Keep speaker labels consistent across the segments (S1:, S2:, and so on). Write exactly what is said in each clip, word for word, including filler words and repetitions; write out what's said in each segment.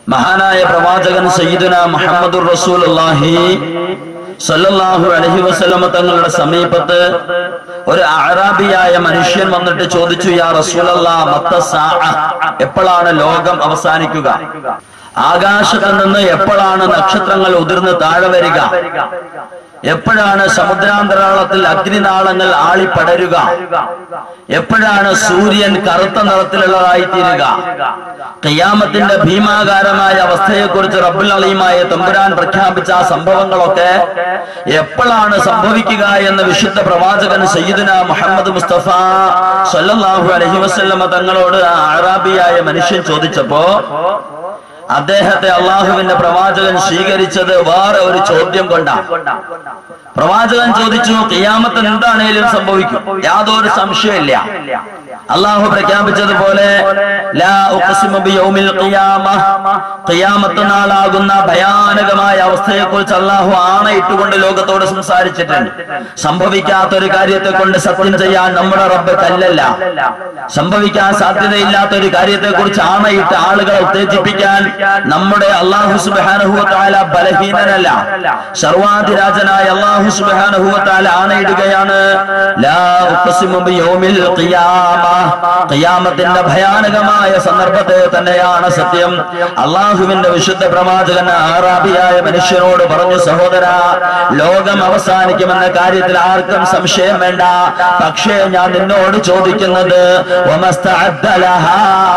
S1: മഹാനായ പ്രവാചകൻ സയ്യിദുനാ മുഹമ്മദുർ റസൂലുള്ളാഹി സല്ലല്ലാഹു അലൈഹി വസല്ലം തങ്ങളുടെ സമീപത്ത് ഒരു അഅറാബിയായ മനുഷ്യൻ വന്നിട്ട് ചോദിച്ചു, യാ റസൂലല്ലാഹ് മത്ത സാഅ, എപ്പോഴാണ് ലോകം അവസാനിക്കുക? ആകാശത്ത് നിന്ന് എപ്പോഴാണ് നക്ഷത്രങ്ങൾ ഉതിർന്ന് താഴെ വരിക? എപ്പോഴാണ് സമുദ്രാന്തരാളത്തിൽ അഗ്നിനാളങ്ങൾ ആളിപ്പടരുക? എപ്പോഴാണ് സൂര്യൻ കറുത്ത നിറത്തിലുള്ളതായി തീരുക? ഖിയാമത്തിന്റെ ഭീമാകാരമായ അവസ്ഥയെക്കുറിച്ച് റബ്ബുൽ അലീമായ തമ്പുരാൻ പ്രഖ്യാപിച്ച ആ സംഭവങ്ങളൊക്കെ എപ്പോഴാണ് സംഭവിക്കുക എന്ന് വിശുദ്ധ പ്രവാചകൻ സയ്യിദുനാ മുഹമ്മദ് മുസ്തഫ സല്ലല്ലാഹു അലൈഹി വസല്ലം തങ്ങളോട് ആ അഅറാബിയായ മനുഷ്യൻ ചോദിച്ചപ്പോ അദ്ദേഹത്തെ അള്ളാഹുവിന്റെ പ്രവാചകൻ സ്വീകരിച്ചത് വേറെ ഒരു ചോദ്യം കൊണ്ടാണ്. പ്രവാചകൻ ചോദിച്ചു, ഖിയാമത്ത് എന്താണേലും സംഭവിക്കും, യാതൊരു സംശയമില്ല. അള്ളാഹു പ്രഖ്യാപിച്ചതുപോലെ ലാ ഉഖ്സിമു ബിയൗമിൽ ഖിയാമ, ഖിയാമത്ത് നാളാകുന്ന ഭയാനകമായ അവസ്ഥയെക്കുറിച്ച് അള്ളാഹു ആണയിട്ടുകൊണ്ട് ലോകത്തോട് സംസാരിച്ചിട്ടുണ്ട്. സംഭവിക്കാത്തൊരു കാര്യത്തെ കൊണ്ട് സത്യം ചെയ്യാൻ നമ്മുടെ റബ്ബ് കല്ലല്ല. സംഭവിക്കാൻ സാധ്യതയില്ലാത്ത ഒരു കാര്യത്തെ കുറിച്ച് ആണയിട്ട് ആളുകളെ ഉത്തേജിപ്പിക്കാൻ നമ്മുടെ അല്ലാഹു സുബ്ഹാനഹു വ തആല ബലഹീനനല്ല. സർവാധിരാജനായ അല്ലാഹു സുബ്ഹാനഹു വ തആല ആണയിടുകയാണ്, ലാ ഉഖ്സിമു ബിയൗമിൽ ഖിയാമ, ഖിയാമത്തിന്റെ ഭയാനകമായ സന്ദർഭത്തെ തന്നെയാണ് സത്യം. അല്ലാഹുവിന്റെ വിശുദ്ധ പ്രവാചകൻ അഅറാബിയായ മനുഷ്യനോട് പറഞ്ഞു, സഹോദരാ, ലോകം അവസാനിക്കുമെന്ന കാര്യത്തിൽ ആർക്കും സംശയം വേണ്ട. പക്ഷേ ഞാൻ നിന്നോട് ചോദിക്കുന്നത് വമസ്തഅദ്ദ ലഹാ,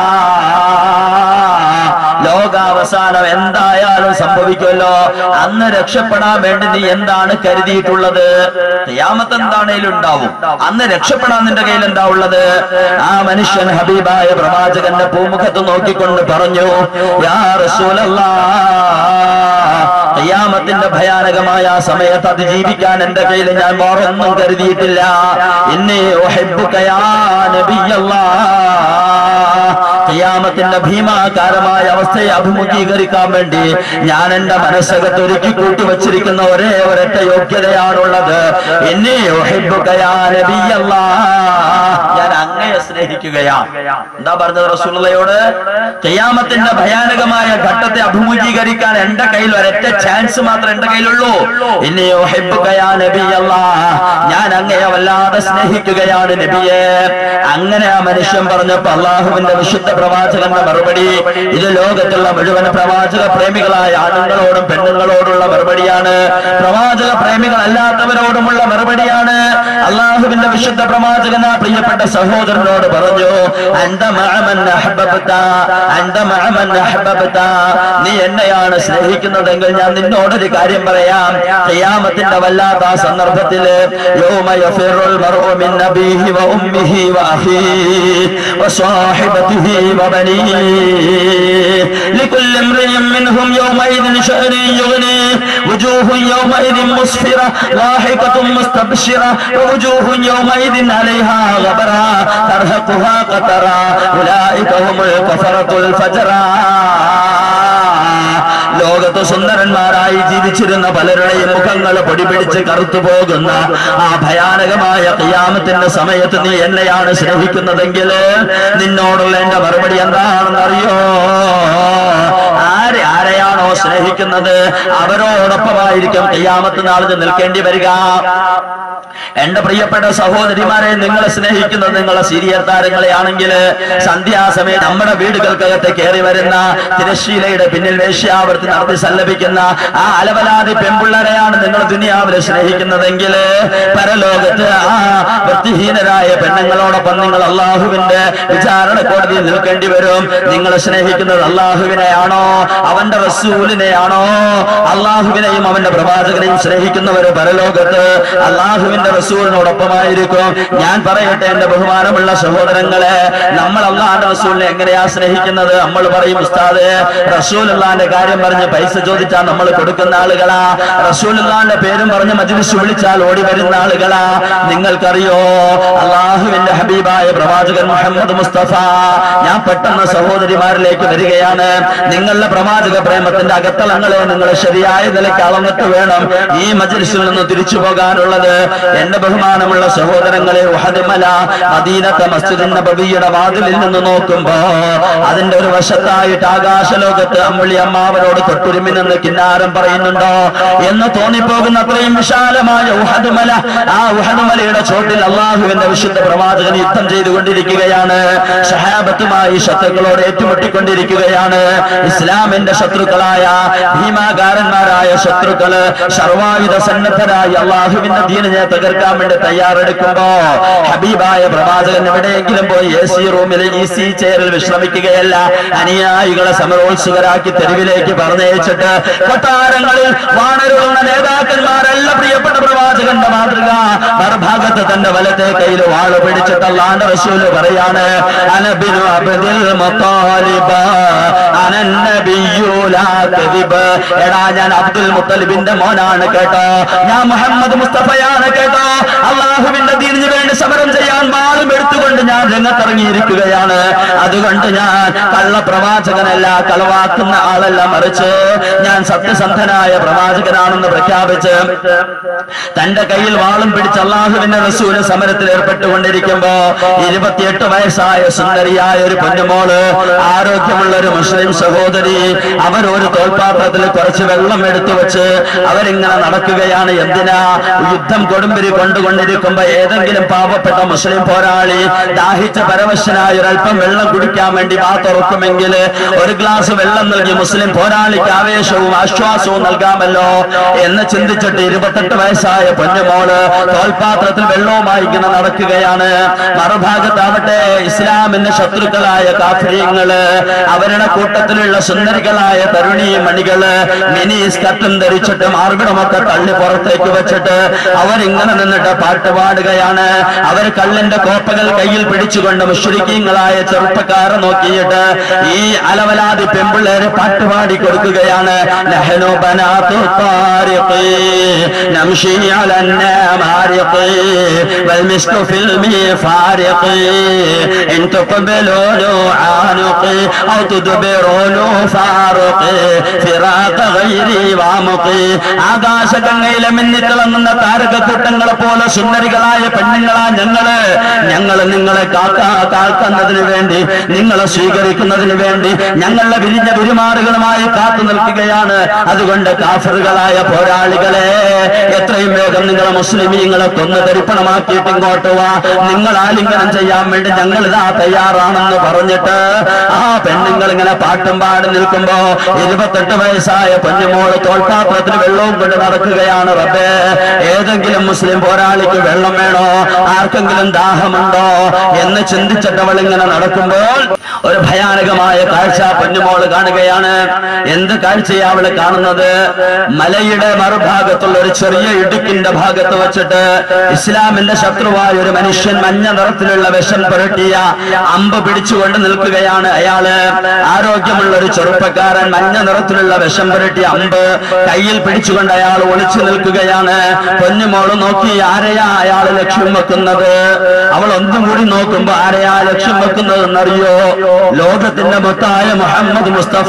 S1: ലോകാവസാനം എന്തായാലും സംഭവിക്കുമല്ലോ, അന്ന് രക്ഷപ്പെടാൻ വേണ്ടി നീ എന്താണ് കരുതിയിട്ടുള്ളത്? ഖിയാമത്ത് എന്താണേലും ഉണ്ടാവും, അന്ന് രക്ഷപ്പെടാൻ നിന്റെ കയ്യിൽ എന്താ ഉള്ളത്? ആ മനുഷ്യൻ ഹബീബായ പ്രവാചകന്റെ പൂമുഖത്ത് നോക്കിക്കൊണ്ട് പറഞ്ഞു, യാ റസൂലല്ലാഹ്, ഖിയാമത്തിന്റെ ഭയാനകമായ സമയത്ത് അതിജീവിക്കാൻ എന്റെ കയ്യിൽ ഞാൻ വേറൊന്നും കരുതിയിട്ടില്ല. ഇന്നി ഉഹിബ്ബുക യാ നബിയല്ലാഹ്, ഖിയാമത്തിന്റെ ഭീമാകാരമായ അവസ്ഥയെ അഭിമുഖീകരിക്കാൻ വേണ്ടി ഞാൻ എന്റെ മനസ്സകത്ത് ഒരുക്കി കൂട്ടിവച്ചിരിക്കുന്ന ഒരേ ഒരൊറ്റ യോഗ്യതയാണുള്ളത്. ഇന്നി ഉഹിബ്ബുക യാ നബിയല്ലാഹ്, ഞാൻ അങ്ങയെ സ്നേഹിക്കുകയാണ്. എന്താ പറഞ്ഞത് റസൂലുള്ളാഹിയോട്? ഖിയാമത്തിന്റെ ഭയാനകമായ ഘട്ടത്തെ അഭിമുഖീകരിക്കാൻ എന്റെ കയ്യിൽ ഒരൊറ്റ ചാൻസ് മാത്രമേ എന്റെ കയ്യിലുള്ളൂ. ഇന്നി ഉഹിബ്ബുക യാ നബിയല്ലാഹ്, ഞാൻ അങ്ങയെ വല്ലാതെ സ്നേഹിക്കുകയാണ് നബിയെ. അങ്ങനെ ആ മനുഷ്യൻ പറഞ്ഞപ്പോ അള്ളാഹുവിന്റെ വിശുദ്ധ പ്രവാചകന്റെ മറുപടി ഇത് ലോകത്തുള്ള മുഴുവൻ പ്രവാചക പ്രേമികളായ ആണുങ്ങളോടും പെണ്ണുങ്ങളോടുള്ള മറുപടിയാണ്. പ്രവാചക പ്രേമികൾ അല്ലാത്തവരോടുമുള്ള മറുപടിയാണ്. അള്ളാഹുവിന്റെ വിശുദ്ധ പ്രവാചകൻ ആ പ്രിയപ്പെട്ട സഹോദരനോട് പറഞ്ഞു, അൻത മഅമൻ അഹ്ബബ്ത, അൻത മഅമൻ അഹ്ബബ്ത, നീ എന്നെയാണ് സ്നേഹിക്കുന്നതെങ്കിൽ ഞാൻ നിന്നോടൊരു കാര്യം പറയാം. ഖിയാമത്തിന്റെ വല്ലാത്ത സന്ദർഭത്തിൽ യൗമ യഫിറുൽ മർഉ മിൻ നബിഹി വ ഉമ്മിഹി വ അഖീഹി വ സാഹിബതിഹി വ ബനീഹി ലികുല്ലി ഇംറിഇൻ മിൻഹും യൗമഇദിൻ ശഅനുൻ യുഗ്നി വജൂഹുൻ യൗമഇദിൻ മുസ്ഫിറ ളാഹിഖത്തുൻ മുസ്തബ്ശിറ വജൂഹുൻ യൗമഇദിൻ അലൈഹാ ഗബറ തർഹഖുഹാ ഖതറ ഉലൈക ഹുമുൽ കഫറത്തുൽ ഫജറ. ലോകത്ത് സുന്ദരന്മാരായി ജീവിച്ചിരുന്ന പലരുടെയും മുഖങ്ങൾ പൊടിപിടിച്ച് കറുത്തു പോകുന്ന ആ ഭയാനകമായ ഖിയാമത്തിന്റെ സമയത്ത് നീ എന്നെയാണ് സ്നേഹിക്കുന്നതെങ്കിൽ നിന്നോടുള്ള എന്റെ മറുപടി എന്താണെന്ന് അറിയോ? ആരെ ആരെയാണോ സ്നേഹിക്കുന്നത് അവരോടൊപ്പമായിരിക്കും ഖിയാമത്ത് നാളിൽ നിൽക്കേണ്ടി വരിക. എന്റെ പ്രിയപ്പെട്ട സഹോദരിമാരെ, നിങ്ങളെ സ്നേഹിക്കുന്നത് നിങ്ങളെ സീരിയൽ താരങ്ങളെ ആണെങ്കിൽ സന്ധ്യാസമയം നമ്മുടെ വീടുകൾക്കകത്ത് കയറി വരുന്ന തിരശ്ശീലയുടെ പിന്നിൽ വേശ്യാവൃത്തി നടത്തി സല്ലപിക്കുന്ന ആ അലവലാതി പെൺപിള്ളരെയാണ് നിങ്ങൾ ദുനിയാവിലെ സ്നേഹിക്കുന്നതെങ്കിൽ പരലോകത്ത് ആ വൃത്തിഹീനരായ പെണ്ണുങ്ങളോടൊപ്പം നിങ്ങൾ അള്ളാഹുവിന്റെ വിചാരണ കോടതിയിൽ നിൽക്കേണ്ടി വരും. നിങ്ങൾ സ്നേഹിക്കുന്നത് അള്ളാഹുവിനെയാണോ അവന്റെ റസൂലിനെയാണോ? അള്ളാഹുവിനെയും അവന്റെ പ്രവാചകനെയും സ്നേഹിക്കുന്നവർ പരലോകത്ത് അള്ളാഹുവിന്റെ റസൂലിനോടൊപ്പമായിരിക്കും. ഞാൻ പറയട്ടെ എന്റെ ബഹുമാനമുള്ള സഹോദരങ്ങളെ, നമ്മൾ അള്ളാഹുന്റെ റസൂലിനെ എങ്ങനെയാ സ്നേഹിക്കുന്നത്? നമ്മൾ പറയും, ഉസ്താദ് റസൂലുള്ളാഹിന്റെ കാര്യം പറഞ്ഞ് പൈസ ചോദിച്ചാൽ നമ്മൾ കൊടുക്കുന്ന ആളുകളാ, റസൂലുള്ളാഹിന്റെ പേരും പറഞ്ഞ് മജ്‌ലിസ് വിളിച്ചാൽ ഓടി വരുന്ന ആളുകളാ. നിങ്ങൾക്കറിയോ അള്ളാഹുവിന്റെ ഹബീബായ പ്രവാചകൻ മുഹമ്മദ് മുസ്തഫ, ഞാൻ പെട്ടെന്ന് സഹോദരിമാരിലേക്ക് വരികയാണ്. നിങ്ങളുടെ പ്രവാചക പ്രേമത്തിന്റെ അകത്തളങ്ങളെ നിങ്ങൾ ശരിയായ നിലയ്ക്ക് അളന്നിട്ട് വേണം ഈ മജ്‌ലിസിൽ നിന്ന് തിരിച്ചു പോകാനുള്ളത്. എന്റെ എന്റെ ബഹുമാനമുള്ള സഹോദരങ്ങളെ, ഉഹദ് മല മദീനത്തെ മസ്ജിദ് നബവിയുടെ വാതിലിൽ നിന്ന് നോക്കുമ്പോ അതിന്റെ ഒരു വശത്തായിട്ട് ആകാശലോകത്ത് അമ്പിളി അമ്മാവനോട് തൊട്ടുരുമി നിന്ന് കിന്നാരം പറയുന്നുണ്ടോ എന്ന് തോന്നിപ്പോകുന്ന അത്രയും വിശാലമായ ഉഹദ് മല. ആ ഉഹദ് മലയുടെ ചോട്ടിൽ അള്ളാഹുവിന്റെ വിശുദ്ധ പ്രവാചകൻ യുദ്ധം ചെയ്തുകൊണ്ടിരിക്കുകയാണ്. സഹാബത്തുമായി ശത്രുക്കളോട് ഏറ്റുമുട്ടിക്കൊണ്ടിരിക്കുകയാണ്. ഇസ്ലാമിന്റെ ശത്രുക്കളായ ഭീമാകാരന്മാരായ ശത്രുക്കള് സർവായുധ സന്നദ്ധരായി അള്ളാഹുവിന്റെ ദീനിനെ തകർക്കാൻ വേണ്ടി തയ്യാറെടുക്കുമ്പോ ഹബീബായ പ്രവാചകൻ എവിടെയെങ്കിലും പോയി എ സി റൂമിൽ ഈ സി ചെയറിൽ വിശ്രമിക്കുകയല്ല, അനുയായികളെ സമരോത്സുകരാക്കി തെരുവിലേക്ക് പറഞ്ഞയച്ചിട്ട് കൊട്ടാരങ്ങളിൽ വാണരുളുന്ന നേതാക്കന്മാരല്ല പ്രിയപ്പെട്ട പ്രവാചകന്റെ മാതൃക. മറുഭാഗത്ത് തന്റെ വലത്തെ കയ്യിൽ വാള് പിടിച്ചിട്ട് അല്ലാഹുവിന്റെ റസൂല് പറയാണ്, അനബിനു അബ്ദുൽ മുത്തലിബ് അനന്നബിയ്യു ലാ കദിബ്. എടാ, ഞാൻ അബ്ദുൽ മുത്തലിബിന്റെ മോനാണ് കേട്ടോ, ഞാൻ മുഹമ്മദ് മുസ്തഫയാണ് കേട്ടോ. അള്ളാഹുവിന്റെ ദീനിന് വേണ്ടി സമരം ചെയ്യാൻ വാളും എടുത്തുകൊണ്ട് ഞാൻ രംഗത്തിറങ്ങിയിരിക്കുകയാണ്. അതുകൊണ്ട് ഞാൻ കള്ളപ്രവാചകനല്ല, കളവാക്കുന്ന ആളല്ല, മറിച്ച് ഞാൻ സത്യസന്ധനായ പ്രവാചകനാണെന്ന് പ്രഖ്യാപിച്ച് തന്റെ കയ്യിൽ വാളും പിടിച്ച് അള്ളാഹുവിന്റെ റസൂല് സമരത്തിൽ ഏർപ്പെട്ടുകൊണ്ടിരിക്കുമ്പോ ഇരുപത്തിയെട്ട് വയസ്സായ സുന്ദരിയായ ഒരു പൊന്നുമോള്, ആരോഗ്യമുള്ള ഒരു മുസ്ലിം സഹോദരി, അവരൊരു തോൽപാത്രത്തിൽ കുറച്ച് വെള്ളം എടുത്തു വെച്ച് അവരിങ്ങനെ നടക്കുകയാണ്. എന്തിനാ? യുദ്ധം കൊടുമ്പിരി കൊണ്ടുകൊണ്ടിരിക്കുമ്പോ ഏതെങ്കിലും പാവപ്പെട്ട മുസ്ലിം പോരാളി ദാഹിച്ച പരവശനായ ഒരല്പം വെള്ളം കുടിക്കാൻ വേണ്ടി വാ തുറക്കുമെങ്കിൽ ഒരു ഗ്ലാസ് വെള്ളം നൽകി മുസ്ലിം പോരാളിക്ക് ആവേശവും ആശ്വാസവും നൽകാമല്ലോ എന്ന് ചിന്തിച്ചിട്ട് ഇരുപത്തെട്ട് വയസ്സായ പൊന്നുമോള് തോൽപാത്രത്തിൽ വെള്ളവുമായി ഇങ്ങനെ നടക്കുകയാണ്. മറുഭാഗത്താവട്ടെ ഇസ്ലാമിന്റെ ശത്രുക്കളായ കാഫിര്യങ്ങള്, അവരുടെ കൂട്ടത്തിലുള്ള സുന്ദരികളായ തരുണീ മണികള് മിനി സ്കർട്ടും ധരിച്ചിട്ട് മാർഗടമൊക്കെ തള്ളി പുറത്തേക്ക് വെച്ചിട്ട് അവരിങ്ങനെ നിന്നിട്ട് പാട്ട് പാടുകയാണ്. അവർ കള്ളിന്റെ കോപ്പകൾ കയ്യിൽ പിടിച്ചുകൊണ്ട് മുശ്രിക്കീങ്ങളായ ചെറുപ്പക്കാരെ നോക്കിയിട്ട് ഈ അലവലാതി പെമ്പിള്ളേരെ പാട്ടുപാടി കൊടുക്കുകയാണ്. നഹ്നു ബനാതു താരിഖി നംശി അലന്നമാരിഖി വൽ മിസ്കു ഫിൽ മിഫാരിഖി ഇൻ തുഖബിലു ആനുഖി ഔ തുദ്ബിറു ഫാറുഖി ഫിറാഖ ഗൈരി വാമുഖി. ആകാശഗംഗയിലെ മിന്നിത്തിളങ്ങുന്ന താരകക്കൂട്ടങ്ങളെ പോലെ സുന്ദരികളായ പെണ്ണുങ്ങളാ ഞങ്ങള്. ഞങ്ങള് നിങ്ങളെ കാക്കാ കാക്കുന്നതിന് വേണ്ടി, നിങ്ങളെ സ്വീകരിക്കുന്നതിന് വേണ്ടി ഞങ്ങളുടെ വിരിഞ്ഞ പെരുമാറുകളുമായി കാത്തു നിൽക്കുകയാണ്. അതുകൊണ്ട് കാഫറുകളായ പോരാളികളെ, എത്രയും വേഗം നിങ്ങളെ മുസ്ലിമീങ്ങളെ കൊന്ന് തരിപ്പണമാക്കിയിട്ട് ഇങ്ങോട്ട് വാ, നിങ്ങൾ ആലിംഗനം ചെയ്യാൻ വേണ്ടി ഞങ്ങൾ ഇതാ തയ്യാറാണെന്ന് പറഞ്ഞിട്ട് ആ പെണ്ണുങ്ങൾ ഇങ്ങനെ പാട്ടും പാടി നിൽക്കുമ്പോ ഇരുപത്തെട്ട് വയസ്സായ പൊന്നുമോള് തോൽപാത്രത്തിന് വെള്ളവും കൊണ്ട് നടക്കുകയാണ്. റബ്ബേ, ഏതെങ്കിലും മുസ്ലിം പോരാളിക്ക് വെള്ളം വേണോ, ആർക്കെങ്കിലും ദാഹമുണ്ടോ എന്ന് ചിന്തിച്ചിട്ട് അവൾ ഇങ്ങനെ നടക്കുമ്പോൾ ഒരു ഭയാനകമായ കാഴ്ച പൊന്നുമോള് കാണുകയാണ്. എന്ത് കാഴ്ചയാ അവള് കാണുന്നത്? മലയുടെ മറുഭാഗത്തുള്ള ഒരു ചെറിയ ഇടുക്കിന്റെ ഭാഗത്ത് വെച്ചിട്ട് ഇസ്ലാമിന്റെ ശത്രുവായ ഒരു മനുഷ്യൻ മഞ്ഞ നിറത്തിലുള്ള വിഷം പുരട്ടിയ അമ്പ് പിടിച്ചുകൊണ്ട് നിൽക്കുകയാണ്. അയാള് ആരോഗ്യമുള്ള ഒരു ചെറുപ്പക്കാരൻ മഞ്ഞ നിറത്തിലുള്ള വിഷം പുരട്ടിയ അമ്പ് കയ്യിൽ പിടിച്ചുകൊണ്ട് അയാൾ ഒളിച്ചു നിൽക്കുകയാണ്. പൊന്നുമോള് നോക്കി, ആരെയാ അയാൾ ലക്ഷ്യം വെക്കുന്നത്? അവൾ ഒന്നും കൂടി നോക്കുമ്പോ ആരെയാ ലക്ഷ്യം വെക്കുന്നത് എന്നറിയോ? ലോകത്തിന്റെ മുത്തായ മുഹമ്മദ് മുസ്തഫ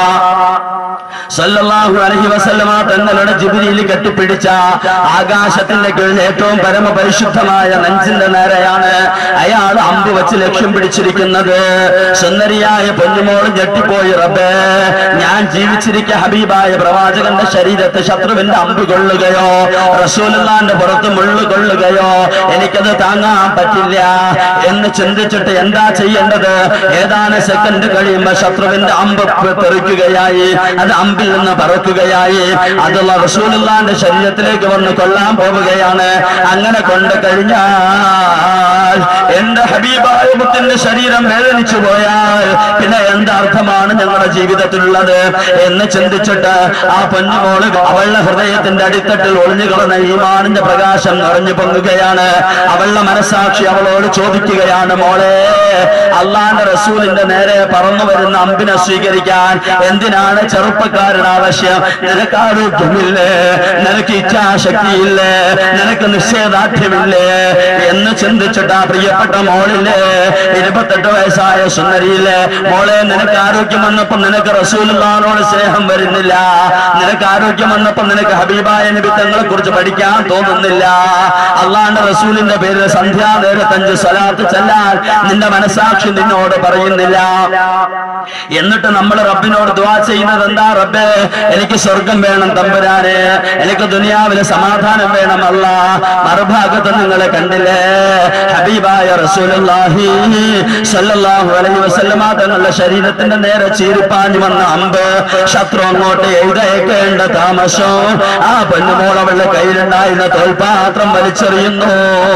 S1: സല്ലല്ലാഹു അലൈഹി വസല്ലമ തങ്ങളുടെ ജിബ്രീൽ കെട്ടിപ്പിടിച്ച ആകാശത്തിന്റെ കീഴിൽ ഏറ്റവും പരമപരിശുദ്ധമായ നെഞ്ചിന്റെ നേരെയാണ് അയാൾ അമ്പ് വെച്ച് ലക്ഷ്യം പിടിച്ചിരിക്കുന്നത്. സുന്ദരിയായ പൊന്നുമോള് ഞെട്ടിപ്പോയി. റബ്ബേ, ഞാൻ ജീവിച്ചിരിക്കെ ഹബീബായ പ്രവാചകന്റെ ശരീരത്തെ ശത്രുവിന്റെ അമ്പ് കൊള്ളുകയോ റസൂലുള്ളാന്റെ പുറത്ത് മുള്ളു കൊള്ളുകയോ എനിക്കത് താങ്ങാൻ പറ്റില്ല എന്ന് ചിന്തിച്ചിട്ട് എന്താ ചെയ്യേണ്ടത്? ഏതാനും സെക്കൻഡ് കഴിയുമ്പോ ശത്രുവിന്റെ അമ്പ് തെറിക്കുകയായി, അത് അമ്പിൽ നിന്ന് പറക്കുകയായി, അതുള്ള റസൂലുള്ളാന്റെ ശരീരത്തിലേക്ക് വന്ന് കൊല്ലാൻ പോവുകയാണ്. അങ്ങനെ കൊണ്ട് കഴിഞ്ഞാൽ എന്റെ ഹബീബായ മുത്തിന്റെ ശരീരം വേദനിച്ചു പോയാൽ പിന്നെ എന്താർത്ഥമാണ് ഞങ്ങളുടെ ജീവിതത്തിലുള്ളത് എന്ന് ചിന്തിച്ചിട്ട് ആ പൊന്നുമോള് അവളുടെ ഹൃദയത്തിന്റെ അടിത്തട്ടിൽ ഒളിഞ്ഞു കളഞ്ഞ ഈമാനിന്റെ പ്രകാശം നിറഞ്ഞു പൊങ്ങുകയാണ്. അവളുടെ മനസാക്ഷി അവളോട് ചോദിക്കുകയാണ്, മോളെ, അള്ളാന്റെ റസൂലിന്റെ നേരെ പറന്നു വരുന്ന അമ്പിനെ സ്വീകരിക്കാൻ എന്തിനാണ് ചെറുപ്പക്കാരുടെ ആവശ്യം? നിനക്ക് ആരോഗ്യമില്ലേ? നിനക്ക് ഇച്ഛാശക്തിയില്ലേ? നിനക്ക് നിശ്ചയദാർഢ്യമില്ലേ എന്ന് ചിന്തിച്ചിട്ട് ആ പ്രിയപ്പെട്ട മോളില്ലേ, ഇരുപത്തെട്ട് വയസ്സായ സുന്ദരിയില്ലേ, മോളെ, നിനക്ക് ആരോഗ്യം വന്നപ്പോ നിനക്ക് റസൂലുള്ളാഹിന്റെ റസൂലുള്ളാഹിനോട് സ്നേഹം വരുന്നില്ല. നിനക്ക് ആരോഗ്യം വന്നപ്പോൾ നിനക്ക് ഹബീബായ നബി തങ്ങളെ കുറിച്ച് പഠിക്കാൻ തോന്നുന്നില്ല. അള്ളാഹുവിന്റെ റസൂലിന്റെ പേരിൽ സന്ധ്യാ നേരത്ത് അഞ്ച് സ്വലാത്ത് ചൊല്ലാൻ നിന്റെ മനസാക്ഷി നിന്നോട് പറയുന്നില്ല. എന്നിട്ട് നമ്മൾ റബ്ബിനോട് ദുആ ചെയ്യുന്നത് എന്താ? റബ്ബേ, എനിക്ക് സ്വർഗം വേണം തമ്പുരാനെ, എനിക്ക് ദുനിയാവിലെ സമാധാനം വേണം അല്ലാഹ്. മറുഭാഗത്ത് നിങ്ങളെ കണ്ടില്ലേ, ഹബീബായ റസൂലുള്ളാഹി സ്വല്ലല്ലാഹു അലൈഹി വസല്ലമ തങ്ങളുടെ ശരീരത്തിന്റെ നേരെ ചീരിപ്പാഞ്ഞു വന്ന അമ്പ് ശത്രു അങ്ങോട്ട് എഴുതേക്കേണ്ട താമസം ആ പൊന്നുമോൾ അവളുടെ കയ്യിലുണ്ടായിരുന്ന തോൽപാത്രം വലിച്ചെറിയുന്നു.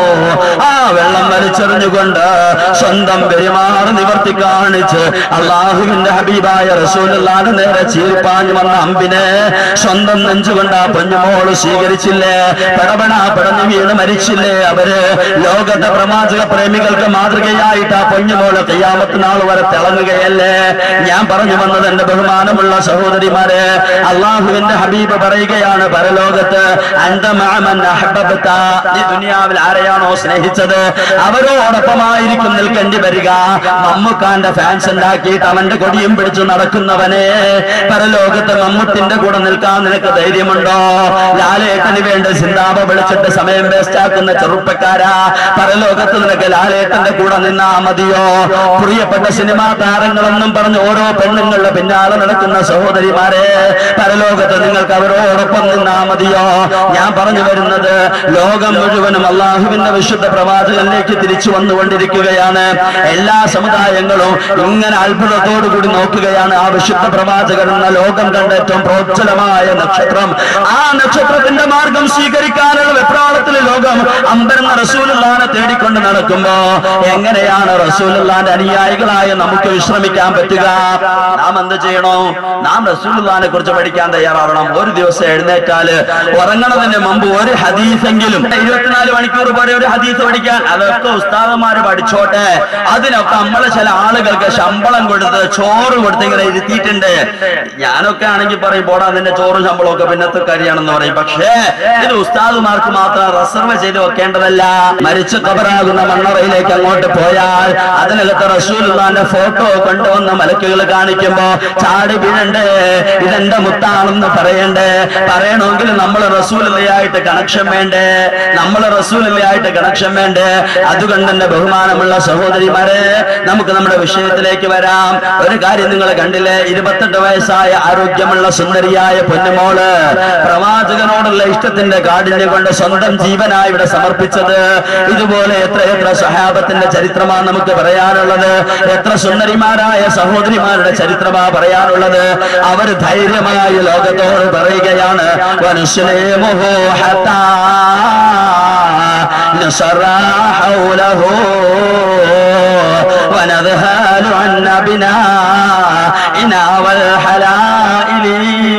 S1: ആ വെള്ളം വലിച്ചെറിഞ്ഞുകൊണ്ട് സ്വന്തം പെരുമാറ് നിവർത്തി കാണിച്ച് അള്ളാഹുവിന്റെ ഹബീബായ റസൂലുള്ളാഹിന്റെ നേരെ ചീരിപ്പാഞ്ഞു വന്ന അമ്പിനെ സ്വന്തം നെഞ്ചുകൊണ്ട് ആ പൊന്നുമോള് സ്വീകരിച്ചില്ലേ? പടപട പടഞ്ഞു വീണ് മരിച്ചില്ലേ? അവര് ലോകത്തെ പ്രവാചക പ്രേമികൾക്ക് മാതൃകയായിട്ട് ആ പൊന്നുമോള് ഖിയാമത്ത് നാൾ വരെ തിളങ്ങുകയല്ലേ? ഞാൻ പറഞ്ഞു വന്നത് എന്റെ ബഹുമാനമുള്ള സഹോദരിമാരെ, അള്ളാഹുവിന്റെ ഹബീബ് പറയുകയാണ് പരലോകത്ത്, അന്ത മഅമൻ അഹ്ബബ്ത, നീ ദുനിയാവിൽ ആരെയാണോ സ്നേഹിച്ചത് അവരോടൊപ്പമായിരിക്കും നിൽക്കേണ്ടി വരിക. മമ്മൂക്കാന്റെ ഫാൻസ് ഉണ്ടാക്കിയിട്ട് അവന്റെ കൊടിയും പിടിച്ചു നടക്കുന്നവനെ, പരലോകത്ത് മമ്മൂട്ടിന്റെ കൂടെ നിൽക്കാൻ നിനക്ക് ധൈര്യമുണ്ടോ? ലാലേട്ടന് വേണ്ടി സിന്താപ വിളിച്ചിട്ട് സമയം വേസ്റ്റ് ആക്കുന്ന ചെറുപ്പക്കാരാ, പരലോകത്ത് നിനക്ക് ലാലേട്ടന്റെ കൂടെ നിന്നാ മതിയോ? പ്രിയപ്പെട്ട സിനിമാ താരങ്ങളെന്നും പറഞ്ഞ് ഓരോ പെണ്ണുങ്ങളുടെ പിന്നാലെ നടക്കുന്ന സഹോദരിമാരെ, പരലോകത്ത് നിങ്ങൾക്ക് അവരോടൊപ്പം നിന്നാ മതിയോ? ഞാൻ പറഞ്ഞു വരുന്നത്, ലോകം മുഴുവനും അള്ളാഹുവിന്റെ വിശുദ്ധ പ്രവാചകനിലേക്ക് തിരിച്ചു വന്നുകൊണ്ടിരിക്കുകയാണ്. എല്ലാ സമുദായങ്ങളും ഇങ്ങനെ അത്ഭുതത്തോടുകൂടി നോക്കുകയാണ് ആ വിശുദ്ധ പ്രവാചകൻ എന്ന ലോകം കണ്ട ഏറ്റവും പ്രോജ്വലമായ നക്ഷത്രം. ആ നക്ഷത്രത്തിന്റെ മാർഗം സ്വീകരിക്കാനുള്ള വെപ്രാളത്തിൽ ലോകം അമ്പരന്ന റസൂലുള്ളാഹിനെ തേടിക്കൊണ്ട് നടക്കുമ്പോ എങ്ങനെയാണ് റസൂലുള്ളാഹിന്റെ അനുയായികളായ നമുക്ക് വിശ്രമിക്കാൻ പറ്റുക? നാം എന്ത് ചെയ്യണോ? നാം റസൂലുള്ളാഹിനെ കുറിച്ച് പഠിക്കാൻ തയ്യാറാവണം. ഒരു ദിവസം എഴുന്നേറ്റാല് ഉറങ്ങണതിന് മുമ്പ് ഒരു ഹദീസെങ്കിലും, ഇരുപത്തിനാല് മണിക്കൂർ പോലെ ഒരു ഹദീസ് പഠിക്കാൻ, അതൊക്കെ ഉസ്താദന്മാര് പഠിച്ചോട്ടെ. അതിനൊക്കെ നമ്മളെ ചില ആളുകൾക്ക് ശമ്പളം കൊടുത്ത് ചോറ് കൊടുത്ത് ഇങ്ങനെ ഇരുത്തിയിട്ടുണ്ട്. ഞാനൊക്കെ ആണെങ്കിൽ പറയും, പോടാ നിന്റെ ചോറും ശമ്പളവും ഒക്കെ പിന്നത്തെ കാര്യമാണെന്ന് പറയും. പക്ഷേ ഇത് ഉസ്താദുമാർക്ക് മാത്രം റിസർവ് ചെയ്ത് വെക്കേണ്ടതല്ല. മരിച്ചു കബറാകുന്ന മണ്ണറയിലേക്ക് അങ്ങോട്ട് പോയാൽ അതിനകത്ത് റസൂലുള്ളാഹിന്റെ ഫോട്ടോ കൊണ്ടുവന്ന മലക്കുകൾ കാണിക്കുമ്പോ ചാടി വീഴണ്ടേ, ഇതെന്റെ മുത്താണെന്ന് പറയണ്ടേ? പറയണമെങ്കിൽ നമ്മൾ റസൂലുള്ളാഹിയായിട്ട് കണക്ഷൻ വേണ്ടേ? നമ്മൾ റസൂലുള്ളാഹിയായിട്ട് കണക്ഷൻ വേണ്ടേ? അതുകൊണ്ട് തന്നെ ബഹുമാനമുള്ള സഹോദരിമാരെ, നമുക്ക് നമ്മുടെ വിഷയത്തിലേക്ക് വരാം. ഒരു കാര്യം നിങ്ങൾ കണ്ടില്ലേ, ഇരുപത്തെട്ട് വയസ്സായ ആരോഗ്യമുള്ള സുന്ദരിയായ പൊന്നുമോള് പ്രവാചകനോടുള്ള ഇഷ്ടത്തിന്റെ കാഠിന്യം കൊണ്ട് സ്വന്തം ജീവനായി ഇവിടെ സമർപ്പിച്ചത്. ഇതുപോലെ എത്ര എത്ര സഹാബത്തിന്റെ ചരിത്രമാണ് നമുക്ക് പറയാനുള്ളത്. എത്ര സുന്ദരിമാരായ സഹോദരിമാരുടെ ചരിത്രമാ പറയാനുള്ളത്. അവർ ധൈര്യമായി ലോകത്തോട് പറയുകയാണ്, വനുസ്ലിമുഹു ഹത്താ നസറാ ഹൗലഹു വനദ്ഹാലു അൻ അബ്നാഇനാ വൽ ഹലായിലി.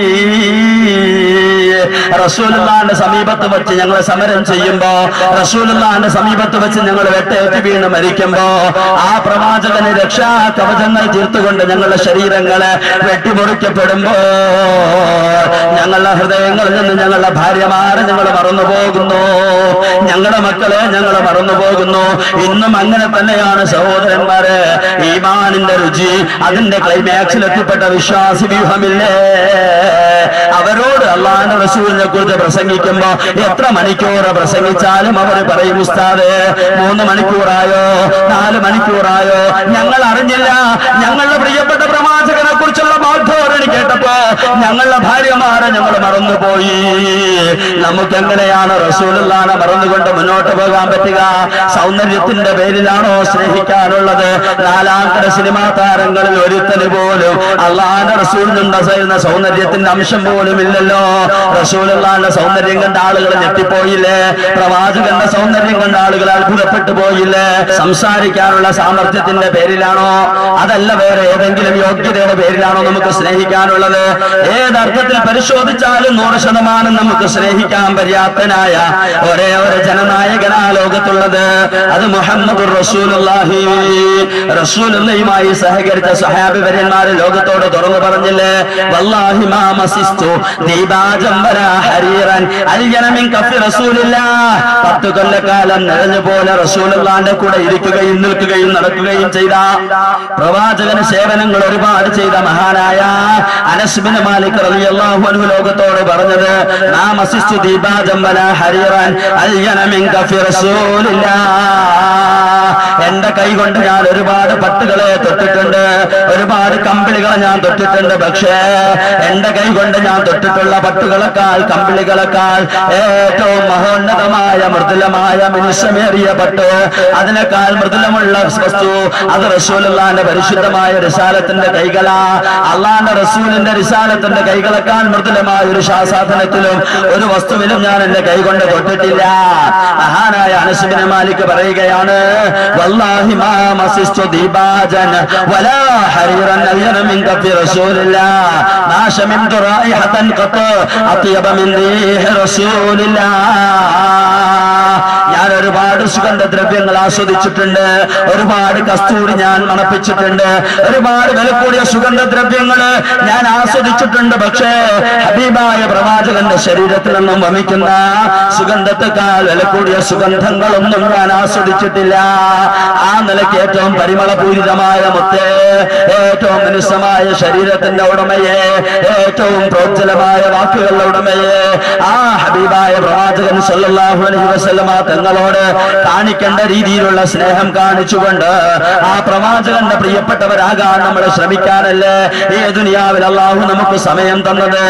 S1: റസൂലുള്ളാഹിന്റെ സമീപത്ത് വെച്ച് ഞങ്ങൾ സമരം ചെയ്യുമ്പോ, റസൂലുള്ളാഹിന്റെ സമീപത്ത് വെച്ച് ഞങ്ങൾ വെട്ടേറ്റ് വീണ് മരിക്കുമ്പോ, ആ പ്രവാചകന് രക്ഷാ കവചങ്ങൾ തീർത്തുകൊണ്ട് ഞങ്ങളുടെ ശരീരങ്ങളെ വെട്ടിമുറിക്കപ്പെടുമ്പോ ഞങ്ങളുടെ ഹൃദയങ്ങളിൽ നിന്ന് ഞങ്ങളുടെ ഭാര്യമാരെ ഞങ്ങൾ മറന്നു പോകുന്നു, ഞങ്ങളുടെ മക്കളെ ഞങ്ങൾ മറന്നു പോകുന്നു. ഇന്നും അങ്ങനെ തന്നെയാണ് സഹോദരന്മാരെ. ഈമാനിന്റെ രുചി, അതിന്റെ ക്ലൈമാക്സിൽ എത്തിപ്പെട്ട വിശ്വാസി വ്യൂഹമില്ലേ? അവരോട് അള്ളാഹുവിന്റെ റസൂലിനെ കുറിച്ച് പ്രസംഗിക്കുമ്പോ എത്ര മണിക്കൂർ പ്രസംഗിച്ചാലും അവർ പറയും, ഉസ്താദേ മൂന്ന് മണിക്കൂറായോ നാല് മണിക്കൂറായോ ഞങ്ങൾ അറിഞ്ഞില്ല. ഞങ്ങളുടെ പ്രിയപ്പെട്ട പ്രവാചകനെ കുറിച്ചുള്ള മാധോരണി കേട്ടപ്പോ ഞങ്ങളുടെ ഭാര്യമാരെ ഞങ്ങൾ മറന്നുപോയി. നമുക്ക് എങ്ങനെയാണ് റസൂലുള്ളാഹിനെ മറന്നുകൊണ്ട് മുന്നോട്ട് പോകാൻ പറ്റുക? സൗന്ദര്യത്തിന്റെ പേരിലാണോ സ്നേഹിക്കാനുള്ളത്? നാലാംകര സിനിമാ താരങ്ങളിൽ ഒരുത്തന് പോലും അള്ളാഹുവിന്റെ റസൂലിനുണ്ടായിരുന്ന സൗന്ദര്യത്തിന്റെ അംശം പോലും ഇല്ലല്ലോ. റസൂലുള്ളാഹിന്റെ സൗന്ദര്യം കണ്ട ആളുകൾ ഞെട്ടിപ്പോയില്ലേ? പ്രവാചകന്റെ സൗന്ദര്യം കണ്ട ആളുകൾ അത്ഭുതപ്പെട്ടു പോയില്ലേ? സംസാരിക്കാനുള്ള സാമർഥ്യത്തിന്റെ പേരിലാണോ, അതല്ല വേറെ ഏതെങ്കിലും യോഗ്യതയുടെ പേരിലാണോ നമുക്ക് സ്നേഹിക്കാനുള്ളത്? ഏതർത്ഥത്തിൽ പരിശോധിച്ചാലും നൂറ് ശതമാനം നമുക്ക് സ്നേഹിക്കാൻ പര്യാപ്തനായ ഒരേ ഒരു ജനനായകനാ ലോകത്തുള്ളത്. അത് മുഹമ്മദുർ റസൂലുള്ളാഹി. റസൂലുള്ളാഹിയുമായി സഹകരിച്ച സഹാബിവര്യന്മാര് ലോകത്തോട് തുറന്നു പറഞ്ഞില്ലേ, വല്ലാഹി മാ മസിസ്തു ദീബാജം വലാ ഹരീറൻ അൽയന മിൻ കഫി റസൂലില്ലാഹ്. പത്തു കൊല്ലക്കാലം നിഴഞ്ഞു പോലെ റസൂലുള്ളാഹിന്റെ കൂടെ ഇരിക്കുകയും നിൽക്കുകയും നടക്കുകയും ചെയ്ത, പ്രവാചകന് സേവനങ്ങൾ ഒരുപാട് ചെയ്ത മഹാനായ അനസ് ബിൻ മാലിക് റളിയല്ലാഹു അൻഹു ലോകത്തോട് പറഞ്ഞത്, നാ മസിസ്തു ദീബാജൻ വലാ ഹരീറൻ അൽയന മിൻക ഫി റസൂലില്ലാഹ്. എന്റെ കൈ കൊണ്ട് ഞാൻ ഒരുപാട് പട്ടുകളെ തൊട്ടിട്ടുണ്ട്, ഒരുപാട് കമ്പിളികളെ ഞാൻ തൊട്ടിട്ടുണ്ട്. പക്ഷേ എന്റെ കൈ കൊണ്ട് ഞാൻ തൊട്ടിട്ടുള്ള പട്ടുകളെക്കാൾ കമ്പിളികളെക്കാൾ ഏറ്റവും മഹോന്നതമായ മൃദുലമായ മിനുസമേറിയ പട്ട്, അതിനേക്കാൾ മൃദുലമുള്ള വസ്തു അത് റസൂലുള്ളാഹിന്റെ പരിശുദ്ധമായ റിസാലത്തിന്റെ കൈകളാ. അള്ളാന്റെ റസൂലിന്റെ റിസാലത്തിന്റെ കൈകളെക്കാൾ മൃദുലമായ ഒരു ശാസാധനത്തിലും ഒരു വസ്തുവിലും ഞാൻ എന്റെ കൈ കൊണ്ട് തൊട്ടിട്ടില്ല. മഹാനായ അനസ് ബിൻ മാലിക് പറയുകയാണ്, വല്ലാഹി മാ മസിസ്തു ദീബാജൻ വലാ ഹരീറൻ അൽയന മിൻക ഫി റസൂലില്ലാഹ് മാ ശമിംതു റായിഹതൻ ഖത്ത് അത്യബ മിൻ റീഹി റസൂലില്ലാഹ്. ഞാൻ ഒരുപാട് സുഗന്ധദ്രവ്യങ്ങൾ ആസ്വദിച്ചിട്ടുണ്ട്, ഒരുപാട് കസ്തൂരി ഞാൻ മണപ്പിച്ചിട്ടുണ്ട്, ഒരുപാട് വിലകൂടിയ സുഗന്ധദ്രവ്യങ്ങൾ ഞാൻ ആസ്വദിച്ചിട്ടുണ്ട്. പക്ഷേ ഹബീബായ പ്രവാചകന്റെ ശരീരത്തിൽ നിന്നും വമിക്കുന്ന സുഗന്ധത്തെക്കാൾ വിലകൂടിയ സുഗന്ധങ്ങളൊന്നും ഞാൻ ആസ്വദിച്ചിട്ടില്ല. ആ നിലയ്ക്ക് ഏറ്റവും പരിമളപൂരിതമായ മുത്തേ, ഏറ്റവും മനുഷ്യമായ ശരീരത്തിന്റെ ഉടമയെ, ഏറ്റവും പ്രോജ്വലമായ വാക്കുകളുടെ ഉടമയെ, ആ ഹബീബായ പ്രവാചകൻ സല്ലല്ലാഹു അലൈഹി വസല്ലമ തങ്ങളോട് കാണിക്കേണ്ട രീതിയിലുള്ള സ്നേഹം കാണിച്ചുകൊണ്ട് ആ പ്രവാചകന്റെ പ്രിയപ്പെട്ടവരാകാൻ നമ്മൾ ശ്രമിക്കാനല്ലേ ഈ ദുനിയാവിൽ അല്ലാഹു നമുക്ക് സമയം തന്നത്.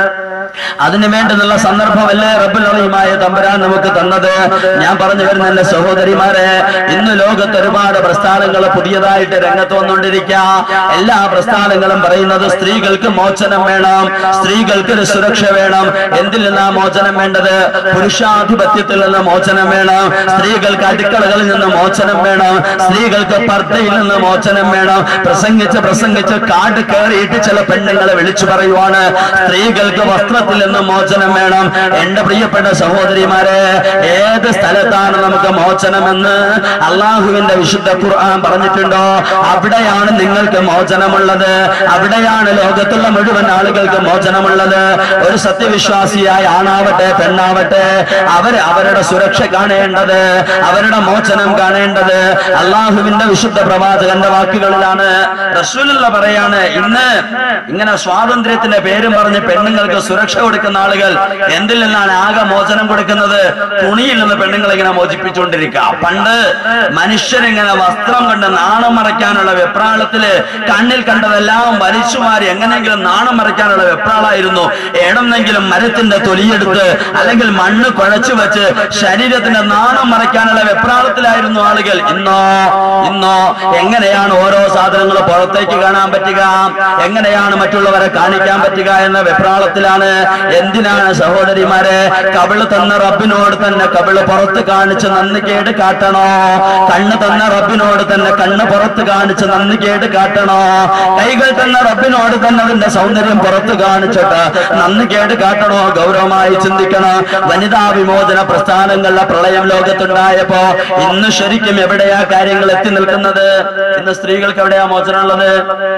S1: അതിനു വേണ്ടുന്നുള്ള സന്ദർഭമല്ലേ റബ്ബുൽ റഹീമായ തമ്പുരാൻ നമുക്ക് തന്നത്. ഞാൻ പറഞ്ഞു വരുന്ന എന്റെ സഹോദരിമാരെ, ഇന്ന് ലോകത്ത് ഒരുപാട് പ്രസ്ഥാനങ്ങൾ പുതിയതായിട്ട് രംഗത്ത് വന്നുകൊണ്ടിരിക്കുക. എല്ലാ പ്രസ്ഥാനങ്ങളും പറയുന്നത് സ്ത്രീകൾക്ക് മോചനം വേണം, സ്ത്രീകൾക്ക് ഒരു സുരക്ഷ വേണം. എന്തിൽ നിന്നാ മോചനം വേണ്ടത്? പുരുഷാധിപത്യത്തിൽ നിന്ന് മോചനം വേണം, സ്ത്രീകൾക്ക് അടുക്കളകളിൽ നിന്ന് മോചനം വേണം, സ്ത്രീകൾക്ക് പർദ്ദയിൽ നിന്ന് മോചനം വേണം. പ്രസംഗിച്ച് പ്രസംഗിച്ച് കാട് കയറിയിട്ട് ചില പെണ്ണുങ്ങളെ വിളിച്ചു പറയുവാണ്, സ്ത്രീകൾക്ക് വസ്ത്രത്തിൽ നിന്ന് മോചനം വേണം. എന്റെ പ്രിയപ്പെട്ട സഹോദരിമാരെ, ഏത് സ്ഥലത്താണ് നമുക്ക് മോചനമെന്ന് അള്ളാഹുവിന്റെ വിശുദ്ധ ഖുർആൻ പറഞ്ഞിട്ടുണ്ടോ? അവിടെയാണ് നിങ്ങൾക്ക് മോചനമുള്ളത്, അവിടെയാണ് ലോകത്തുള്ള മുഴുവൻ ആളുകൾക്ക് മോചനമുള്ളത്. ഒരു സത്യവിശ്വാസിയായ ആണാവട്ടെ പെണ്ണാവട്ടെ, അവര് അവരുടെ സുരക്ഷ കാണേണ്ടത്, അവരുടെ മോചനം കാണേണ്ടത് അള്ളാഹുവിന്റെ വിശുദ്ധ പ്രവാചകന്റെ വാക്കുകളിലാണ്. റസൂലുള്ള പറയാണ്, ഇന്ന് ഇങ്ങനെ സ്വാതന്ത്ര്യത്തിന്റെ പേരും പറഞ്ഞ് പെണ്ണുങ്ങൾക്ക് സുരക്ഷ കൊടുക്കുന്ന ആളുകൾ എന്തിൽ നിന്നാണ് ആകെ മോചനം കൊടുക്കുന്നത്? തുണിയിൽ നിന്ന് പെണ്ണുങ്ങളെ ഇങ്ങനെ മോചിപ്പിച്ചുകൊണ്ടിരിക്കുക. പണ്ട് മനുഷ്യരിങ്ങനെ വസ്ത്രം കൊണ്ട് നാണം മറയ്ക്കാനുള്ള വെപ്രാളത്തില് കണ്ണിൽ കണ്ടതെല്ലാം വലിച്ചുമാരി എങ്ങനെയെങ്കിലും നാണം മറയ്ക്കാനുള്ള വെപ്രാളായിരുന്നു. ഏടെന്നെങ്കിലും മരത്തിന്റെ തൊലിയെടുത്ത് അല്ലെങ്കിൽ മണ്ണ് കുഴച്ചു വെച്ച് ശരീരത്തിന്റെ നാണം മറയ്ക്കാനുള്ള വെപ്രാളത്തിലായിരുന്നു ആളുകൾ. ഇന്നോ ഇന്നോ എങ്ങനെയാണ് ഓരോ സാധനങ്ങൾ പുറത്തേക്ക് കാണാൻ പറ്റുക, എങ്ങനെയാണ് മറ്റുള്ളവരെ കാണിക്കാൻ പറ്റുക എന്ന വെപ്രാളത്തിലാണ്. എന്തിനാണ് സഹോദരിമാരെ? കവിള് തന്ന റബ്ബിനോട് തന്നെ കവിള് പുറത്ത് കാണിച്ച് നന്ദി കേട് കാട്ടണോ? കണ്ണ് തന്ന റബ്ബിനോട് തന്നെ കണ്ണ് പുറത്ത് കാണിച്ച് നന്ദി കേട് കാട്ടണോ? കൈകൾ തന്ന റബ്ബിനോട് തന്നെ അതിന്റെ സൗന്ദര്യം പുറത്ത് കാണിച്ചിട്ട് നന്ദി കേട് കാട്ടണോ? ഗൗരവമായി ചിന്തിക്കണം. വനിതാ വിമോചന പ്രസ്ഥാനങ്ങളുടെ പ്രളയം ലോകത്തുണ്ടായപ്പോ ഇന്ന് ശരിക്കും എവിടെയാ കാര്യങ്ങൾ എത്തി നിൽക്കുന്നത്? ഇന്ന് സ്ത്രീകൾക്ക് എവിടെയാ മോചനമുള്ളത്?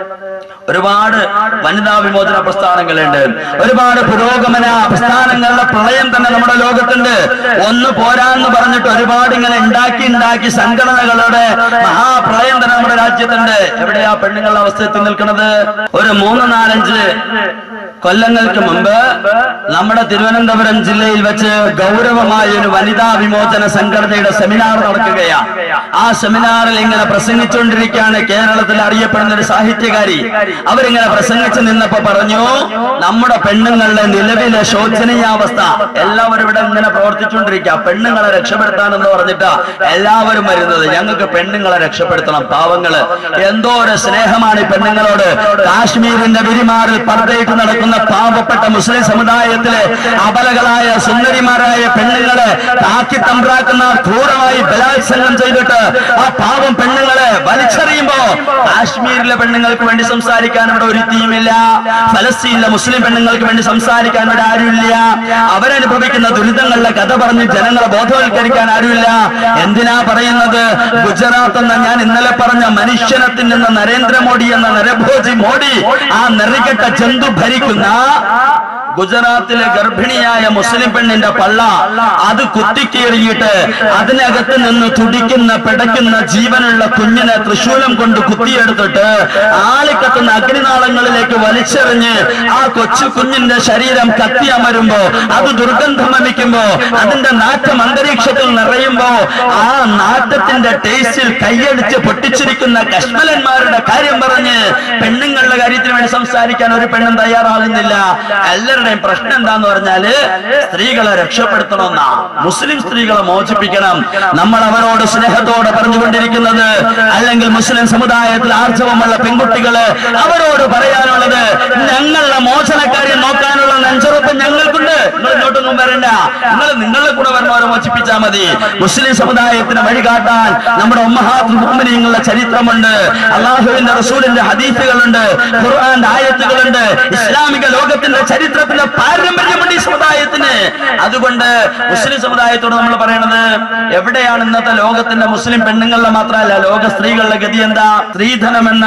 S1: ഒരുപാട് വനിതാ വിമോചന പ്രസ്ഥാനങ്ങളുണ്ട്, ഒരുപാട് പുരോഗമന പ്രസ്ഥാനങ്ങളുടെ പ്രളയം തന്നെ നമ്മുടെ ലോകത്തുണ്ട്. ഒന്ന് പോരാന്ന് പറഞ്ഞിട്ട് ഒരുപാട് ഇങ്ങനെ ഉണ്ടാക്കി ഉണ്ടാക്കി സംഘടനകളുടെ മഹാപ്രളയം തന്നെ നമ്മുടെ രാജ്യത്തുണ്ട്. എവിടെയാ പെണ്ണുങ്ങളുടെ അവസ്ഥ എത്തി നിൽക്കുന്നത്? ഒരു മൂന്ന് നാലഞ്ച് കൊല്ലങ്ങൾക്ക് മുമ്പ് നമ്മുടെ തിരുവനന്തപുരം ജില്ലയിൽ വെച്ച് ഗൗരവമായ ഒരു വനിതാ വിമോചന സംഘടനയുടെ സെമിനാർ നടക്കുകയാണ്. ആ സെമിനാറിൽ ഇങ്ങനെ പ്രസംഗിച്ചുകൊണ്ടിരിക്കുകയാണ് കേരളത്തിൽ അറിയപ്പെടുന്ന ഒരു സാഹിത്യകാരി. അവരിങ്ങനെ പ്രസംഗിച്ചു നിന്നപ്പോ പറഞ്ഞു, നമ്മുടെ പെണ്ണുങ്ങളുടെ നിലവിലെ ശോചനീയാവസ്ഥ. എല്ലാവരും ഇവിടെ ഇങ്ങനെ പ്രവർത്തിച്ചുകൊണ്ടിരിക്കുക, പെണ്ണുങ്ങളെ രക്ഷപ്പെടുത്താനെന്ന് പറഞ്ഞിട്ടാ എല്ലാവരും വരുന്നത്. ഞങ്ങൾക്ക് പെണ്ണുങ്ങളെ രക്ഷപ്പെടുത്തണം, പാവങ്ങള്. എന്തോ ഒരു സ്നേഹമാണ് ഈ പെണ്ണുങ്ങളോട്. കാശ്മീരിന്റെ വിരിമാറിൽ പർദ്ദയിട്ട് നടക്കുന്ന പാവപ്പെട്ട മുസ്ലിം സമുദായത്തിലെ അബലകളായ സുന്ദരിമാരായ പെണ്ണുങ്ങളെ താക്കി തമ്പ്രാക്കുന്ന ക്രൂരമായി ബലാത്സംഗം ചെയ്തിട്ട് ആ പാവം പെണ്ണുങ്ങളെ വലിച്ചെറിയുമ്പോ കാശ്മീരിലെ പെണ്ണുങ്ങൾക്ക് വേണ്ടി സംസാരിക്കാൻ ഇവിടെ ഒരു ടീമില്ല, ഫലസ്തീനിലെ മുസ്ലിം പെണ്ണുങ്ങൾക്ക് വേണ്ടി സംസാരിക്കാൻ ഇവിടെ ആരുമില്ല, അവരനുഭവിക്കുന്ന ദുരിതങ്ങളുടെ കഥ പറഞ്ഞ് ജനങ്ങളെ ബോധവൽക്കരിക്കാൻ ആരുമില്ല. എന്തിനാ പറയുന്നത്? ഗുജറാത്ത് എന്ന ഞാൻ ഇന്നലെ പറഞ്ഞ മനുഷ്യനത്തിൽ നിന്ന് നരേന്ദ്രമോദി എന്ന നരഭോജി മോഡി, ആ നെറികെട്ട ജന്തു ഭരിക്കുന്ന ഗുജറാത്തിലെ ഗർഭിണിയായ മുസ്ലിം പെണ്ണിന്റെ പള്ള അത് കുത്തിക്കീറിയിട്ട് അതിനകത്ത് നിന്ന് തുടിക്കുന്ന പിടയ്ക്കുന്ന ജീവനുള്ള കുഞ്ഞിനെ തൃശൂലം കൊണ്ട് കുത്തിയെടുത്തിട്ട് ആളിക്കത്തുന്ന അഗ്നിനാളങ്ങളിലേക്ക് വലിച്ചെറിഞ്ഞ് ആ കൊച്ചു കുഞ്ഞിന്റെ ശരീരം കത്തി അമരുമ്പോ അത് ദുർഗന്ധം വമിക്കുമ്പോ അതിന്റെ നാറ്റം അന്തരീക്ഷത്തിൽ നിറയുമ്പോ ആ നാറ്റത്തിന്റെ ടേസ്റ്റിൽ കൈയടിച്ച് പൊട്ടിച്ചിരിക്കുന്ന കശ്മലന്മാരുടെ കാര്യം പറഞ്ഞ് പെണ്ണുങ്ങളുടെ കാര്യത്തിന് വേണ്ടി സംസാരിക്കാൻ ഒരു പെണ്ണും തയ്യാറാകുന്നില്ല. എല്ലാവരുടെയും പ്രശ്നം എന്താന്ന് പറഞ്ഞാല് സ്ത്രീകളെ രക്ഷപ്പെടുത്തണമെന്നാ, മുസ്ലിം സ്ത്രീകളെ മോചിപ്പിക്കണം. നമ്മൾ അവരോട് സ്നേഹത്തോടെ പറഞ്ഞുകൊണ്ടിരിക്കുന്നത്, അല്ലെങ്കിൽ മുസ്ലിം സമുദായത്തിൽ ആർജവമുള്ള പെൺകുട്ടികള് അവരോട് പറയാനുള്ളത്, ഞങ്ങളുടെ മോചനക്കാര്യം നോക്കാനുള്ള നെഞ്ചുറപ്പ് ഞങ്ങൾക്കുണ്ട്. നിങ്ങൾ ഇങ്ങോട്ടൊന്നും വരണ്ട, നിങ്ങൾ നിങ്ങളുടെ കൂടെ വരുന്നവരെ മോചിപ്പിച്ചാൽ മതി. മുസ്ലിം സമുദായത്തിന് വഴികാട്ടാൻ നമ്മുടെ ഉമ്മഹാത്തുൽ മുഅ്മിനീങ്ങളുടെ ചരിത്രമുണ്ട്, അള്ളാഹുവിന്റെ റസൂലിന്റെ ഹദീസുകളുണ്ട്, ഖുർആന്റെ ആയത്തുകളുണ്ട്, ഇസ്ലാമിക ലോകത്തിന്റെ ചരിത്രത്തിന്റെ പാരമ്പര്യമുണ്ട് ഈ സമുദായത്തിന്. അതുകൊണ്ട് മുസ്ലിം സമുദായത്തോട് നമ്മൾ പറയണത്, എവിടെയാണ് ഇന്നത്തെ ലോകത്തിന്റെ മുസ്ലിം പെണ്ണുങ്ങളുടെ മാത്രമല്ല ലോക സ്ത്രീകളുടെ ഗതി എന്താ? സ്ത്രീധനമെന്ന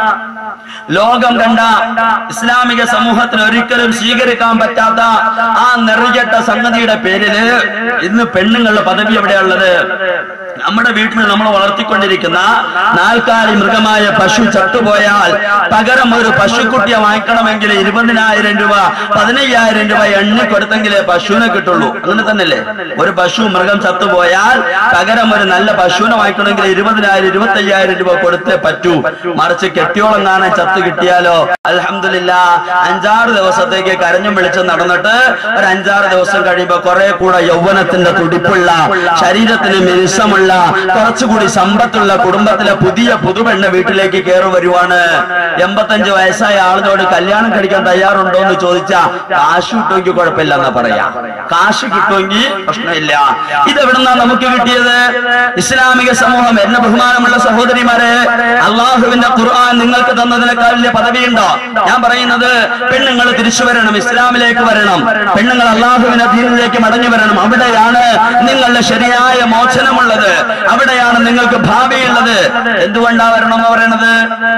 S1: ലോകം കണ്ട ഇസ്ലാമിക സമൂഹത്തിന് ഒരിക്കലും സ്വീകരിക്കാൻ പറ്റാത്ത ആ നെറികെട്ട സംഗതിയുടെ പേരില് ഇന്ന് പെണ്ണുങ്ങളുടെ പദവി എവിടെയുള്ളത്? നമ്മുടെ വീട്ടിൽ നമ്മൾ വളർത്തിക്കൊണ്ടിരിക്കുന്ന നാൽക്കാലി മൃഗമായ പശു ചത്തുപോയാൽ പകരം ഒരു പശുക്കുട്ടിയെ വാങ്ങിക്കണമെങ്കിൽ ഇരുപതിനായിരം രൂപ പതിനയ്യായിരം രൂപ എണ്ണി കൊടുത്തെങ്കിലേ പശുവിനെ കിട്ടുള്ളൂ. അങ്ങനെ തന്നെയല്ലേ? ഒരു പശു മൃഗം ചത്തുപോയാൽ പകരം ഒരു നല്ല പശുവിനെ വാങ്ങിക്കണമെങ്കിൽ ഇരുപതിനായിരം ഇരുപത്തി അയ്യായിരം രൂപ കൊടുത്തേ പറ്റൂ. മറിച്ച് കെട്ടിയോളം കാണാൻ ചത്തു കിട്ടിയാലോ അൽഹംദുലില്ലാഹ് അഞ്ചാറ് ദിവസത്തേക്ക് കരഞ്ഞും വിളിച്ചും നടന്നിട്ട് ഒരു അഞ്ചാറ് ദിവസം കഴിയുമ്പോ കുറെ കൂടെ യൗവനത്തിന്റെ തുടിപ്പുള്ള ശരീരത്തിന് മിനുസമുള്ള കുറച്ചുകൂടി സമ്പത്തുള്ള കുടുംബത്തിലെ പുതിയ പുതുപെണ്ണ് വീട്ടിലേക്ക് കയറി വരുവാണ്. എൺപത്തഞ്ച് വയസ്സായ ആളിനോട് കല്യാണം കഴിക്കാൻ തയ്യാറുണ്ടോ എന്ന് ചോദിച്ചാ കാശ് കിട്ടുമെങ്കിൽ കുഴപ്പമില്ലെന്നാ പറയാ. കാശ് കിട്ടുമെങ്കിൽ പ്രശ്നമില്ല. ഇതെവിടുന്നാ നമുക്ക് കിട്ടിയത്? ഇസ്ലാമിക സമൂഹം. എന്നെ ബഹുമാനമുള്ള സഹോദരിമാരെ, അള്ളാഹുവിന്റെ ഖുർആൻ നിങ്ങൾക്ക് തന്നതിനേക്കാൾ വലിയ പദവിയുണ്ടോ? ഞാൻ പറയുന്നത്, പെണ്ണുങ്ങൾ തിരിച്ചു വരണം, ഇസ്ലാമിലേക്ക് വരണം, പെണ്ണുങ്ങൾ അള്ളാഹുവിന്റെ ദീനിലേക്ക് മടങ്ങി വരണം. അവിടെയാണ് നിങ്ങളുടെ ശരിയായ മോചനമുള്ളത്, അവിടെയാണ് നിങ്ങൾക്ക് ഭാവിയുള്ളത്. എന്തുകൊണ്ടാ വരണം എന്ന് പറയണത്?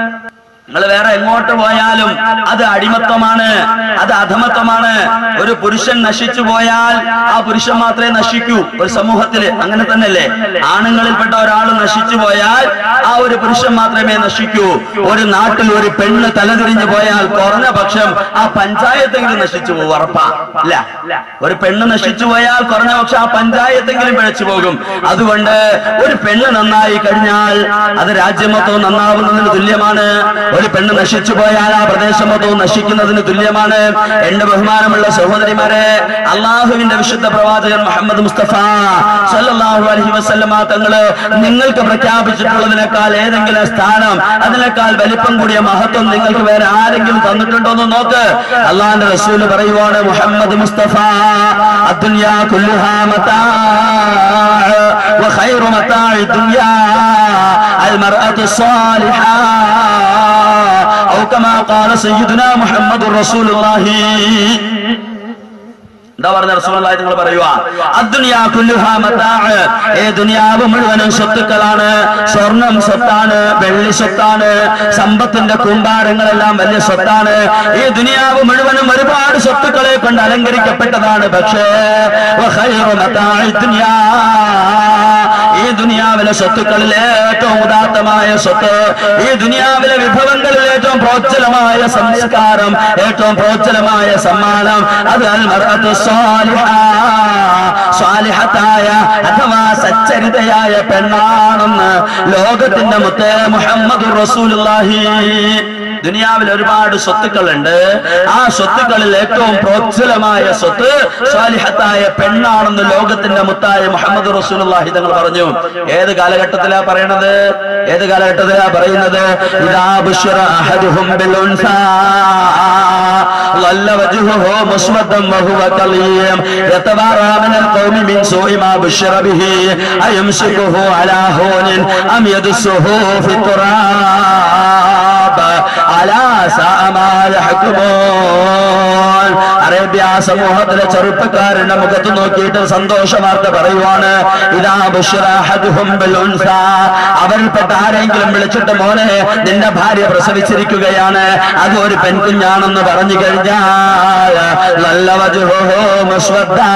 S1: നിങ്ങൾ വേറെ എങ്ങോട്ട് പോയാലും അത് അടിമത്വമാണ്, അത് അധമത്വമാണ്. ഒരു പുരുഷൻ നശിച്ചു പോയാൽ ആ പുരുഷൻ മാത്രമേ നശിക്കൂ ഒരു സമൂഹത്തില്. അങ്ങനെ തന്നെയല്ലേ? ആണുങ്ങളിൽപ്പെട്ട ഒരാൾ നശിച്ചു പോയാൽ ആ ഒരു പുരുഷൻ മാത്രമേ നശിക്കൂ. ഒരു നാട്ടിൽ ഒരു പെണ്ണ് തലതിരിഞ്ഞു പോയാൽ കുറഞ്ഞ പക്ഷം ആ പഞ്ചായത്തെങ്കിലും നശിച്ചു പോകും. ഉറപ്പാ? ഇല്ല. ഒരു പെണ്ണ് നശിച്ചു പോയാൽ കുറഞ്ഞ പക്ഷം ആ പഞ്ചായത്തെങ്കിലും പിഴച്ചു പോകും. അതുകൊണ്ട് ഒരു പെണ്ണ് നന്നായി കഴിഞ്ഞാൽ അത് രാജ്യം മൊത്തവും നന്നാവുന്നതിന് തുല്യമാണ്. ഒരു പെണ്ണ് നശിച്ചു പോയാൽ ആ പ്രദേശം മൊത്തവും നശിക്കുന്നതിന് തുല്യമാണ്. എന്റെ ബഹുമാനമുള്ള സഹോദരിമാരെ, അള്ളാഹുവിന്റെ വിശുദ്ധ പ്രവാചകൻ മുഹമ്മദ് മുസ്തഫ സല്ലല്ലാഹു അലൈഹി വസല്ലമ തങ്ങള് നിങ്ങൾക്ക് പ്രഖ്യാപിച്ചിട്ടുള്ളതിനേക്കാൾ ഏതെങ്കിലും സ്ഥാനം, അതിനേക്കാൾ വലിപ്പം കൂടിയ മഹത്വം നിങ്ങൾക്ക് വേറെ ആരെങ്കിലും തന്നിട്ടുണ്ടോ എന്ന് നോക്ക്. അള്ളാഹുവിന്റെ റസൂൽ പറയുവാണ്, മുഹമ്മദ് മുസ്തഫ അദ്ദുനിയാ കുല്ലുഹാ മതാഅ വഖൈറു മതാഇ ദുനിയാ അൽ മർഅതു സ്വാലിഹ ഔ കമാ ഖാല സയ്യിദുനാ മുഹമ്മദുർ റസൂലുള്ളാഹി. എന്താ പറഞ്ഞ റസൂലുള്ളാഹി നിങ്ങൾ പറയുക? അദ്ദുനിയാ കുല്ലുഹാ മതാഅ, ഈ ദുനിയാവ് മുഴുവനും സ്വത്തുക്കളാണ്. സ്വർണം സ്വത്താണ്, വെള്ളി സ്വത്താണ്, സമ്പത്തിന്റെ കൂമ്പാരങ്ങളെല്ലാം വലിയ സ്വത്താണ്. ഈ ദുനിയാവ് മുഴുവനും ഒരുപാട് സ്വത്തുക്കളെ കൊണ്ട് അലങ്കരിക്കപ്പെട്ടതാണ്. പക്ഷേ വഖൈറു മതാഇ ദുനിയാ, ഈ ദുനിയാവിലെ സ്വത്തുക്കളിൽ ഏറ്റവും ഉദാത്തമായ സ്വത്ത്, ഈ ദുനിയാവിലെ വിഭവങ്ങളിൽ ഏറ്റവും പ്രോജ്വലമായ സംസ്കാരം, ഏറ്റവും പ്രോജ്വലമായ സമ്മാനം അത് അൽ മർഅതു സ്വാലിഹ, സ്വാലിഹത്തായ അഥവാ സച്ചരിതയായ പെണ്ണാണെന്ന് ലോകത്തിന്റെ മുത്തേ മുഹമ്മദുർ റസൂലുള്ളാഹി. ദുനിയാവിൽ ഒരുപാട് സ്വത്തുക്കളുണ്ട്. ആ സ്വത്തുക്കളിൽ ഏറ്റവും പ്രോജ്വലമായ സ്വത്ത് സ്വാലിഹത്തായ പെണ്ണാണെന്ന് ലോകത്തിന്റെ മുത്തായ മുഹമ്മദ് റസൂലുള്ളാഹി തങ്ങൾ പറഞ്ഞു. ഏത് കാലഘട്ടത്തിലാ പറയണത്? ഏത് കാലഘട്ടത്തിലാ പറയുന്നത്? ഇദാ ബുശ്റ അഹദുഹും ബിൽ ഉൻസാ ളല്ല വജ്ഹുഹു മുസ്വദ്ദൻ വഹുവ കളീം യതവാറാ മിനൽ ഖൗമി മിൻ സൂഇ മാ ബുശ്റ ബിഹി അയംസികുഹു അലാ ഹൂനിൻ അം യദ്സുഹു ഫി തുറാബ് അലാ സാഅ മാ യഹ്കുമൂൻ. അറേബ്യ സമൂഹത്തിലെ ചെറുപ്പക്കാരന്റെ മുഖത്ത് നോക്കിയിട്ട് സന്തോഷ വാർത്ത പറയുവാണ്. ഇതാ ബുശ്റാഹദുഹും ബിൽ ഉൻസാ, അവരിൽപ്പെട്ട ആരെങ്കിലും വിളിച്ചിട്ട് മോനെ നിന്റെ ഭാര്യ പ്രസവിച്ചിരിക്കുകയാണ്, അത് ഒരു പെൺകുഞ്ഞാണെന്ന് പറഞ്ഞു കഴിഞ്ഞാൽ നല്ല വജ്ഹുഹു മുസ്വദ്ദാ,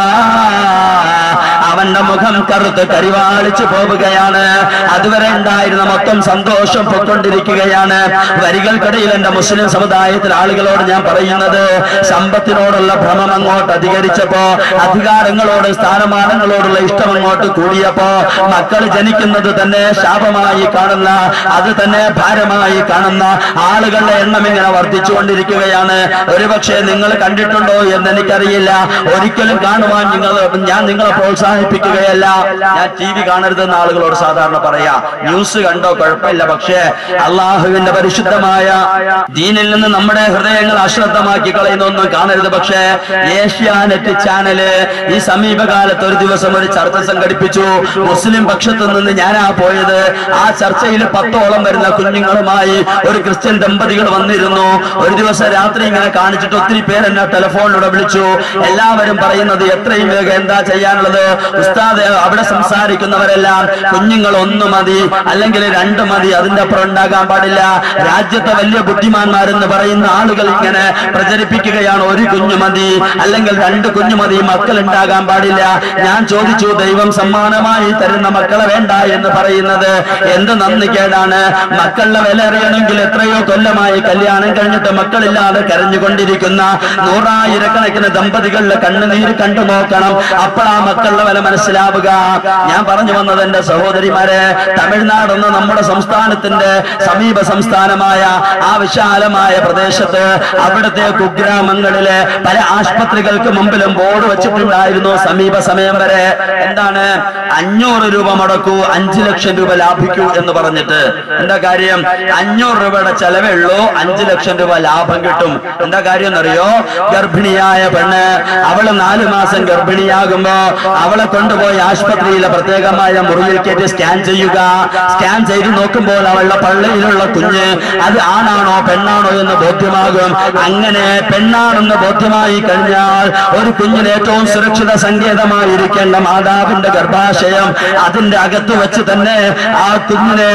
S1: അവന്റെ മുഖം കറുത്ത് കരിവാളിച്ചു പോവുകയാണ്. അതുവരെ ഉണ്ടായിരുന്ന മൊത്തം സന്തോഷം പൊക്കൊണ്ടിരിക്കുകയാണ്. വരികൾക്കിടയിൽ എന്റെ മുസ്ലിം സമുദായത്തിലെ ആളുകളോട് ഞാൻ പറയുന്നത്, സമ്പത്തിനോടുള്ള ഭ്രമം അങ്ങോട്ട് അധികരിച്ചപ്പോ, അധികാരങ്ങളോട് സ്ഥാനമാനങ്ങളോടുള്ള ഇഷ്ടം അങ്ങോട്ട് കൂടിയപ്പോ, മക്കൾ ജനിക്കുന്നത് തന്നെ ശാപമായി കാണുന്ന, അത് തന്നെ ഭാരമായി കാണുന്ന ആളുകളുടെ എണ്ണം ഇങ്ങനെ വർദ്ധിച്ചുകൊണ്ടിരിക്കുകയാണ്. ഒരുപക്ഷെ നിങ്ങൾ കണ്ടിട്ടുണ്ടോ എന്ന് എനിക്കറിയില്ല. ഒരിക്കലും കാണുവാൻ നിങ്ങൾ ഞാൻ നിങ്ങളെ പ്രോത്സാഹിപ്പിക്കുകയല്ല. ഞാൻ ടി വി കാണരുതെന്ന് ആളുകളോട് സാധാരണ പറയാ. ന്യൂസ് കണ്ടോ കുഴപ്പമില്ല, പക്ഷേ അള്ളാഹുവിന്റെ പരിശുദ്ധമായ ദീനിൽ നിന്ന് നമ്മുടെ ഹൃദയങ്ങൾ അശ്രദ്ധമാക്കി കളയുന്നൊന്നും കാണരുത്. പക്ഷേ ഏഷ്യാനെറ്റ് ചാനല് ഈ സമീപകാലത്ത് ഒരു ദിവസം ഒരു ചർച്ച സംഘടിപ്പിച്ചു. മുസ്ലിം പക്ഷത്തു നിന്ന് ഞാനാ പോയത്. ആ ചർച്ചയിൽ പത്തോളം വരുന്ന കുഞ്ഞുങ്ങളുമായി ഒരു ക്രിസ്ത്യൻ ദമ്പതികൾ വന്നിരുന്നു. ഒരു ദിവസം രാത്രി ഇങ്ങനെ കാണിച്ചിട്ട് ഒത്തിരി പേര് എന്നെ ടെലിഫോണിലൂടെ വിളിച്ചു. എല്ലാവരും പറയുന്നത് എത്രയും വേഗം എന്താ ചെയ്യാനുള്ളത് ഉസ്താദ്, അവിടെ സംസാരിക്കുന്നവരെല്ലാം കുഞ്ഞുങ്ങൾ ഒന്ന് മതി, അല്ലെങ്കിൽ രണ്ട് മതി, അതിന്റെ അപ്പുറം ഉണ്ടാകാൻ പാടില്ല. രാജ്യത്തെ വലിയ ബുദ്ധിമാന്മാരെന്ന് പറയുന്ന ആളുകൾ ഇങ്ങനെ പ്രചരിപ്പിക്കുകയാണ്, ഒരു കുഞ്ഞു മതി, അല്ലെങ്കിൽ രണ്ട് കുഞ്ഞു മതി, മക്കൾ ഉണ്ടാകാൻ പാടില്ല. ഞാൻ ചോദിച്ചു, ദൈവം സമ്മാനമായി തരുന്ന മക്കളെ വേണ്ട എന്ന് പറയുന്നത് എന്ത് നന്ദികേടാണ്. മക്കളുടെ വില അറിയണമെങ്കിൽ എത്രയോ കൊല്ലമായി കല്യാണം കഴിഞ്ഞിട്ട് മക്കളില്ലാതെ കരഞ്ഞുകൊണ്ടിരിക്കുന്ന നൂറായിരക്കണക്കിന് ദമ്പതികളുടെ കണ്ണുനീര് കണ്ടു നോക്കണം, അപ്പോഴാ മക്കളുടെ വില മനസ്സിലാവുക. ഞാൻ പറഞ്ഞു വന്നത് എന്റെ സഹോദരിമാരെ, തമിഴ്നാടെന്ന നമ്മുടെ സംസ്ഥാനത്തിന്റെ സമീപ സംസ്ഥാനമായ ആ വിശാലമായ പ്രദേശത്ത് അവിടുത്തെ കുഗ്രാമങ്ങളിലെ പല ആശുപത്രികൾക്ക് മുമ്പിലും ബോർഡ് വെച്ചിട്ടുണ്ടായിരുന്നു സമീപ സമയം വരെ. എന്താണ്? അഞ്ഞൂറ് രൂപ മുടക്കൂ, അഞ്ചു ലക്ഷം രൂപ ലാഭിക്കൂ എന്ന് പറഞ്ഞിട്ട്. എന്താ കാര്യം? അഞ്ഞൂറ് രൂപയുടെ ചെലവേ ഉള്ളൂ, അഞ്ചു ലക്ഷം രൂപ ലാഭം കിട്ടും. എന്താ കാര്യം എന്നറിയോ? ഗർഭിണിയായ പെണ്ണ്, അവള് നാലു മാസം ഗർഭിണിയാകുമ്പോ അവളെ കൊണ്ടുപോയി ആശുപത്രിയിലെ പ്രത്യേകമായ മുറിയിൽ കയറ്റി സ്കാൻ ചെയ്യുക. സ്കാൻ ചെയ്ത് നോക്കുമ്പോൾ അവളുടെ പള്ളിയിലുള്ള കുഞ്ഞ് അത് ആണാണോ പെണ്ണാണോ എന്ന് ബോധ്യമാകും. അങ്ങനെ പെണ്ണാണെന്ന് ബോധ്യമായി കഴിഞ്ഞാൽ ഒരു കുഞ്ഞിന് ഏറ്റവും സുരക്ഷിത സങ്കേതമായിരിക്കേണ്ട മാതാവിന്റെ ഗർഭാശയം, അതിന്റെ അകത്ത് വെച്ച് തന്നെ ആ കുഞ്ഞിനെ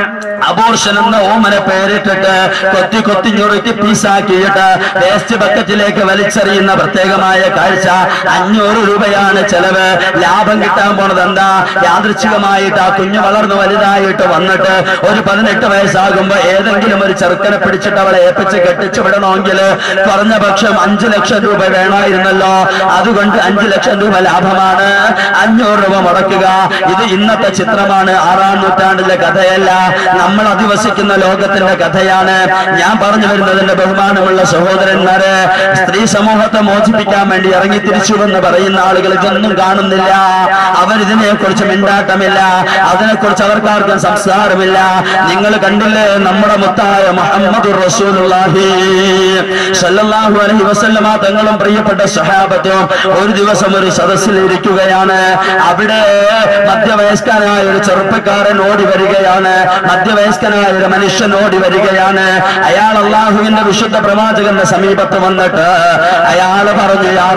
S1: അബോർഷൻ എന്ന ഓമന പേരിട്ടിട്ട് കൊത്തി കൊത്തി ഞൊറുക്കി പീസാക്കിയിട്ട് വേസ്റ്റ് ബക്കറ്റിലേക്ക് വലിച്ചെറിയുന്ന പ്രത്യേകമായ കാഴ്ച. അഞ്ഞൂറ് രൂപയാണ് ചെലവ്. ലാഭം കിട്ടാൻ പോണത് എന്താ? യാദൃച്ഛികമായിട്ട് ആ കുഞ്ഞ് വളർന്നു വലുതായിട്ട് വന്നിട്ട് ഒരു പതിനെട്ട് വയസ്സാകുമ്പോ ഏതെങ്കിലും ഒരു ചെറുക്കനെ പിടിച്ചിട്ട് അവളെ ഏൽപ്പിച്ച് കെട്ടിച്ചു വിടണമെങ്കിൽ കുറഞ്ഞ പക്ഷം അഞ്ചു ലക്ഷം രൂപ വേണമായിരുന്നല്ലോ. അതുകൊണ്ട് അഞ്ചു ലക്ഷം രൂപ ലാഭമാണ്. അഞ്ഞൂറ് രൂപ മുടക്കുക. ഇത് ഇന്നത്തെ ചിത്രമാണ്, ആറാം നൂറ്റാണ്ടിലെ കഥയല്ല, നമ്മൾ അധിവസിക്കുന്ന ലോകത്തിന്റെ കഥയാണ്. ഞാൻ പറഞ്ഞു വരുന്നതിന്റെ ബഹുമാനമുള്ള സഹോദരന്മാരെ, സ്ത്രീ സമൂഹത്തെ മോചിപ്പിക്കാൻ വേണ്ടി ഇറങ്ങി തിരിച്ചുവെന്ന് പറയുന്ന ആളുകൾ ഇതൊന്നും കാണുന്നില്ല. അവരിതിനെ കുറിച്ച് മിണ്ടാട്ടമില്ല, അതിനെക്കുറിച്ച് അവർക്കാർക്കും സംസാരമില്ല. നിങ്ങൾ കണ്ടില്ലേ, നമ്മുടെ മുത്തായ മുഹമ്മദുർ റസൂലുള്ളാഹി സ്വല്ലല്ലാഹു അലൈഹി വസല്ലമ തങ്ങളും പ്രിയപ്പെട്ട സ്വഹാബത്തും ഒരു ദിവസം ഒരു സദസ്സിൽ ഇരിക്കുകയാണ്. അവിടെ മധ്യവയസ്കനായ ഒരു ചെറുപ്പക്കാരൻ ഓടി വരികയാണ്. മധ്യവയസ്കനായ ഒരു മനുഷ്യൻ ഓടി വരികയാണ്. അയാൾ അള്ളാഹുവിന്റെ വിശുദ്ധ പ്രവാചകന്റെ സമീപത്ത് വന്നിട്ട് അയാൾ പറഞ്ഞു, യാ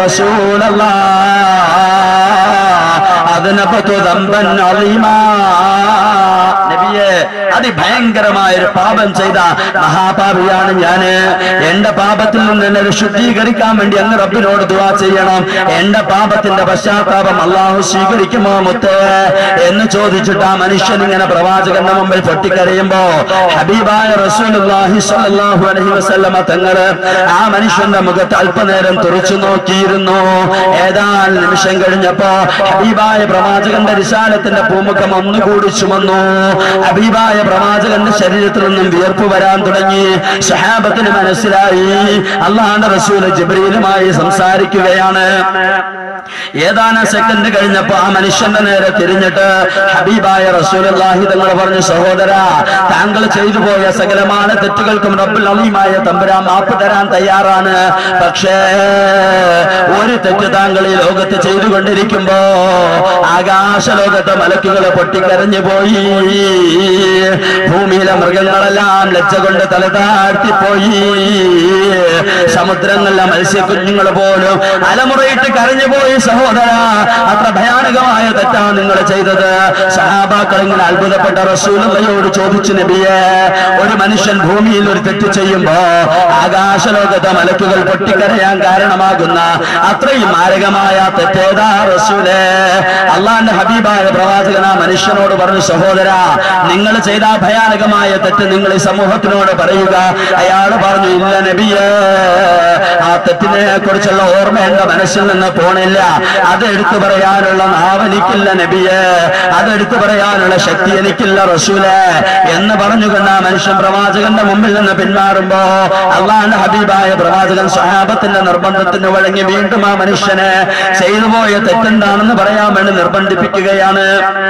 S1: റസൂലല്ലാഹ് അദ്നബതു ദംബൻ അളീമാ, നബിയേ അതിഭയങ്കരമായ ഒരു പാപം ചെയ്ത മഹാപാപിയാണ് ഞാന്. എന്റെ പാപത്തിൽ നിന്ന് എന്നെ ശുദ്ധീകരിക്കാൻ വേണ്ടി അങ്ങ് റബ്ബിനോട് ദുആ ചെയ്യണം. എന്റെ പാപത്തിന്റെ പശ്ചാത്താപം അള്ളാഹു സ്വീകരിക്കുമോ മുത്തേ എന്ന് ചോദിച്ചിട്ട് ആ മനുഷ്യൻ ഇങ്ങനെ പ്രവാചകന്റെ മുമ്പിൽ പൊട്ടിക്കരയുമ്പോ ഹബീബായ റസൂലുള്ളാഹി സ്വല്ലല്ലാഹു അലൈഹി വസല്ലമ തങ്ങള് ആ മനുഷ്യന്റെ മുഖത്ത് അല്പനേരം തുറച്ചു നോക്കിയിരുന്നു. ഏതാനും നിമിഷം കഴിഞ്ഞപ്പോ ഹബീബായ പ്രവാചകന്റെ റിസാലത്തിന്റെ പൂമുഖം ഒന്നുകൂടി ചുമന്നു. ഹബീബായ പ്രവാചകന്റെ ശരീരത്തിൽ നിന്നും വിയർപ്പ് വരാൻ തുടങ്ങി. സ്വഹാബത്തിന് മനസ്സിലായി അല്ലാഹുവിന്റെ റസൂൽ ജിബ്രീലുമായി സംസാരിക്കുകയാണ്. ഏതാനും സെക്കൻഡ് കഴിഞ്ഞപ്പോ ആ മനുഷ്യന്റെ നേരെ തിരിഞ്ഞിട്ട് ഹബീബായ റസൂലുള്ളാഹി തങ്ങൾ പറഞ്ഞു, സഹോദരാ, താങ്കൾ ചെയ്തു പോയ സകലമായ തെറ്റുകൾക്കും റബ്ബുൽ അലീമായ തമ്പുരാൻ മാപ്പ് തരാൻ തയ്യാറാണ്. പക്ഷേ ഒരു തെറ്റ് താങ്കൾ ഈ ലോകത്ത് ചെയ്തുകൊണ്ടിരിക്കുമ്പോ ആകാശ ലോകത്തെ മലക്കുകൾ പൊട്ടിക്കരഞ്ഞു പോയി. ഭൂമിയിലെ മൃഗങ്ങളെല്ലാം ലജ്ജ കൊണ്ട് തല താഴ്ത്തിപ്പോയി. സമുദ്രങ്ങളിലെ മത്സ്യക്കുഞ്ഞുങ്ങൾ പോലും അലമുറയിട്ട് കരഞ്ഞുപോയി സഹോദര. അത്ര ഭയാനകമായ തെറ്റാണ് നിങ്ങൾ ചെയ്തത്. സഹാബാക്കൾ ഇങ്ങനെ അത്ഭുതപ്പെട്ട റസൂലുള്ളാഹിയോട് ചോദിച്ചു, നബിയെ, ഒരു മനുഷ്യൻ ഭൂമിയിൽ ഒരു തെറ്റ് ചെയ്യുമ്പോ ആകാശലോകത്തെ മലക്കുകൾ പൊട്ടിക്കരയാൻ കാരണമാകുന്ന അത്രയും മാരകമായ തെറ്റേതാ റസൂലേ? അള്ളാന്റെ ഹബീബായ പ്രവാചകൻ ആ മനുഷ്യനോട് പറഞ്ഞു, സഹോദര, നിങ്ങൾ ചെയ്ത ഭയാനകമായ തെറ്റ് നിങ്ങൾ ഈ സമൂഹത്തിനോട് പറയുക. അയാൾ പറഞ്ഞു, ഇല്ല നബിയേ, ആ തെറ്റിനെ കുറിച്ചുള്ള ഓർമ്മ എന്റെ മനസ്സിൽ നിന്ന് പോണില്ല. അത് എടുത്തു പറയാനുള്ള നാവെനിക്കില്ല നബിയേ, അതെടുത്തു പറയാനുള്ള ശക്തി എനിക്കില്ല റസൂലേ എന്ന് പറഞ്ഞുകൊണ്ട് ആ മനുഷ്യൻ പ്രവാചകന്റെ മുമ്പിൽ നിന്ന് പിന്മാറുമ്പോ അള്ളാന്റെ ഹബീബായ പ്രവാചകൻ സ്വഹാബത്തിന്റെ നിർബന്ധത്തിന് വഴങ്ങി വീണ്ടും ആ മനുഷ്യനെ ചെയ്തുപോയ തെറ്റെന്താണെന്ന് പറയാൻ വേണ്ടി നിർബന്ധിപ്പിക്കുകയാണ്.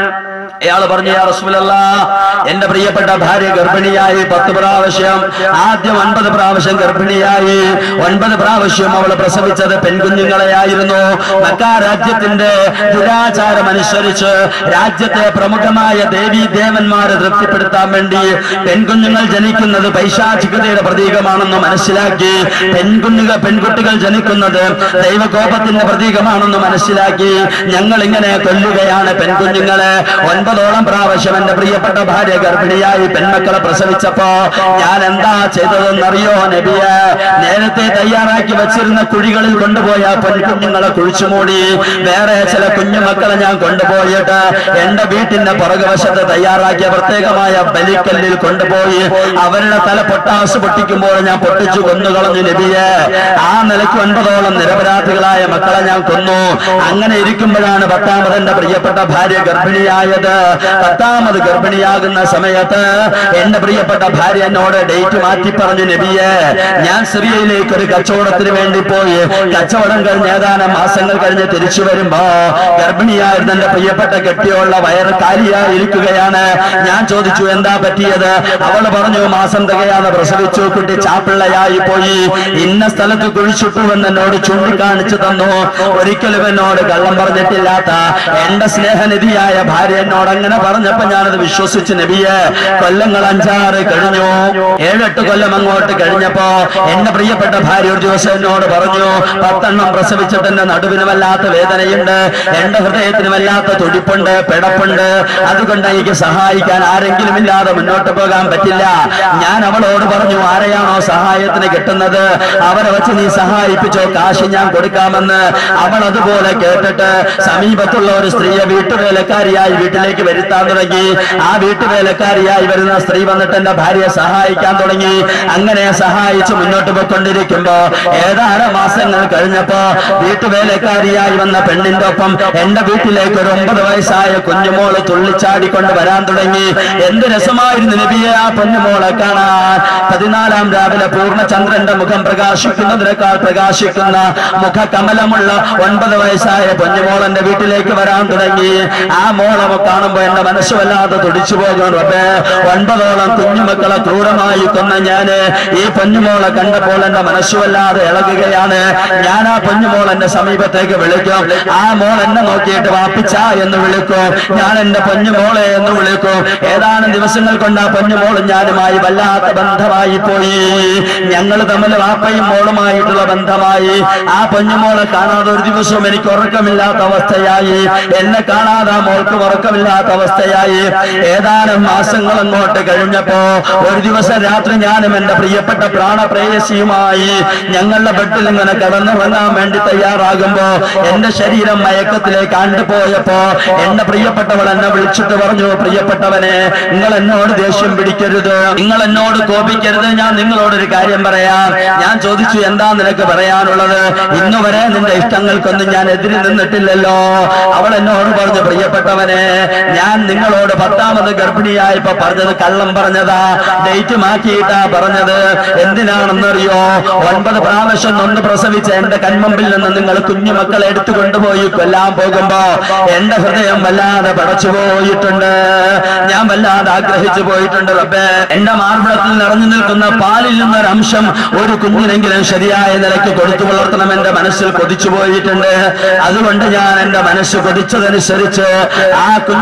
S1: അയാൾ പറഞ്ഞു, യാ റസൂലല്ലാഹ്, എന്റെ പ്രിയപ്പെട്ട ഭാര്യ ഗർഭിണിയായി പത്ത് പ്രാവശ്യം, ആദ്യം ഒൻപത് പ്രാവശ്യം ഗർഭിണിയായി. ഒൻപത് പ്രാവശ്യം അവൾ പ്രസവിച്ചത് പെൺകുഞ്ഞുങ്ങളെയായിരുന്നു. മക്കാ രാജ്യത്തിന്റെ ദുരാചാരം അനുസരിച്ച് രാജ്യത്തെ പ്രമുഖമായ ദേവീ ദേവന്മാരെ തൃപ്തിപ്പെടുത്താൻ വേണ്ടി പെൺകുഞ്ഞുങ്ങൾ ജനിക്കുന്നത് പൈശാചികതയുടെ പ്രതീകമാണെന്ന് മനസ്സിലാക്കി, പെൺകുഞ്ഞുങ്ങൾ പെൺകുട്ടികൾ ജനിക്കുന്നത് ദൈവകോപത്തിന്റെ പ്രതീകമാണെന്ന് മനസ്സിലാക്കി ഞങ്ങൾ ഇങ്ങനെ കൊല്ലുകയാണ് പെൺകുഞ്ഞുങ്ങളെ. ഒൻപതോളം പ്രാവശ്യം എന്റെ പ്രിയപ്പെട്ട ഭാര്യ ഗർഭിണിയായി പെൺമക്കളെ പ്രസവിച്ചപ്പോ ഞാൻ എന്താ ചെയ്തതെന്നറിയോ നബിയെ? നേരത്തെ തയ്യാറാക്കി വെച്ചിരുന്ന കുഴികളിൽ കൊണ്ടുപോയ പെൺകുഞ്ഞുങ്ങളെ കുഴിച്ചുമൂടി വേറെ ചില കുഞ്ഞുമക്കളെ ഞാൻ കൊണ്ടുപോയിട്ട് എന്റെ വീട്ടിന്റെ പുറകുവശത്ത് തയ്യാറാക്കിയ പ്രത്യേകമായ ബലിക്കല്ലിൽ കൊണ്ടുപോയി അവരുടെ തല പൊട്ടാസ് പൊട്ടിക്കുമ്പോൾ ഞാൻ പൊട്ടിച്ചു കൊന്നുകളഞ്ഞു നബിയെ. ആ നിലയ്ക്ക് ഒൻപതോളം നിരപരാധികളായ മക്കളെ ഞാൻ കൊന്നു. അങ്ങനെ ഇരിക്കുമ്പോഴാണ് പത്താമത് എന്റെ പ്രിയപ്പെട്ട ഭാര്യ ഗർഭിണിയായത്. പത്താമത് ഗർഭിണിയാകുന്ന സമയത്ത് എന്റെ പ്രിയപ്പെട്ട ഭാര്യ എന്നോട് ഡേറ്റ് മാറ്റി പറഞ്ഞു, നബിയെ, ഞാൻ സിറിയയിലേക്ക് ഒരു കച്ചവടത്തിന് വേണ്ടി പോയി. കച്ചവടം കഴിഞ്ഞ് ഏതാനും മാസങ്ങൾ കഴിഞ്ഞ് തിരിച്ചു വരുമ്പോ ഗർഭിണിയായിരുന്ന എന്റെ പ്രിയപ്പെട്ട കെട്ടിയുള്ള വയറ് കാലിയായിരിക്കുകയാണ്. ഞാൻ ചോദിച്ചു, എന്താ പറ്റിയത്? അവൾ പറഞ്ഞു, മാസം തികയാതെ പ്രസവിച്ചു, കുട്ടി ചാപ്പിള്ളയായി പോയി. ഇന്ന സ്ഥലത്ത് കുഴിച്ചിട്ടു എന്ന് എന്നോട് ചൂണ്ടിക്കാണിച്ചു തന്നു. ഒരിക്കലും എന്നോട് കള്ളം പറഞ്ഞിട്ടില്ലാത്ത എന്റെ സ്നേഹനിധിയായ ഭാര്യ എന്നോട് അങ്ങനെ പറഞ്ഞപ്പോ ഞാനത് വിശ്വസിച്ചു നബിയെ. കൊല്ലങ്ങൾ അഞ്ചാറ് കഴിഞ്ഞു. ഏഴെട്ട് കൊല്ലം അങ്ങോട്ട് കഴിഞ്ഞപ്പോ എന്റെ പ്രിയപ്പെട്ട ഭാര്യ ഒരു ദിവസം എന്നോട് പറഞ്ഞു, പത്തെണ്ണം പ്രസവിച്ചിട്ട് എന്റെ നടുവിന് വല്ലാത്ത വേദനയുണ്ട്, എന്റെ ഹൃദയത്തിന് വല്ലാത്ത തുടിപ്പുണ്ട്, പിടപ്പുണ്ട്, അതുകൊണ്ട് എനിക്ക് സഹായിക്കാൻ ആരെങ്കിലും ഇല്ലാതെ മുന്നോട്ട് പോകാൻ പറ്റില്ല. ഞാൻ അവളോട് പറഞ്ഞു, ആരെയാണോ സഹായത്തിന് കിട്ടുന്നത് അവരെ വെച്ച് നീ സഹായിപ്പിച്ചോ, കാശ് ഞാൻ കൊടുക്കാമെന്ന്. അവൾ അതുപോലെ കേട്ടിട്ട് സമീപത്തുള്ള ഒരു സ്ത്രീയെ വീട്ടുവേലക്കാരിയായി വീട്ടിലേക്ക് വരുത്താൻ തുടങ്ങി. ആ വീട്ടുവേലക്കാരിയായി വരുന്ന സ്ത്രീ വന്നിട്ട് എന്റെ ഭാര്യയെ സഹായിക്കാൻ തുടങ്ങി. അങ്ങനെ സഹായിച്ച് മുന്നോട്ട് പോയിക്കൊണ്ടിരിക്കുമ്പോ ഏതാനും മാസങ്ങൾ കഴിഞ്ഞപ്പോ വീട്ടുവേലക്കാരിയായി വന്ന പെണ്ണിന്റെ ഒപ്പം എന്റെ വീട്ടിലേക്ക് ഒരു ഒമ്പത് വയസ്സായ കുഞ്ഞുമോള് തുള്ളിച്ചാടിക്കൊണ്ട് വരാൻ തുടങ്ങി. എന്ത് രസമായിരുന്നു നബിയെ ആ കുഞ്ഞുമോളെ കാണാൻ. പതിനാലാം രാവിലെ പൂർണ്ണചന്ദ്രന്റെ മുഖം പ്രകാശിക്കുന്നതിനേക്കാൾ പ്രകാശിക്കുന്ന മുഖകമലമുള്ള ഒൻപത് വയസ്സായ കുഞ്ഞുമോൾ എന്റെ വീട്ടിലേക്ക് വരാൻ തുടങ്ങി. ആ മോളെ കാണുമ്പോ എന്റെ മനസ്സ് വല്ലാതെ തുടിച്ചു പോകും. റബ്ബേ, ഒൻപതോളം കുഞ്ഞുമക്കളെ ക്രൂരമായി കൊന്ന ഞാന് ഈ പൊന്നുമോളെ കണ്ടപ്പോൾ എന്റെ മനസ്സ് വല്ലാതെ ഇളകുകയാണ്. ഞാൻ ആ പൊന്നുമോൾ എന്റെ സമീപത്തേക്ക് വിളിക്കും. ആ മോൾ എന്നെ നോക്കിയിട്ട് വാപ്പിച്ച എന്ന് വിളിക്കും. ഞാൻ എന്റെ പൊന്നുമോളെ എന്ന് വിളിക്കും. ഏതാനും ദിവസങ്ങൾ കൊണ്ട് ആ പൊന്നുമോളും ഞാനുമായി വല്ലാത്ത ബന്ധമായി പോയി. ഞങ്ങൾ തമ്മിൽ വാപ്പയും മോളുമായിട്ടുള്ള ബന്ധമായി. ആ പൊന്നുമോളെ കാണാതെ ഒരു ദിവസവും എനിക്ക് ഉറക്കമില്ലാത്ത അവസ്ഥയായി. എന്നെ കാണാതെ ആ മോൾക്ക് ഉറക്കമില്ലാത്ത അവസ്ഥയായി. ഏതാനും മാസങ്ങൾ അങ്ങോട്ട് കഴിഞ്ഞപ്പോ ഒരു ദിവസം രാത്രി ഞാനും എന്റെ പ്രിയപ്പെട്ട പ്രാണപ്രേയസിയുമായി ഞങ്ങളുടെ ബെഡിൽ ഇങ്ങനെ കിടന്നുറങ്ങാൻ വേണ്ടി തയ്യാറാകുമ്പോ എന്റെ ശരീരം മയക്കത്തിലേക്ക് ആണ്ടുപോയപ്പോ എന്റെ പ്രിയപ്പെട്ടവൾ എന്നെ വിളിച്ചിട്ട് പറഞ്ഞു, പ്രിയപ്പെട്ടവനെ, നിങ്ങൾ എന്നോട് ദേഷ്യം പിടിക്കരുത്, നിങ്ങൾ എന്നോട് കോപിക്കരുത്, ഞാൻ നിങ്ങളോടൊരു കാര്യം പറയാം. ഞാൻ ചോദിച്ചു, എന്താ നിനക്ക് പറയാനുള്ളത്? ഇന്നുവരെ നിന്റെ ഇഷ്ടങ്ങൾക്കൊന്നും ഞാൻ എതിരി നിന്നിട്ടില്ലല്ലോ. അവൾ എന്നോട് പറഞ്ഞു, പ്രിയപ്പെട്ടവനെ, ഞാൻ നിങ്ങളോട് പത്താമത് ഗർഭിണിയായപ്പോ പറഞ്ഞത് കള്ളം പറഞ്ഞതാ, ഡേറ്റ് മാറ്റിയിട്ടാ പറഞ്ഞത്. എന്തിനാണെന്നറിയോ? ഒൻപത് പ്രാവശ്യം നൊന്ന് പ്രസവിച്ച എന്റെ കൺമുമ്പിൽ നിന്ന് നിങ്ങൾ കുഞ്ഞുമക്കളെ എടുത്തു കൊണ്ടുപോയി കൊല്ലാൻ പോകുമ്പോ എന്റെ ഹൃദയം വല്ലാതെ പടച്ചു പോയിട്ടുണ്ട്, ഞാൻ വല്ലാതെ ആഗ്രഹിച്ചു പോയിട്ടുണ്ട്. റബ്ബേ, എന്റെ മാർബിളത്തിൽ നിറഞ്ഞു നിൽക്കുന്ന പാലിൽ നിന്നൊരംശം ഒരു കുഞ്ഞിനെങ്കിലും ശരിയായ നിലയ്ക്ക് കൊടുത്തു വളർത്തണം എന്റെ മനസ്സിൽ കൊതിച്ചു പോയിട്ടുണ്ട്. അതുകൊണ്ട് ഞാൻ എന്റെ മനസ്സ് കൊതിച്ചതനുസരിച്ച് ആ കുഞ്ഞിനെ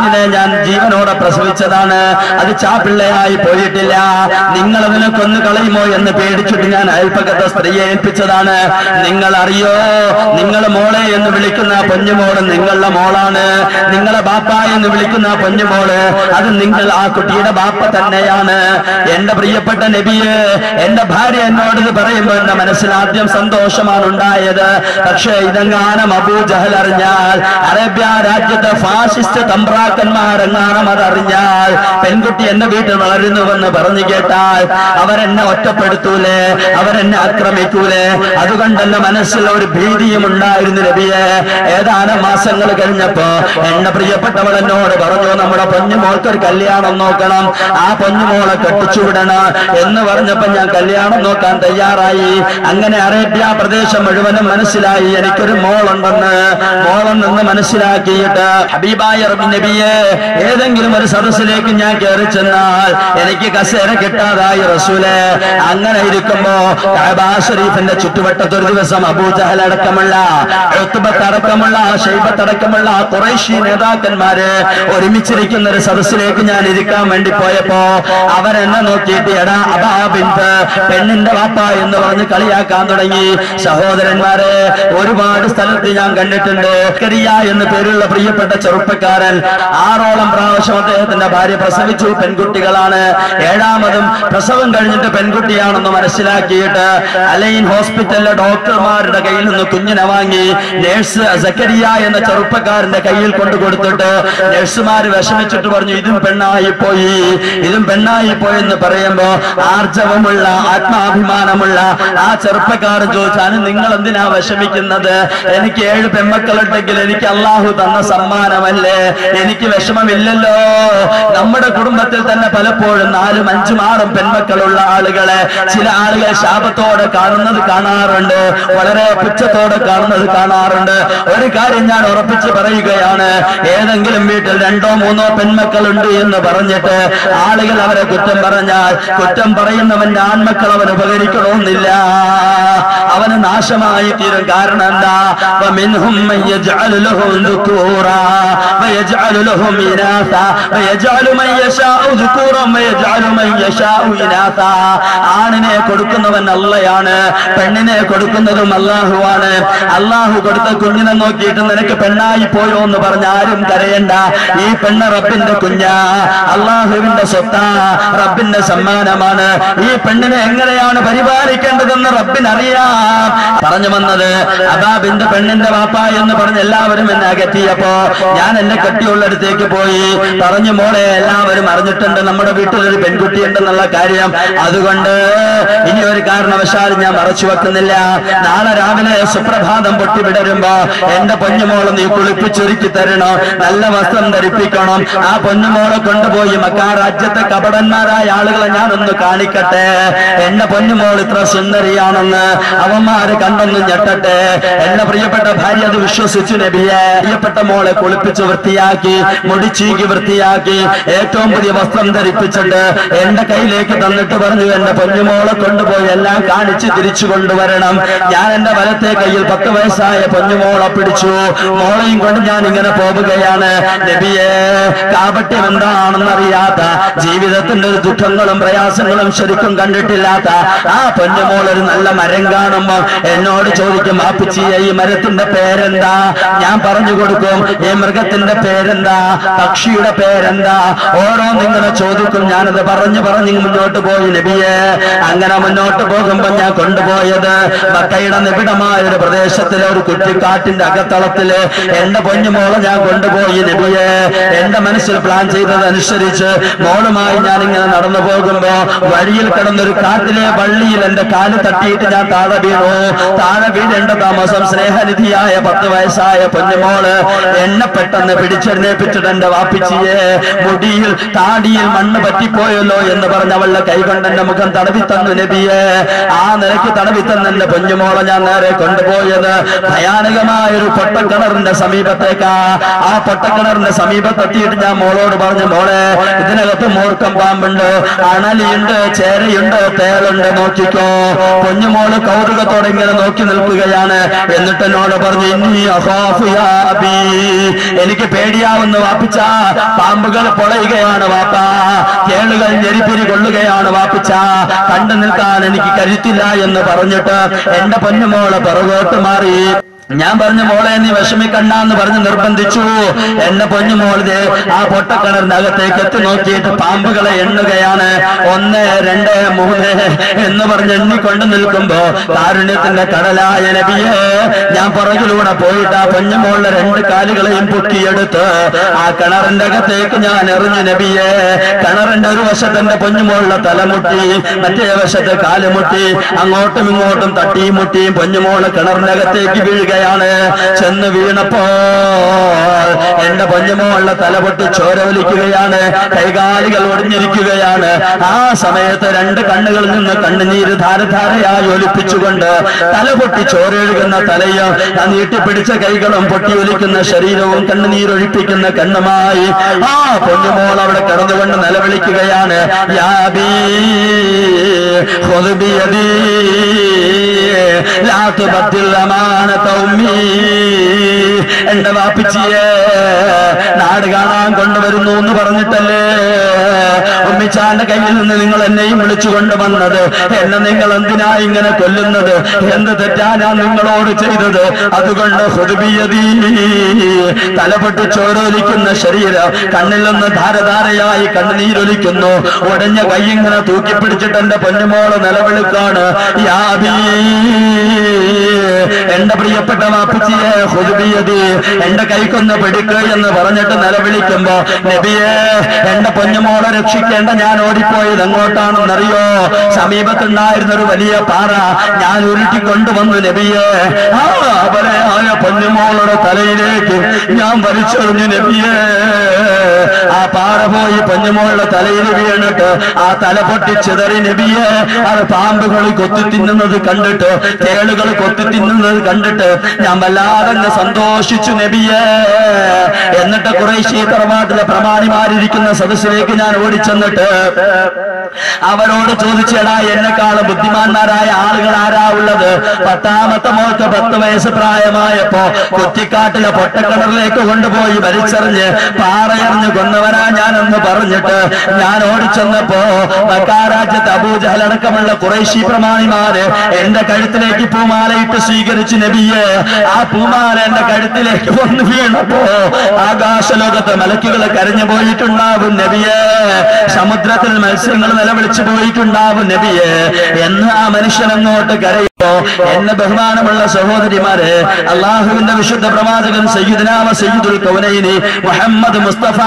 S1: കുഞ്ഞിനെ ഞാൻ ജീവനോടെ പ്രസവിച്ചതാണ്, അത് ചാപ്പിള്ളയായി പോയിട്ടില്ല. നിങ്ങൾ അതിനെ കൊന്നു കളയുമോ എന്ന് പേടിച്ചിട്ട് ഞാൻ അയൽപ്പക്കത്തെ സ്ത്രീയെ ഏൽപ്പിച്ചതാണ്. നിങ്ങൾ അറിയോ, നിങ്ങൾ മോളെ എന്ന് വിളിക്കുന്ന പൊന്നുമോള് നിങ്ങളുടെ മോളാണ്. നിങ്ങളെ ബാപ്പ എന്ന് വിളിക്കുന്ന പൊന്നുമോള് അത് നിങ്ങൾ ആ കുട്ടിയുടെ ബാപ്പ തന്നെയാണ്. എന്റെ പ്രിയപ്പെട്ട നബിയെ, എന്റെ ഭാര്യ എന്നോട് ഇത് പറയുമ്പോൾ എന്റെ മനസ്സിൽ ആദ്യം സന്തോഷമാണ് ഉണ്ടായത്. പക്ഷേ ഇതെങ്ങാനും അബൂ ജഹൽ അറിഞ്ഞാൽ, അറേബ്യ രാജ്യത്തെ ഫാസിസ്റ്റ് തമ്പ്രാക്കന്മാരെങ്ങാനും അതറിഞ്ഞാൽ, പെൺകുട്ടി എന്റെ വീട്ടിൽ വളരുന്നുവെന്ന് പറഞ്ഞു കേട്ടാൽ അവരെന്നെ ഒറ്റപ്പെടുത്തൂലേ, അവരെന്നെ ആക്രമിക്കൂലേ? അതുകൊണ്ട് എന്റെ മനസ്സിൽ ഒരു ഭീതിയും ഉണ്ടായിരുന്നു നബിയെ. ഏതാനും മാസങ്ങൾ കഴിഞ്ഞപ്പോ എന്റെ പ്രിയപ്പെട്ടവൾ എന്നോട് പറഞ്ഞു, നമ്മുടെ പൊന്നുമോൾക്കൊരു കല്യാണം നോക്കണം, ആ പൊന്നുമോളെ കെട്ടിച്ചുവിടണം എന്ന് പറഞ്ഞപ്പോ ഞാൻ കല്യാണം നോക്കാൻ തയ്യാറായി. അങ്ങനെ അറേബ്യ പ്രദേശം മുഴുവനും മനസ്സിലായി എനിക്കൊരു മോളുണ്ടെന്ന്. മോളുണ്ടെന്ന് മനസ്സിലാക്കിയിട്ട് ഹബീബായ റബ്ബി നബിയെ, ഏതെങ്കിലും ഒരു സദസ്സിലേക്ക് ഞാൻ കയറി ചെന്നാൽ എനിക്ക് കസേര കിട്ടാതായി റസൂലേ. അങ്ങനെ ഇരിക്കുമ്പോ കഅബ ശരീഫിന്റെ ചുറ്റുവട്ടത്ത് ഒരു ദിവസം അബൂ ജഹൽ അടക്കമുള്ള, ഉത്ബത്ത് അടക്കമുള്ള, ഷൈബത്ത് അടക്കമുള്ള ഖുറൈശി നേതാക്കന്മാര് ഒരുമിച്ചിരിക്കുന്ന ഒരു സദസ്സിലേക്ക് ഞാൻ ഇരിക്കാൻ വേണ്ടി പോയപ്പോ അവരെന്നെ നോക്കിയിട്ട് എടാ അബാ ബിൻത്, പെണ്ണിന്റെ വാപ്പ എന്ന് പറഞ്ഞ് കളിയാക്കാൻ തുടങ്ങി. സഹോദരന്മാരെ, ഒരുപാട് സ്ഥലത്ത് ഞാൻ കണ്ടിട്ടുണ്ട്. കരിയ എന്ന് പേരുള്ള പ്രിയപ്പെട്ട ചെറുപ്പക്കാരൻ ആറോളം പ്രാവശ്യം അദ്ദേഹത്തിന്റെ ഭാര്യ പ്രസവിച്ചു. പെൺകുട്ടികളാണ്. ഏഴാമതും പ്രസവം കഴിഞ്ഞിട്ട് പെൺകുട്ടിയാണെന്ന് മനസ്സിലാക്കിയിട്ട് അലൈൻ ഹോസ്പിറ്റലിലെ ഡോക്ടർമാരുടെ കയ്യിൽ നിന്ന് കുഞ്ഞിനെ വാങ്ങി നേഴ്സ് സക്കരിയ എന്ന ചെറുപ്പക്കാരന്റെ കയ്യിൽ കൊണ്ടു കൊടുത്തിട്ട് നഴ്സുമാര് വിഷമിച്ചിട്ട് പറഞ്ഞു, ഇതും പെണ്ണായി പോയി, ഇതും പെണ്ണായി പോയെന്ന് പറയുമ്പോ ആർജവമുള്ള ആത്മാഭിമാനമുള്ള ആ ചെറുപ്പക്കാരൻ ചോദിച്ചാണ്, നിങ്ങൾ എന്തിനാ വിഷമിക്കുന്നത്? എനിക്ക് ഏഴ് പെൺമക്കളുണ്ടെങ്കിൽ എനിക്ക് അള്ളാഹു തന്ന സമ്മാനമല്ലേ, എനിക്ക് വിഷമമില്ലല്ലോ. നമ്മുടെ കുടുംബത്തിൽ തന്നെ പലപ്പോഴും നാലും അഞ്ചും ആറും പെൺമക്കളുള്ള ആളുകളെ ചില ആളുകൾ ശാപത്തോടെ കാണുന്നത് കാണാറുണ്ട്, വളരെ പുച്ഛത്തോടെ കാണുന്നത് കാണാറുണ്ട്. ഒരു കാര്യം ഞാൻ ഉറപ്പിച്ച് പറയുകയാണ്, ഏതെങ്കിലും വീട്ടിൽ രണ്ടോ മൂന്നോ പെൺമക്കളുണ്ട് എന്ന് പറഞ്ഞിട്ട് ആളുകൾ അവരെ കുറ്റം പറഞ്ഞാൽ കുറ്റം പറയുന്നവന്റെ ആൺമക്കൾ അവൻ ഉപകരിക്കണമെന്നില്ല, അവന് നാശമായി തീരും. കാരണം എന്താ? ومنهم من يجعل له ذكورا ويجعل له إناثا ويجعل من يشاء ذكورا ويجعل من يشاء إناثا. ആണിനെ കൊടുക്കുന്നവൻ അള്ളയാണ്, പെണ്ണിനെ കൊടുക്കുന്നതും അള്ളാഹുവാണ്. അള്ളാഹു കൊടുത്ത കുഞ്ഞിനെ നോക്കിയിട്ട് നിനക്ക് പെണ്ണായി പോയോ എന്ന് പറഞ്ഞ ആരും കരയണ്ട. ഈ പെണ്ണ് റബ്ബിന്റെ കുഞ്ഞാ, അള്ളാഹുവിന്റെ സ്വത്താ, റബ്ബിന്റെ സമ്മാനമാണ്. ഈ പെണ്ണിനെ എങ്ങനെയാണ് പരിപാലിക്കേണ്ടതെന്ന് റബ്ബിനറിയാം. പറഞ്ഞു വന്നത് അബാബിന്റെ പെണ്ണിന്റെ വാപ്പ എന്ന് പറഞ്ഞ് എല്ലാവരും എന്നെ അകറ്റിയപ്പോ ഞാൻ എന്നെ കെട്ടിയുള്ളടത്തേക്ക് പോയി പറഞ്ഞു, മോളെ എല്ലാവരും അറിഞ്ഞിട്ടുണ്ട് നമ്മുടെ വീട്ടിലൊരു പെൺകുട്ടി ഉണ്ടെന്നുള്ള കാര്യം, അതുകൊണ്ട് ഇനി ഒരു കാരണവശാലും ഞാൻ മറച്ചു വെക്കുന്നില്ല. നാളെ രാവിലെ സുപ്രഭാതം പൊട്ടി വിടരുമ്പോ എന്റെ പൊന്നുമോളെ നീ കുളിപ്പിച്ചൊരുക്കി തരണം, നല്ല വസ്ത്രം ധരിപ്പിക്കണം. ആ പൊന്നുമോളെ കൊണ്ടുപോയി മക്കാ രാജ്യത്തെ കപടന്മാരായ ആളുകളെ ഞാനൊന്ന് കാണിക്കട്ടെ, എന്റെ പൊന്നുമോൾ ഇത്ര സുന്ദരിയാണെന്ന് അവന്മാര് കണ്ടൊന്ന് ഞെട്ടട്ടെ. എന്റെ പ്രിയപ്പെട്ട ഭാര്യ അത് വിശ്വസിച്ചു നബിയെ. പ്രിയപ്പെട്ട മോളെ കുളിപ്പിച്ച് വൃത്തിയാക്കി, മുടിച്ചീകി വൃത്തിയാക്കി, ഏറ്റവും പുതിയ വസ്ത്രം ധരിപ്പിച്ചിട്ട് എന്റെ കയ്യിലേക്ക് തന്നിട്ട് പറഞ്ഞു, എന്റെ പൊന്നുമോളെ കൊണ്ടുപോയി എല്ലാം കാണിച്ച് തിരിച്ചു കൊണ്ടുവരണം. ഞാൻ എന്റെ വലത്തെ കയ്യിൽ പത്ത് വയസ്സായ പൊന്നുമോളെ പിടിച്ചു. മോളെയും കൊണ്ട് ഞാൻ ഇങ്ങനെ പോവുകയാണ്. നബിയെ, കാപട്യം എന്താണെന്നറിയാത്ത, ജീവിതത്തിന്റെ ഒരു ദുഃഖങ്ങളും പ്രയാസങ്ങളും ശരിക്കും കണ്ടിട്ടില്ലാത്ത ആ പൊന്നുമോൾ ഒരു നല്ല മരം കാണുമ്പോ എന്നോട് ചോദിക്കും, ആപ്പിച്ചിയെ ഈ മരത്തിന്റെ പേരെന്താ? ഞാൻ പറഞ്ഞു കൊടുക്കും. ഈ മൃഗത്തിന്റെ പേരെന്താ? പക്ഷിയുടെ പേരെന്താ? ഓരോന്നും ഇങ്ങനെ ചോദിക്കും. ഞാനത് പറഞ്ഞു പറഞ്ഞ് മുന്നോട്ട് പോയി നബിയെ. അങ്ങനെ മുന്നോട്ട് പോകുമ്പോ ഞാൻ കൊണ്ടുപോയത് മക്കയുടെ നിബിഡമായ ഒരു പ്രദേശത്തിലെ ഒരു കുറ്റിക്കാട്ടിന്റെ അകത്തളത്തില് എന്റെ പൊന്നുമോളെ ഞാൻ കൊണ്ടുപോയി നബിയെ. എന്റെ മനസ്സിൽ പ്ലാൻ ചെയ്തതനുസരിച്ച് മോളുമായി ഞാൻ ഇങ്ങനെ നടന്നു പോകുമ്പോ വഴിയിൽ കിടന്നൊരു കാട്ടിലെ വള്ളിയിൽ എന്റെ കാല് തട്ടിയിട്ട് ഞാൻ താഴെ വീണു. താഴെ വീഴേണ്ട താമസം സ്നേഹനിധിയായ പത്ത് വയസ്സായ പൊന്നുമോള് എന്നെ പെട്ടെന്ന് പിടിച്ചെഴുന്നേപ്പിച്ചിട്ട് എന്റെ വാപ്പിച്ചിയെ, മുടിയിൽ താടിയിൽ മണ്ണ് പറ്റിപ്പോയല്ലോ എന്ന് പറഞ്ഞ് അവളുടെ കൈകൊണ്ട് എന്റെ മുഖം തടവി തന്നു നബിയെ. ആ നിലയ്ക്ക് തടവി തന്ന എന്റെ പൊന്നുമോളെ ഞാൻ നേരെ കൊണ്ടുപോയത് ഭയാനകമായ ഒരു പൊട്ടക്കിണറിന്റെ സമീപത്തേക്കാ. ആ പൊട്ടക്കിണറിന്റെ സമീപത്തെത്തിയിട്ട് ഞാൻ മോളോട് പറഞ്ഞു, മോളെ ഇതിനകത്ത് മൂർക്കം പാമ്പുണ്ട്, അണലിയുണ്ട്, ചേരയുണ്ട്, തേളുണ്ട്, നോക്കിക്കോ. പൊന്നുമോള് കൗതുകത്തോടെ ഇങ്ങനെ നോക്കി നിൽക്കുകയാണ്. എന്നിട്ട് എന്നോട് പറഞ്ഞു, ഇന്നീ അഖാഫു യാ അബീ, എനിക്ക് പേടിയാവുന്നു വാപ്പിച്ച. പാമ്പുകൾ പൊളയുകയാണ് വാപ്പ, തേളുകൾ ഞെരിപ്പിരി കൊള്ളുകയാണ് വാപ്പിച്ച. കണ്ടു നിൽക്കാൻ എനിക്ക് കരുത്തില്ല എന്ന് പറഞ്ഞിട്ട് എന്റെ പൊന്നുമോളെ പുറകോട്ട് മാറി. ഞാൻ പറഞ്ഞു, മോളെ നീ വിഷമിക്കണ്ടെന്ന് പറഞ്ഞ് നിർബന്ധിച്ചു. എന്നെ പൊന്നുമോളെ ആ പൊട്ടക്കിണറിന്റെ അകത്തേക്ക് എത്തി നോക്കിയിട്ട് പാമ്പുകളെ എണ്ണുകയാണ്. ഒന്ന്, രണ്ട്, മൂന്ന് എന്ന് പറഞ്ഞ് എണ്ണിക്കൊണ്ട് നിൽക്കുമ്പോ കാരുണ്യത്തിന്റെ കടലായ നബിയെ ഞാൻ പുറകിലൂടെ പോയിട്ട് ആ പൊന്നുമോളുടെ രണ്ട് കാലുകളെയും പൊക്കിയെടുത്ത് ആ കിണറിന്റെ അകത്തേക്ക് ഞാൻ എറിഞ്ഞു നബിയെ. കിണറിന്റെ ഒരു വശത്ത് എന്റെ പൊന്നുമോളുടെ തലമുട്ടി, മറ്റേ വശത്ത് കാലുമുട്ടി, അങ്ങോട്ടും ഇങ്ങോട്ടും തട്ടിയും മുട്ടിയും പൊന്നുമോള് കിണറിന്റെ അകത്തേക്ക് വീഴുക. ചെന്ന് വീണപ്പോ എന്റെ പൊന്നുമോളുടെ തലപൊട്ടി ചോര ഒലിക്കുകയാണ്, കൈകാലുകൾ ഒടിഞ്ഞിരിക്കുകയാണ്. ആ സമയത്ത് രണ്ട് കണ്ണുകളിൽ നിന്ന് കണ്ണുനീര് ധാരധാരയായി ഒലിപ്പിച്ചുകൊണ്ട് തലപൊട്ടി ചോരയൊഴുകുന്ന തലയും നീട്ടിപ്പിടിച്ച കൈകളും പൊട്ടി ഒലിക്കുന്ന ശരീരവും കണ്ണുനീരൊഴിപ്പിക്കുന്ന കണ്ണുമായി ആ പൊന്നുമോൾ അവിടെ കിടന്നുകൊണ്ട് നിലവിളിക്കുകയാണ്. യാബീ ഖുദ് ബിയദീ ലാ തുബദ്ദിൽ അമാനത ഉമ്മീ. എന്റെ വാപ്പിച്ചിയെ നാട് കാണാൻ കൊണ്ടുവരുന്നു എന്ന് പറഞ്ഞിട്ടല്ലേ ഉമ്മിച്ചാന്റെ കയ്യിൽ നിന്ന് നിങ്ങൾ എന്നെയും വിളിച്ചു കൊണ്ടുവന്നത്? എന്നെ നിങ്ങൾ എന്തിനാ ഇങ്ങനെ കൊല്ലുന്നത്? എന്ത് തെറ്റാ ഞാൻ നിങ്ങളോട് ചെയ്തത്? അതുകൊണ്ട് ഹുദ്ബിയദീ, തലപൊട്ടി ചോരൊലിക്കുന്ന ശരീരം, കണ്ണിൽ നിന്ന് ധാരധാരയായി കണ്ണുനീരൊലിക്കുന്നു. ഉടഞ്ഞ കൈ ഇങ്ങനെ തൂക്കിപ്പിടിച്ചിട്ട് എന്റെ പൊന്നുമോള് നിലവിളിക്കാണ്. യാബീ, എന്റെ പ്രിയപ്പെട്ട വാപ്പച്ചിയെ ഹുദ്ബിയദീ, എന്റെ കൈക്കൊന്ന് പിടിക്കുക എന്ന് പറഞ്ഞിട്ട് നിലവിളിക്കുമ്പോ നബിയെ എന്റെ പൊന്നുമോളെ രക്ഷിക്കേണ്ട ഞാൻ ഓടിപ്പോയത് എങ്ങോട്ടാണെന്നറിയോ? സമീപത്തുണ്ടായിരുന്ന ഒരു വലിയ പാറ ഞാൻ ഉരുട്ടിക്കൊണ്ടുവന്നു നബിയെ. ആ അവരെയായ പൊന്നുമോളുടെ തലയിലേക്ക് ഞാൻ വലിച്ചെറിഞ്ഞു നബിയെ. ആ പാറ പോയി പൊന്നുമോളുടെ തലയിൽ വീണിട്ട് ആ തല പൊട്ടി ചിതറി നബിയെ. അത് പാമ്പുകൾ കൊത്തി തിന്നുന്നത് കണ്ടിട്ട്, തേളുകൾ കൊത്തി തിന്നുന്നത് കണ്ടിട്ട് ഞാൻ വല്ലാതെ സന്തോഷിച്ചു നബിയെ. എന്നിട്ട് ഖുറൈശി തറവാട്ടിലെ പ്രമാണിമാരിയ്ക്കുന്ന സദസ്സിലേക്ക് ഞാൻ ഓടിച്ചെന്നിട്ട് അവരോട് ചോദിച്ചടാ, എന്നെക്കാളും ബുദ്ധിമാന്മാരായ ആളുകൾ ആരാ ഉള്ളത്? പത്താമത്തെ മോൾക്ക് പത്ത് വയസ്സ് പ്രായമായപ്പോ കുറ്റിക്കാട്ടിലെ പൊട്ടക്കിണറിലേക്ക് കൊണ്ടുപോയി വലിച്ചെറിഞ്ഞ് പാറയെറിഞ്ഞ് കൊന്നവനാ ഞാനെന്ന് പറഞ്ഞിട്ട് ഞാൻ ഓടിച്ചെന്നപ്പോ മക്കാരാജ്യത്ത് അബൂജഹൽ അടക്കമുള്ള ഖുറൈശി പ്രമാണിമാര് എന്റെ കഴുത്തിലേക്ക് പൂമാലയിട്ട് സ്വീകരിച്ചു നബിയെ. ആ പൂമാല എന്റെ കഴുത്തിലേക്ക് വന്നു വീണപ്പോ ആകാശലോകത്തെ മലക്കുകൾ കരഞ്ഞു പോയിട്ടുണ്ടാവും നബിയെ. സമുദ്രത്തിൽ മത്സ്യങ്ങൾ നിലവിളിച്ചു പോയിട്ടുണ്ടാവും നബിയെ. എന്ന് ആ മനുഷ്യൻ അങ്ങോട്ട് കരയുമ്പോ എന്നെ ബഹുമാനമുള്ള സഹോദരിമാരെ, അള്ളാഹുവിന്റെ വിശുദ്ധ പ്രവാചകൻ സയ്യിദുനാ വ സയ്യിദുൽ കൗനൈനി മുഹമ്മദ് മുസ്തഫ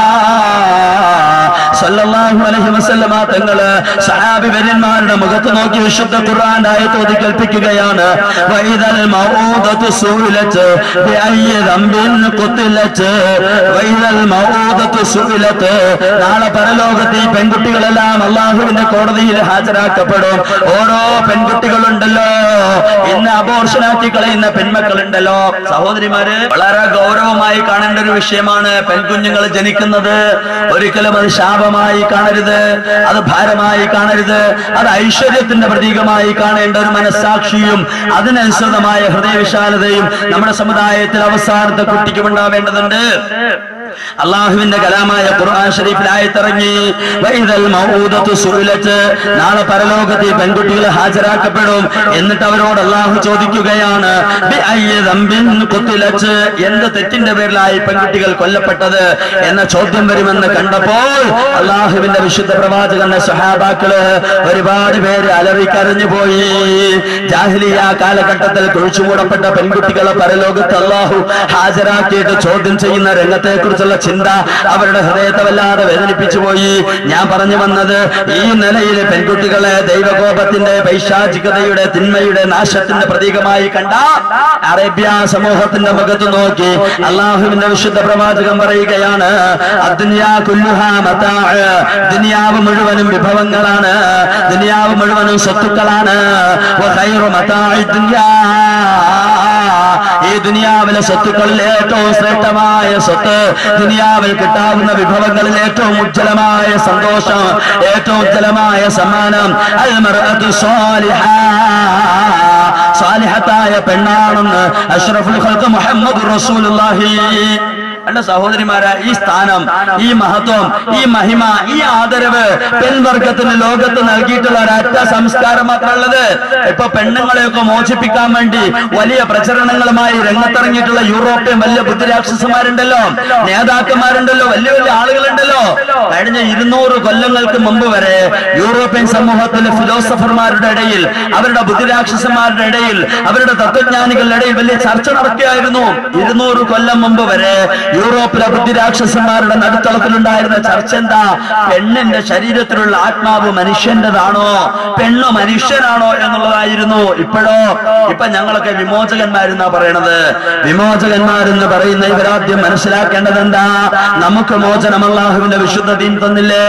S1: സല്ലല്ലാഹു അലൈഹി വസല്ലമ തങ്ങള് സഹാബി വര്യന്മാരുടെ മുഖത്ത് നോക്കി വിശുദ്ധ ഖുർആൻ ആയത്ത് ഓതി കേൾപ്പിക്കുകയാണ്. വൈദൽ മൗഊദതു സുഇലത് ബിഅയ്യി ദംബിൻ ഖുതിലത്, വൈദൽ മൗഊദതു സുഇലത്. നാളെ പരലോകത്ത് ഈ പെൺകുട്ടികളെല്ലാം അള്ളാഹുവിന്റെ കോടതിയിൽ ഹാജരാക്കപ്പെടും. ഓരോ പെൺകുട്ടികളുണ്ടല്ലോ, ഇന്ന് അബോർഷനാക്കി കളയുന്ന പെൺമക്കളുണ്ടല്ലോ. സഹോദരിമാര്, വളരെ ഗൗരവമായി കാണേണ്ട ഒരു വിഷയമാണ് പെൺകുഞ്ഞുങ്ങൾ ജനിക്കുന്നത്. ഒരിക്കലും അത് ശാപമായി കാണരുത്, അത് ഭാരമായി കാണരുത്. അത് ഐശ്വര്യത്തിന്റെ പ്രതീകമായി കാണേണ്ട ഒരു മനസ്സാക്ഷിയും അതിനനുസൃതമായ ഹൃദയവിശാലതയും നമ്മുടെ സമുദായത്തിൽ അവസാനത്തെ കുട്ടിക്കും ഉണ്ടാവേണ്ടതുണ്ട്. അള്ളാഹുവിന്റെ കലാമായ ഖുർആൻ ശരീഫിൽ ആയത്തിറങ്ങി. വൈദൽ മൗഊദതു സുഇലത്, നാളെ പരലോകത്തിൽ പെൺകുട്ടികൾ ഹാജരാക്കപ്പെടും. എന്നിട്ട് അവരോട് അള്ളാഹു ചോദിക്കുകയാണ്, ബിഅയ്യി ദംബിൻ ഖുതിലത്, എന്ത് തെറ്റിന്റെ പേരിലായി പെൺകുട്ടികൾ കൊല്ലപ്പെട്ടത് എന്ന ചോദ്യം വരുമെന്ന് കണ്ടപ്പോൾ അള്ളാഹുവിന്റെ വിശുദ്ധ പ്രവാചകന്റെ സ്വഹാബാക്കള് ഒരുപാട് പേര് അലറിക്കരഞ്ഞു പോയി. ജാഹിലിയ കാലഘട്ടത്തിൽ കുഴിച്ചുമൂടപ്പെട്ട പെൺകുട്ടികളെ പരലോകത്ത് അള്ളാഹു ഹാജരാക്കിയിട്ട് ചോദ്യം ചെയ്യുന്ന രംഗത്തെ കുറിച്ചുള്ള ചിന്ത അവരുടെ ഹൃദയത്തെ വല്ലാതെ വേദനിപ്പിച്ചു പോയി. ഞാൻ പറഞ്ഞു വന്നത്, ഈ നിലയിൽ പെൺകുട്ടികളെ ദൈവകോപത്തിന്റെ, പൈശാചികതയുടെ, തിന്മയുടെ, നാശത്തിന്റെ പ്രതീകമായി കണ്ട അറേബ്യ സമൂഹത്തിന്റെ മുഖത്ത് നോക്കി അള്ളാഹുവിന്റെ വിശുദ്ധ പ്രവാചകൻ പറയുകയാണ്, അദ്ദുനിയാ കുല്ലുഹാ മതാഅ്, ദുനിയാവ് മുഴുവനും വിഭവങ്ങളാണ്, ദുനിയാവ് മുഴുവനും സ്വത്തുക്കളാണ്. വഖൈറു മതാഇദ് ദുനിയാ, ഈ ദുനിയാവിലെ സ്വത്തുക്കളിൽ ഏറ്റവും ശ്രേഷ്ഠമായ സ്വത്ത്, ദുനിയാവിൽ കിട്ടാവുന്ന വിഭവങ്ങളിൽ ഏറ്റവും ഉജ്ജ്വലമായ സന്തോഷം, ഏറ്റവും ഉജ്ജ്വലമായ സമ്മാനം അൽ മർഅതു സ്വാലിഹ, സ്വാലിഹത്തായ പെണ്ണാണെന്ന് അഷ്റഫുൽ ഖൽഖ് മുഹമ്മദുർ റസൂലുള്ളാഹി എന്റെ സഹോദരിമാരെ, ഈ സ്ഥാനം, ഈ മഹത്വം, ഈ മഹിമ, ഈ ആദരവ് പെൺവർഗത്തിന് ലോകത്ത് നൽകിയിട്ടുള്ള ഒരൊറ്റ സംസ്കാരം മാത്രമുള്ളത്. ഇപ്പൊ പെണ്ണുങ്ങളെയൊക്കെ മോചിപ്പിക്കാൻ വേണ്ടി വലിയ പ്രചരണങ്ങളുമായി രംഗത്തിറങ്ങിയിട്ടുള്ള യൂറോപ്യൻ വലിയ ബുദ്ധിരാക്ഷസന്മാരുണ്ടല്ലോ, നേതാക്കന്മാരുണ്ടല്ലോ, വലിയ വലിയ ആളുകളുണ്ടല്ലോ. കഴിഞ്ഞ ഇരുന്നൂറ് കൊല്ലങ്ങൾക്ക് മുമ്പ് വരെ യൂറോപ്യൻ സമൂഹത്തിലെ ഫിലോസഫർമാരുടെ ഇടയിൽ, അവരുടെ ബുദ്ധിരാക്ഷസന്മാരുടെ ഇടയിൽ, അവരുടെ തത്വജ്ഞാനികളുടെ ഇടയിൽ വലിയ ചർച്ച നടക്കുകയായിരുന്നു. ഇരുന്നൂറ് കൊല്ലം മുമ്പ് വരെ യൂറോപ്പിലെ ബുദ്ധിരാക്ഷസന്മാരുടെ നടുത്തളത്തിലുണ്ടായിരുന്ന ചർച്ച എന്താ? പെണ്ണിന്റെ ശരീരത്തിലുള്ള ആത്മാവ് മനുഷ്യന്റെതാണോ, പെണ്ണ് മനുഷ്യനാണോ എന്നുള്ളതായിരുന്നു. ഇപ്പോഴോ, ഇപ്പൊ ഞങ്ങളൊക്കെ വിമോചകന്മാരെന്നാ പറയണത്. വിമോചകന്മാരെന്ന് പറയുന്ന ഇവരാദ്യം മനസ്സിലാക്കേണ്ടത് എന്താ? നമുക്ക് മോചനം അല്ലാഹുവിന്റെ വിശുദ്ധ ദീൻ തന്നില്ലേ?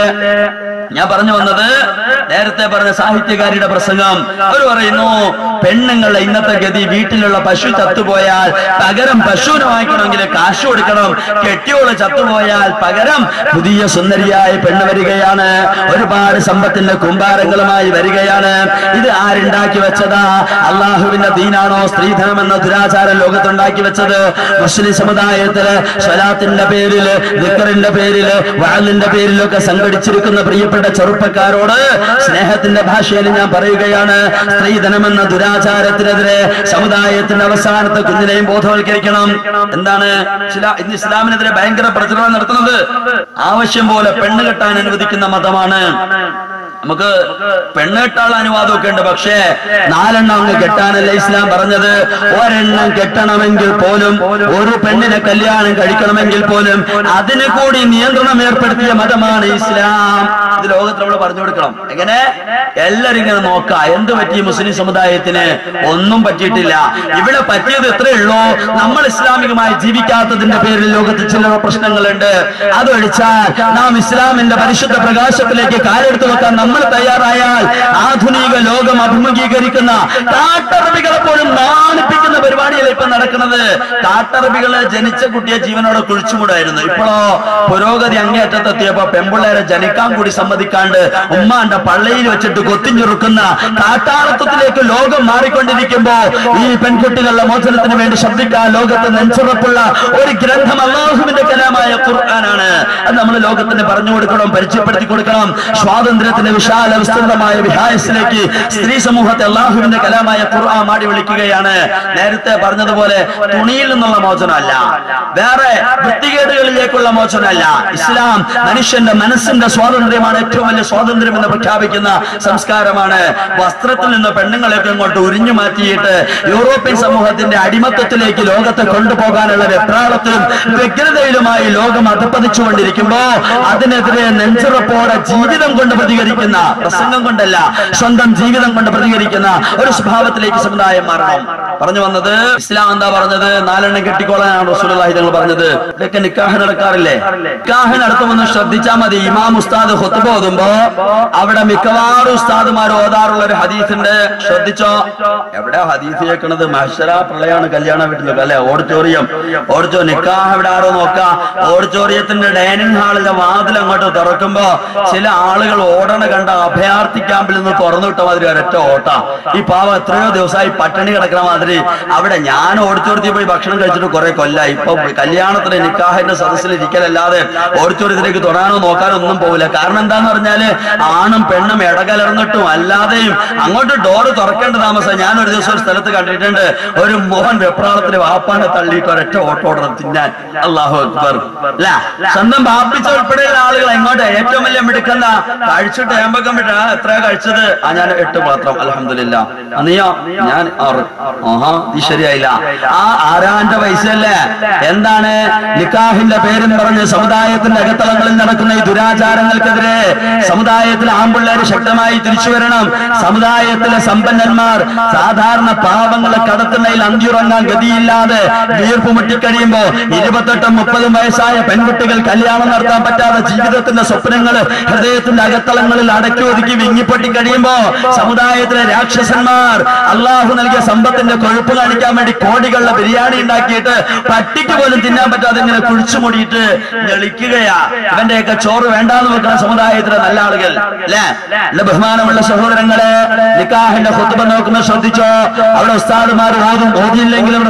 S1: ഞാൻ പറഞ്ഞു വന്നത്, നേരത്തെ പറഞ്ഞ സാഹിത്യകാരിയുടെ പ്രസംഗം. അവർ പറയുന്നു, പെണ്ണുങ്ങളുടെ ഇന്നത്തെ ഗതി, വീട്ടിലുള്ള പശു ചത്തുപോയാൽ പകരം പശുവിനെ വാങ്ങിക്കണമെങ്കിൽ കാശ് കൊടുക്കണം, കെട്ടിയോള് ചത്തുപോയാൽ പകരം പുതിയ സുന്ദരിയായ പെണ്ണ് വരികയാണ്, ഒരുപാട് സമ്പത്തിന്റെ കുമ്പാരങ്ങളുമായി വരികയാണ്. ഇത് ആരുണ്ടാക്കി വെച്ചതാ? അള്ളാഹുവിന്റെ ദീനാണോ സ്ത്രീധനം എന്ന ദുരാചാരം ലോകത്തുണ്ടാക്കി വെച്ചത്? മുസ്ലിം സമുദായത്തില് സ്വലാത്തിന്റെ പേരില്, ദിക്റിന്റെ പേരില്, വഅലിന്റെ പേരിലൊക്കെ സംഘടിച്ചിരിക്കുന്ന പ്രിയപ്പെട്ട ചെറുപ്പക്കാരോട് സ്നേഹത്തിന്റെ ഭാഷയിൽ ഞാൻ പറയുകയാണ്, സ്ത്രീധനമെന്ന ദുരാചാരത്തിനെതിരെ സമുദായത്തിന്റെ അവസാനത്തെ കുഞ്ഞിനെയും ബോധവൽക്കരിക്കണം. എന്താണ് ഇന്ന് ഇസ്ലാമിനെതിരെ ഭയങ്കര പ്രചരണം നടത്തുന്നത്? ആവശ്യം പോലെ പെണ്ണ് കെട്ടാൻ അനുവദിക്കുന്ന മതമാണ്. നമുക്ക് പെണ്ണ് കെട്ടാനുള്ള അനുവാദമൊക്കെ ഉണ്ട്, പക്ഷേ നാലെണ്ണം അങ്ങ് കെട്ടാനല്ല ഇസ്ലാം പറഞ്ഞത്. ഒരെണ്ണം കെട്ടണമെങ്കിൽ പോലും, ഒരു പെണ്ണിനെ കല്യാണം കഴിക്കണമെങ്കിൽ പോലും അതിന് കൂടി നിയന്ത്രണം ഏർപ്പെടുത്തിയ മതമാണ് ഇസ്ലാം. ഇത് ലോകത്ത് നമ്മൾ പറഞ്ഞു കൊടുക്കണം. എങ്ങനെ? എല്ലാരും ഇങ്ങനെ നോക്കാം, എന്ത് പറ്റി മുസ്ലിം സമുദായത്തിന്? ഒന്നും പറ്റിയിട്ടില്ല. ഇവിടെ പറ്റിയത് എത്രയേ ഉള്ളൂ, നമ്മൾ ഇസ്ലാമികമായി ജീവിക്കാത്തതിന്റെ പേരിൽ ലോകത്ത് ചില പ്രശ്നങ്ങളുണ്ട്. അതൊഴിച്ചാൽ നാം ഇസ്ലാമിന്റെ പരിശുദ്ധ പ്രകാശത്തിലേക്ക് കാലെടുത്തു വെക്കാൻ നമ്മൾ തയ്യാറായാൽ ആധുനിക ലോകം അഭിമുഖീകരിക്കുന്ന കാട്ടറബികളെ പോലും നാണിപ്പിക്കുന്ന പരിപാടിയല്ല ഇപ്പൊ നടക്കുന്നത്. കാട്ടറബികളെ ജനിച്ച കുട്ടിയെ ജീവനോടെ കുഴിച്ചുകൂടായിരുന്നു. ഇപ്പോഴോ പുരോഗതി അങ്ങേയറ്റത്തെത്തിയപ്പോ പെമ്പിള്ളേരെ ജനിക്കാൻ കൂടി സമ്മതിക്കാണ്ട് ഉമ്മാന്റെ പള്ളയിൽ വെച്ചിട്ട് കൊത്തിഞ്ഞുറുക്കുന്ന കാട്ടാളത്വത്തിലേക്ക് ലോകം മാറിക്കൊണ്ടിരിക്കുമ്പോ ഈ പെൺകുട്ടികളുടെ മോചനത്തിന് വേണ്ടി ശബ്ദിക്കാൻ ലോകത്ത് നെഞ്ചുറപ്പുള്ള ഒരു ഗ്രന്ഥം അല്ലാഹുവിന്റെ കലാമായ ഖുർആനാണ്. അത് നമ്മൾ ലോകത്തിന് പറഞ്ഞു കൊടുക്കണം, പരിചയപ്പെടുത്തി കൊടുക്കണം. സ്വാതന്ത്ര്യത്തിന്റെ വിശാല വിസ്തൃതമായ വിഹായസിലേക്ക് സ്ത്രീ സമൂഹത്തെ അല്ലാഹുവിന്റെ കലാമായ ഖുർആൻ മാടി വിളിക്കുകയാണ്. നേരത്തെ പറഞ്ഞതുപോലെ തുണിയിൽ നിന്നുള്ള മോചനമല്ല, വേറെ വൃത്തികേടുകളിലേക്കുള്ള മോചനമല്ല. ഇസ്ലാം മനുഷ്യന്റെ മനസ്സിന്റെ സ്വാതന്ത്ര്യമാണ് ഏറ്റവും വലിയ സ്വാതന്ത്ര്യം എന്ന് പ്രഖ്യാപിക്കുന്ന സംസ്കാരമാണ്. വസ്ത്രത്തിൽ നിന്ന് പെണ്ണുങ്ങളെയൊക്കെ ഇങ്ങോട്ട് ഉരിഞ്ഞു മാറ്റിയിട്ട് യൂറോപ്യൻ സമൂഹത്തിന്റെ അടിമത്തത്തിലേക്ക് ലോകത്തെ കൊണ്ടുപോകാനുള്ള വെപ്രാളത്തിലും വ്യഗ്രതയിലുമായി ലോകം അധപ്പതിച്ചുകൊണ്ടിരിക്കുമ്പോ അതിനെതിരെ നെഞ്ചുറപ്പോടെ ജീവിതം കൊണ്ട് പ്രതികരിക്കുന്ന, പ്രസംഗം കൊണ്ടല്ല സ്വന്തം ജീവിതം കൊണ്ട് പ്രതികരിക്കുന്ന ഒരു സ്വഭാവത്തിലേക്ക് സമുദായം മാറണം. പറഞ്ഞു വന്നത്, ഇസ്ലാം എന്താ പറഞ്ഞത്? നാലെണ്ണം കെട്ടിക്കോളാനാണ് റസൂലുള്ളാഹി തങ്ങൾ പറഞ്ഞത്. ഇതൊക്കെ നിക്കാഹ് നടക്കാറില്ലേ? നിക്കാഹ് നടത്തുമെന്ന് ശ്രദ്ധിച്ചാൽ മതി. ഇമാം ഉസ്താദ് ഖുത്ബ ഓതുമ്പോ അവിടെ മിക്കവാറും ഉസ്താദുമാർ ഓതാറുള്ള ഒരു ഹദീസുണ്ട്, ശ്രദ്ധിച്ചോ? എവിടെ ഹദീസ് കേൾക്കണത്? മഹ്ശറ പ്രളയാണ് കല്യാണ വീട്ടിലൊക്കെ അല്ലെ? ഓഡിറ്റോറിയം ഓടിച്ചോ നിക്കാഹ് എവിടെ ആരോ നോക്കാം. ഓഡിറ്റോറിയത്തിന്റെ ഡൈനിങ് ഹാളിലെ വാതിൽ അങ്ങോട്ട് തുറക്കുമ്പോ ചില ആളുകൾ ഓടണ കണ്ട അഭയാർത്ഥി ക്യാമ്പിൽ നിന്ന് തുറന്നു വിട്ട മാതിരി ഒരൊറ്റ ഓട്ട. ഈ പാവം എത്രയോ ദിവസമായി പട്ടിണി കിടക്കണ മാതിരി. അവിടെ ഞാൻ ഓഡിറ്റോറിയത്തിൽ പോയി ഭക്ഷണം കഴിച്ചിട്ട് കുറെ കൊല്ലായി. ഇപ്പൊ കല്യാണത്തിന് നിക്കാഹിന്റെ സദസ്സിൽ ഇരിക്കലല്ലാതെ ഓഡിറ്റോറിയത്തിലേക്ക് തൊടാനോ നോക്കാനോ ഒന്നും പോകില്ല. കാരണം എന്താന്ന് പറഞ്ഞാല് ആണും പെണ്ണും ഇടകലർന്നിട്ടും അല്ലാതെയും അങ്ങോട്ട് ഡോറ് തുറക്കേണ്ട താമസം. ഞാൻ ഒരു ദിവസം ഒരു സ്ഥലത്ത് കണ്ടിട്ടുണ്ട്, ഒരു മോഹൻ വെപ്രാളത്തിന് വാപ്പാനെ തള്ളിയിട്ട് ഒരൊറ്റ ഓട്ടോടണം തിന്നാൻ. അല്ലാഹു അക്ബർ. അല്ല, സ്വന്തം ബാപ്പിച്ച ഉൾപ്പെടെയുള്ള ആളുകൾ എങ്ങോട്ട് ഏറ്റവും വലിയ മിടുക്കണ്ട കഴിച്ചിട്ട് ഏമ്പക്കം വിട്ട എത്രയാ കഴിച്ചത്? ആ ഞാൻ എട്ട് പാത്രം അൽഹംദുലില്ലാ. നീയോ? ഞാൻ ആറ്. ആഹാ, നീ ശരിയായില്ല. ആ ആരാന്റെ പൈസയല്ലേ? എന്താണ് നിക്കാഹിന്റെ പേരും പറഞ്ഞ് സമുദായത്തിന്റെ അകത്തളങ്ങളിൽ നടക്കുന്ന ഈ ദുരാചാരങ്ങൾക്കെതിരെ സമുദായത്തിലെ ആമ്പിള്ളേര് ശക്തമായി തിരിച്ചു വരണം. സമുദായത്തിലെ സമ്പന്നന്മാർ സാധാരണ പാവങ്ങളെ കടത്തുന്നതിൽ അന്തിയുറങ്ങാൻ ഗതിയില്ലാതെ വീർപ്പ് മുട്ടിക്കഴിയുമ്പോ ഇരുപത്തെട്ടും മുപ്പതും വയസ്സായ പെൺകുട്ടികൾ കല്യാണം നടത്താൻ പറ്റാതെ ജീവിതത്തിന്റെ സ്വപ്നങ്ങൾ ഹൃദയത്തിന്റെ അകത്തളങ്ങളിൽ അടക്കി ഒതുക്കി വിങ്ങിപ്പൊട്ടി കഴിയുമ്പോ സമുദായത്തിലെ രാക്ഷസന്മാർ അള്ളാഹു നൽകിയ സമ്പത്തിന്റെ കൊഴുപ്പ് കാണിക്കാൻ വേണ്ടി കോടികളുടെ ബിരിയാണി ഉണ്ടാക്കിയിട്ട് പട്ടിക്ക് പോലും തിന്നാൻ പറ്റാതെ ഇങ്ങനെ കുഴിച്ചു മൂടിയിട്ട് ഞെളിക്കുകയാ. ഇവന്റെയൊക്കെ ചോറ് വേണ്ടാന്ന് വെക്കുന്ന സമുദായത്തിലെ നല്ല ആളുകൾ അല്ലെ? ബഹുമാനമുള്ള സഹോദരങ്ങളെ, നിക്കാഹിന്റെ ഖുത്ബ നോക്കുമ്പോൾ ശ്രദ്ധിച്ചോ? അവിടെ ഉസ്താദുമാർ ഓതും ഓതിയില്ലെങ്കിലും അവിടെ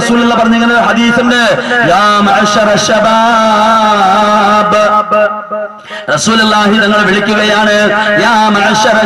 S1: റസൂലുള്ള പറഞ്ഞിങ്ങനെ ഹദീസുണ്ട്, യാ മഅശറ ശബാബ്, റസൂലുള്ളാഹി തങ്ങൾ വിളിക്കുകയാണ്, യാ മഅശറ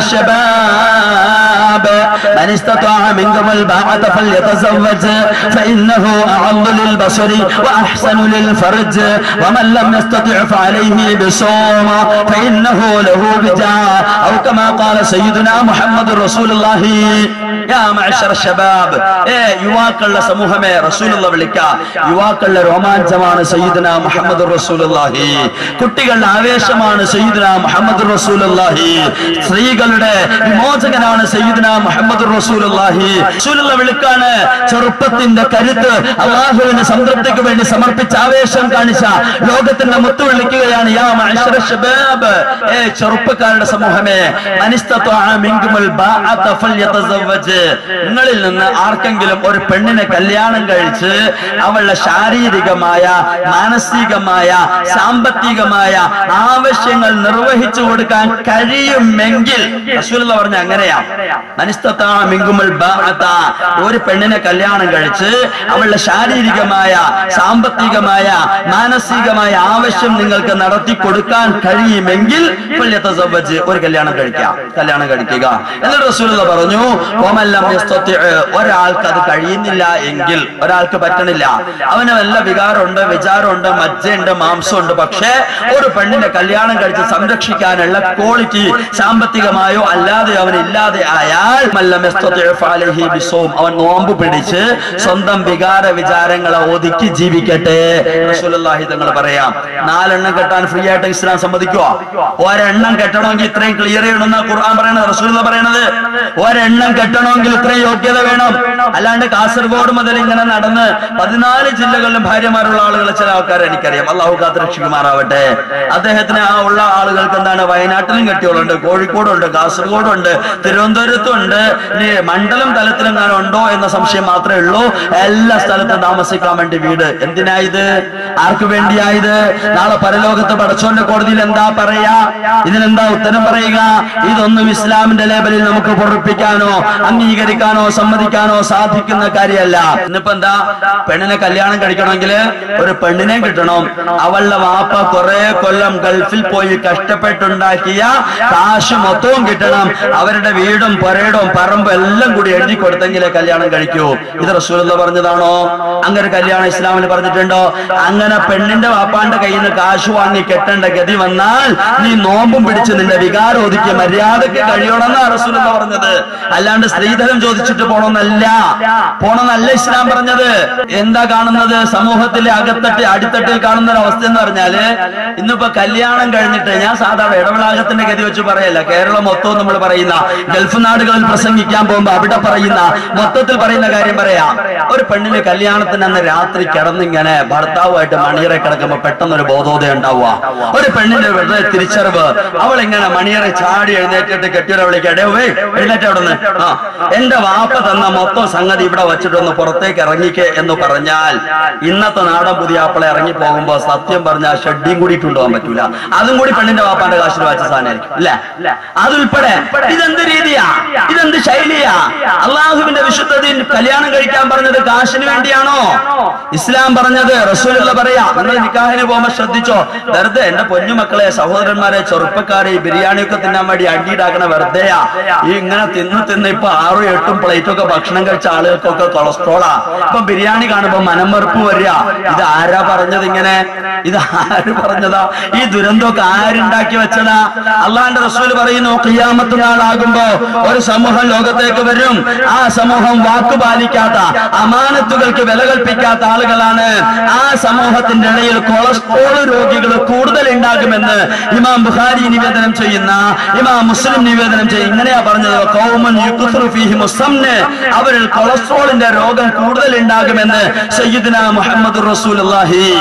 S1: ശബാബ് മൻ ഇസ്തതാഅ മിൻകുമുൽ ബഅത ഫൽയതസവ്വജ് ഫഇന്നഹു അഅദ്ദു ലിൽബസരി വഅഹ്സനു ലിൽഫർജ് വമൻ ലം യസ്തതി' ഫഅലൈഹി ബിസൗം ഫഇന്നഹു ലഹു ബിജാ ഔ കമാ ഖാല സയ്യിദുനാ മുഹമ്മദുർ റസൂലുള്ളാഹി. യാ മഅശറ ശബാബ്, ഏ യുവാക്കളുടെ സമൂഹമേ, റസൂലുള്ള വിളിക്കുക. യുവാക്കളുടെ രോമാഞ്ചമാണ് സയ്യിദുനാ മുഹമ്മദുർ റസൂലുള്ളാഹി. കുട്ടികളുടെ ആവേശമാണ് സയ്യിദുനാ മുഹമ്മദുർ റസൂലുള്ളാഹി. സ്ത്രീകളുടെ വിമോചകനാണ് സയ്യിദുനാ മുഹമ്മദുർ റസൂലുള്ളാഹി. റസൂലുള്ള വിളിക്കാണ്. ചെറുപ്പത്തിന്റെ കരുത്ത് അല്ലാഹുവിന്റെ സംതൃപ്തിക്ക് വേണ്ടി സമർപ്പിച്ച ആവേശം കാണിച്ച ലോകത്തിന്റെ മുത്തു വിളിക്കുകയാണ്, യാ മഅശറ ശബാബ്, ഏ ചെറുപ്പക്കാരുടെ സമൂഹമേ, മനിസ്തതഅ മിൻകുമുൽ ബഅത ഫൽയതസവ്വജ്, നിങ്ങളിൽ നിന്ന് ആർക്കെങ്കിലും ഒരു പെണ്ണിനെ കല്യാണം കഴിച്ച് അവളുടെ ശാരീരികമായ മാനസികമായ സാമ്പത്തികമായ ആവശ്യങ്ങൾ നിർവഹിച്ചു കൊടുക്കാൻ കഴിയുമെങ്കിൽ, റസൂലുള്ളാഹി പറഞ്ഞ അങ്ങനെയാ, മനിസ്തതഅ മിൻകുമുൽ ബഅത, ഒരു പെണ്ണിനെ കല്യാണം കഴിച്ച് അവളുടെ ശാരീരികമായ സാമ്പത്തികമായ മാനസികമായ ആവശ്യം നിങ്ങൾക്ക് നടത്തി കൊടുക്കാൻ കഴിയുമെങ്കിൽ ഫൽയതസവ്വജ്, ഒരു കല്യാണം കഴിക്കാം, കല്യാണം കഴിക്കുക. എന്നിട്ട് റസൂലുള്ളാഹി പറഞ്ഞു, വമല്ലം യസ്തതി', ഒരാൾക്ക് അത് കഴിയുന്നില്ല എങ്കിൽ, ഒരാൾക്ക് പറ്റണില്ല, അവന് വല്ല വികാരമുണ്ട്, വിചാരമുണ്ട്, മജ്ജയുണ്ട്, മാംസമുണ്ട്, പക്ഷേ ഒരു പെണ്ണിനെ കല്യാണം കഴിച്ച് സംരക്ഷിക്കാനുള്ള ക്വാളിറ്റി സാമ്പത്തികമായോ അല്ലാതെ അവൻ ഇല്ലാതെ ആയാൽ മല്ലം യസ്തതി' ഫഅലൈഹി ബിസൗം, അവൻ നോമ്പ് പിടിച്ച് സ്വന്തം വികാര വിചാരങ്ങളെ ഒതുക്കി ജീവിക്കട്ടെ. റസൂലുള്ളാഹി തങ്ങൾ പറയാം, നാലെണ്ണം കെട്ടാൻ ഫ്രീ ആയിട്ട് ഇസ്ലാം സമ്മതിക്കുവോ? ഒരെണ്ണം കെട്ടണമെങ്കിൽ ഇത്രയും ക്ലിയർ ചെയ്യണമെന്ന ഖുർആൻ പറയണത്, റസൂലുള്ളാഹി പറയണത്. ഒരെണ്ണം കെട്ടണമെങ്കിൽ ഇത്രയും യോഗ്യത വേണം. അല്ലാണ്ട് കാസർഗോഡ് മുതൽ ഇങ്ങനെ നടന്ന് പതിനാല് ജില്ലകളിലും ഭാര്യമാരുള്ള ആളുകളെ ചില ആൾക്കാരെ എനിക്കറിയാം, അള്ളാഹു കാത്ത് രക്ഷിക്കുമാറാവട്ടെ. അദ്ദേഹത്തിന് ആ ഉള്ള ആളുകൾക്ക് എന്താണ്, വയനാട്ടിലും കെട്ടിയോളുണ്ട്, കോഴിക്കോടുണ്ട്, കാസർഗോഡുണ്ട്, തിരുവനന്തപുരത്തുണ്ട്, ഇനി മണ്ഡലം തലത്തിലെങ്ങാനും ഉണ്ടോ എന്ന സംശയം മാത്രമേ ഉള്ളൂ. എല്ലാ സ്ഥലത്തും താമസിക്കാൻ വേണ്ടി വീട്. എന്തിനായത്? ആർക്ക് വേണ്ടിയായത്? നാളെ പരലോകത്ത് പടച്ചോന്റെ കോടതിയിൽ എന്താ പറയാ? ഇതിനെന്താ ഉത്തരം പറയുക? ഇതൊന്നും ഇസ്ലാമിന്റെ ലേബലിൽ നമുക്ക് പൊറപ്പിക്കാനോ അംഗീകരിക്കാനോ സമ്മതിക്കാനോ സാധിക്കുന്ന കാര്യമല്ല. ഇന്നിപ്പോ എന്താ, പെണ്ണിനെ കല്യാണം കഴിക്കണമെങ്കിൽ ഒരു പെണ്ണിനെ കിട്ടണം. അവളുടെ വാപ്പ കുറെ കൊല്ലം ഗൾഫിൽ പോയി കഷ്ടപ്പെട്ടുണ്ടാക്കിയ കാശ് മൊത്തവും കിട്ടണം. അവരുടെ വീടും പുരയിടും പറമ്പും എല്ലാം കൂടി എഴുതി കൊടുത്തെങ്കിലേ കല്യാണം കഴിക്കൂ. ഇത് റസൂലുള്ളാഹി പറഞ്ഞതാണോ? അങ്ങനെ കല്യാണം ഇസ്ലാമിൽ പറഞ്ഞിട്ടുണ്ടോ? അങ്ങനെ പെണ്ണിന്റെ വാപ്പാന്റെ കയ്യിൽ നിന്ന് കാശ് വാങ്ങി കെട്ടേണ്ട ഗതി വന്നാൽ നീ നോമ്പും പിടിച്ച് നിന്റെ വികാരം ഒതുക്കി മര്യാദക്ക് കഴിയണമെന്നാ റസൂലുള്ളാഹി പറഞ്ഞത്. അല്ലാണ്ട് സ്ത്രീധനം ചോദിച്ചിട്ട് പോണമെന്നല്ല, പോണമെന്നല്ല ഇസ്ലാം പറഞ്ഞത്. എന്താ കാണുന്നത് സമൂഹത്തിലെ അകത്തട്ട് അടിത്തട്ടിൽ കാണുന്ന ഒരു അവസ്ഥ എന്ന് പറഞ്ഞാല്, ഇന്നിപ്പോ കല്യാണം കഴിഞ്ഞിട്ട്, ഞാൻ സാധാരണ ഇടവളാകത്തിന്റെ ഗതി വെച്ച് പറയല്ല, കേരളം മൊത്തവും നമ്മൾ പറയുന്ന, ഗൾഫ് നാടുകളിൽ പ്രസംഗിക്കാൻ പോകുമ്പോ അവിടെ പറയുന്ന മൊത്തത്തിൽ പറയുന്ന കാര്യം പറയാം. ഒരു പെണ്ണിന് കല്യാണത്തിന് അന്ന് രാത്രി കിടന്നിങ്ങനെ ഭർത്താവുമായിട്ട് മണിയറെ കിടക്കുമ്പോ പെട്ടെന്നൊരു ബോധോദയം ഉണ്ടാവുക. ഒരു പെണ്ണിന്റെ വെറുതെ തിരിച്ചറിവ്, അവൾ ഇങ്ങനെ മണിയറെ ചാടി എഴുന്നേറ്റിട്ട് കെട്ടിയൊരു വിളിക്കടേ എഴുന്നേറ്റ് അവിടെ നിന്ന്, ആ എന്റെ വാപ്പ തന്ന മൊത്തം സംഗതി ഇവിടെ വെച്ചിട്ടൊന്ന് പുറത്തേക്ക് ഇറങ്ങിക്കേ എന്ന് പറഞ്ഞാൽ, ഇന്നത്തെ നാടൻ പുതിയാപ്പിളെ ഇറങ്ങി പോകുമ്പോ സത്യം പറഞ്ഞാൽ ഷെഡിയും കൂടി ഇട്ടുകൊണ്ടുപോകാൻ പറ്റൂല. അതും കൂടി പെണ്ണിന്റെ വാപ്പാന്റെ കാശിൽ വെച്ച സാധനമായിരിക്കും അല്ലെ? അതുൾപ്പെടെ ഇതെന്ത് രീതിയാ, ഇതെന്ത് ശൈലിയാ? അള്ളാഹുവിന്റെ വിശുദ്ധതയിൽ കല്യാണം കഴിക്കാൻ പറഞ്ഞത് കാശിന് വേണ്ടിയാണോ? ഇസ്ലാം പറഞ്ഞത്, റസൂലുള്ള പറയാ, നിങ്ങൾ നിക്കാഹിന് പോകുമ്പോ ശ്രദ്ധിച്ചോ, വെറുതെ എന്റെ പൊന്നുമക്കളെ, സഹോദരന്മാരെ, ചെറുപ്പക്കാരെ, ഈ ബിരിയാണിയൊക്കെ തിന്നാൻ വേണ്ടി അടിയിടാക്കണ വെറുതെയാ. ഈ ഇങ്ങനെ തിന്ന് തിന്ന് ഇപ്പൊ ആറും എട്ടും പ്ലേറ്റ് ഒക്കെ ഭക്ഷണം കഴിച്ച ആളുകൾക്കൊക്കെ കൊളസ്ട്രോളാ. ഇപ്പൊ ബിരിയാണി കാണുമ്പോ മനംവെറുപ്പ് വരിക. ഇത് ആരാ പറഞ്ഞത് ഇങ്ങനെ? ഇത് ആര് പറഞ്ഞതാ? ഈ ദുരന്തമൊക്കെ ആരുണ്ടാക്കി വെച്ചതാ? അള്ളാന്റെ റസൂൽ പറയുന്നു, ഖിയാമത്ത് നാളാകുമ്പോ ഒരു സമൂഹം ലോകത്തേക്ക് വരും. ആ സമൂഹം വാക്ക് പാലിക്കാത്ത, അമാനത്തുകൾക്ക് വില കൽപ്പിക്കാത്ത ആളുകളാണ്. ആ സമൂഹത്തിന്റെ ഇടയിൽ കൊളസ്ട്രോൾ രോഗികൾ കൂടുതൽ ഉണ്ടാകുമെന്ന് ഇമാം ബുഖാരി നിവേദനം ചെയ്യുന്ന, ഇമാം മുസ്ലിം നിവേദനം ചെയ്യുന്ന, ഇങ്ങനെയാ പറഞ്ഞത്, ഖൗമുൻ യുക്സറു ഫീഹിം അസ്സംന്, അവരിൽ കൊളസ്ട്രോളിന്റെ രോഗം കൂടുതൽ ഉണ്ടാകുമെന്ന് സയ്യിദുനാ മുഹമ്മദുർ റസൂലുള്ളാഹി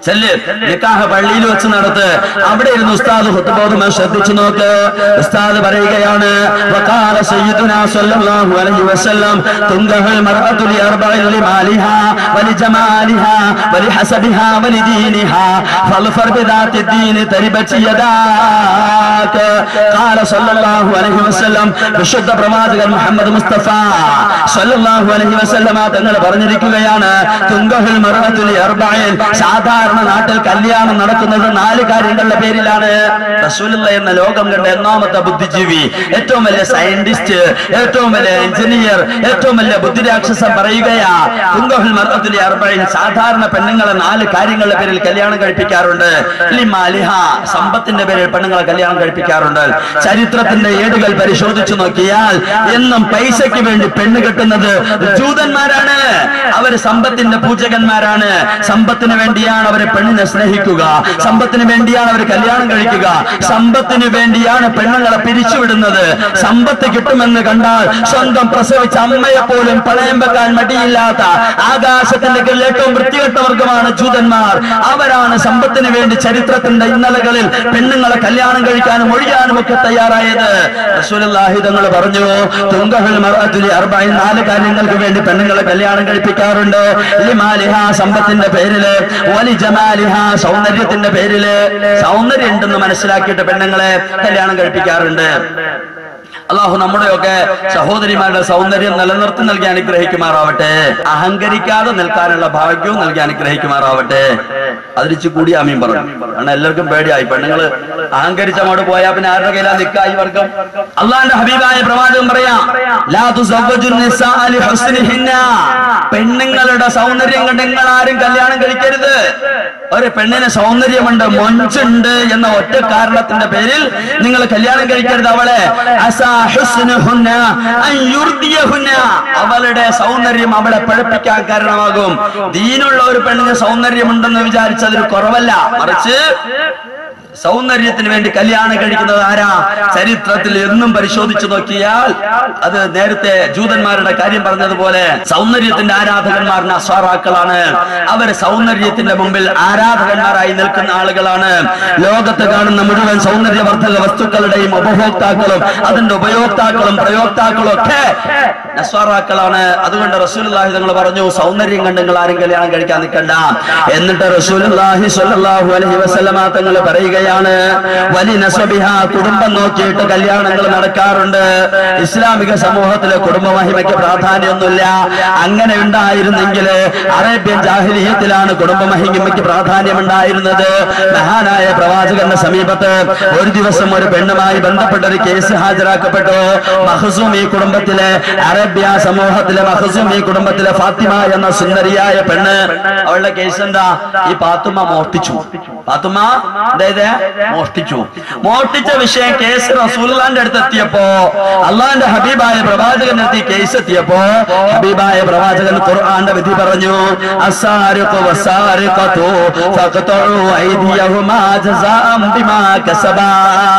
S1: ചെല്ല് നിക്കാഹ് പള്ളിയിൽ വെച്ച് നടത്ത്. അവിടെ ഇരുന്ന് ഉസ്താദ് ഖുത്ബ ശ്രദ്ധിച്ചു നോക്ക്. ഉസ്താദ് പറയുകയാണ് വഖാല സയ്യിദുനാ സ്വല്ലല്ലാഹു അലൈഹി വസല്ലം തുൻകഹുൽ മർഅതു ലിഅർബഇൻ ലിമാലിഹാ വലിജമാലിഹാ വലിഹസബിഹാ വലിദീനിഹാ ഫൽഫർ ബിദാത്തി ദീനി തരിബത് യദാക. ഖാല സ്വല്ലല്ലാഹു അലൈഹി വസല്ലം വിശുദ്ധ പ്രവാചകൻ മുഹമ്മദ് മുസ്തഫ സ്വല്ലല്ലാഹു അലൈഹി വസല്ലം തങ്ങൾ പറഞ്ഞിരിക്കുകയാണ് തുൻകഹുൽ മർഅതു ലിഅർബഇൻ, സാധാരണ നാട്ടിൽ കല്യാണം നടക്കുന്നത് നാല് കാര്യങ്ങളുടെ പേരിലാണ്. റസൂലുള്ളാഹി എന്ന ലോകം കണ്ട ഒന്നാമത്തെ ബുദ്ധിജീവി, ഏറ്റവും വലിയ സയന്റിസ്റ്റ്, ഏറ്റവും വലിയ എഞ്ചിനീയർ, ഏറ്റവും വലിയ ബുദ്ധിരാക്ഷസം പറയുകയാ തുൻകഹുൽ മർഅതു ലിഅർബഇൻ, സാധാരണ പെണ്ണുങ്ങളെ നാല് കാര്യങ്ങളുടെ പേരിൽ കല്യാണം കഴിപ്പിക്കാറുണ്ട്. ലിമാലിഹ, സമ്പത്തിന്റെ പേരിൽ പെണ്ണുങ്ങളെ കല്യാണം കഴിപ്പിക്കാറുണ്ട്. ചരിത്രത്തിന്റെ ഏടുകൾ പരിശോധിച്ചു നോക്കിയാൽ എന്നും പൈസയ്ക്ക് വേണ്ടി പെണ്ണ് കെട്ടുന്നത് ജൂതന്മാരാണ്. അവര് സമ്പത്തിന്റെ പൂജകന്മാരാണ്. സമ്പത്തിന് വേണ്ടിയാണ് അവരെ പെണ്ണിനെ സ്നേഹിക്കുക, സമ്പത്തിന് വേണ്ടിയാണ് അവർ കല്യാണം കഴിക്കുക, സമ്പത്തിന് വേണ്ടിയാണ് പെണ്ണുങ്ങളെ പിരിച്ചുവിടുന്നത്. സമ്പത്ത് കിട്ടുമെന്ന് കണ്ടാൽ സ്വന്തം പ്രസവിച്ച അമ്മയെ പോലും പണയം വെക്കാൻ മടിയില്ലാത്ത ആകാശത്തിന്റെ കീഴിൽ ഏറ്റവും വൃത്തികെട്ട വർഗമാണ് ജൂതന്മാർ. അവരാണ് സമ്പത്തിന് വേണ്ടി ചരിത്രത്തിന്റെ ഇന്നലകളിൽ പെണ്ണുങ്ങളെ കല്യാണം കഴിക്കാനും ഒഴിയാനും ഒക്കെ തയ്യാറായത്. റസൂലുള്ളാഹി തങ്ങൾ പറഞ്ഞു തുൻകഹുൽ മർഅതു ലിഅർബഇൻ, നാല് കാര്യങ്ങൾക്ക് വേണ്ടി പെണ്ണുങ്ങളെ കല്യാണം കഴിപ്പിക്കാറുണ്ട്. ലിമാലിഹ, സമ്പത്തിന്റെ പേരില്, വലിജമാലിഹ, സൗന്ദര്യത്തിന്റെ പേരില്. സൗന്ദര്യം ഉണ്ടെന്ന് മനസ്സിലാക്കിയിട്ട് പെണ്ണുങ്ങളെ കല്യാണം കഴിപ്പിക്കാറുണ്ട്. അള്ളാഹു നമ്മുടെയൊക്കെ സഹോദരിമാരുടെ സൗന്ദര്യം നിലനിർത്തി നൽകി അനുഗ്രഹിക്കുമാറാവട്ടെ. അഹങ്കരിക്കാതെ നിൽക്കാനുള്ള ഭാഗ്യവും നൽകി അനുഗ്രഹിക്കുമാറാവട്ടെ. അതിരിച്ചു കൂടി ആമീൻ പറഞ്ഞു. കാരണം എല്ലാവർക്കും പേടിയായി. പെണ്ണുങ്ങള് അഹങ്കരിച്ച് അങ്ങോട്ട് പോയാൽ പിന്നെ ആരുടെ കയ്യിലാ നിക്കാ ഈ വർഗം? അള്ളാന്റെ ഹബീബായ പ്രവാചകൻ പറയാം ലാ തുസവ്വജു നിസാ ലിഹുസ്നിഹിന്ന, പെണ്ണുങ്ങളുടെ സൗന്ദര്യം കണ്ട് നിങ്ങൾ ആരും കല്യാണം കഴിക്കരുത്. ഒരു പെണ്ണിന് സൗന്ദര്യമുണ്ട്, മൊഞ്ചുണ്ട് എന്ന ഒറ്റ കാരണത്തിന്റെ പേരിൽ നിങ്ങൾ കല്യാണം കഴിക്കരുത്. അവളെ അവളുടെ സൗന്ദര്യം അവളെ പഴപ്പിക്കാൻ കാരണമാകും. ദീനുള്ള ഒരു പെണ്ണിന് സൗന്ദര്യമുണ്ടെന്ന് വിചാരിച്ചതൊരു കുറവല്ല, മറിച്ച് സൗന്ദര്യത്തിന് വേണ്ടി കല്യാണം കഴിക്കുന്നത് ആരാ? ചരിത്രത്തിൽ എന്നും പരിശോധിച്ചു നോക്കിയാൽ അത് നേരത്തെ ജൂതന്മാരുടെ കാര്യം പറഞ്ഞതുപോലെ സൗന്ദര്യത്തിന്റെ ആരാധകന്മാർ നസ്വാറാക്കളാണ്. അവർ സൗന്ദര്യത്തിന്റെ മുമ്പിൽ ആരാധകന്മാരായി നിൽക്കുന്ന ആളുകളാണ്. ലോകത്ത് കാണുന്ന മുഴുവൻ സൗന്ദര്യവർദ്ധക വസ്തുക്കളുടെയും ഉപഭോക്താക്കളും അതിന്റെ ഉപയോക്താക്കളും പ്രയോക്താക്കളും ഒക്കെ നസ്വാറാക്കളാണ്. അതുകൊണ്ട് റസൂലുള്ളാഹി തങ്ങൾ പറഞ്ഞു സൗന്ദര്യം കണ്ട് നിങ്ങൾ ആരും കല്യാണം കഴിക്കാൻ നിൽക്കണ്ട. എന്നിട്ട് റസൂലുള്ളാഹി സ്വല്ലല്ലാഹു അലൈഹി വസല്ലമ തങ്ങൾ പറയുക വലി നസബിഹ, കുടുംബം നോക്കിയിട്ട് കല്യാണങ്ങൾ നടക്കാറുണ്ട്. ഇസ്ലാമിക സമൂഹത്തിലെ കുടുംബ മഹിമയ്ക്ക് പ്രാധാന്യമൊന്നുമില്ല. അങ്ങനെ ഉണ്ടായിരുന്നെങ്കിൽ അറേബ്യൻ ജാഹിലിയ്യത്തിലാണ് കുടുംബ മഹിമയ്ക്ക് പ്രാധാന്യം ഉണ്ടായിരുന്നത്. മഹാനായ പ്രവാചകന്റെ സമീപത്ത് ഒരു ദിവസം ഒരു പെണ്ണുമായി ബന്ധപ്പെട്ട ഒരു കേസ് ഹാജരാക്കപ്പെട്ടു. മഖ്സൂമി കുടുംബത്തിലെ, അറേബ്യ സമൂഹത്തിലെ മഖ്സൂമി കുടുംബത്തിലെ ഫാത്തിമ എന്ന സുന്ദരിയായ പെണ്ണ്, അവളുടെ കേസ് എന്താ? ഈ പാത്തുമ്മ മോഷ്ടിച്ചു. പാത്തുമ്മ അതായത് മോഷ്ടിച്ചു. മോഷ്ടിച്ച വിഷയം കേസ് റസൂലുള്ളാഹിന്റെ അടുത്ത് എത്തിയപ്പോ, അള്ളാന്റെ ഹബീബായ പ്രവാചകന്റെ അടുത്ത് കേസ് എത്തിയപ്പോ ഹബീബായ പ്രവാചകൻ ഖുർആന്റെ വിധി പറഞ്ഞു അസ്സാരിഖു വസ്സാരിഖതു ഫഖ്തഉ ഐദിയഹുമാ ജസാഅൻ ബിമാ കസബാ.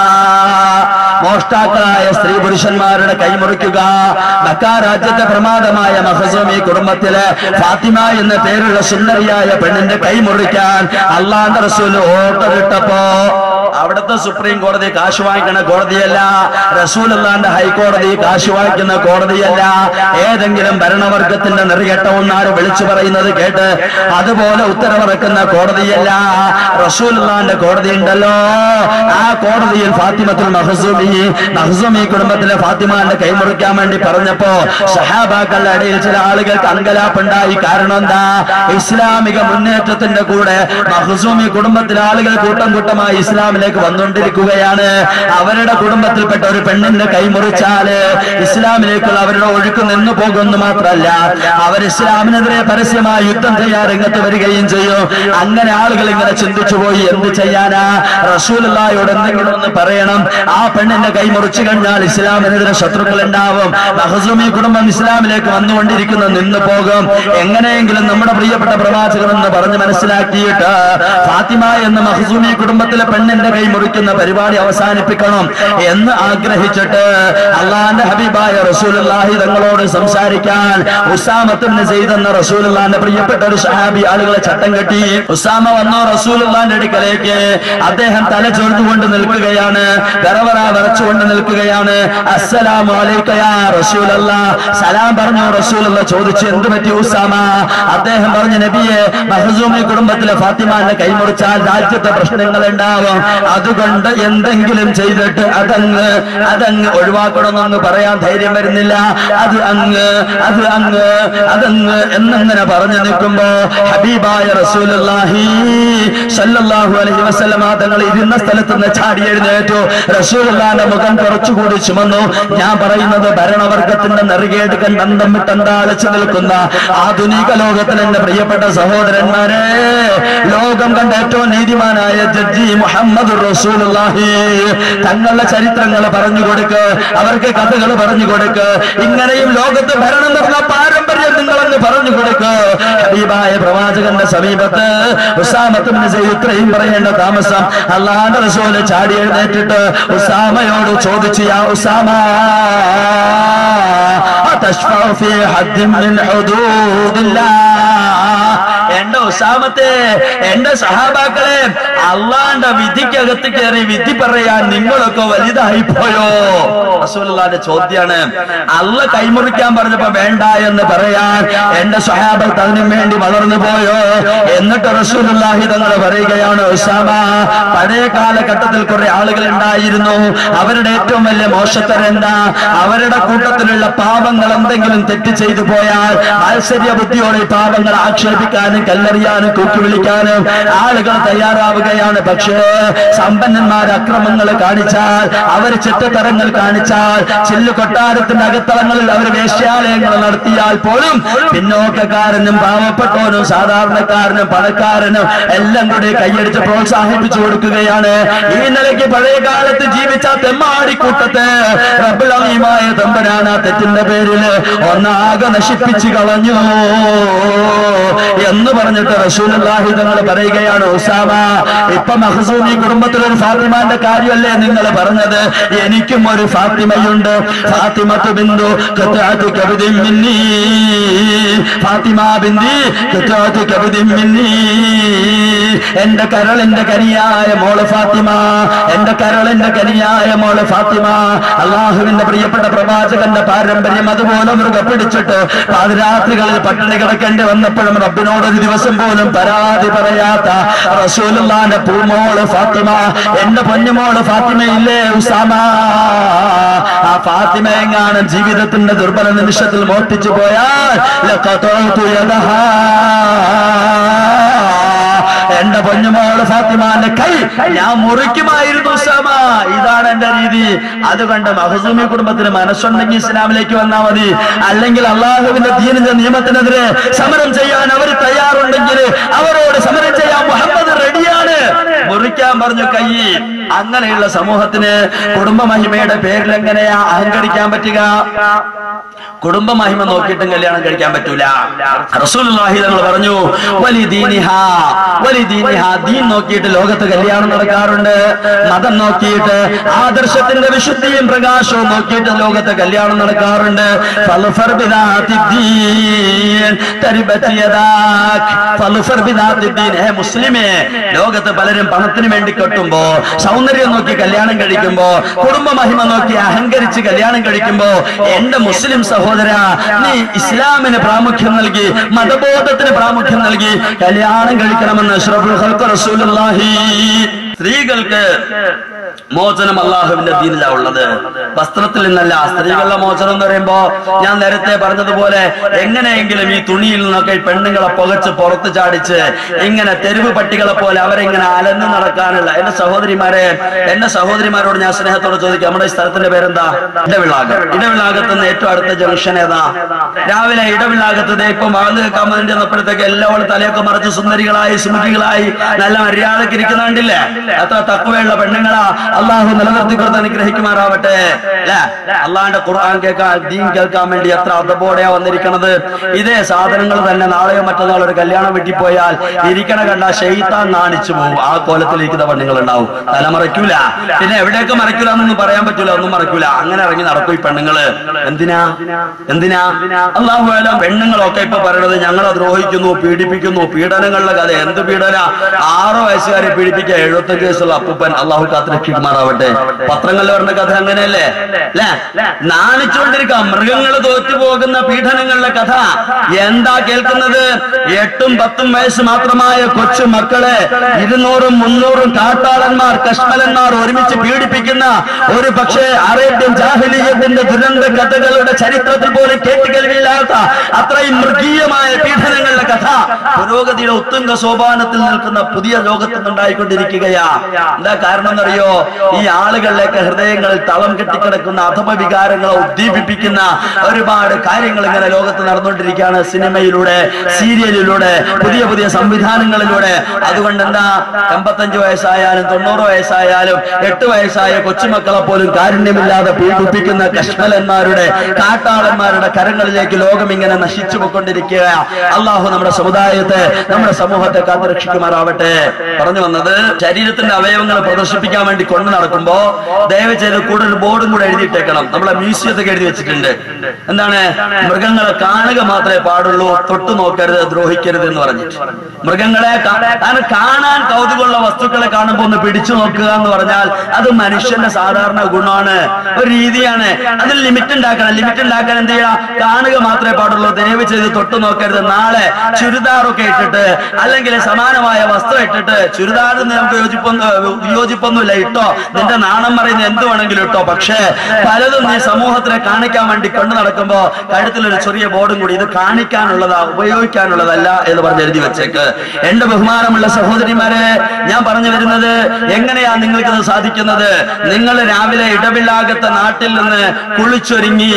S1: മോഷ്ടാക്കളായ സ്ത്രീ പുരുഷന്മാരുടെ കൈമുറിക്കുക. മക്കാ രാജ്യത്തെ പ്രമാദമായ മഖ്സൂമി കുടുംബത്തിലെ ഫാത്തിമ എന്ന പേരുള്ള സുന്ദരിയായ പെണ്ണിന്റെ കൈമുറിക്കാൻ അള്ളാന്റെ റസൂൽ ഓർഡർ ഇട്ടപ്പോ അവിടുത്തെ സുപ്രീം കോടതി കാശ് വാങ്ങിക്കുന്ന കോടതിയല്ല, റസൂലുള്ളാഹിന്റെ ഹൈക്കോടതി കാശ് വാങ്ങിക്കുന്ന കോടതിയല്ല. ഏതെങ്കിലും ഭരണവർഗത്തിന്റെ നെറികെട്ട ഒന്നാരും വിളിച്ചു പറയുന്നത് കേട്ട് അതുപോലെ ഉത്തരവിറക്കുന്ന കോടതിയല്ല. റസൂലുള്ളാഹിന്റെ കോടതി ഉണ്ടല്ലോ, ആ കോടതിയിൽ ഫാത്തിമത്തുൽ മഖ്സൂമി മഖ്സൂമി കുടുംബത്തിലെ ഫാത്തിമാന്റെ കൈമുറിക്കാൻ വേണ്ടി പറഞ്ഞപ്പോ സഹാബാക്കളുടെ ഇടയിൽ ചില ആളുകൾക്ക് അങ്കലാപ്പുണ്ടായി. കാരണം എന്താ? ഇസ്ലാമിക മുന്നേറ്റത്തിന്റെ കൂടെ മഖ്സൂമി കുടുംബത്തിലെ ആളുകൾ കൂട്ടം കൂട്ടമായി ഇസ്ലാമിലേക്ക് വന്നുകൊണ്ടിരിക്കുകയാണ്. അവരുടെ കുടുംബത്തിൽപ്പെട്ട ഒരു പെണ്ണിന്റെ കൈമുറിച്ചാല് ഇസ്ലാമിലേക്കുള്ള അവരുടെ ഒഴുക്ക് നിന്നു പോകുമെന്ന് മാത്രമല്ല, അവർ ഇസ്ലാമിനെതിരെ പരസ്യമായി യുദ്ധം ചെയ്യാൻ രംഗത്ത് വരികയും ചെയ്യും. അങ്ങനെ ആളുകൾ ഇങ്ങനെ ചിന്തിച്ചു പോയി, എന്ത് ചെയ്യാനാ? റസൂലുള്ളാഹിയോട് എന്തെങ്കിലും ഒന്ന് പറയണം. ആ പെണ്ണിന്റെ കൈ മുറിച്ചു കഴിഞ്ഞാൽ ഇസ്ലാമിനെതിരെ ശത്രുക്കൾ ഉണ്ടാവും. മഖ്സൂമി കുടുംബം ഇസ്ലാമിലേക്ക് വന്നുകൊണ്ടിരിക്കുന്ന നിന്നു പോകും. എങ്ങനെയെങ്കിലും നമ്മുടെ പ്രിയപ്പെട്ട പ്രവാചകൻ എന്ന് പറഞ്ഞ് മനസ്സിലാക്കിയിട്ട് ഫാത്തിമ എന്ന മഖ്സൂമി കുടുംബത്തിലെ പെണ്ണിന്റെ പെണ്ണിന്റെ കൈ മുറിക്കുന്ന പരിപാടി അവസാനിപ്പിക്കണം എന്ന് ആഗ്രഹിച്ചിട്ട് അള്ളാന്റെ ഹബീബായ റസൂലുള്ളാഹി തങ്ങളോട് സംസാരിക്കാൻ ഉസാമത്ത് ഇബ്നു സെയ്ദ് എന്ന റസൂലുള്ളാഹിന്റെ പ്രിയപ്പെട്ട ഒരു സഹാബി ആളുകളെ ചട്ടം കെട്ടി. ഉസാമ വന്നോ റസൂലുള്ളാഹിന്റെ അടുക്കലേക്ക്. അദ്ദേഹം തല ചൊരിഞ്ഞുകൊണ്ട് നിൽക്കുകയാണ്, വിറവറ വിറച്ചുകൊണ്ട് നിൽക്കുകയാണ്. അസ്സലാമു അലൈക യാ റസൂലല്ലാഹ്, സലാം പറഞ്ഞു. റസൂലുള്ള ചോദിച്ചു, എന്ത് പറ്റി ഉസാമ? അദ്ദേഹം പറഞ്ഞു, നബിയെ, മഖ്സൂമി കുടുംബത്തിലെ ഫാത്തിമാന്റെ കൈമുറിച്ചാൽ രാജ്യത്തെ പ്രശ്നങ്ങൾ ഉണ്ടാവും, അതുകൊണ്ട് എന്തെങ്കിലും ചെയ്തിട്ട് അതങ്ങ് അതങ്ങ് ഒഴിവാക്കണമെന്ന് പറയാൻ ധൈര്യം വരുന്നില്ല. അത് അങ്ങ് അത് അങ്ങ് അതങ്ങ് എന്നിങ്ങനെ പറഞ്ഞു നിൽക്കുമ്പോ ഹബീബായ റസൂലുള്ളാഹി സ്വല്ലല്ലാഹു അലൈഹി വസല്ലമ തങ്ങൾ ഇരുന്ന സ്ഥലത്ത് നിന്ന് ചാടി എഴുന്നേറ്റു. റസൂലുള്ളാഹിന്റെ മുഖം കുറച്ചുകൂടി ചുമന്നു. ഞാൻ പറയുന്നത് ഭരണവർഗത്തിന്റെ നെറുകേടുകൾ ബന്ധം വിട്ടന്താളിച്ചു നിൽക്കുന്ന ആധുനിക ലോകത്തിൽ എന്റെ പ്രിയപ്പെട്ട സഹോദരന്മാരെ, ലോകം കണ്ട ഏറ്റവും നീതിമാനായ ജഡ്ജി മുഹമ്മദ് റസൂലുള്ളാഹി തങ്ങളുടെ ചരിത്രങ്ങൾ പറഞ്ഞു കൊടുക്ക്, അവർക്ക് കഥകൾ പറഞ്ഞു കൊടുക്ക്, ഇങ്ങനെയും ലോകത്ത് ഭരണം നടന്ന പാരമ്പര്യം നിങ്ങളെന്ന് പറഞ്ഞു കൊടുക്ക്. ഹബീബായ പ്രവാചകന്റെ സമീപത്ത് ഉസാമത്ത് ഇബ്നു സെയ്ദ് ഇത്രയും പറയേണ്ട താമസം അല്ലാഹുവിന്റെ റസൂൽ ചാടി എഴുന്നേറ്റിട്ട് ഉസാമയോട് ചോദിച്ചു, യാ ഉസാമ അതശ്ഫഉ ഫീ ഹദ്ദിൻ മിൻ ഹുദൂദില്ലാഹ്, എന്റെ ഉസാമത്തെ, എന്റെ സഹാബാക്കളെ, അള്ളാന്റെ വിധിക്കകത്ത് കയറി വിധി പറയാൻ നിങ്ങളൊക്കെ വലുതായി പോയോ? റസൂലുള്ളാഹിന്റെ ചോദ്യാണ്. അള്ള കൈമുറിക്കാൻ പറഞ്ഞപ്പോ വേണ്ട എന്ന് പറയാൻ എന്റെ സ്വഹാബത്ത് അതിനു വേണ്ടി വളർന്നു പോയോ? എന്നിട്ട് റസൂലുള്ളാഹി തങ്ങൾ പറയുകയാണ്, ഉസാമ, പഴയ കാലഘട്ടത്തിൽ കുറെ ആളുകൾ ഉണ്ടായിരുന്നു, അവരുടെ ഏറ്റവും വലിയ മോശത്തരം എന്താ? അവരുടെ കൂട്ടത്തിലുള്ള പാപങ്ങൾ എന്തെങ്കിലും തെറ്റ് ചെയ്തു പോയാൽ ആശ്ചര്യ ബുദ്ധിയോടെ പാപങ്ങൾ ആക്ഷേപിക്കാനും കല്ലെറിയാനും തൂക്കി വിളിക്കാനും ആളുകൾ തയ്യാറാവുകയാണ്. പക്ഷേ സമ്പന്നന്മാർ അക്രമങ്ങൾ കാണിച്ചാൽ, അവർ ചിട്ടത്തരങ്ങൾ കാണിച്ചാൽ, ചില്ലു കൊട്ടാരത്തിന്റെ അകത്തളങ്ങളിൽ അവർ വേശ്യാലയങ്ങൾ നടത്തിയാൽ പോലും പിന്നോക്കക്കാരനും പാവപ്പെട്ടവനും സാധാരണക്കാരനും പണക്കാരനും എല്ലാം കൂടി കൈയടിച്ച് പ്രോത്സാഹിപ്പിച്ചു കൊടുക്കുകയാണ്. ഈ നിലയ്ക്ക് പഴയ കാലത്ത് ജീവിച്ച തെമ്മാടിക്കൂട്ടത്തെ റബ്ബുൽ അലീമായ തമ്പുരാൻ ആ തെറ്റിന്റെ പേരിൽ ഒന്നാകെ നശിപ്പിച്ചു കളഞ്ഞു എന്ന് പറഞ്ഞിട്ട് റസൂലുള്ളാഹി തങ്ങൾ പറയുകയാണ്, ഉസാമ, ഇപ്പൊ മഖ്സൂമി കുടുംബത്തിലൊരു ഫാത്തിമാന്റെ കാര്യമല്ലേ നിങ്ങൾ പറഞ്ഞത്? എനിക്കും ഒരു ഫാത്തിമയുണ്ട്. ഫാത്തിമത്തു ബിന്തു ഖത്അതു കബദിൻ മിന്നി, ഫാത്തിമ ബിന്തി ഖത്അതു കബദിൻ മിന്നി, എന്റെ കരളിന്റെ കനിയായ മോള് ഫാത്തിമ, എന്റെ കരളിന്റെ കനിയായ മോള് ഫാത്തിമ. അള്ളാഹുവിന്റെ പ്രിയപ്പെട്ട പ്രവാചകന്റെ പാരമ്പര്യം അതുപോലെ മൃഗ പിടിച്ചിട്ട് പാതിരാത്രികളിൽ പട്ടിണി കിടക്കേണ്ടി വന്നപ്പോഴും റബ്ബിനോട് ഒരു ദിവസം പോലും പരാതി പറയാത്ത റസൂലുള്ളാഹിന്റെ പൂമോള് ഫാത്തിമ, എന്റെ പൊന്നുമോള് ഫാത്തിമയില്ലേ ഉസാമ, ആ ഫാത്തിമ എങ്ങാനും ജീവിതത്തിന്റെ ദുർബല നിമിഷത്തിൽ മോഷ്ടിച്ചു പോയാൽ ലഖതഉതു യദഹാ, എന്റെ പൊന്നുമോള് ഫാത്തിമാന്റെ കൈ ഞാൻ മുറിക്കുമായിരുന്നു ഉസാമ. ഇതാണ് എന്റെ രീതി. അതുകൊണ്ട് മഖ്സൂമി കുടുംബത്തിന് മനസ്സുണ്ടെങ്കിൽ ഇസ്ലാമിലേക്ക് വന്നാൽ മതി. അല്ലെങ്കിൽ അള്ളാഹുവിന്റെ ദീനിന്റെ നിയമത്തിനെതിരെ സമരം ചെയ്യാൻ അവർ തയ്യാറുണ്ടെങ്കിൽ അവരോട് സമരം ചെയ്യാൻ മുഹമ്മദ് റെഡിയാണ്. മുറിക്കാൻ പറഞ്ഞു കൈ. അങ്ങനെയുള്ള സമൂഹത്തിന് കുടുംബ മഹിമയുടെ പേരിൽ എങ്ങനെയാ അഹങ്കരിക്കാൻ പറ്റുക? കുടുംബ മഹിമ നോക്കിയിട്ടും കല്യാണം കഴിക്കാൻ പറ്റൂല. റസൂലുള്ളാഹി തങ്ങൾ പറഞ്ഞു, വലിദീനിഹാ വലിദീനിഹാ, ദീൻ നോക്കിയിട്ട് ലോകത്ത് കല്യാണം നടക്കാറുണ്ട്. മതം നോക്കിയിട്ട്, ആദർശത്തിന്റെ വിശുദ്ധിയും പ്രകാശവും നോക്കിയിട്ട് ലോകത്ത് കല്യാണം നടക്കാറുണ്ട്. ഫൽഫർ ബിദാത്തിദ്ദീൻ തരിബത് യദാക്, ഫൽഫർ ബിദാത്തിദ്ദീൻ. ഹേ മുസ്ലിമേ, ലോകത്ത് പലരും പണത്തിന് വേണ്ടി കെട്ടുമ്പോ, സൗന്ദര്യം നോക്കി കല്യാണം കഴിക്കുമ്പോ, കുടുംബ മഹിമ നോക്കി അഹങ്കരിച്ച് കല്യാണം കഴിക്കുമ്പോ, എന്റെ മുസ്ലിം സഹോദര, നീ ഇസ്ലാമിന് പ്രാമുഖ്യം നൽകി, മതബോധത്തിന് പ്രാമുഖ്യം നൽകി കല്യാണം കഴിക്കണമെന്ന് അഷ്റഫുൽ ഖൽഖ് റസൂലുള്ളാഹി. സ്ത്രീകൾക്ക് മോചനം അള്ളാഹുവിന്റെ ദീനിലാ ഉള്ളത്, വസ്ത്രത്തിൽ നിന്നല്ല. സ്ത്രീകളുടെ മോചനം എന്ന് പറയുമ്പോ ഞാൻ നേരത്തെ പറഞ്ഞതുപോലെ എങ്ങനെയെങ്കിലും ഈ തുണിയിൽ നിന്നൊക്കെ പെണ്ണുങ്ങളെ പുകച്ച് പുറത്ത് ചാടിച്ച് ഇങ്ങനെ തെരുവ് പട്ടികളെ പോലെ അവരെങ്ങനെ അലന്ന് നടക്കാനുള്ള എന്റെ സഹോദരിമാരെ, എന്റെ സഹോദരിമാരോട് ഞാൻ സ്നേഹത്തോടെ ചോദിക്കാം, നമ്മുടെ ഈ സ്ഥലത്തിന്റെ പേരെന്താ? ഇടവിളാകം. ഇടവിളാകത്ത് നിന്ന് ഏറ്റവും അടുത്ത ജംഗ്ഷൻ ഏതാ? രാവിലെ ഇടവിളാകത്ത് ഇപ്പൊ മകള് കേൾക്കാൻ വേണ്ടി വന്നപ്പോഴത്തേക്ക് എല്ലാവരും തലയൊക്കെ മറിച്ച് സുന്ദരികളായി സുമുഖികളായി നല്ല മര്യാദക്ക് ഇരിക്കുന്നുണ്ടില്ലേ? അത്ര തക്കുവയുള്ള പെണ്ണുങ്ങളാ. അള്ളാഹു നിലനിർത്തിക്കൊടുത്ത് അനുഗ്രഹിക്കുമാറാവട്ടെ. അല്ലെ, അള്ളാഹിന്റെ ഖുർആൻ കേൾക്കാൻ, ദീൻ കേൾക്കാൻ വേണ്ടി എത്ര അതബോടെയാ വന്നിരിക്കണത്. ഇതേ സാധനങ്ങൾ തന്നെ നാളെയോ മറ്റന്നാൾ ഒരു കല്യാണം വീട്ടിൽ പോയാൽ ഇരിക്കണ കണ്ട ശൈത്താൻ നാണിച്ചു പോകും. ആ കോലത്തിലിരിക്കുന്ന പെണ്ണുങ്ങൾ ഉണ്ടാവും. തല മറയ്ക്കൂല, പിന്നെ എവിടെയൊക്കെ മറയ്ക്കൂല എന്നൊന്നും പറയാൻ പറ്റൂല, ഒന്നും മറയ്ക്കൂല. അങ്ങനെ ഇറങ്ങി നടക്കും ഈ പെണ്ണുങ്ങള്. എന്തിനാ എന്തിനാ അള്ളാഹു ആലം. പെണ്ണുങ്ങളൊക്കെ ഇപ്പൊ പറയണത് ഞങ്ങളെ ദ്രോഹിക്കുന്നു, പീഡിപ്പിക്കുന്നു. പീഡനങ്ങളുടെ കഥ എന്ത് പീഡന? ആറോ വയസ്സുകാരെ പീഡിപ്പിക്കുക, എഴുപത്തഞ്ച് വയസ്സുള്ള അപ്പൂപ്പൻ. അള്ളാഹു കാത്തിരക്ഷിക്കുമാറാവട്ടെ. പത്രങ്ങളിൽ പറഞ്ഞ കഥ അങ്ങനെയല്ലേ? അല്ലെ, നാണിച്ചുകൊണ്ടിരിക്കാം. മൃഗങ്ങൾ തോറ്റുപോകുന്ന പീഡനങ്ങളുടെ കഥ എന്താ കേൾക്കുന്നത്? എട്ടും പത്തും വയസ്സ് മാത്രമായ കൊച്ചു മക്കളെ ഇരുന്നൂറും മുന്നൂറും കാട്ടാളന്മാർ, കശ്മലന്മാർ ഒരുമിച്ച് പീഡിപ്പിക്കുന്ന, ഒരു പക്ഷേ അറേബ്യൻ ജാഹിലിയ്യത്തിന്റെ ദുരന്ത കഥകളുടെ ചരിത്രത്തിൽ പോലും കേട്ടുകേൾവിയില്ലാത്ത അത്രയും മൃഗീയമായ പീഡനങ്ങളുടെ കഥ പുരോഗതിയുടെ ഉത്തുംഗ സോപാനത്തിൽ നിൽക്കുന്ന പുതിയ ലോകത്ത് നിന്നുണ്ടായിക്കൊണ്ടിരിക്കുകയാ. എന്താ കാരണം എന്നറിയോ? ഈ ആളുകളിലേക്ക് ഹൃദയങ്ങളിൽ തളം കെട്ടിക്കിടക്കുന്ന അധമ വികാരങ്ങളെ ഉദ്ദീപിപ്പിക്കുന്ന ഒരുപാട് കാര്യങ്ങൾ ഇങ്ങനെ ലോകത്ത് നടന്നുകൊണ്ടിരിക്കുകയാണ്. സിനിമയിലൂടെ, സീരിയലിലൂടെ, പുതിയ പുതിയ സംവിധാനങ്ങളിലൂടെ. അതുകൊണ്ട് എന്താ, എൺപത്തഞ്ച് വയസ്സായാലും തൊണ്ണൂറ് വയസ്സായാലും എട്ട് വയസ്സായ കൊച്ചുമക്കളെ പോലും കാരുണ്യമില്ലാതെ പീഡിപ്പിക്കുന്ന കശ്മലന്മാരുടെ, കാട്ടാളന്മാരുടെ കരങ്ങളിലേക്ക് ലോകം ഇങ്ങനെ നശിച്ചു പോയിക്കൊണ്ടിരിക്കുക. അള്ളാഹു നമ്മുടെ സമുദായത്തെ, നമ്മുടെ സമൂഹത്തെ കാത്തുരക്ഷിക്കുമാറാവട്ടെ. പറഞ്ഞു വന്നത്, ശരീരത്തിന്റെ അവയവങ്ങൾ പ്രദർശിപ്പിക്കാൻ വേണ്ടി കൊണ്ടു നടക്കുമ്പോ ദയവ് ചെയ്ത് കൂടെ ഒരു ബോർഡും കൂടെ എഴുതിയിട്ടേക്കണം. നമ്മളെ മ്യൂസിയത്തൊക്കെ എഴുതി വെച്ചിട്ടുണ്ട്. എന്താണ്? മൃഗങ്ങളെ കാണുക മാത്രമേ പാടുള്ളൂ, തൊട്ടു നോക്കരുത്, ദ്രോഹിക്കരുത് എന്ന് പറഞ്ഞിട്ട്. മൃഗങ്ങളെ കാണാൻ കൗതുകമുള്ള വസ്തുക്കളെ കാണുമ്പോൾ ഒന്ന് പിടിച്ചു നോക്കുക എന്ന് പറഞ്ഞാൽ അത് മനുഷ്യന്റെ സാധാരണ ഗുണമാണ്, ഒരു രീതിയാണ്. അതിൽ ലിമിറ്റ് ഉണ്ടാക്കണം. ലിമിറ്റ് ഉണ്ടാക്കാൻ എന്ത് ചെയ്യണം? കാണുക മാത്രമേ പാടുള്ളൂ, ദയവ് ചെയ്ത് തൊട്ടു നോക്കരുത്. നാളെ ചുരിദാറൊക്കെ ഇട്ടിട്ട് അല്ലെങ്കിൽ സമാനമായ വസ്ത്രം ഇട്ടിട്ട്, ചുരിദാറിന് നമുക്ക് യോജിപ്പൊന്നും വിയോജിപ്പൊന്നുമില്ല, ഇട്ടോ, നിന്റെ നാണം പറയുന്ന എന്ത് വേണമെങ്കിലും ഇട്ടോ. പക്ഷേ പലതും നീ സമൂഹത്തിനെ കാണിക്കാൻ വേണ്ടി കൊണ്ടു നടക്കുമ്പോ കഴുത്തിലൊരു ചെറിയ ബോർഡും കൂടി, ഇത് കാണിക്കാനുള്ളതാ, ഉപയോഗിക്കാനുള്ളതല്ല എന്ന് പറഞ്ഞ് എഴുതി വെച്ചേക്ക്. എന്റെ ബഹുമാനമുള്ള സഹോദരിമാരെ, ഞാൻ പറഞ്ഞു വരുന്നത്, എങ്ങനെയാ നിങ്ങൾക്കത് സാധിക്കുന്നത്? നിങ്ങൾ രാവിലെ ഇടവിലാകത്തെ നാട്ടിൽ നിന്ന് കുളിച്ചൊരുങ്ങി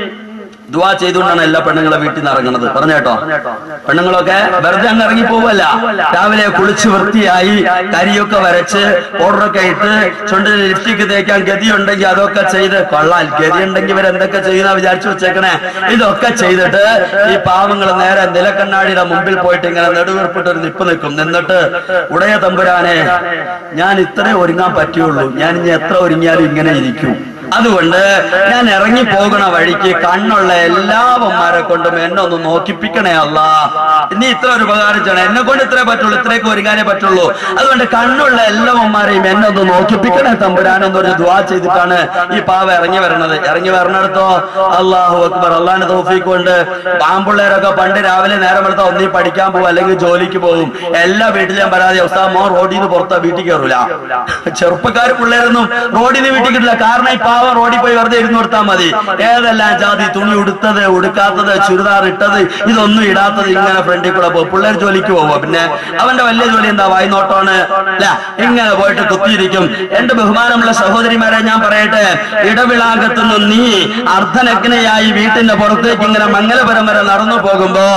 S1: ദുആ ചെയ്തുകൊണ്ടാണ് എല്ലാ പെണ്ണുങ്ങളെ വീട്ടിൽ നിന്ന് ഇറങ്ങുന്നത്. പറഞ്ഞേട്ടോ, പെണ്ണുങ്ങളൊക്കെ വെറുതെ അങ്ങ് ഇറങ്ങി പോവല്ല. രാവിലെ കുളിച്ച് വൃത്തിയായി കരിയൊക്കെ വരച്ച് പൗഡറൊക്കെ ഇട്ട് ചുണ്ടിൽ ലിപ്സ്റ്റിക് തേക്കാൻ ഗതിയുണ്ടെങ്കിൽ അതൊക്കെ ചെയ്ത്, കൊള്ളാൽ ഗതി ഉണ്ടെങ്കിൽ ഇവരെന്തൊക്കെ ചെയ്യുന്ന വിചാരിച്ചു വെച്ചേക്കണേ. ഇതൊക്കെ ചെയ്തിട്ട് ഈ പാവങ്ങൾ നേരെ നിലക്കണ്ണാടിയുടെ മുമ്പിൽ പോയിട്ട് ഇങ്ങനെ നെടുവീർപ്പിട്ട് ഒരു നിപ്പ് നിൽക്കും. നിന്നിട്ട്, ഉടയ തമ്പുരാനെ, ഞാൻ ഇത്രേ ഒരുങ്ങാൻ പറ്റുള്ളൂ, ഞാൻ ഇനി എത്ര ഒരുങ്ങിയാലും ഇങ്ങനെ ഇരിക്കും. അതുകൊണ്ട് ഞാൻ ഇറങ്ങി പോകുന്ന വഴിക്ക് കണ്ണുള്ള എല്ലാവന്മാരെ കൊണ്ടും എന്നെ ഒന്ന് നോക്കിപ്പിക്കണേ അല്ലാ. നീ ഇത്ര ഒരു ഉപകാരം ചെയ്യണം, എന്നെ കൊണ്ട് ഇത്രേ പറ്റുള്ളൂ, ഇത്രയൊക്കെ ഒരുങ്ങാനേ പറ്റുള്ളൂ. അതുകൊണ്ട് കണ്ണുള്ള എല്ലാവന്മാരെയും എന്നെ ഒന്ന് നോക്കിപ്പിക്കണേ തമ്പുരാനെന്നൊരു ദുആ ചെയ്തിട്ടാണ് ഈ പാവ ഇറങ്ങി വരണത്. ഇറങ്ങി വരണടുത്തോ അല്ലാഹു അക്ബർ, അള്ളാന്റെ തൗഫീഖ് കൊണ്ട് പാമ്പിള്ളേരൊക്കെ പണ്ട് രാവിലെ നേരം എടുത്താൽ ഒന്നീ പഠിക്കാൻ പോകും, അല്ലെങ്കിൽ ജോലിക്ക് പോകും. എല്ലാ വീട്ടിലും പരാതി, ഉസ്താദ് മോൻ റോഡിൽ നിന്ന് പുറത്താ വീട്ടിൽ കയറൂല. ചെറുപ്പക്കാർ പിള്ളേരൊന്നും റോഡിൽ നിന്ന് വീട്ടിൽ കിട്ടില്ല. കാരണം ഈ പാവ റോഡിൽ പോയി വെറുതെ ഇരുന്ന് കൊടുത്താൽ മതി. ഏതെല്ലാം ജാതി തുണി ഉടുത്തത്, ഉടുക്കാത്തത്, ചുരിദാർ ഇട്ടത്, ഇതൊന്നും ഇടാത്തത് ഇങ്ങനെ ഫ്രണ്ടിൽ കൂടെ പോകും. പിള്ളേർ ജോലിക്ക് പോവുക, പിന്നെ അവന്റെ വലിയ ജോലി എന്താ? വായ്നോട്ടമാണ്. അല്ല, ഇങ്ങനെ പോയിട്ട് കുത്തിയിരിക്കും. എന്റെ ബഹുമാനമുള്ള സഹോദരിമാരെ, ഞാൻ പറയട്ടെ, ഇടവിളാകത്തുനിന്ന് നീ അർദ്ധനഗ്നയായി വീട്ടിന്റെ പുറത്തേക്ക് ഇങ്ങനെ മംഗലപുരം വരെ നടന്നു പോകുമ്പോ,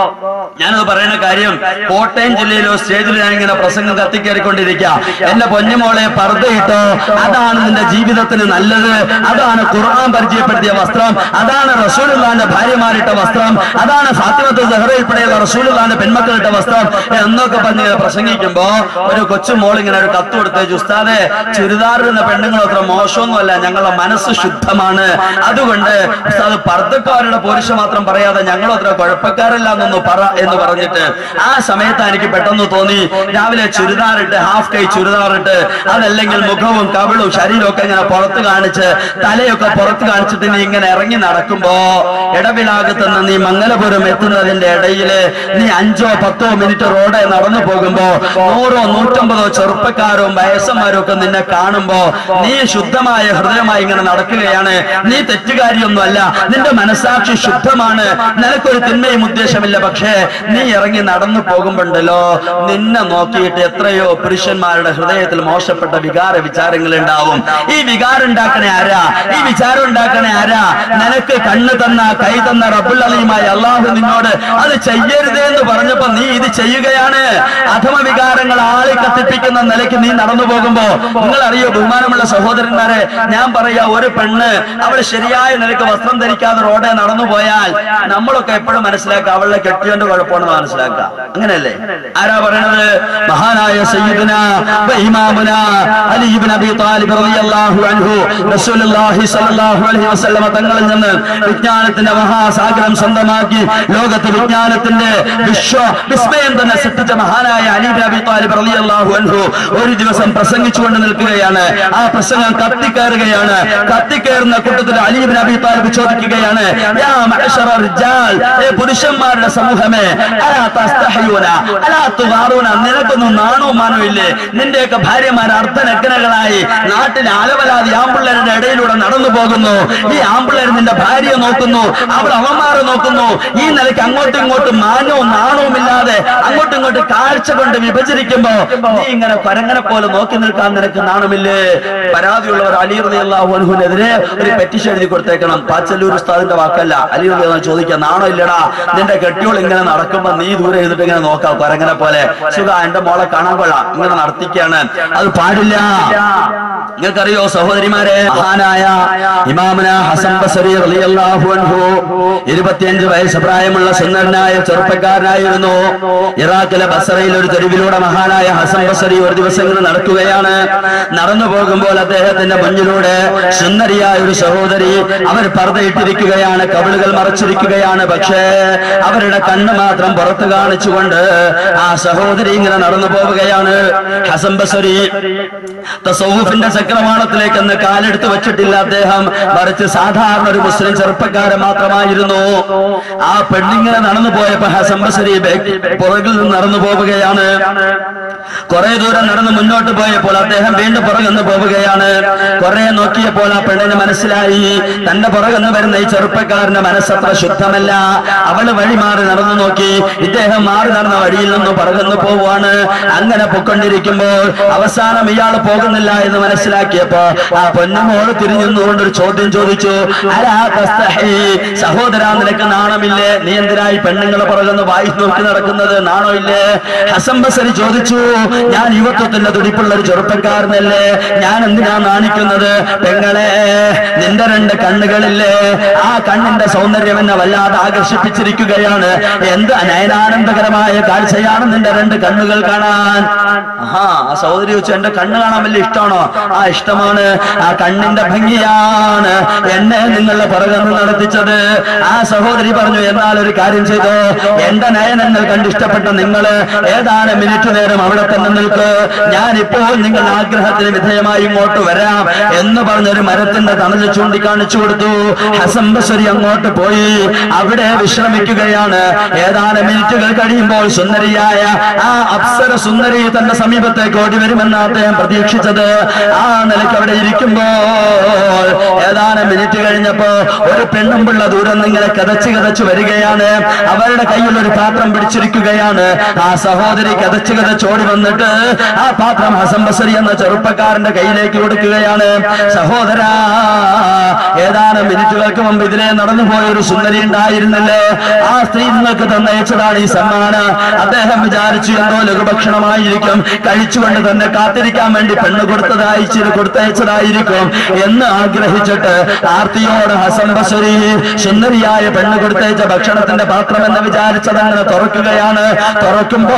S1: ഞാനത് പറയുന്ന കാര്യം, കോട്ടയം ജില്ലയിലോ സ്റ്റേജിൽ ഞാൻ ഇങ്ങനെ പ്രസംഗം കത്തിക്കേറിക്കൊണ്ടിരിക്കുക. എന്റെ പൊന്നുമോളെ, പർദ്ദയിട്ടോ, അതാണ് നിന്റെ ജീവിതത്തിന് നല്ലത്, അതാണ് ഖുർആൻ പരിചയപ്പെടുത്തിയ വസ്ത്രം, അതാണ് റസൂലുള്ളാഹിന്റെ ഭാര്യമാരിട്ട വസ്ത്രം, അതാണ് ഫാത്തിമത്ത് സഹറ ഉൾപ്പെടെയുള്ള റസൂലുള്ളാഹിന്റെ പെൺമക്കളിട്ട വസ്ത്രം എന്നൊക്കെ പറഞ്ഞ് പ്രസംഗിക്കുമ്പോ ഒരു കൊച്ചു മോൾ ഇങ്ങനെ ഒരു കത്ത് കൊടുത്തേച്ചു, ഉസ്താദേ, ചുരിദാറിടുന്ന പെണ്ണുങ്ങൾ അത്ര മോശമൊന്നുമല്ല, ഞങ്ങളുടെ മനസ്സ് ശുദ്ധമാണ്, അതുകൊണ്ട് ഉസ്താദ് പർദ്ദക്കാരുടെ പോരിശ മാത്രം പറയാതെ ഞങ്ങളും അത്ര കുഴപ്പക്കാരല്ല എന്നൊന്ന് പറ എന്ന് പറഞ്ഞിട്ട്. ആ സമയത്ത് എനിക്ക് പെട്ടെന്ന് തോന്നി, രാവിലെ ചുരിദാറിട്ട്, ഹാഫ് കൈ ചുരിദാറിട്ട്, അതല്ലെങ്കിൽ മുഖവും കവിളും ശരീരവും ഒക്കെ ഇങ്ങനെ പുറത്ത് കാണിച്ച്, തലയൊക്കെ പുറത്ത് കാണിച്ചിട്ട് നീ ഇങ്ങനെ ഇറങ്ങി നടക്കുമ്പോ, ഇടവിലാകത്തുനിന്ന് നീ മംഗലപുരം എത്തുന്നതിന്റെ ഇടയില് നീ അഞ്ചോ പത്തോ മിനിറ്റ് റോഡ് നടന്നു പോകുമ്പോ നൂറോ നൂറ്റമ്പതോ ചെറുപ്പക്കാരും വയസ്സന്മാരും ഒക്കെ നിന്നെ കാണുമ്പോ, നീ ശുദ്ധമായ ഹൃദയമായി ഇങ്ങനെ നടക്കുകയാണ്. നീ തെറ്റുകാരിയൊന്നുമല്ല, നിന്റെ മനസാക്ഷി ശുദ്ധമാണ്, നിനക്കൊരു തിന്മയും ഉദ്ദേശമില്ല. പക്ഷേ നീ ഇറങ്ങി നടന്നു പോകുമ്പോണ്ടല്ലോ, നിന്നെ നോക്കിയിട്ട് എത്രയോ പുരുഷന്മാരുടെ ഹൃദയത്തിൽ മോശപ്പെട്ട വികാര വിചാരങ്ങൾ ഉണ്ടാവും. ഈ വികാരം ഉണ്ടാക്കണ ആരാ? ഈ വിചാരം ഉണ്ടാക്കണേ ആരാ? നിനക്ക് കണ്ണ് തന്ന കൈ തന്ന റബ്ബുൽ അലീമായ അള്ളാഹു നിന്നോട് അത് ചെയ്യരുതേ എന്ന് പറഞ്ഞപ്പോ നീ ഇത് ചെയ്യുകയാണ്. അധമ വികാരങ്ങൾ ആളി കത്തിപ്പിക്കുന്ന നിലയ്ക്ക് നീ നടന്നു പോകുമ്പോ നിങ്ങൾ അറിയോ ബഹുമാനമുള്ള സഹോദരന്മാരെ, ഞാൻ പറയാ, ഒരു പെണ്ണ് അവൾ ശരിയായ നിലയ്ക്ക് വസ്ത്രം ധരിക്കാതെ റോഡെ നടന്നു പോയാൽ നമ്മളൊക്കെ എപ്പോഴും മനസ്സിലാക്കുക അവളുടെ കെട്ടിയവന്റെ കുഴപ്പമാണെന്ന് മനസ്സിലാക്കുക. അങ്ങനെയല്ലേ? ആരാ പറയണത്? മഹാനായ സയ്യിദുനാ വ ഇമാമുനാ അലി ഇബ്നു അബീ ത്വാലിബ് റളിയല്ലാഹു അൻഹു റസൂലുള്ളാഹി സ്വല്ലല്ലാഹു അലൈഹി വസല്ലം തങ്ങളിൽ നിന്ന് വിജ്ഞാനത്തിന്റെ മഹാസാഗരം സ്വന്തമാക്കി ലോകത്ത് വിജ്ഞാനത്തിന്റെ വിശ്വ വിസ്മയം തന്നെ സൃഷ്ടിച്ച മഹാനായ അലി ഇബ്നു അബീ ത്വാലിബ് റളിയല്ലാഹു അൻഹു ഒരു ദിവസം പ്രസംഗിച്ചുകൊണ്ട് നിൽക്കുകയാണ്. ആ പ്രസംഗം കത്തിക്കയറുകയാണ്. കത്തിക്കയറുന്ന കൂട്ടത്തിൽ അലി ഇബ്നു അബീ ത്വാലിബ് ചോദിക്കുകയാണ്, യാ മഅശറ റിജാൽ, ഏ പുരുഷന്മാരുടെ സമൂഹമേ, അലാ തസ്തഹിയൂന അലാ തുഗാറൂന, നിനക്കൊന്നും നാണോ മാനോ ഇല്ലേ? നിന്റെയൊക്കെ ഭാര്യമാർ അർത്ഥനഗ്നകളായി നാട്ടിലെ അലവലാതി ആമ്പിള്ളേരുടെ ഇടയിലൂടെ നടന്നു പോകുന്നു. ഈ ആമ്പിള്ളേർ നിന്റെ ഭാര്യയെ നോക്കുന്നു, അവൾ അവന്മാരെ നോക്കുന്നു. ഈ നിലയ്ക്ക് അങ്ങോട്ടും ഇങ്ങോട്ടും മാനവും നാണവും ഇല്ലാതെ അങ്ങോട്ടും ഇങ്ങോട്ടും കാഴ്ച കൊണ്ട് വിഭജിക്കുമ്പോ നീ ഇങ്ങനെ പരങ്ങനെ പോലെ നോക്കി നിൽക്കാൻ നിനക്ക് നാണമില്ലേ? പരാതിയുള്ളവർ അലി റളിയല്ലാഹു അൻഹുവിനെതിരെ ഒരു പെറ്റീഷൻ എഴുതി കൊടുത്തേക്കണം. പാച്ചല്ലൂർ ഉസ്താദിന്റെ വാക്കല്ല. അലി റളിയല്ലാഹു ചോദിക്കുക, നാണോ ഇല്ലടാ നിന്റെ കെട്ടിയോൾ ഇങ്ങനെ നടക്കുമ്പോ നീ ദൂരെ ചെയ്തിട്ട് ഇങ്ങനെ നോക്കാം പരങ്ങനെ പോലെ? സുഖ, എന്റെ മോളെ കാണാൻ കൊള്ളാം, ഇങ്ങനെ നടത്തിക്കാണ്, അത് പാടില്ല. നിങ്ങൾക്കറിയോ സഹോദരിമാരെ, മഹാനായ ഇമാമുന ഹസൻ ബസരി റളിയല്ലാഹു അൻഹു ഇരുപത്തിയഞ്ച് വയസ്സ് പ്രായമുള്ള സുന്ദരനായ ചെറുപ്പക്കാരനായിരുന്നു. ഇറാഖിലെ ബസറയിൽ ഒരു തെരുവിലൂടെ മഹാനായ ഹസൻ ബസരി ഒരു ദിവസം ഇങ്ങനെ നടക്കുകയാണ്. നടന്നു പോകുമ്പോൾ അദ്ദേഹത്തിന്റെ മുന്നിലൂടെ സുന്ദരിയായ ഒരു സഹോദരി, അവർ പർദ്ദയിട്ടിരിക്കുകയാണ്, കവിളുകൾ മറച്ചിരിക്കുകയാണ്. പക്ഷേ അവരുടെ കണ്ണ് മാത്രം പുറത്ത് കാണിച്ചുകൊണ്ട് ആ സഹോദരി ഇങ്ങനെ നടന്നു പോവുകയാണ്. ഹസൻ ബസരി തസവ്വുഫിന്റെ ചക്രവാളത്തിലേക്ക് എന്ന് കാലെടുത്ത് വെച്ചിട്ടില്ല അദ്ദേഹം, മറിച്ച് സാധാരണ ഒരു മുസ്ലിം ചെറുപ്പക്കാരൻ മാത്രമായിരുന്നു. ആ പെണ്ണിങ്ങനെ നടന്നു പോയപ്പോ ഹസൻ ബസരി പുറകിൽ നിന്ന് നടന്നു പോവുകയാണ്. കുറെ ദൂരം നടന്ന് മുന്നോട്ട് പോയപ്പോൾ അദ്ദേഹം വീണ്ടും പുറകുന്ന് പോവുകയാണ്. കുറെ നോക്കിയപ്പോൾ ആ പെണ്ണിന് മനസ്സിലായി തന്റെ പുറകുന്ന് വരുന്ന ഈ ചെറുപ്പക്കാരന്റെ മനസ്സത്ര ശുദ്ധമല്ല. അവള് വഴി മാറി നടന്നു നോക്കി, ഇദ്ദേഹം മാറി നടന്ന വഴിയിൽ നിന്ന് പുറകുന്ന് പോവുകയാണ്. അങ്ങനെ പൊക്കൊണ്ടിരിക്കുമ്പോൾ അവസാനം ഇയാൾ പോകുന്നില്ല എന്ന് മനസ്സിലാക്കിയപ്പോ ആ പൊന്നമോള് തിരിഞ്ഞുകൊണ്ടൊരു ചോദ്യം ചോദിച്ചു, അലാ തസ്തഹി, സഹോദരാ നിനക്ക് നാണമില്ലേ? നീ എന്തിനായി പെണ്ണുങ്ങളെ പുറകുന്ന് വായി നോക്കി നടക്കുന്നത്? നാണോ ഇല്ലേ? ഹസൻ ബസരി ചോദിച്ചു, ഞാൻ യുവത്വത്തിന്റെ തുടിപ്പുള്ള ഒരു ചെറുപ്പക്കാരനല്ലേ, ഞാൻ എന്തിനാ നാണിക്കുന്നത്? പെങ്ങളെ, നിന്റെ രണ്ട് കണ്ണുകളില്ലേ, ആ കണ്ണിന്റെ സൗന്ദര്യം എന്നെ വല്ലാതെ ആകർഷിപ്പിച്ചിരിക്കുകയാണ്. എന്ത് നയനാനന്ദകരമായ കാഴ്ചയാണ് നിന്റെ രണ്ട് കണ്ണുകൾ കാണാൻ. ആഹാ, ആ സഹോദരി ചോദിച്ചു, എന്റെ കണ്ണ് കാണാൻ വലിയ ഇഷ്ടമാണോ? ആ ഇഷ്ടമാണ്. ആ കണ്ണിന്റെ ഭംഗിയാണ് എന്നെ നിങ്ങളുടെ പുറകുന്ന് നടത്തിച്ചത്. ആ സഹോദരി പറഞ്ഞു, എന്നാൽ ഒരു കാര്യം ചെയ്തോ, എന്റെ നയനങ്ങൾ കണ്ടിഷ്ടപ്പെട്ട നിങ്ങള് ഏതാനും മിനിറ്റ് നേരം അവിടെ തന്നെ നിൽക്ക്, ഞാനിപ്പോൾ നിങ്ങളുടെ ആഗ്രഹത്തിന് വിധേയമായി ഇങ്ങോട്ട് വരാം എന്ന് പറഞ്ഞൊരു മരത്തിന്റെ തണല് ചൂണ്ടിക്കാണിച്ചു കൊടുത്തു. ഹസൻ ബസരി അങ്ങോട്ട് പോയി അവിടെ വിശ്രമിക്കുകയാണ്. ഏതാനും മിനിറ്റുകൾ കഴിയുമ്പോൾ സുന്ദരിയായ ആ അപ്സര സുന്ദരി തന്റെ സമീപത്തേക്ക് ഓടി വരുമെന്ന് അദ്ദേഹം പ്രതീക്ഷിച്ചത്. ആ നിലയ്ക്ക് അവിടെ ഇരിക്കുമ്പോൾ ഏതാനും മിനിറ്റ് കഴിഞ്ഞപ്പോ ഒരു പെണ്ണും പിള്ള ദൂരം ഇങ്ങനെ കതച്ച് കതച്ച് വരികയാണ്. അവരുടെ കയ്യിൽ ഒരു പാത്രം പിടിച്ചിരിക്കുകയാണ്. ആ സഹോദരി കതച്ച് കതച്ചോടി വന്നിട്ട് ആ പാത്രം ഹസൻ ബസരി എന്ന ചെറുപ്പക്കാരന്റെ കയ്യിലേക്ക് കൊടുക്കുകയാണ്. സഹോദരാ, ഏതാനും മിനിറ്റുകൾക്ക് മുമ്പ് ഇതിലെ നടന്നു പോയ ഒരു സുന്ദരി ഉണ്ടായിരുന്നല്ലേ, ആ സ്ത്രീ നിങ്ങൾക്ക് തന്നയച്ചതാണ് ഈ സമ്മാനം. അദ്ദേഹം വിചാരിച്ചു എന്തോ ലഘുഭക്ഷണമായിരിക്കും, കഴിച്ചുകൊണ്ട് തന്നെ കാത്തിരിക്കാൻ വേണ്ടി പെണ്ണ് കൊടുത്തതായി കൊടുത്തയച്ചതായിരിക്കും എന്ന് ആഗ്രഹിച്ചിട്ട് ആർത്തിയോട് ഹസൻ ബസരി സുന്ദരിയായ പെണ്ണ് കൊടുത്തയച്ച ഭക്ഷണത്തിന്റെ പാത്രം എന്ന് വിചാരിച്ചത് അങ്ങനെ തുറക്കുകയാണ്. തുറക്കുമ്പോ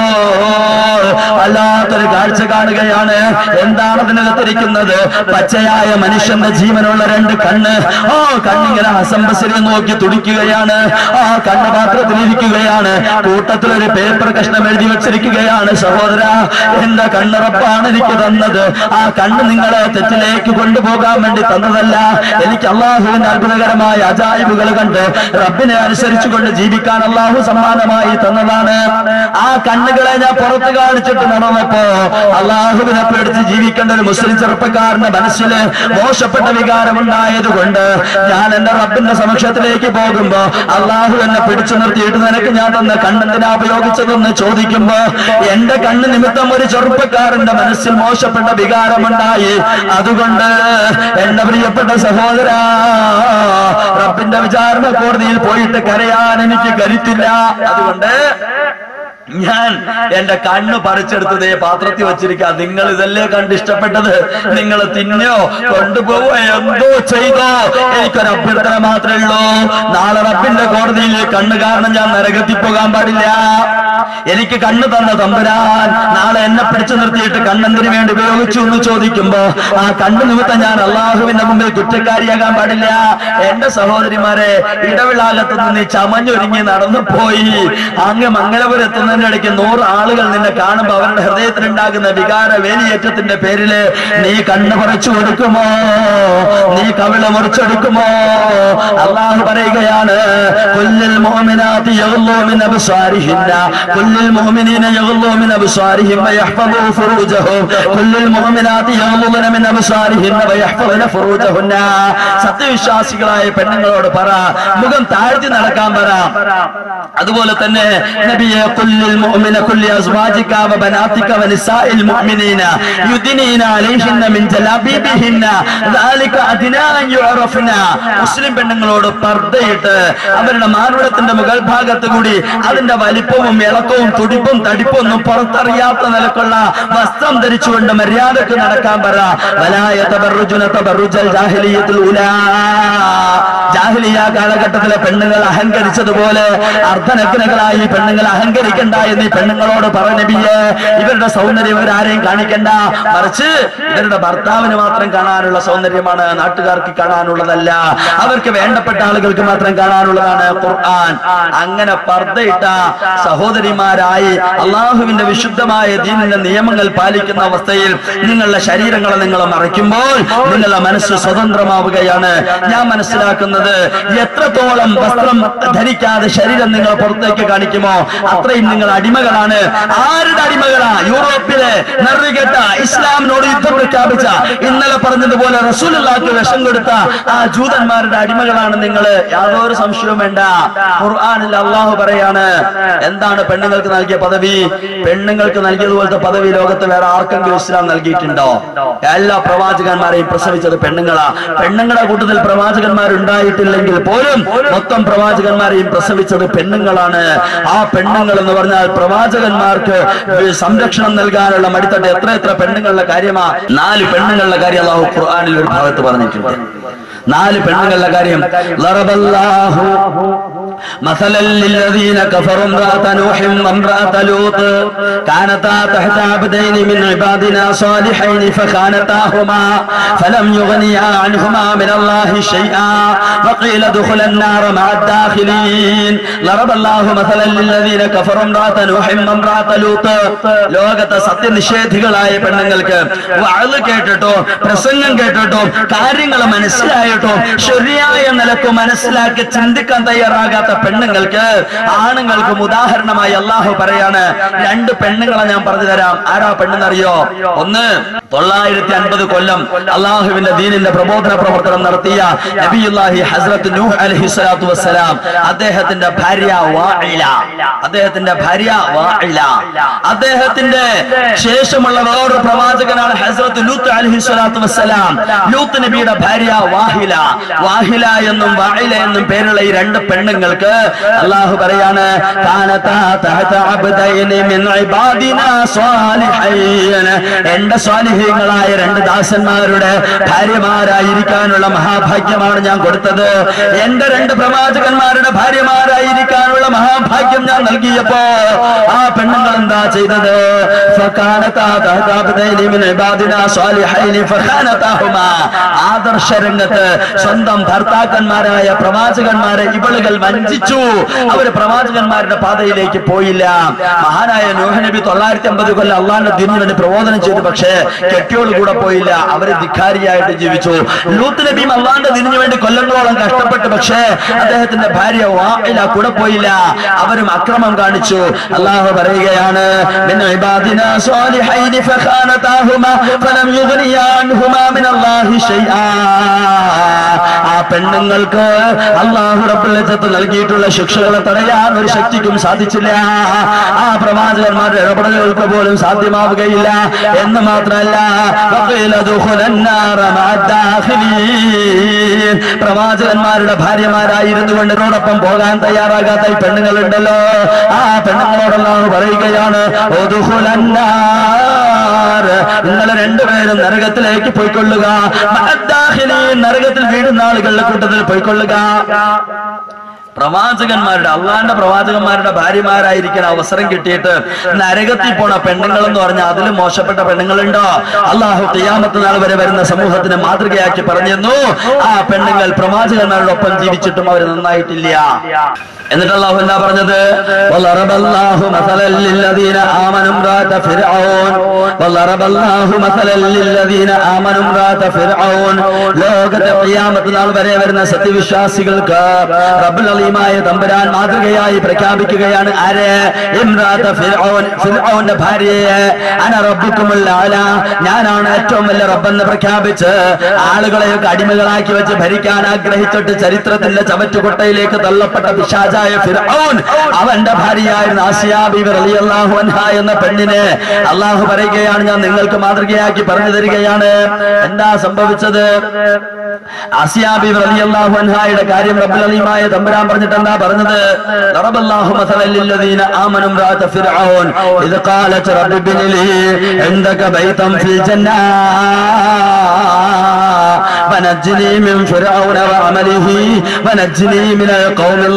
S1: വല്ലാത്തൊരു കാഴ്ച കാണുകയാണ്. എന്താണ് അതിനകത്തിരിക്കുന്നത്? പച്ചയായ മനുഷ്യന്റെ ജീവനുള്ള രണ്ട് കണ്ണ്. ആ കണ്ണിങ്ങനെ ഹസൻ ബസരിയെ നോക്കി തുടിക്കുകയാണ്. ആ കണ്ണ് പാത്രത്തിലിരിക്കുകയാണ്. കൂട്ടത്തിൽ ഒരു പേപ്പർ കഷ്ണം എഴുതി വെച്ചിരിക്കുകയാണ്, സഹോദര, എന്റെ കണ്ണ് റബ്ബാണ് എനിക്ക് തന്നത്. ആ കണ്ണ് നിങ്ങളെ തെറ്റിലേക്ക് കൊണ്ടുപോകാൻ വേണ്ടി തന്നതല്ല, എനിക്ക് അള്ളാഹുവിന്റെ അത്ഭുതകരമായ അജായിബുകൾ കണ്ട് റബ്ബിനെ അനുസരിച്ചുകൊണ്ട് ജീവിക്കാൻ അള്ളാഹു സമ്മാനമായി തന്നതാണ്. ആ കണ്ണുകളെ ഞാൻ പുറത്ത് കാണിച്ചിട്ട് നടന്നപ്പോ അള്ളാഹുവിനെ പേടിച്ച് ജീവിക്കേണ്ട ഒരു മുസ്ലിം ചെറുപ്പക്കാരന്റെ മനസ്സിൽ മോശപ്പെട്ട വികാരമുണ്ടായത് കൊണ്ട് ഞാൻ എന്റെ റബ്ബിന്റെ സമക്ഷത്തിലേക്ക് പോകുമ്പോ അള്ളാഹു എന്നെ പിടിച്ചു നിർത്തിയിട്ട് നിനക്ക് ഞാൻ തന്ന കണ്ണെന്തിനാ ഉപയോഗിച്ചതെന്ന് ചോദിക്കുമ്പോ എന്റെ കണ്ണ് നിമിത്തം ഒരു ചെറുപ്പക്കാരന്റെ മനസ്സിൽ മോശപ്പെട്ട വികാരമുണ്ടായി. അതുകൊണ്ട് എന്റെ പ്രിയപ്പെട്ട സഹോദര, റബ്ബിന്റെ വിചാരണ കോടതിയിൽ പോയിട്ട് കരയാൻ എനിക്ക് കരുത്തില്ല. അതുകൊണ്ട് ഞാൻ എന്റെ കണ്ണ് പറിച്ചെടുത്തതേ പാത്രത്തിൽ വെച്ചിരിക്കുക. നിങ്ങൾ ഇതല്ലേ കണ്ട് ഇഷ്ടപ്പെട്ടത്? നിങ്ങൾ തിന്നോ കൊണ്ടുപോവോ എന്തോ ചെയ്തോ, എനിക്കൊരു അഭ്യർത്ഥന മാത്രമേ ഉള്ളൂ. നാളെ റബ്ബിന്റെ കോടതിയിൽ കണ്ണ് കാരണം ഞാൻ നരകത്തിൽ പോകാൻ പാടില്ല. എനിക്ക് കണ്ണ് തന്ന തമ്പുരാൻ നാളെ എന്നെ പിടിച്ചു നിർത്തിയിട്ട് കണ്ണെന്തിനു വേണ്ടി ഉപയോഗിച്ചു എന്ന് ചോദിക്കുമ്പോ ആ കണ്ണ് നിമിത്തം ഞാൻ അള്ളാഹുവിന്റെ മുമ്പിൽ കുറ്റക്കാരിയാകാൻ പാടില്ല. എന്റെ സഹോദരിമാരെ, ഇടവിളാകത്ത് നിന്ന് ചമഞ്ഞൊരുങ്ങി നടന്നു പോയി അങ്ങ് മംഗലപുരത്തുന്നതിന്റെ ഇടയ്ക്ക് നൂറ് ആളുകൾ നിന്നെ കാണുമ്പോ അവരുടെ ഹൃദയത്തിലുണ്ടാകുന്ന വികാര വേലിയേറ്റത്തിന്റെ പേരില് നീ കണ്ണ് പറിച്ചു കൊടുക്കുമോ? നീ കവിള മുറിച്ചെടുക്കുമോ? അള്ളാഹു പറയുകയാണ്, കുല്ലിൽ മുഅ്മിനാതി യഗ്ളൂ മിൻ അബ്സാരിഹിന്ന കുല്ലിൽ മുഅ്മിനീന യഗ്ളൂ മിൻ അബ്സാരിഹിം വയഹ്ഫളൂ ഫുറൂജഹും കുല്ലിൽ മുഅ്മിനാതി യഗ്ളൂന മിൻ അബ്സാരിഹിന്ന വയഹ്ഫളൂന ഫുറൂജഹുന്ന. സത്യവിശ്വാസികളായ പെണ്ണുങ്ങളോട് പറ, മുഖം താഴ്ത്തി നടക്കാൻ പറ. അതുപോലെ തന്നെ നബിയെ, കുല്ലിൽ മുഅ്മിന കുല്ലി അസ്വാജിക വബനാതിക വനിസാഇൽ മുഅ്മിനീന യുദ്നീന അലൈഹിന്ന മിൻ ജലാബീബിഹിന്ന ദാലിക അദ്നാ അൻ യുഅറഫ്ന. മുസ്ലിം പെണ്ണുങ്ങളോട് പർദ്ദയിട്ട് അവരുടെ മാർവിടത്തിന്റെ മുകൾ ഭാഗത്ത് കൂടി അതിന്റെ വലിപ്പവും ഇളക്കവും തുടിപ്പും തടിപ്പും ഒന്നും പുറത്തറിയാത്ത നിലക്കുള്ള വസ്ത്രം ധരിച്ചുകൊണ്ട് മര്യാദക്ക് നടക്കാൻ പറ. വലാ യതബറുജുന തബറുജൽ ജാഹിലിയ്യത്തുൽ ഉലാ. ജാഹിലിയ കാലഘട്ടത്തിലെ പെണ്ണുങ്ങൾ അഹങ്കരിച്ചതുപോലെ അർദ്ധനഗ്നകളായി പെണ്ണുങ്ങൾ അഹങ്കരിക്കണ്ട എന്ന് പെണ്ണുങ്ങളോട് പറ നബിയെ. ഇവരുടെ സൗന്ദര്യം ഇവരാരെയും കാണിക്കണ്ട, മറിച്ച് ഇവരുടെ ഭർത്താവിന് മാത്രം കാണാനുള്ള സൗന്ദര്യമാണ്, നാട്ടുകാർക്ക് കാണാനുള്ളതല്ല, അവർക്ക് വേണ്ടപ്പെട്ട ആളുകൾക്ക് മാത്രം കാണാനുള്ളതാണ് ഖുർആൻ. അങ്ങനെ പർദ്ദയിട്ട സഹോദരിമാരായി അള്ളാഹുവിന്റെ വിശുദ്ധമായ ദീനിന്റെ നിയമങ്ങൾ പാലിക്കുന്ന അവസ്ഥയിൽ നിങ്ങളുടെ ശരീരങ്ങളെ നിങ്ങൾ മറയ്ക്കുമ്പോൾ നിങ്ങളുടെ മനസ്സ് സ്വതന്ത്രമാവുകയാണ്. ഞാൻ മനസ്സിലാക്കുന്നത്, എത്രത്തോളം വസ്ത്രം ധരിക്കാതെ ശരീരം നിങ്ങൾ പുറത്തേക്ക് കാണിക്കുമോ അത്രയും നിങ്ങൾ അടിമകളാണ്. ആരുടെ അടിമകളാ? യൂറോപ്പിലെ നെറുകെട്ട ഇസ്ലാമിനോട് യുദ്ധം പ്രഖ്യാപിച്ച, ഇന്നലെ പറഞ്ഞതുപോലെ റസൂലുള്ളാഹിക്ക് വിഷം കൊടുത്ത ആ ജൂതന്മാരുടെ അടിമകളാണ് നിങ്ങൾ. യാതൊരു സംശയവും വേണ്ട. ഖുർആനിൽ അള്ളാഹു പറയാണ്, എന്താണ് പെണ്ണുങ്ങൾക്ക് നൽകിയ പദവി? പെണ്ണുങ്ങൾക്ക് നൽകിയതുപോലത്തെ പദവി ലോകത്ത് വേറെ ആർക്കെങ്കിലും ഇസ്ലാം നൽകിയിട്ടുണ്ടോ? എല്ലാ പ്രവാചകന്മാരെയും പ്രസവിച്ചത് പെണ്ണുങ്ങളാ. പെണ്ണുങ്ങളുടെ കൂട്ടത്തിൽ പ്രവാചകന്മാരുണ്ടായിട്ടില്ലെങ്കിൽ പോലും മൊത്തം പ്രവാചകന്മാരെയും പ്രസവിച്ചത് പെണ്ണുങ്ങളാണ്. ആ പെണ്ണുങ്ങൾ എന്ന് പറഞ്ഞാൽ പ്രവാചകന്മാർക്ക് സംരക്ഷണം നൽകാനുള്ള മടിത്തട്ട് എത്ര എത്ര പെണ്ണുങ്ങളുടെ കാര്യമാ. നാല് പെണ്ണുങ്ങളുടെ കാര്യം അല്ലാഹു ഖുർആനിൽ ഒരു ഭാഗത്ത് പറഞ്ഞിട്ടുണ്ട്. നാല് പെണ്ണുങ്ങളുടെ കാര്യം. ലറബല്ലാഹു മസലൻ ലില്ലദീന കഫറു ഇംറഅത നൂഹിൻ വഇംറഅത ലൂത്ത് കാനതാ തഹത അബ്ദൈനി മിൻ ഇബാദിനാ സാലിഹൈനി ഫഖാനതാഹുമാ ഫലം യുഗ്നിയാ അൻഹുമാ മിനല്ലാഹി ശൈആ വഖീല ദുഖുലൻ നാറ മഅദ് ദാഖിലീൻ. ലറബല്ലാഹു മസലൻ ലില്ലദീന കഫറു ഇംറഅത നൂഹിൻ വഇംറഅത ലൂത്ത്. ലോകത്തെ സത്യനിഷേധികളായ പെണ്ണുങ്ങൾക്ക് വഅദ് കേട്ടിട്ടോ പ്രസംഗം കേട്ടിട്ടോ കാര്യങ്ങൾ മനസ്സിലായിട്ടോ ശരിയായ നിലക്ക് മനസ്സിലാക്കി ചിന്തിക്കാൻ തയ്യാറാകാത്ത പെണ്ണുങ്ങൾക്ക് ആണുങ്ങൾക്കും ഉദാഹരണമായി അള്ളാഹു പറയാണ്. രണ്ട് പെണ്ണുങ്ങളെ ഞാൻ പറഞ്ഞു തരാം. ആരാ പെണ്ണെന്നറിയോ? ഒന്ന്, തൊള്ളായിരത്തി അൻപത് കൊല്ലം അള്ളാഹുവിന്റെ ദീനിന്റെ പ്രബോധന പ്രവർത്തനം നടത്തിയ നബിയുല്ലാഹി ഹസ്രത്ത് നൂഹ് അലൈഹിസ്സലാത്തു വസ്സലാം, അദ്ദേഹത്തിന്റെ ഭാര്യ വാഇല. അദ്ദേഹത്തിന്റെ ഭാര്യ വാഇല. അദ്ദേഹത്തിന്റെ ശേഷമുള്ള വേറൊരു പ്രവാചകനാണ് ഹസ്രത്ത് ലൂത്ത് അലൈഹിസ്സലാത്തു വസ്സലാം. ലൂത്ത് നബിയുടെ ഭാര്യ വാഹില. വാഹില എന്നും വാഇല എന്നും പേരുള്ള ഈ രണ്ട് പെണ്ണുങ്ങൾക്ക് അല്ലാഹു പറയാണ്, കാനതാ തഹത അബ്ദൈനി മിൻ ഇബാദിനാ സ്വാലിഹൈൻ. എന്റെ സ്വാലിഹീങ്ങളായ രണ്ട് ദാസന്മാരുടെ ഭാര്യമാരായിരിക്കാനുള്ള മഹാഭാഗ്യമാണ് ഞാൻ കൊടുത്തത്. എന്റെ രണ്ട് പ്രവാചകന്മാരുടെ ഭാര്യമാരായിരിക്കാനുള്ള മഹാഭാഗ്യം ഞാൻ നൽകിയപ്പോ ആ പെണ്ണുങ്ങൾ എന്താ ചെയ്തത്? فكانتا تحت عبدين من عبادنا صالحين فخانتاهما. ആദർശ രംഗത്ത് സ്വന്തം ഭർത്താക്കന്മാരായ പ്രവാചകന്മാരെ ഇവളുകൾ വഞ്ചിച്ചു. അവര് പ്രവാചകന്മാരുടെ പാതയിലേക്ക് പോയില്ല. മഹാനായ നൂഹ് നബി തൊള്ളായിരത്തി അമ്പത് കൊല്ലം അള്ളാഹിന്റെ ദീനിന് വേണ്ടി പ്രബോധനം ചെയ്തു. പക്ഷേ കെട്ടിയോള് കൂടെ പോയില്ല. അവര് ധിക്കാരിയായിട്ട് ജീവിച്ചു. ലൂത്ത് നബിയും അള്ളാഹിന്റെ ദീനിന് വേണ്ടി കൊല്ലങ്ങളോളം കഷ്ടപ്പെട്ടു. പക്ഷേ അദ്ദേഹത്തിന്റെ ഭാര്യ വാഇല കൂടെ പോയില്ല. അവരും അക്രമം കാണിച്ചു. അള്ളാഹു പറയുകയാണ് മിൻ ഇബാദിനാ സ്വാലിഹൈനി ഫഖാനതാഹുമാ ഫലം യുഗ്നിയാ അൻഹുമാ മിനല്ലാഹി ശൈആ. ആ പെണ്ണുങ്ങൾക്ക് അള്ളാഹു റബ്ബുൽ ഇസ്സത്ത് നൽകിയിട്ടുള്ള ശിക്ഷകളെ തടയാൻ ഒരു ശക്തിക്കും സാധിച്ചില്ല. ആ പ്രവാചകന്മാരുടെ ഇടപെടലുകൾക്ക് പോലും സാധ്യമാവുകയില്ല. എന്ന് മാത്രമല്ല പ്രവാചകന്മാരുടെ ഭാര്യമാരായിരുന്നു കൊണ്ട് ഇതോടൊപ്പം പോകാൻ തയ്യാറാകാത്ത ഈ പെണ്ണുങ്ങളുണ്ടല്ലോ. ആ പെണ്ണുങ്ങളോടല്ലാഹു പറയുകയാണ് നിങ്ങൾ രണ്ടുപേരും നരകത്തിലേക്ക് പോയിക്കൊള്ളുക. നരകത്തിൽ വീടുന്ന ആളുകളുടെ കൂട്ടത്തിൽ പോയിക്കൊള്ളുക. പ്രവാചകന്മാരുടെ അള്ളാന്റെ പ്രവാചകന്മാരുടെ ഭാര്യമാരായിരിക്കാൻ അവസരം കിട്ടിയിട്ട് നരകത്തിൽ പോണ പെണ്ണുങ്ങൾ എന്ന് പറഞ്ഞാൽ അതിലും മോശപ്പെട്ട പെണ്ണുങ്ങളുണ്ടോ? അള്ളാഹു ഖിയാമത്ത് നാൾ വരെ വരുന്ന സമൂഹത്തിന് മാതൃകയാക്കി പറഞ്ഞിരുന്നു. ആ പെണ്ണുങ്ങൾ പ്രവാചകന്മാരുടെ ഒപ്പം ജീവിച്ചിട്ടും അവർ നന്നായിട്ടില്ല. എന്നിട്ട് അള്ളാഹു എന്താ പറഞ്ഞത്? വളറബല്ലാഹു മസലൽ ലില്ലദീന ആമനു ഇംറാത ഫിർഔൻ വളറബല്ലാഹു മസലൽ ലില്ലദീന ആമനു ഇംറാത ഫിർഔൻ. ലോകത്തെ ഖിയാമത്ത് നാൾ വരെ വരുന്ന സത്യവിശ്വാസികൾക്ക് റബ്ബുൽ അലീമായ തമ്പുരാൻ മാതൃകയായി പ്രഖ്യാപിക്കുകയാണ്. ആരെ? ഇംറാത ഫിർഔൻ, ഫിർഔന്റെ ഭാര്യയെ. അന റബ്ബുക്കുമുൽ അഅല, ഞാനാണ് ഏറ്റവും വലിയ റബ്ബെന്ന് പ്രഖ്യാപിച്ച് ആളുകളെയൊക്കെ അടിമകളാക്കി വെച്ച് ഭരിക്കാൻ ആഗ്രഹിച്ചിട്ട് ചരിത്രത്തിന്റെ ചവറ്റുകൊട്ടയിലേക്ക് തള്ളപ്പെട്ട പിശാചായ ഫിർഔൻ, അവന്റെ ഭാര്യയായിരുന്ന ആസിയ ബീവി റളിയല്ലാഹു അൻഹാ എന്ന പെണ്ണിനെ അള്ളാഹു പറയുകയാണ് ഞാൻ നിങ്ങൾക്ക് മാതൃകയാക്കി പറഞ്ഞു തരികയാണ്. എന്താ സംഭവിച്ചത്? ആസിയ ബീവി റളിയല്ലാഹു അൻഹായുടെ കാര്യം റബ്ബുൽ അലീമായ തമ്പുരാൻ പറഞ്ഞിട്ട് എന്താ പറഞ്ഞത്? ദറബല്ലാഹു മസലൽ ലില്ലദീന ആമനു ഇംറാത ഫിർഔൻ ഇദ് ഖാലത് റബ്ബി ഇബ്നി ലീ ഇൻദക ബൈതൻ ഫിൽ ജന്നാ വനജ്നി മിൻ ഫിർഔന വഅമലിഹി വനജ്നി മിനൽ ഖൗമിൽ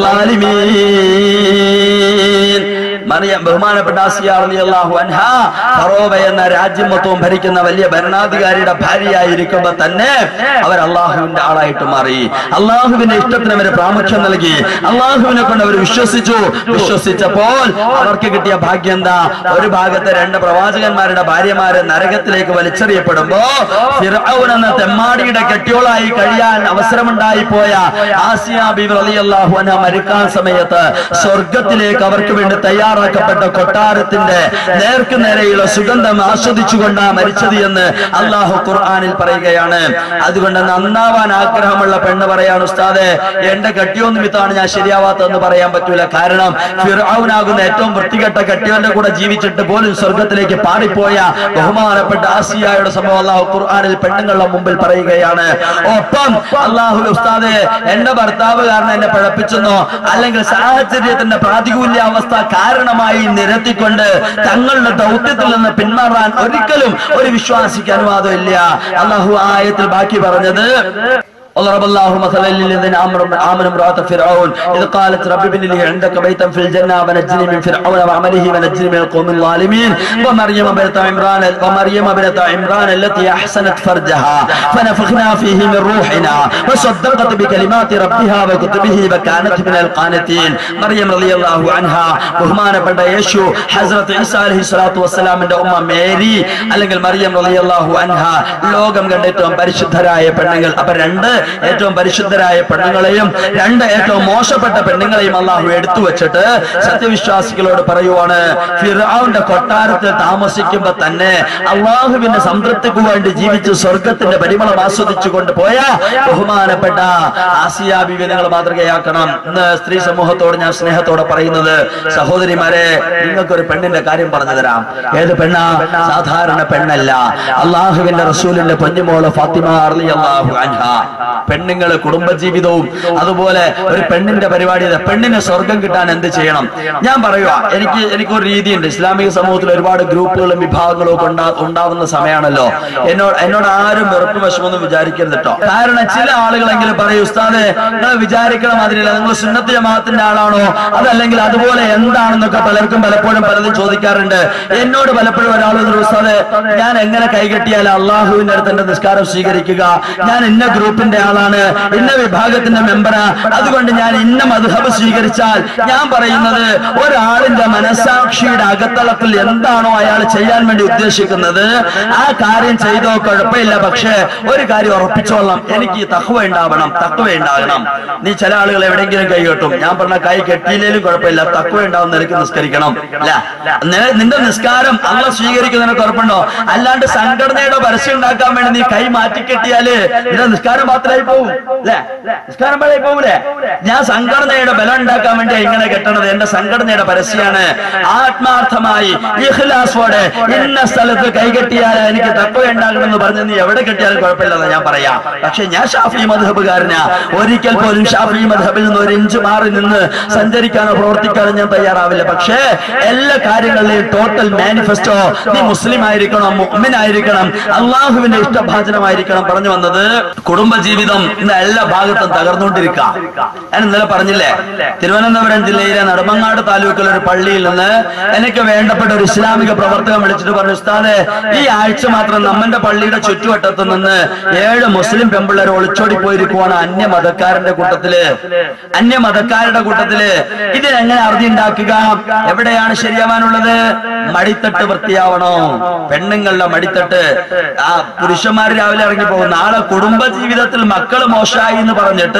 S1: ളാലിമീൻ. മറിയം ബഹുമാനപ്പെട്ട ആസിയ റളിയല്ലാഹു അൻഹാ ഫറോവ എന്ന രാജ്യം മൊത്തവും ഭരിക്കുന്ന വലിയ ഭരണാധികാരിയുടെ ഭാര്യയായിരിക്കുമ്പോ തന്നെ അവർ അള്ളാഹുവിന്റെ ആളായിട്ട് മാറി. അള്ളാഹുവിന്റെ ഇഷ്ടത്തിന് അവര് പ്രാമുഖ്യം നൽകി. അള്ളാഹുവിനെ കൊണ്ട് അവർ വിശ്വസിച്ചു. വിശ്വസിച്ചപ്പോൾ അവർക്ക് കിട്ടിയ ഭാഗ്യം എന്താ? ഒരു ഭാഗത്ത് രണ്ട് പ്രവാചകന്മാരുടെ ഭാര്യമാര് നരകത്തിലേക്ക് വലിച്ചെറിയപ്പെടുമ്പോ ഫിർഔൻ എന്ന തെമ്മാടിയുടെ കെട്ടിയോളായി കഴിയാൻ അവസരമുണ്ടായി പോയ ആസിയ ബീവി റളിയല്ലാഹു അൻഹാ മരിക്കാൻ സമയത്ത് സ്വർഗത്തിലേക്ക് അവർക്ക് വേണ്ടി തയ്യാറാക്കപ്പെട്ട കൊട്ടാരത്തിന്റെ നേർക്ക് നേരെയുള്ള സുഗന്ധം ആസ്വദിച്ചുകൊണ്ടാണ് മരിച്ചത് എന്ന് അള്ളാഹു ഖുർആനിൽ പറയുകയാണ്. അതുകൊണ്ട് നന്നാവാൻ ആഗ്രഹമുള്ള പെണ്ണ് പറയാണ്, ഉസ്താദെ എന്റെ കെട്ടിയോ നിമിത്താണ് ഞാൻ ശരിയാവാത്തതെന്ന് പറയാൻ പറ്റൂല. കാരണം ഫിർഔനാകുന്ന ഏറ്റവും വൃത്തികെട്ട കെട്ടിയോന്റെ കൂടെ ജീവിച്ചിട്ട് പോലും സ്വർഗത്തിലേക്ക് പാറിപ്പോയ ബഹുമാനപ്പെട്ട ആസിയയുടെ സംഭവം അള്ളാഹു ഖുർആനിൽ പെണ്ണുങ്ങളുടെ മുമ്പിൽ പറയുകയാണ്. ഒപ്പം അള്ളാഹു ഉസ്താദെ എന്റെ ഭർത്താവ് കാരണം എന്നെ പഴപ്പിച്ചെന്നോ അല്ലെങ്കിൽ സാഹചര്യത്തിന്റെ പ്രാതികൂല്യാവസ്ഥ കാരണമായി നിരത്തിക്കൊണ്ട് തങ്ങളുടെ ദൗത്യത്തിൽ നിന്ന് പിന്മാറാൻ ഒരിക്കലും ഒരു വിശ്വാസിക്ക് അനുവാദമില്ല. അള്ളാഹു ആയത്തിൽ ബാക്കി പറഞ്ഞത് وضرب الله مثلا للذين آمنوا امرأة فرعون إذ قالت رب ابن لي عندك بيتا في الجنة ونجني من فرعون وعمله ونجني من القوم الظالمين ومريم بنت عمران ومريم بنت عمران التي أحسنت فرجها فنفخنا فيه من روحنا وصدقت بكلمات ربها وكتبه وكانت من القانتين. مريم رضي الله عنها ബഹുമാനപ്പെട്ട യേശു ഹസ്രത്ത് ഈസാ അലൈഹി സ്വലാത്തു വസ്സലാമിന്റെ ഉമ്മ മേരി അല്ലെങ്കിൽ മറിയം റളിയല്ലാഹു അൻഹ ലോകം കണ്ട ഏറ്റവും പരിശുദ്ധരായ പെണ്ണുങ്ങൾ. അപ്പൊ രണ്ട് ഏറ്റവും പരിശുദ്ധരായ പെണ്ണുങ്ങളെയും രണ്ട് ഏറ്റവും മോശപ്പെട്ട പെണ്ണുങ്ങളെയും അള്ളാഹു എടുത്തു വെച്ചിട്ട് സത്യവിശ്വാസികളോട് പറയുവാണ്, ഫിർഔന്റെ കൊട്ടാരത്തിൽ താമസിക്കുമ്പോ തന്നെ അള്ളാഹുവിന്റെ സംതൃപ്തിക്ക് വേണ്ടി ജീവിച്ച് സ്വർഗത്തിന്റെ പരിമളം ആസ്വദിച്ചു കൊണ്ടുപോയ ബഹുമാനപ്പെട്ട ആസിയ ബീവി നിങ്ങൾ മാതൃകയാക്കണം. ഇന്ന് സ്ത്രീ സമൂഹത്തോട് ഞാൻ സ്നേഹത്തോടെ പറയുന്നത്, സഹോദരിമാരെ നിങ്ങൾക്കൊരു പെണ്ണിന്റെ കാര്യം പറഞ്ഞു തരാം. ഏത് പെണ്ണാ? സാധാരണ പെണ്ണല്ല. അള്ളാഹുവിന്റെ റസൂലിന്റെ പൊന്നുമോള് ഫാത്തിമ റളിയല്ലാഹു അൻഹ. പെണ്ണുങ്ങള് കുടുംബജീവിതവും അതുപോലെ ഒരു പെണ്ണിന്റെ പരിപാടി. പെണ്ണിന് സ്വർഗം കിട്ടാൻ എന്ത് ചെയ്യണം? ഞാൻ പറയുക, എനിക്ക് എനിക്കൊരു രീതിയുണ്ട്. ഇസ്ലാമിക സമൂഹത്തിൽ ഒരുപാട് ഗ്രൂപ്പുകളും വിഭാഗങ്ങളും ഒക്കെ ഉണ്ടാവുന്ന സമയമാണല്ലോ. എന്നോട് എന്നോട് ആരും വെറുപ്പ് വിഷമൊന്നും വിചാരിക്കരുത് കേട്ടോ. കാരണം ചില ആളുകളെങ്കിലും പറയും, ഉസ്താദെ നിങ്ങൾ വിചാരിക്കണം അതിനില്ല, നിങ്ങൾ സുന്നത്ത് ജമാഅത്തിന്റെ ആളാണോ അതല്ലെങ്കിൽ അതുപോലെ എന്താണെന്നൊക്കെ പലർക്കും പലപ്പോഴും പലതും ചോദിക്കാറുണ്ട്. എന്നോട് പലപ്പോഴും ഒരാൾ ഉസ്താദെ ഞാൻ എങ്ങനെ കൈകെട്ടിയാൽ അള്ളാഹുവിന്റെ അടുത്ത് എന്റെ നിസ്കാരം സ്വീകരിക്കുക? ഞാൻ ഇന്ന ഗ്രൂപ്പിന്റെ ആളാണ്, ഇന്ന വിഭാഗത്തിന്റെ മെമ്പറാ, അതുകൊണ്ട് ഞാൻ ഇന്ന മദ്ഹബ് സ്വീകരിച്ചാൽ ഞാൻ പറയുന്നത് ഒരാളിന്റെ മനസാക്ഷിയുടെ അകത്തളത്തിൽ എന്താണോ അയാൾ ചെയ്യാൻ വേണ്ടി ഉദ്ദേശിക്കുന്നത് ആ കാര്യം ചെയ്തോ കുഴപ്പമില്ല. പക്ഷേ ഒരു കാര്യം ഉറപ്പിച്ചോളണം, എനിക്ക് തഖ്വ ഉണ്ടാവണം, തഖ്വ ഉണ്ടാകണം. നീ ചില ആളുകൾ എവിടെയെങ്കിലും കൈ കെട്ടും, ഞാൻ പറഞ്ഞ കൈ കെട്ടിയില്ലേലും കുഴപ്പമില്ല, തഖ്വ ഉണ്ടാവും, നിനക്ക് നിസ്കരിക്കണം. അല്ല, നിന്റെ നിസ്കാരം അള്ളാഹ് സ്വീകരിക്കുന്നതിന് കുഴപ്പമുണ്ടോ? അല്ലാണ്ട് സംഘടനയുടെ പരസ്യം ഉണ്ടാക്കാൻ വേണ്ടി നീ കൈ മാറ്റിക്കെട്ടിയാല് നിന്റെ നിസ്കാരം മാത്രമായി പോകും. അല്ലെ, നിസ്കാരം പാഴായി പോകൂലേ? ഞാൻ സംഘടനയുടെ ബലം ഉണ്ടാക്കാൻ വേണ്ടി ഇങ്ങനെ കെട്ടണത്, എന്റെ സംഘടനയുടെ പരസ്യമാണ്. ആത്മാർത്ഥമായി ഇഖ്ലാസോടെ ഇന്ന സ്ഥലത്ത് കൈകെട്ടിയാൽ എനിക്ക് തഖ്വ ഉണ്ടാകണമെന്ന് പറഞ്ഞ് നീ എവിടെ കെട്ടിയാലും കുഴപ്പമില്ലെന്ന് ഞാൻ പറയാം. പക്ഷെ ഞാൻ ഷാഫി മദ്ഹബുകാരനാ. ഒരിക്കൽ പോലും ഷാഫി മദ്ഹബിൽ നിന്ന് ഒരു ഇഞ്ച് മാറി നിന്ന് സഞ്ചരിക്കാനോ പ്രവർത്തിക്കാനോ ഞാൻ തയ്യാറാവില്ല. പക്ഷേ എല്ലാ കാര്യങ്ങളിലെയും ടോട്ടൽ മാനിഫെസ്റ്റോ നീ മുസ്ലിം ആയിരിക്കണം, മുഅ്മിൻ ആയിരിക്കണം, അള്ളാഹുവിന്റെ ഇഷ്ടഭാചനമായിരിക്കണം. പറഞ്ഞു വന്നത് കുടുംബജീവിതം ഇന്ന് എല്ലാ ഭാഗത്തും തകർന്നുകൊണ്ടിരിക്കുക. ഞാൻ ഇന്നലെ പറഞ്ഞില്ലേ, തിരുവനന്തപുരം ജില്ലയിലെ നെടുമങ്ങാട് താലൂക്കിലെ ഒരു പള്ളിയിൽ നിന്ന് എനിക്ക് വേണ്ടപ്പെട്ട ഒരു ഇസ്ലാമിക പ്രവർത്തകൻ വിളിച്ചിട്ട് പറഞ്ഞു, ഉസ്താദെ ഈ ആഴ്ച മാത്രം നമ്മുടെ പള്ളിയുടെ ചുറ്റുവട്ടത്ത് നിന്ന് ഏഴ് മുസ്ലിം പെമ്പിള്ളേർ ഒളിച്ചോടി പോയിരിക്കുവാണ് അന്യമതക്കാരന്റെ കൂട്ടത്തില് അന്യമതക്കാരുടെ കൂട്ടത്തില് ഇതിനെങ്ങനെ അറുതി ഉണ്ടാക്കുക? എവിടെയാണ് ശരിയാവാനുള്ളത്? മടിത്തട്ട് വൃത്തിയാവണോ? പെണ്ണുങ്ങളുടെ മടിത്തട്ട്. ആ പുരുഷന്മാര് രാവിലെ ഇറങ്ങി പോകും. നാളെ കുടുംബ ജീവിതത്തിൽ മക്കള് മോശമായി എന്ന് പറഞ്ഞിട്ട്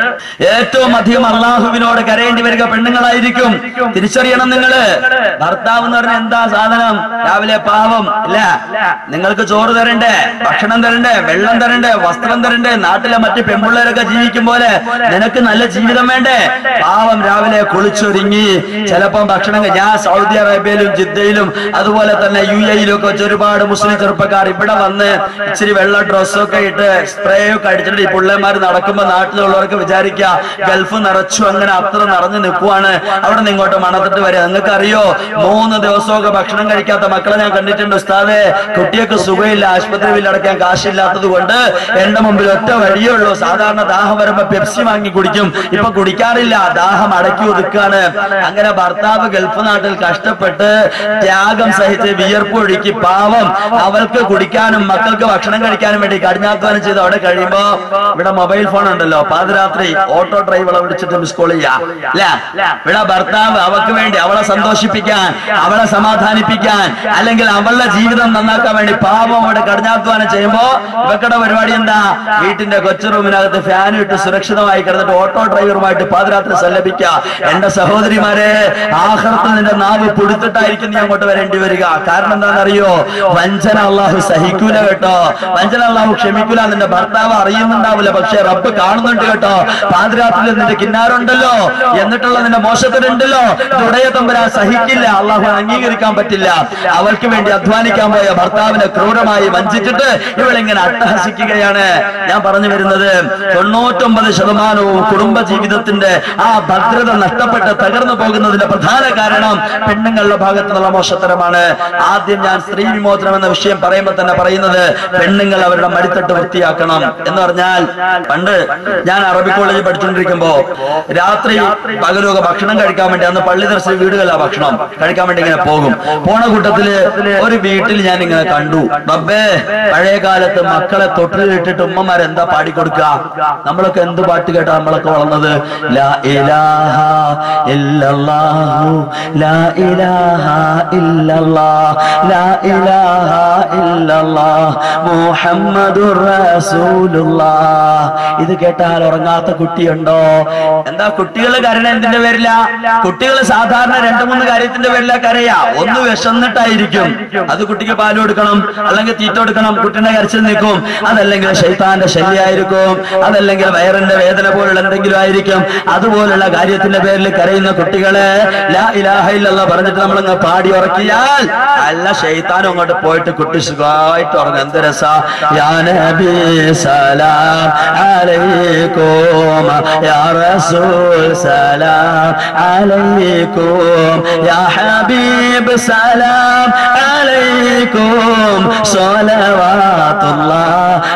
S1: ഏറ്റവും അധികം അള്ളാഹുവിനോട് കരയേണ്ടി വരിക പെണ്ണുങ്ങളായിരിക്കും. തിരിച്ചറിയണം നിങ്ങള്. ഭർത്താവ് എന്ന് പറഞ്ഞാൽ എന്താ സാധനം? രാവിലെ പാവം ഇല്ല, നിങ്ങൾക്ക് ചോറ് തരണ്ടേ, ഭക്ഷണം തരണ്ടേ, വെള്ളം തരണ്ടേ, വസ്ത്രം തരണ്ടേ, നാട്ടിലെ മറ്റു പെൺപിള്ളേരൊക്കെ ജീവിക്കും പോലെ നിനക്ക് നല്ല ജീവിതം വേണ്ടേ? പാവം രാവിലെ കുളിച്ചൊരുങ്ങി ചിലപ്പം ഭക്ഷണം. ഞാൻ സൗദി അറേബ്യയിലും ജിദ്ദയിലും അതുപോലെ തന്നെ യു എയിലും ഒക്കെ വെച്ച് ഒരുപാട് മുസ്ലിം ചെറുപ്പക്കാർ ഇവിടെ വന്ന് ഇച്ചിരി വെള്ള ഡ്രസ്സൊക്കെ ഇട്ട് സ്പ്രേ ഒക്കെ അടിച്ചിട്ട് ഈ പിള്ളേന്മാർ നടക്കുമ്പോ നാട്ടിലുള്ളവർക്ക് വിചാരിക്കുക ഗൾഫ് നിറച്ചു, അങ്ങനെ അത്ര നിറഞ്ഞു നിൽക്കുവാണ്. അവിടെ നിന്ന് ഇങ്ങോട്ട് മണത്തിട്ട് വരിക. നിങ്ങൾക്ക് അറിയോ, മൂന്ന് ദിവസമൊക്കെ ഭക്ഷണം കഴിക്കാത്ത മക്കളെ ഞാൻ കണ്ടിട്ടുണ്ട്. ഉസ്താദെ കുട്ടിയൊക്കെ സുഖമില്ല, ആശുപത്രി ബില്ലടക്കാൻ കാശില്ലാത്തത് കൊണ്ട് എന്റെ മുമ്പിൽ ഒറ്റ വഴിയേ ഉള്ളൂ. സാധാരണ ദാഹം വരുമ്പോ പെപ്സി വാങ്ങി കുടിക്കും, ഇപ്പൊ കുടിക്കാറില്ല, ദാഹം അടക്കി ഒതുക്കാണ്. അങ്ങനെ ഭർത്താവ് ഗൾഫ് നാട്ടിൽ കഷ്ടപ്പെട്ട് ത്യാഗം സഹിച്ച് വിയർപ്പ് ഒഴുക്കി പാവം അവൾക്ക് കുടിക്കാനും മക്കൾക്ക് ഭക്ഷണം കഴിക്കാനും വേണ്ടി കഠിനാധ്വാനം ചെയ്ത് അവിടെ കഴിയുമ്പോ ഇവിടെ മൊബൈൽ ഫോൺ ഉണ്ടല്ലോ, പാതിരാത്രി ഓട്ടോ ഡ്രൈവറെ വിളിച്ചിട്ട് മിസ് കോൾ ചെയ്യാം. ഇവിടെ ഭർത്താവ് അവൾക്ക് വേണ്ടി അവളെ സന്തോഷിപ്പിക്കാൻ, അവളെ സമാധാനിപ്പിക്കാൻ, അല്ലെങ്കിൽ അവളുടെ ജീവിതം നന്നാക്കാൻ വേണ്ടി പാവം അവിടെ കഠിനാധ്വാനം ചെയ്യുമ്പോ ഇവക്കടെ പരിപാടി എന്താ? വീട്ടിന്റെ കൊച്ചു റൂമിനകത്ത് ഫാൻ ഇട്ട് സുരക്ഷിതമായി കിടന്നിട്ട് ഓട്ടോ ഡ്രൈവറുമായിട്ട് പാതിരാത്രി സല്ലപിക്കുക. എന്റെ സഹോദരിമാരെ, ആഖിറത്തിൽ നിന്റെ നാവ് പുടുത്തിട്ടായിരിക്കും നീ അങ്ങോട്ട് വരേണ്ടി വരിക. കാരണം എന്താണെന്നറിയോ? വഞ്ചന അള്ളാഹു സഹിക്കൂല കേട്ടോ, വഞ്ചന അള്ളാഹു ക്ഷമിക്കൂല. നിന്റെ ഭർത്താവ് അറിയുന്നുണ്ടാവില്ല, പക്ഷെ റബ്ബ് കാണുന്നുണ്ട് കേട്ടോ. പാതിരാത്രിയിൽ നിന്റെ കിന്നാരുണ്ടല്ലോ, എന്നിട്ടുള്ള നിന്റെ മോശത്തിനുണ്ടല്ലോ, ഉടയ തമ്പുരാൻ സഹിക്കില്ല, അള്ളാഹു അംഗീകരിക്കാൻ പറ്റില്ല. അവൾക്ക് വേണ്ടി അധ്വാനിക്കാൻ പോയ ഭർത്താവിനെ ക്രൂരമായി വഞ്ചിച്ചിട്ട് ഇവളിങ്ങനെ അട്ടഹസിക്കുകയാണ്. ഞാൻ പറഞ്ഞു വരുന്നത്, തൊണ്ണൂറ്റൊമ്പത് ശതമാനവും കുടുംബ ജീവിതത്തിന്റെ ആ ഭദ്രത നഷ്ടപ്പെട്ട് തകർന്നു പോകുന്നതിന്റെ പ്രധാന കാരണം പെണ്ണുങ്ങളുടെ ഭാഗത്തുനിന്നുള്ള മോശത്തരമാണ്. ആദ്യം ഞാൻ സ്ത്രീ വിമോചനം എന്ന വിഷയം പറയുമ്പോൾ തന്നെ പറയുന്നത് പെണ്ണുങ്ങൾ അവരുടെ മടിത്തട്ട് വൃത്തിയാക്കണം എന്ന് പറഞ്ഞാൽ, പണ്ട് ഞാൻ അറബി കോളേജിൽ പഠിച്ചുകൊണ്ടിരിക്കുമ്പോ രാത്രി പകലൊക്കെ ഭക്ഷണം കഴിക്കാൻ വേണ്ടി, അന്ന് പള്ളി ദർശന വീടുകളിലാ ഭക്ഷണം കഴിക്കാൻ വേണ്ടി ഇങ്ങനെ പോകും. പോണ കൂട്ടത്തില് ഒരു വീട്ടിൽ ഞാൻ ഇങ്ങനെ കണ്ടു, റബ്ബേ പഴയ കാലത്ത് മക്കളെ തൊട്ടിലിട്ടിട്ട് ഉമ്മമാർ എന്താ പാടിക്കൊടുക്കുക? നമ്മളൊക്കെ എന്ത് പാട്ട് കേട്ടാ നമ്മളൊക്കെ വളർന്നത്? ലാ ഇലാഹ ഇല്ലല്ലാഹു ലാ ഇലാഹ ഇല്ലല്ലാഹ് ലാ ഇലാഹ ഇല്ലല്ലാഹ് മുഹമ്മദുർ റസൂലുള്ളാഹ്. ഇത് കേട്ടാൽ ഉറങ്ങാത്ത കുട്ടിയുണ്ടോ? എന്താ കുട്ടികൾ കരയണ എന്തിന്റെ പേരില്ല? കുട്ടികൾ സാധാരണ രണ്ടു മൂന്ന് കാര്യത്തിന്റെ പേരില കരയാ. ഒന്ന് വിശന്നിട്ടായിരിക്കും, അത് കുട്ടിക്ക് പാല് കൊടുക്കണം, അല്ലെങ്കിൽ തീറ്റ കൊടുക്കണം, കുട്ടിയുടെ കരച്ചിൽ നിൽക്കും. അതല്ലെങ്കിൽ ശൈത്താന്റെ ശല്യമായിരിക്കും, അതല്ലെങ്കിൽ വയറിന്റെ വേദന പോലുള്ള എന്തെങ്കിലും ആയിരിക്കും. അതുപോലുള്ള കാര്യത്തിന്റെ പേരിൽ കരയുന്ന കുട്ടികളെ ലാ ഇലാഹ ഇല്ലല്ലാഹ് പറഞ്ഞിട്ട് നമ്മളങ്ങ് പാടി ഉറക്കിയാൽ അല്ല ശൈത്താനും അങ്ങോട്ട് പോയിട്ട് കുട്ടി സുഖമായിട്ട് ഉറങ്ങും. എന്ത് രസാ! യാ നബി സലാം സലാം അലൈക്കും യാ റസൂൽ സലാം അലൈക്കും യാ ഹബീബ് സലാം അലൈക്കും സ്വലവാത്തുല്ലാഹ്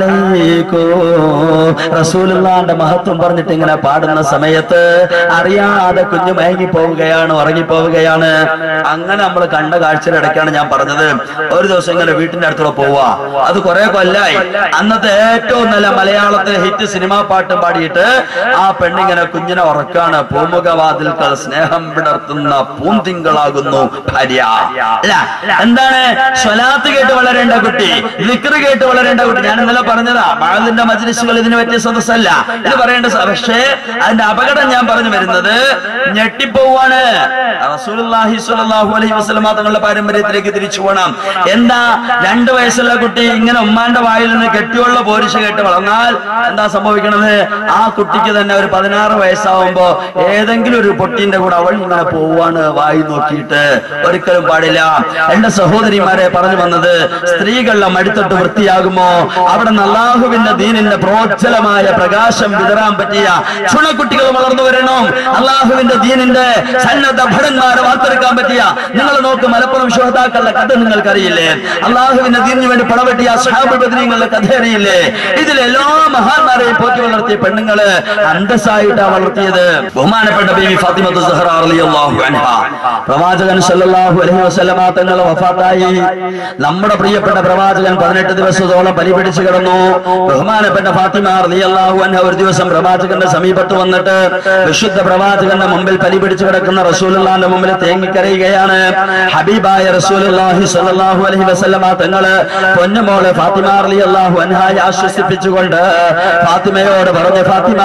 S1: അലൈക്കും. റസൂലുള്ളാഹിന്റെ മഹത്വം പറഞ്ഞിട്ട് ഇങ്ങനെ പാടുന്ന സമയത്ത് അറിയാതെ കുഞ്ഞു മയങ്ങി പോവുകയാണ്, ഉറങ്ങിപ്പോവുകയാണ്. അങ്ങനെ നമ്മൾ കണ്ട കാഴ്ചയുടെ ഇടയ്ക്കാണ് ഞാൻ പറഞ്ഞത്. ഒരു ദിവസം ഇങ്ങനെ വീട്ടിന്റെ അടുത്തുള്ള പോവാ, അത് കുറെ കൊല്ലായി. അന്നത്തെ ഏറ്റവും നല്ല മലയാളത്തിലെ ഹിറ്റ് സിനിമാ പാട്ടും പാടിയിട്ട് ആ പെണ്ണിങ്ങനെ കുഞ്ഞിനെ ഉറക്കാണ്. പൂമുഖവാതിൽക്കൽ സ്നേഹം വിടർത്തുന്ന പൂന്തിങ്കളാകുന്നു ഭാര്യ. എന്താണ്? സ്വലാത്ത് കേട്ട് വളരേണ്ട കുട്ടി, ദിക്ർ കേട്ട് വളരേണ്ട കുട്ടി. ഞാൻ ഇന്നലെ പറഞ്ഞതാ, മഅദിന്റെ മജ്ലിസുകൾ ഇതിന് പറ്റിയ സദസ്സല്ല, ഇത് പറയേണ്ട. പക്ഷേ അതിന്റെ അപകടം ഞാൻ പറഞ്ഞു വരുന്നത് ഞെട്ടിപ്പോവാണ്. റസൂലുള്ളാഹി സ്വല്ലല്ലാഹു അലൈഹി വസല്ലം തങ്ങളുടെ പാരമ്പര്യത്തിലേക്ക് തിരിച്ചു പോകണം. എന്താ? രണ്ടു വയസ്സുള്ള കുട്ടി ഇങ്ങനെ ഉമ്മാന്റെ വായിൽ നിന്ന് കെട്ടിയുള്ള പോരിശ കേട്ട് വളർന്നാൽ എന്താ സംഭവിക്കണത്? ആ കുട്ടിക്ക് തന്നെ ഒരു പതിനാറ് വയസ്സാവുമ്പോ ഏതെങ്കിലും ഒരു പൊട്ടിന്റെ കൂടെ അവൾ ഇങ്ങനെ പോവാണ് വായി നോക്കിയിട്ട്. ഒരിക്കലും പാടില്ല. എന്റെ സഹോദരിമാരെ പറഞ്ഞു വന്നത്, സ്ത്രീകളുടെ മടിത്തൊട്ട് വൃത്തിയാകുമോ അവിടെ അല്ലാഹുവിന്റെ ദീനിന്റെ പ്രോജ്വലമായ പ്രകാശം വിതറാൻ പറ്റിയ ചുണക്കുട്ടികൾ വളർന്നു വരണം. അല്ലാഹുവിന്റെ ദീനിന്റെ സന്നദ്ധ ഭടന്മാരെ വാർത്തെടുക്കാൻ പറ്റിയ, നിങ്ങൾ നോക്ക്, മലപ്പുറം ശുഹദാക്കളുടെ കഥ നിങ്ങൾക്കറിയില്ലേ? അല്ലാഹുവിന്റെ ദീനിന് വേണ്ടി പടവെട്ടിയ അസ്ഹാബുൽ ബദരീങ്ങളുടെ കഥ അറിയില്ലേ? ഇതിലെല്ലാ മഹാന്മാരെയും പോറ്റി വളർത്തിയ പെണ്ണുങ്ങള് അന്തസ്സായിട്ടാണ് വളർത്തിയത്. ബഹുമാനപ്പെട്ട ബീവി ഫാത്തിമത്തു സഹ്റ റളിയല്ലാഹു അൻഹ, പ്രവാചകൻ സല്ലല്ലാഹു അലൈഹി വസല്ലമ തങ്ങൾ വഫാത്തായി. നമ്മുടെ പ്രിയപ്പെട്ട പ്രവാചകൻ പതിനെട്ട് ദിവസത്തോളം പരിപിടിച്ചു കിടന്നു. ബഹുമാനപ്പെട്ട ഫാത്തിമ റളിയല്ലാഹു അൻഹ ഒരു ദിവസം പ്രവാചകന്റെ സമീപത്ത് വന്നിട്ട് വിശുദ്ധ പ്രവാചകന്റെ മുമ്പിൽ പരിപിടിച്ചു കിടക്കുന്ന റസൂലുള്ളാഹിന്റെ മുമ്പിൽ തേങ്ങിക്കരയുകയാണ്. ഹബീബായ റസൂലുള്ളാഹി സ്വല്ലല്ലാഹു അലൈഹി വസല്ലമ തങ്ങള് പൊന്നുമോളെ ഫാത്തിമ റളിയല്ലാഹു അൻഹയെ ആശ്വസിപ്പിച്ചുകൊണ്ട് ഫാത്തിമയോട് പറഞ്ഞു, ഫാത്തിമ,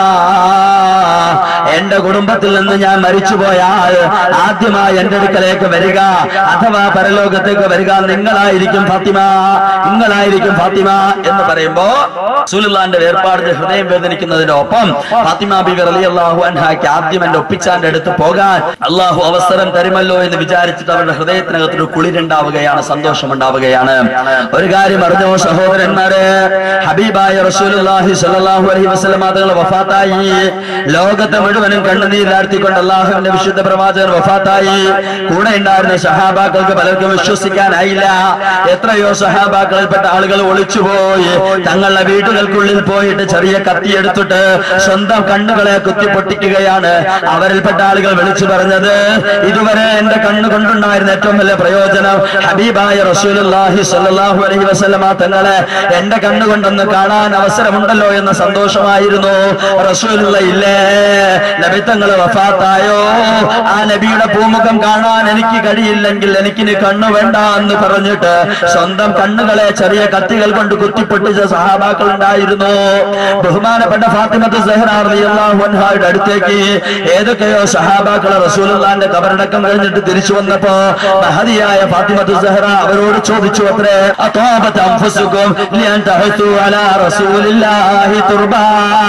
S1: എന്റെ കുടുംബത്തിൽ നിന്ന് ഞാൻ മരിച്ചുപോയാൽ ആദ്യമായി എന്റെ അടുക്കലേക്ക് വരിക അഥവാ പരലോകത്തേക്ക് വരിക നിങ്ങളായിരിക്കും ഫാത്തിമ, നിങ്ങളായിരിക്കും ഫാത്തിമ എന്ന് പറയുമ്പോ റസൂലുള്ളാഹിന്റെ വേർപാടിന്റെ ഹൃദയം വേദനിക്കുന്നതിന്റെ ഒപ്പം ഫാത്തിമ ബിബി റളിയല്ലാഹു അൻഹയ്ക്ക് ആദ്യം എന്റെ ഒപ്പിച്ചാന്റെ അടുത്ത് പോകാൻ അള്ളാഹു അവസരം തരുമല്ലോ എന്ന് വിചാരിച്ചിട്ട് അവരുടെ ഹൃദയത്തിനകത്തൊരു കുളിരുണ്ടാവുകയാണ്, സന്തോഷമുണ്ടാവുകയാണ്. ഒരു കാര്യം അറിഞ്ഞോ സഹോദരന്മാരെ, ഹബീബായ റസൂലുള്ളാഹി സ്വല്ലല്ലാഹു അലൈഹി വസല്ലം തങ്ങൾ വഫാത്തായി. ലോകത്തെ മുഴുവനും കണ്ണുനീരാർത്തിക്കൊണ്ട് അള്ളാഹുവിന്റെ വിശുദ്ധ പ്രവാചകൻ വഫാത്തായി. കൂടെ ഉണ്ടായിരുന്ന സഹാബാക്കൾക്ക് പലർക്കും വിശ്വസിക്കാനായില്ല. എത്രയോ സഹാബാക്കളിൽപ്പെട്ട ആളുകൾ ഒളിച്ചുപോയി തങ്ങളുടെ വീടുകൾക്കുള്ളിൽ പോയിട്ട് ചെറിയ കത്തിയെടുത്തിട്ട് സ്വന്തം കണ്ണുകളെ കുത്തിപ്പൊട്ടിക്കുകയാണ്. അവരിൽപ്പെട്ട ആളുകൾ വിളിച്ചു പറഞ്ഞത്, ഇതുവരെ എന്റെ കണ്ണു കൊണ്ടുണ്ടായിരുന്ന ഏറ്റവും വലിയ പ്രയോജനം ഹബീബായ റസൂലുള്ളാഹി സ്വല്ലല്ലാഹു അലൈഹി വസല്ലമ തങ്ങളെ എന്റെ കണ്ണുകൊണ്ടൊന്ന് കാണാൻ അവസരമുണ്ടല്ലോ എന്ന സന്തോഷമായിരുന്നു. റസൂലുള്ള ഇല്ലേ, നബി തങ്ങൾ വഫാത്തായോ, ആ നബിയുടെ പൂമുഖം കാണാൻ എനിക്ക് കഴിയില്ലെങ്കിൽ എനിക്കിനി കണ്ണു വേണ്ട എന്ന് പറഞ്ഞിട്ട് സ്വന്തം കണ്ണുകളെ ചെറിയ കത്തികൾ കൊണ്ട് കുത്തിപ്പൊട്ടിച്ച സഹാബാക്കൾ ഉണ്ടായിരുന്നു. ബഹുമാനപ്പെട്ട ഫാത്തിമത്തു സഹ്റ റളിയല്ലാഹു അൻഹയുടെ അടുത്തേക്ക് ഏതൊക്കെയോ സഹാബാക്കൾ റസൂലുള്ളാഹിന്റെ ഖബറടക്കം കഴിഞ്ഞിട്ട് തിരിച്ചു വന്നപ്പോ മഹദിയായ ഫാത്തിമത്തു സഹ്റ അവരോട് ചോദിച്ചു അത്രേ, അതാബത അൻഫുസുകും ലിഅൻ തഹതു അലാ റസൂലില്ലാഹി തുർബാ.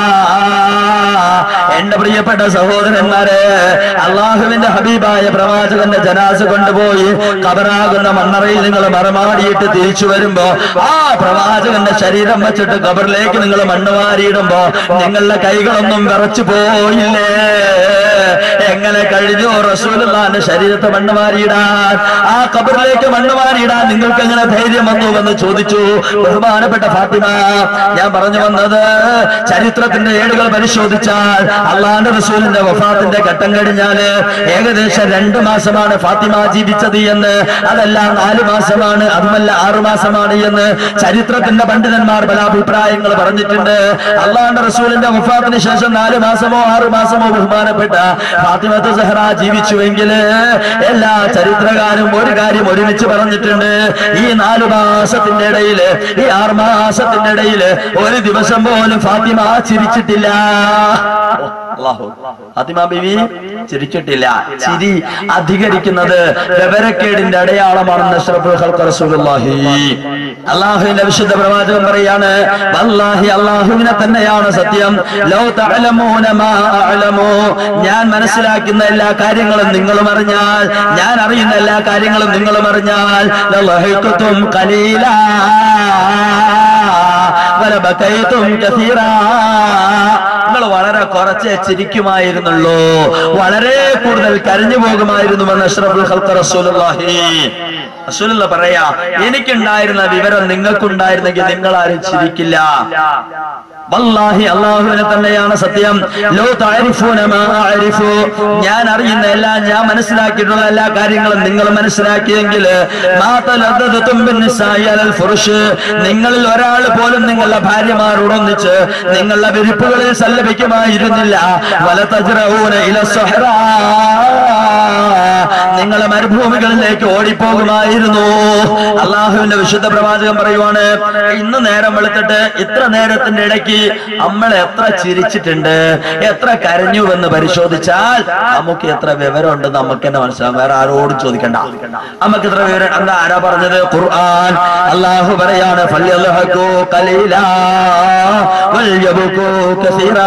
S1: എന്റെ പ്രിയപ്പെട്ട സഹോദരന്മാരെ, അള്ളാഹുവിന്റെ ഹബീബായ പ്രവാചകന്റെ ജനാസ കൊണ്ടുപോയി ഖബറാകുന്ന മണ്ണറയിൽ നിങ്ങൾ മറമാടിയിട്ട് തിരിച്ചു വരുമ്പോ ആ പ്രവാചകന്റെ ശരീരം വെച്ചിട്ട് ഖബറിലേക്ക് നിങ്ങൾ മണ്ണ് വാരിയിടുമ്പോ നിങ്ങളുടെ കൈകളൊന്നും വിറച്ചു പോയില്ലേ? എങ്ങനെ കഴിഞ്ഞു റസൂലുള്ളാഹിന്റെ ശരീരത്തെ മണ്ണ് വാരിയിടാൻ, ആ ഖബറിലേക്ക് മണ്ണ് വാരിയിടാൻ നിങ്ങൾക്ക് എങ്ങനെ ധൈര്യം വന്നു എന്ന് ചോദിച്ചു ബഹുമാനപ്പെട്ട ഫാത്തിമ. ഞാൻ പറഞ്ഞു വന്നത്, ചരിത്രത്തിന്റെ ഏടുകൾ പരിശോധിച്ചാൽ അള്ളാഹുവിന്റെ റസൂലിന്റെ വഫാത്തിന്റെ ഘട്ടം കഴിഞ്ഞാല് ഏകദേശം രണ്ടു മാസമാണ് ഫാത്തിമ ജീവിച്ചത് എന്ന്, അതല്ല നാലു മാസമാണ്, അതുമല്ല ആറു മാസമാണ് എന്ന് ചരിത്രത്തിന്റെ പണ്ഡിതന്മാർ പല അഭിപ്രായങ്ങൾ പറഞ്ഞിട്ടുണ്ട്. അള്ളാഹുവിന്റെ റസൂലിന്റെ വഫാത്തിന് ശേഷം നാലു മാസമോ ആറു മാസമോ ബഹുമാനപ്പെട്ട ഫാത്തിമത്തു സഹ്റ ജീവിച്ചുവെങ്കിൽ എല്ലാ ചരിത്രകാരും ഒരു കാര്യം ഒരുമിച്ച് പറഞ്ഞിട്ടുണ്ട്, ഈ നാലു മാസത്തിന്റെ ഇടയില്, ഈ ആറു മാസത്തിന്റെ ഇടയില് ഒരു ദിവസം പോലും ഫാത്തിമ ചിരിച്ചിട്ടില്ല. ഫാത്തിമ ബീവി ചിരിച്ചിട്ടില്ല. ചിരി അധികരിക്കുന്നത് വിവരക്കേടിന്റെ അടയാളമാണെന്ന് അഷ്റഫുൽ ഖൽഖ് റസൂലുള്ളാഹി. അല്ലാഹുവിന്റെ വിശുദ്ധ പ്രവാചകൻ പറയാണ്, വല്ലാഹി അല്ലാഹുവിനെ തന്നെയാണ് സത്യം, ലൗ തഅലമൂന മാ അഅലമു, ഞാൻ മനസ്സിലാക്കുന്ന എല്ലാ കാര്യങ്ങളും നിങ്ങളും അറിഞ്ഞാൽ, ഞാൻ അറിയുന്ന എല്ലാ കാര്യങ്ങളും നിങ്ങളും അറിഞ്ഞാൽ, ലളഹിഖതും ഖലീലാ വലബകൈതും കസീറാ. നിങ്ങൾ വളരെ കുറച്ചേ ചിരിക്കുമായിരുന്നുള്ളൂ, വളരെ കൂടുതൽ കരഞ്ഞു പോകുമായിരുന്നുവെന്ന് അഷ്റഫുൽ ഖൽഖ് റസൂലുള്ളാഹി റസൂലുള്ള പറയാ, എനിക്കുണ്ടായിരുന്ന വിവരം നിങ്ങൾക്കുണ്ടായിരുന്നെങ്കിൽ നിങ്ങൾ ആരും ചിരിക്കില്ല. വല്ലാഹി, അല്ലാഹുവിനെ തന്നെയാണ് സത്യം. ലോ തഅരിഫൂന മാ അഅരിഫു, ഞാൻ അറിയുന്ന എല്ലാ, ഞാൻ മനസ്സിലാക്കിയിട്ടുള്ള എല്ലാ കാര്യങ്ങളും നിങ്ങൾ മനസ്സിലാക്കിയെങ്കിൽ മാ തലദ്ദതും ബിന്നിസാഇ അലൽ ഫുർഷ്, നിങ്ങളിൽ ഒരാൾ പോലും നിങ്ങളുടെ ഭാര്യമാരോടൊന്നിച്ച് നിങ്ങളുടെ വിരിപ്പുകളിൽ സല്ലപിക്കുമായിരുന്നില്ല. വല തജ്റഊന ഇല സഹറാ, നിങ്ങളെ മരുഭൂമികളിലേക്ക് ഓടിപ്പോകുമായിരുന്നു. അള്ളാഹുവിന്റെ വിശുദ്ധ പ്രവാചകൻ പറയുവാണ്, ഇന്ന് നേരം വെളുത്തിട്ട് ഇത്ര നേരത്തിന്റെ ഇടയ്ക്ക് നമ്മൾ എത്ര ചിരിച്ചിട്ടുണ്ട്, എത്ര കരഞ്ഞുവെന്ന് പരിശോധിച്ചാൽ നമുക്ക് എത്ര വിവരമുണ്ട് നമുക്ക് തന്നെ മനസ്സിലാവും. വേറെ ആരോടും ചോദിക്കണ്ട, നമുക്ക് എത്ര വിവരം. എന്താ ആരാ പറഞ്ഞത്? ഖുർആൻ. അള്ളാഹു പറയാണ്, ഫല്യൽഹഖൂ ഖലീലാ വൽയബ്കൂ കസീറാ.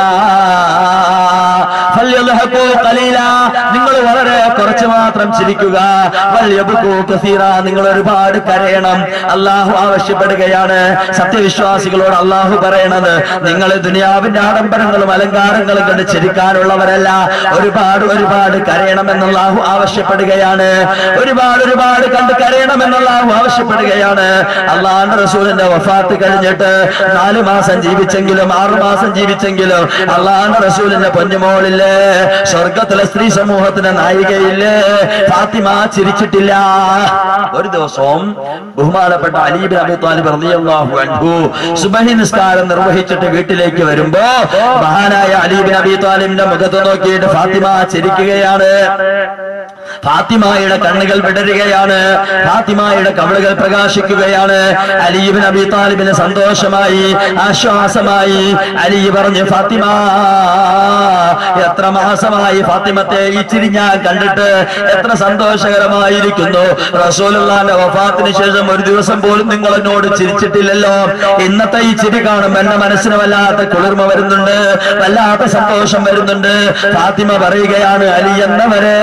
S1: ഫല്യൽഹഖൂ ഖലീലാ, നിങ്ങൾ വളരെ കുറച്ച് മാത്രം ചിരിക്കുക. വൽയബ്കൂ കസീറാ, നിങ്ങൾ ഒരുപാട് കരയണം. അള്ളാഹു ആവശ്യപ്പെടുകയാണ്. സത്യവിശ്വാസികളോട് അള്ളാഹു പറയണത്, നിങ്ങൾ ദുനിയാവിന്റെ ആഡംബരങ്ങളും അലങ്കാരങ്ങളും കണ്ട് ചിരിക്കാനുള്ളവരല്ല, ഒരുപാട് ഒരുപാട് കരയണമെന്ന് അള്ളാഹു ആവശ്യപ്പെടുകയാണ്. ഒരുപാട് ഒരുപാട് കണ്ട് കരയണമെന്ന് അള്ളാഹു ആവശ്യപ്പെടുകയാണ്. അള്ളാഹുവിന്റെ റസൂലിന്റെ വഫാത്ത് കഴിഞ്ഞിട്ട് നാലു മാസം ജീവിച്ചെങ്കിലും ആറു മാസം ജീവിച്ചെങ്കിലും അള്ളാഹുവിന്റെ റസൂലിന്റെ പൊന്നുമോളില്ലേ, സ്വർഗത്തിലെ സ്ത്രീ സമൂഹത്തിന്റെ നായികയില്ലേ, ഫാത്തിമ ചിരിച്ചിട്ടില്ല. ഒരു ദിവസവും ബഹുമാനപ്പെട്ട അലി ഇബ്നു അബീ ത്വാലിബ് റളിയല്ലാഹു അൻഹു സുബ്ഹി നിസ്കാരം നിർവഹിച്ചിട്ട് വീട്ടിലേക്ക് വരുമ്പോ മഹാനായ അലി ഇബ്നു അബീ ത്വാലിബിന്റെ മുഖത്ത് നോക്കിയിട്ട് ഫാത്തിമ ചിരിക്കുകയാണ്. ഫാത്തിമയുടെ കണ്ണുകൾ വിടരുകയാണ്, ഫാത്തിമയുടെ കവിളുകൾ പ്രകാശിക്കുകയാണ്. അലി ഇബ്നു അബീ ത്വാലിബിന് സന്തോഷമായി, ആശ്വാസമായി. അലി പറഞ്ഞു, ഫാത്തിമ, എത്ര മാസമായി ഫാത്തിമത്തെ ഈ ചിരി ഞാൻ കണ്ടിട്ട്, എത്ര സന്തോഷകരമായിരിക്കുന്നു. റസൂലുള്ളാഹിന്റെ വഫാത്തിന് ശേഷം ഒരു ദിവസം പോലും നിങ്ങൾ എന്നോട് ചിരിച്ചിട്ടില്ലല്ലോ. ഇന്നത്തെ ഈ ചിരി കാണും എന്റെ മനസ്സിന് വല്ലാത്ത കുളിർമ വരുന്നുണ്ട്, വല്ലാത്ത സന്തോഷം വരുന്നുണ്ട്. ഫാത്തിമ പറയുകയാണ്, അലി എന്നവരെ,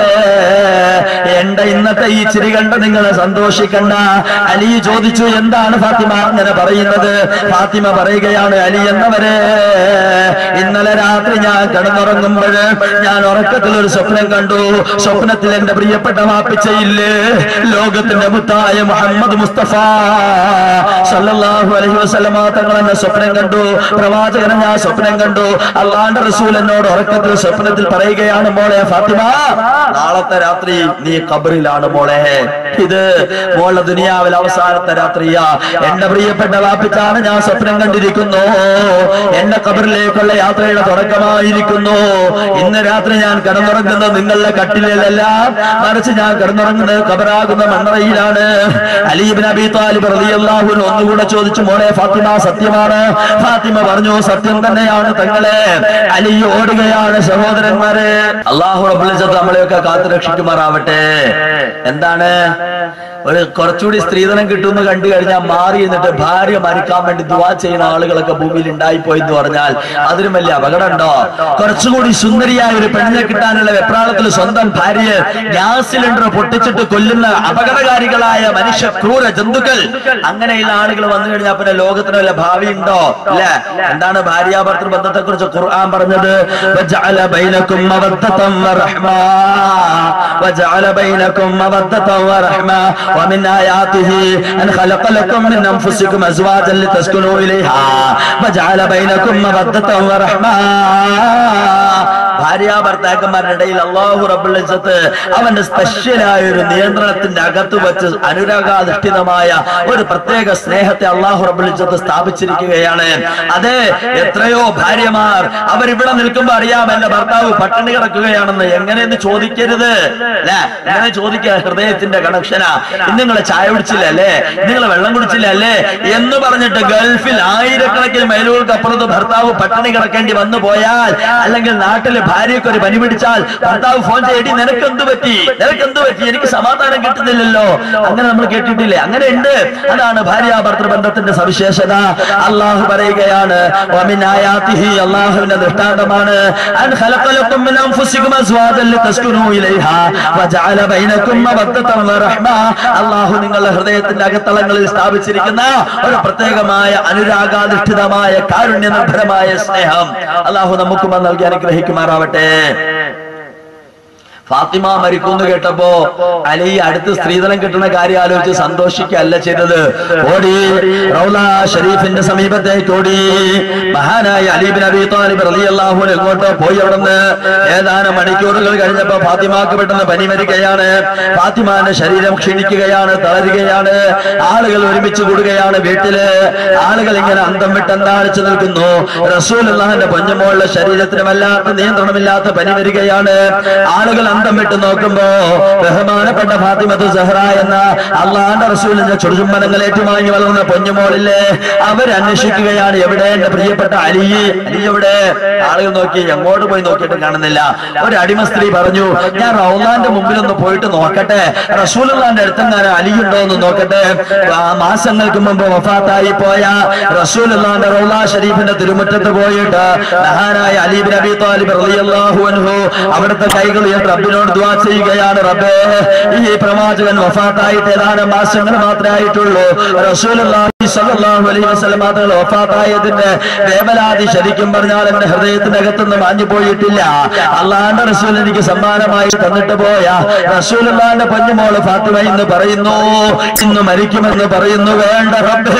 S1: എന്റെ ഇന്നത്തെ ഈ ചിരി കണ്ട് നിങ്ങൾ സന്തോഷിക്കണ്ട. അലി ചോദിച്ചു, എന്താണ് ഫാത്തിമ അങ്ങനെ പറയുന്നത്? ഫാത്തിമ പറയുകയാണ്, അലി എന്നവരെ, ഇന്നലെ രാത്രി ഞാൻ കിടന്നുറങ്ങുമ്പോൾ ഞാൻ ഉറക്കത്തിൽ ഒരു സ്വപ്നം കണ്ടു. സ്വപ്നത്തിൽ എന്റെ പ്രിയപ്പെട്ട വാപ്പിച്ചയില്ലേ, ലോകത്തിന്റെ മുത്തായ മുഹമ്മദ് മുസ്തഫ സല്ലല്ലാഹു അലൈഹി വസല്ലമ തങ്ങൾ എന്നെ സ്വപ്നം കണ്ടു. പ്രവാചകനെ ഞാൻ സ്വപ്നം കണ്ടു. അള്ളാഹുവിന്റെ റസൂൽ എന്നോട് ഉറക്കത്തിൽ സ്വപ്നത്തിൽ പറയുകയാണ്, മോളെ ഫാത്തിമ, നാളത്തെ രാത്രി നീ ഖബറിലാണ് മോളെ. ഇത് മോളെ ദുനിയാവിൽ അവസാനത്തെ രാത്രിയാ. എന്റെ പ്രിയപ്പെട്ട വാപ്പിച്ചാണ് ഞാൻ സ്വപ്നം കണ്ടിരിക്കുന്നു. എന്റെ ഖബറിലേക്കുള്ള യാത്രയുടെ തുടക്കമായിരിക്കുന്നു. ഇന്ന് രാത്രി ഞാൻ കിടന്നുറങ്ങുന്നത് നിങ്ങളുടെ കട്ടിലല്ല, മറിച്ച് ഞാൻ കിടന്നുറങ്ങുന്നത് ഖബറാകുന്ന മണ്ണറയിലാണ്. അലി ഇബ്നു അബീ ത്വാലിബ് റളിയല്ലാഹു അൻഹു ഒന്നുകൂടെ ചോദിച്ചു, മോളെ ഫാത്തിമ, സത്യമാണ്? ഫാത്തിമ പറഞ്ഞു, സത്യം തന്നെയാണ് തങ്ങളെ. അലി ഓടുകയാണ്. സഹോദരന്മാരെ, അല്ലാഹു റബ്ബുൽ ഇസ്സത്ത് നമ്മളെയൊക്കെ കാത്തു രക്ഷിക്കുമാറാവട്ടെ. എന്താണ് ഒരു കുറച്ചുകൂടി സ്ത്രീധനം കിട്ടുമെന്ന് കണ്ടു കഴിഞ്ഞാൽ മാറി എന്നിട്ട് ഭാര്യ മരിക്കാൻ വേണ്ടി ദുആ ചെയ്യുന്ന ആളുകളൊക്കെ ഭൂമിയിൽ ഉണ്ടായിപ്പോയി എന്ന് പറഞ്ഞാൽ അതിനും വലിയ അപകടം ഉണ്ടോ? കുറച്ചുകൂടി സുന്ദരിയായ ഒരു പെണ്ണിനെ കിട്ടാനുള്ള വെപ്രാളത്തിൽ സ്വന്തം ഭാര്യയെ ഗ്യാസ് സിലിണ്ടർ പൊട്ടിച്ചിട്ട് കൊല്ലുന്ന അപകടകാരികളായ മനുഷ്യ ക്രൂര ജന്തുക്കൾ, അങ്ങനെയുള്ള ആളുകൾ വന്നു കഴിഞ്ഞാൽ പിന്നെ ലോകത്തിന് വല്ല ഭാവി ഉണ്ടോ? അല്ല. എന്താണ് ഭാര്യാഭർത്തൃ ബന്ധത്തെ കുറിച്ച് ഖുർആൻ പറഞ്ഞത്? വജഅല ബൈനകും മവദ്ദതൻ വറഹ്മാ, വജഅല ബൈനകും മവദ്ദതൻ വറഹ്മാ ومن آياته أن خلق لكم من أنفسكم أزواجا لتسكنوا إليها وجعل بينكم مودة ورحمة. ഭാര്യ ഭർത്താക്കന്മാരുടെ ഇടയിൽ അല്ലാഹു റബ്ബുൽ ഇസ്സത്ത് അവന്റെ സ്പെഷ്യലായ ഒരു നിയന്ത്രണത്തിന്റെ അകത്ത് വെച്ച് അനുരാഗാധിഷ്ഠിതമായ ഒരു പ്രത്യേക സ്നേഹത്തെ അല്ലാഹു റബ്ബുൽ ഇസ്സത്ത് സ്ഥാപിച്ചിരിക്കുകയാണ്. അതെ, എത്രയോ ഭാര്യമാർ അവരിവിടെ നിൽക്കുമ്പോ അറിയാം എന്റെ ഭർത്താവ് പട്ടിണി കിടക്കുകയാണെന്ന്. എങ്ങനെയെന്ന് ചോദിക്കരുത്, അല്ലെ? എങ്ങനെ ചോദിക്കുക? ഹൃദയത്തിന്റെ കണക്ഷനാ. ഇന്ന് നിങ്ങളെ ചായ കുടിച്ചില്ല അല്ലേ, നിങ്ങളെ വെള്ളം കുടിച്ചില്ല അല്ലേ എന്ന് പറഞ്ഞിട്ട് ഗൾഫിൽ ആയിരക്കണക്കിന് മൈലുകൾക്ക് അപ്പുറത്ത് ഭർത്താവ് പട്ടിണി കിടക്കേണ്ടി വന്നു പോയാൽ, അല്ലെങ്കിൽ നാട്ടില് ഭാര്യയ്ക്ക് ഒരു പനി പിടിച്ചാൽ ഭർത്താവ് ഫോൺ ചെയ്യടി നിനക്ക് എന്ത് പറ്റി നിനക്ക് എന്ത് പറ്റി എനിക്ക് സമാധാനം കിട്ടുന്നില്ലല്ലോ. അങ്ങനെ നമ്മൾ കേട്ടിട്ടില്ലേ? അങ്ങനെ ഉണ്ട്. അതാണ് ഭാര്യ ഭർത്തൃബന്ധത്തിന്റെ സവിശേഷത. അള്ളാഹു പറയുകയാണ് അള്ളാഹുവിന്റെ ദൃഷ്ടാന്തമാണ് അള്ളാഹു നിങ്ങളുടെ ഹൃദയത്തിന്റെ അകത്തളങ്ങളിൽ സ്ഥാപിച്ചിരിക്കുന്ന ഒരു പ്രത്യേകമായ അനുരാഗാധിഷ്ഠിതമായ കാരുണ്യ നിർഭരമായ സ്നേഹം അള്ളാഹു നമുക്കും നൽകി അനുഗ്രഹിക്കുമാറാവട്ടെ. ഫാത്തിമ മരിക്കുന്നു കേട്ടപ്പോ അലി അടുത്ത് സ്ത്രീധനം കിട്ടുന്ന കാര്യം ആലോചിച്ച് സന്തോഷിക്കുകയല്ല ചെയ്തത്. ഓടി റൗള ഷരീഫിന്റെ സമീപത്തേക്ക് ഓടി. മഹാനായ അലി ഇബ്നു അബീ ത്വാലിബ് റളിയല്ലാഹു അൻഹു എങ്ങോട്ടോ പോയി. അവിടുന്ന് ഏതാനും മണിക്കൂറുകൾ കഴിഞ്ഞപ്പോ ഫാത്തിമാക്ക് പെട്ടെന്ന് പനി വരികയാണ്. ഫാത്തിമാന്റെ ശരീരം ക്ഷീണിക്കുകയാണ്, തളരുകയാണ്. ആളുകൾ ഒരുമിച്ച് കൂടുകയാണ് വീട്ടില്. ആളുകൾ ഇങ്ങനെ അന്തം വിട്ട് അന്താളിച്ചു നിൽക്കുന്നു. റസൂലുള്ളാഹിന്റെ പൊന്നുമോളുടെ ശരീരത്തിന് വല്ലാത്ത നിയന്ത്രണമില്ലാത്ത പനി വരികയാണ്. ആളുകൾ അന്തം വിട്ട് നോക്കുമ്പോ ബഹുമാനപ്പെട്ട ഫാത്തിമത്തു സഹ്റ എന്ന അള്ളാഹുവിന്റെ റസൂലിന്റെ ചുടുചുംബനങ്ങൾ ഏറ്റുവാങ്ങി വളർന്ന പൊന്നുമോളില്ലേ അവരന്വേഷിക്കുകയാണ്, എവിടെ എന്റെ പ്രിയപ്പെട്ട അലി, അലി എവിടെ? ആളുകൾ നോക്കി, എങ്ങോട്ട് പോയി നോക്കിയിട്ട് കാണുന്നില്ല. ഒരു അടിമ സ്ത്രീ പറഞ്ഞു, ഞാൻ റൗളാന്റെ മുമ്പിലൊന്ന് പോയിട്ട് നോക്കട്ടെ, റസൂലുള്ളാഹിന്റെ അടുത്തെങ്ങാനും അലി ഉണ്ടോ എന്ന് നോക്കട്ടെ. മാസങ്ങൾക്ക് മുമ്പ് വഫാത്തായി പോയ റസൂലുള്ളാഹിന്റെ റൗള ഷരീഫിന്റെ തിരുമുറ്റത്ത് പോയിട്ട് മഹാനായ അലി ഇബ്നു അബീ ത്വാലിബ് റളിയല്ലാഹു അൻഹു അവിടുത്തെ കൈകൾ റബ്ബിനോട് ദുആ ചെയ്യുകയാണ്, റബ്ബേ ഈ പ്രവാചകൻ വഫാത്തായിട്ട് ഏതാനും മാസങ്ങൾ മാത്രമേ ആയിട്ടുള്ളൂ. റസൂലുള്ളാഹി സ്വല്ലല്ലാഹു അലൈഹി വസല്ലം തങ്ങൾ വഫാത്തായതിന്റെ വേവലാതി ശരിക്കും പറഞ്ഞാൽ എന്റെ ഹൃദയത്തിന്റെ അകത്തുനിന്ന് മാഞ്ഞു പോയിട്ടില്ല. അള്ളാഹുവിന്റെ റസൂൽ എനിക്ക് സമ്മാനമായി തന്നിട്ട് പോയ റസൂലുള്ളാഹിന്റെ പൊന്നുമോള് ഫാത്തിമ ഇന്ന് പറയുന്നു, ഇന്ന് മരിക്കുമെന്ന് പറയുന്നു. വേണ്ട റബ്ബേ,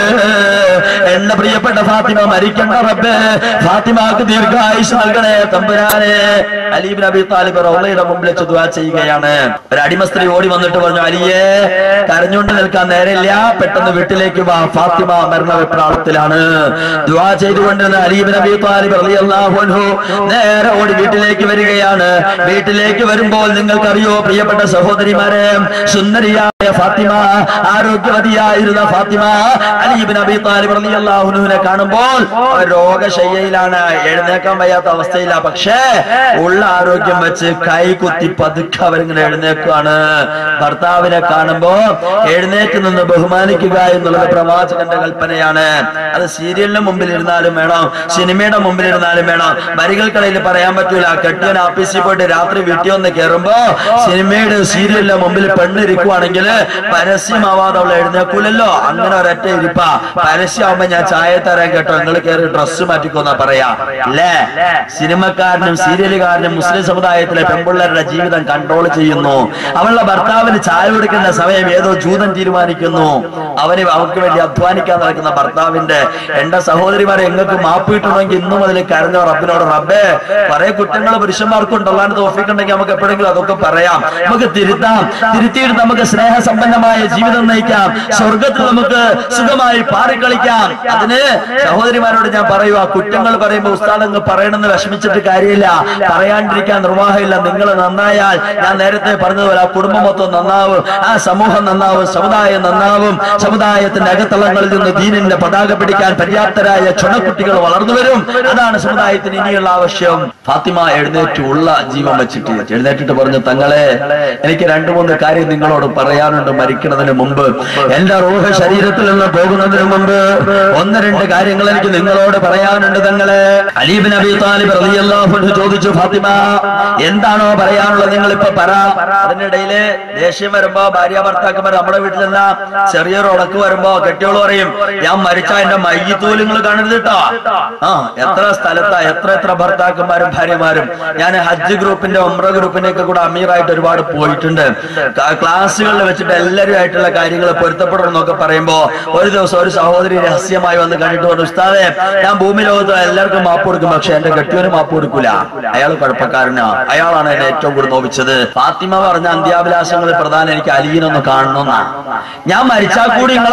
S1: എന്റെ പ്രിയപ്പെട്ട ഫാത്തിമ മരിക്കണ്ട റബ്ബേ, ഫാത്തിമാക്ക് ദീർഘായുസ് നൽകണേ തമ്പുരാനെ. അലി ഇബ്നു അബീ ത്വാലിബ് റൗളയുടെ മുമ്പിൽ വെച്ച് ദുആ ചെയ്യുകയാണ്. ഒരു അടിമ സ്ത്രീ ഓടി വന്നിട്ട് പറഞ്ഞു, അലിയെ കരഞ്ഞുകൊണ്ട് നിൽക്കാൻ നേരമില്ല, പെട്ടെന്ന് വീട്ടിലേക്ക് വാ, ഫാത്തിമ മരണവിപ്രാളത്തിലാണ്. ദുആ ചെയ്തുകൊണ്ടിരുന്ന അലി ഇബ്നു അബീ ത്വാലിബ് റളിയല്ലാഹു അൻഹു നേരെ ഓടി വീട്ടിലേക്ക് വരികയാണ്. വീട്ടിലേക്ക് വരുമ്പോൾ നിങ്ങൾക്കറിയോ പ്രിയപ്പെട്ട സഹോദരിമാരെ, സുന്ദരിയായ ഫാത്തിമ, ആരോഗ്യവതിയായിരുന്ന ഫാത്തിമ അലി ഇബ്നു അബീ ത്വാലിബ് റളിയല്ലാഹു അൻഹുവിനെ കാണുമ്പോൾ രോഗശയ്യയിലാണ്, എഴുന്നേക്കാൻ വയ്യാത്ത അവസ്ഥയില്ല. പക്ഷേ ഉള്ള ആരോഗ്യം വെച്ച് കൈകുത്തി പതുക്കെ അവരിങ്ങനെ എഴുന്നേക്കാണ്. ഭർത്താവിനെ കാണുമ്പോ എഴുന്നേറ്റ് നിന്ന് ബഹുമാനിക്കുക എന്നുള്ളത് പ്രവാചകന്റെ കൽപ്പനയാണ്. അത് സീരിയലിന് മുമ്പിൽ ഇരുന്നാലും വേണം, സിനിമയുടെ മുമ്പിൽ ഇരുന്നാലും വേണം. വരികൾക്കിടയിൽ പറയാൻ പറ്റൂല. കെട്ടിയൻ ആഫീസിൽ പോയിട്ട് രാത്രി വീട്ടിൽ വന്ന് കയറുമ്പോ സിനിമയുടെ സീരിയലിന്റെ മുമ്പിൽ പെണ്ണിരിക്കുവാണെങ്കിൽ പരസ്യമാവാതെ അവൾ എഴുന്നേക്കൂലല്ലോ. അങ്ങനെ ഒരൊറ്റ ഇരിപ്പ. പരസ്യമാവുമ്പോ ഞാൻ ചായ തരാൻ കേട്ടോ, നിങ്ങൾ കയറി ഡ്രസ്സ് മാറ്റിക്കോന്നാ പറയാ അല്ലേ? സിനിമക്കാരനും സീരിയലുകാരനും മുസ്ലിം സമുദായത്തിലെ പെൺപിള്ളേരുടെ ജീവിതം കൺട്രോൾ ചെയ്യുന്നു. അവളുടെ ഭർത്താവിന് ചായ കൊടുക്കുന്ന സമയം ഏതോ ജൂതൻ തീരുമാനിക്കുന്നു. അവന് അവർക്ക് വേണ്ടി അധ്വാനിക്കാൻ നടക്കുന്ന ഭർത്താവിന്റെ എന്റെ സഹോദരിമാരെ എങ്ങൾക്ക് മാപ്പ് കിട്ടണമെങ്കിൽ ഇന്നു മുതൽ കരഞ്ഞോ റബ്ബിനോട്, റബ്ബേ കുറെ കുറ്റങ്ങൾ പുരുഷന്മാർക്കുണ്ട്, അല്ലാണ്ട് തോഫിക്കുണ്ടെങ്കിൽ നമുക്ക് എപ്പോഴെങ്കിലും അതൊക്കെ പറയാം, നമുക്ക് തിരുത്താം, തിരുത്തിയിട്ട് നമുക്ക് സ്നേഹസമ്പന്നമായ ജീവിതം നയിക്കാം, സ്വർഗത്തിൽ നമുക്ക് സുഖമായി പാറിക്കളിക്കാം. അതിന് സഹോദരിമാരോട് ഞാൻ പറയുക, കുറ്റങ്ങൾ പറയുമ്പോൾ ഉസ്താദങ്ങൾ പറയണമെന്ന് വിഷമിച്ചിട്ട് കാര്യമില്ല, പറയാണ്ടിരിക്കാൻ നിർവാഹമില്ല. നിങ്ങൾ നന്നായാൽ ഞാൻ നേരത്തെ പറഞ്ഞതുപോലെ ആ കുടുംബം മൊത്തം നന്നാവും, ആ സമൂഹം നന്നാവും, സമുദായം നന്നാവും. സമുദായത്തിന്റെ അകത്തളങ്ങളിൽ നിന്ന് ദീനിന്റെ പതാക പിടിക്കാൻ പര്യാപ്തരായ ചുണക്കുട്ടികൾ വളർന്നു വരും. അതാണ് സമുദായത്തിന് ഇനിയുള്ള ആവശ്യം. ഫാത്തിമ എഴുന്നേറ്റ് ഉള്ള ജീവൻ വെച്ചിട്ട് എഴുന്നേറ്റിട്ട് പറഞ്ഞു, തങ്ങളെ എനിക്ക് രണ്ടു മൂന്ന് കാര്യം നിങ്ങളോട് പറയാനുണ്ട് മരിക്കുന്നതിന് മുമ്പ്, എന്റെ റൂഹ് ശരീരത്തിൽ നിന്ന് പോകുന്നതിന് മുമ്പ് ഒന്ന് രണ്ട് കാര്യങ്ങൾ എനിക്ക് നിങ്ങളോട് പറയാനുണ്ട് തങ്ങളെ. അലി ഇബ്നു അബീ ത്വാലിബ് റളിയല്ലാഹു അൻഹു ചോദിച്ചു, ഫാത്തിമ എന്താണോ പറയാനുള്ളത് നിങ്ങൾ ഇപ്പൊ പറ. അതിനിടയില് ദേഷ്യം വരുമ്പോ ഭാര്യ ഭർത്താക്കന്മാർ നമ്മുടെ വീട്ടിൽ നിന്ന് ചെറിയൊരു ഉടക്ക് വരുമ്പോ കെട്ടിയോള് പറയും, ഞാൻ മരിച്ചാ എന്റെ മയ്യിത്തൂല് നിങ്ങൾ കാണരുത് കേട്ടോ. ആ എത്ര സ്ഥലത്താ എത്ര എത്ര ഭർത്താക്കന്മാരും ഭാര്യമാരും. ഞാൻ ഹജ്ജ് ഗ്രൂപ്പിന്റെ ഉംറ ഗ്രൂപ്പിന്റെ ഒക്കെ കൂടെ അമീറായിട്ട് ഒരുപാട് പോയിട്ടുണ്ട്. ക്ലാസ്സുകളിൽ വെച്ചിട്ട് എല്ലാവരും ആയിട്ടുള്ള കാര്യങ്ങൾ പൊരുത്തപ്പെടണം എന്നൊക്കെ പറയുമ്പോ ഒരു ദിവസം ഒരു സഹോദരി രഹസ്യമായി വന്ന് കണ്ടിട്ട് പറഞ്ഞു, ഉസ്താദേ ഞാൻ ഭൂമി ലോകത്ത് എല്ലാവർക്കും മാപ്പ് കൊടുക്കും, പക്ഷെ എന്റെ കെട്ടിയവന് മാപ്പ് കൊടുക്കൂല, അയാൾ കുഴപ്പക്കാരനാ, അയാളാണ് എന്നെ ഏറ്റവും കൂടുതൽ നോവിച്ചത്. ഫാത്തിമ പറഞ്ഞ അന്ത്യാഭിലാഷങ്ങളിൽ പ്രധാനം എനിക്ക് അലീനൊന്ന് കാണണമെന്നാ. ഞാൻ മരിച്ചാൽ കൂടി നിങ്ങളെ എനിക്ക് കാണണം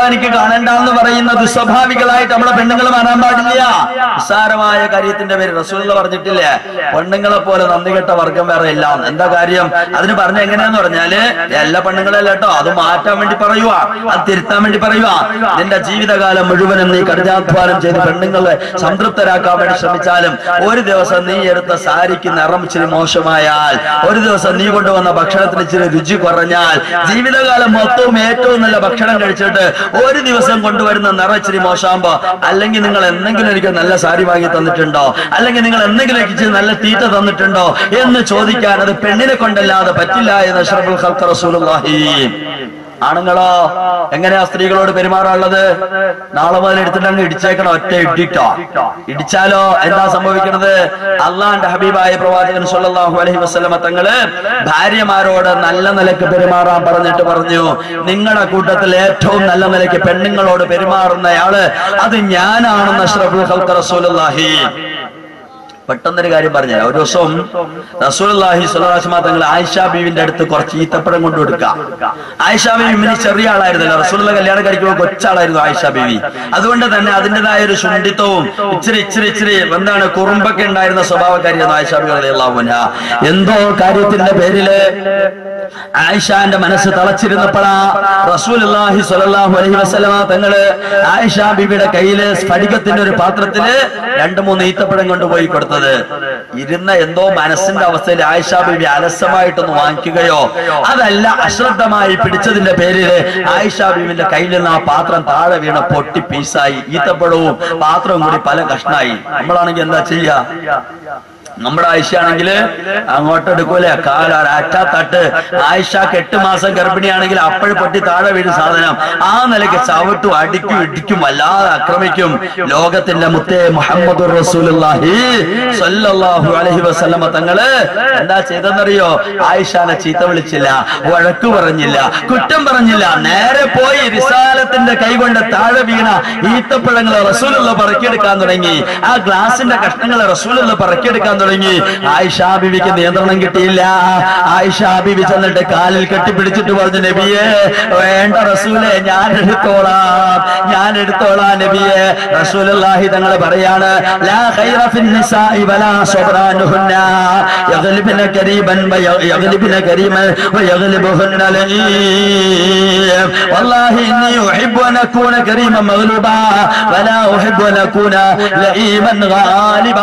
S1: കാണണ്ടെന്ന് പറയുന്ന ദുസ്വഭാവികളായിട്ട് നമ്മളെ പെണ്ണുങ്ങൾ മാറാൻ പാടില്ല. നിസ്സാരമായ കാര്യത്തിന്റെ പേര് റസൂലുള്ള പറഞ്ഞിട്ടില്ലേ, പെണ്ണുങ്ങളെ പോലെ നന്ദി കെട്ട വർഗം വേറെ ഇല്ല. എന്താ കാര്യം? അതിന് പറഞ്ഞ എങ്ങനെയാന്ന് പറഞ്ഞാല് എല്ലാ പെണ്ണുങ്ങളല്ല കേട്ടോ, അത് മാറ്റാൻ വേണ്ടി പറയുക, അത് തിരുത്താൻ വേണ്ടി പറയുക. നിന്റെ ജീവിതകാലം മുഴുവനും നീ കഠിനാധ്വാനം ചെയ്ത് പെണ്ണുങ്ങളെ സംതൃപ്തരാക്കാൻ വേണ്ടി ശ്രമിച്ചാലും ഒരു ദിവസം നീ എടുത്ത സാരിക്ക് നിറം ഇച്ചിരി മോശമായാൽ, ഒരു ദിവസം നീ കൊണ്ടുവന്ന ഭക്ഷണത്തിന് ഇച്ചിരി രുചി കുറഞ്ഞാൽ, ജീവിതകാലം മൊത്തവും ഏറ്റവും നല്ല ഭക്ഷണം കഴിച്ചിട്ട് ഒരു ദിവസം കൊണ്ടുവരുന്ന നിറം ഇച്ചിരി മോശമാകുമ്പോ, അല്ലെങ്കിൽ നിങ്ങൾ എന്തെങ്കിലും എനിക്ക് നല്ല സാരി വാങ്ങി തന്നിട്ടുണ്ടോ, അല്ലെങ്കിൽ നിങ്ങൾ എന്തെങ്കിലും എനിക്ക് നല്ല തീറ്റ തന്നിട്ടുണ്ടോ എന്ന് ചോദിക്കാൻ അത് പെണ്ണിനെ കൊണ്ടല്ലാതെ പറ്റില്ല എന്ന് അഷ്റഫുൽ ഖൽഖ് റസൂലുള്ളാഹി. ആണുങ്ങളോ എങ്ങനെയാ സ്ത്രീകളോട് പെരുമാറാനുള്ളത്? നാളെ മുതൽ എടുത്തിട്ട് അങ്ങ് ഇടിച്ചേക്കണം, ഒറ്റ ഇടിട്ടോ. ഇടിച്ചാലോ എന്താ സംഭവിക്കുന്നത്? അള്ളാന്റെ ഹബീബായ പ്രവാചകൻ സ്വല്ലല്ലാഹു അലൈഹി വസല്ലമ തങ്ങള് ഭാര്യമാരോട് നല്ല നിലയ്ക്ക് പെരുമാറാൻ പറഞ്ഞിട്ട് പറഞ്ഞു, നിങ്ങളുടെ കൂട്ടത്തിൽ ഏറ്റവും നല്ല നിലയ്ക്ക് പെണ്ണുങ്ങളോട് പെരുമാറുന്നയാള് അത് ഞാനാണെന്ന് അഷ്റഫുൽ ഖൽഖ് റസൂലുള്ളാഹി. പെട്ടെന്നൊരു കാര്യം പറഞ്ഞ ഒരു ദിവസം റസൂലുള്ളാഹി സ്വല്ലല്ലാഹു അലൈഹി വസല്ലം തങ്ങൾ ആയിഷാ ബീവിന്റെ അടുത്ത് കുറച്ച് ഈത്തപ്പഴം കൊണ്ടു കൊടുക്കുക. ആയിഷാ ബീവി ഇങ്ങനെ ചെറിയ ആളായിരുന്നല്ലോ, റസൂലുള്ള കല്യാണം കഴിക്കുമ്പോൾ കൊച്ചാളായിരുന്നു ആയിഷാ ബീവി. അതുകൊണ്ട് തന്നെ അതിൻ്റെതായ ഒരു ശുണ്ഠിത്വവും ഇച്ചിരി ഇച്ചിരി ഇച്ചിരി എന്താണ് കുറുമ്പൊക്കെ ഉണ്ടായിരുന്ന സ്വഭാവക്കാരിയായിരുന്നു ആയിഷാ ബീവി റളിയല്ലാഹു അൻഹാ. എന്തോ കാര്യത്തിന്റെ പേരില് ആയിഷാന്റെ മനസ്സ് തളച്ചിരുന്നപ്പോഴാ റസൂലുള്ളാഹി സ്വല്ലല്ലാഹു അലൈഹി വസല്ലം തങ്ങള് ആയിഷാ ബീവിയുടെ കയ്യില് സ്ഫടികത്തിന്റെ ഒരു പാത്രത്തില് രണ്ടു മൂന്ന് ഈത്തപ്പഴം കൊണ്ടുപോയി കൊടുത്തത്. ഇരുന്ന എന്തോ മനസ്സിന്റെ അവസ്ഥയിൽ ആയിഷാ ബീവി അലസമായിട്ടൊന്ന് വാങ്ങിക്കുകയോ അതല്ല അശ്രദ്ധമായി പിടിച്ചതിന്റെ പേരില് ആയിഷാ ബീവിന്റെ കയ്യിൽ നിന്ന് ആ പാത്രം താഴെ വീണ പൊട്ടി പീസായി. ഈത്തപ്പഴവും പാത്രവും കൂടി പല കഷ്ണായി. നമ്മളാണെങ്കിൽ എന്താ ചെയ്യാ? നമ്മുടെ ആയിഷ ആണെങ്കില് അങ്ങോട്ട് എടുക്കൂല, കാല അറ്റാ തട്ട്. ആയിഷക്ക് എട്ട് മാസം ഗർഭിണിയാണെങ്കിൽ അപ്പോഴും പൊട്ടി താഴെ വീഴും സാധനം. ആ നിലയ്ക്ക് ചവിട്ടും അടിക്കും ഇടിക്കും വല്ലാതെ ആക്രമിക്കും. ലോകത്തിന്റെ മുത്തേ മുഹമ്മദുർ റസൂലുള്ളാഹി സ്വല്ലല്ലാഹു അലൈഹി വസല്ലമ തങ്ങള് എന്താ ചെയ്തെന്നറിയോ? ആയിഷാനെ ചീത്ത വിളിച്ചില്ല, വഴക്ക് പറഞ്ഞില്ല, കുറ്റം പറഞ്ഞില്ല. നേരെ പോയി റിസാലത്തിന്റെ കൈകൊണ്ട് താഴെ വീണ ഈത്തപ്പഴങ്ങളെ റസൂലുള്ള പറക്കിയെടുക്കാൻ തുടങ്ങി. ആ ഗ്ലാസിന്റെ കഷ്ണങ്ങളെ റസൂലുള്ള പറക്കിയെടുക്കാൻ തുടങ്ങി. ആയിഷാ ബീവിക്ക് നിയന്ത്രണം കിട്ടിയില്ല. ആയിഷാ ബീവി ചെന്നിട്ട് കാലിൽ കെട്ടിപ്പിടിച്ചിട്ട് പറഞ്ഞു, നബിയെ വേണ്ട റസൂലെ, ഞാൻ എടുത്തോളാം, ഞാൻ എടുത്തോളാം നബിയെ. റസൂലുള്ളാഹി തങ്ങൾ പറയാണ്, ലാ ഖൈറ ഫിൻ നിസാഇ വലാ സബ്റാനുഹുന്ന യഗ്ലിബുന ഖരീബൻ വയഗ്ലിബുന ഖരീമൻ വയഗ്ലിബുഹുന്ന ലഈം വല്ലാഹി ഇന്നി ഉഹിബ്ബു അൻ അകൂന ഖരീമൻ മഗ്ലൂബാ വലാ ഉഹിബ്ബു അൻ അകൂന ലഈമൻ ഗാലിബാ.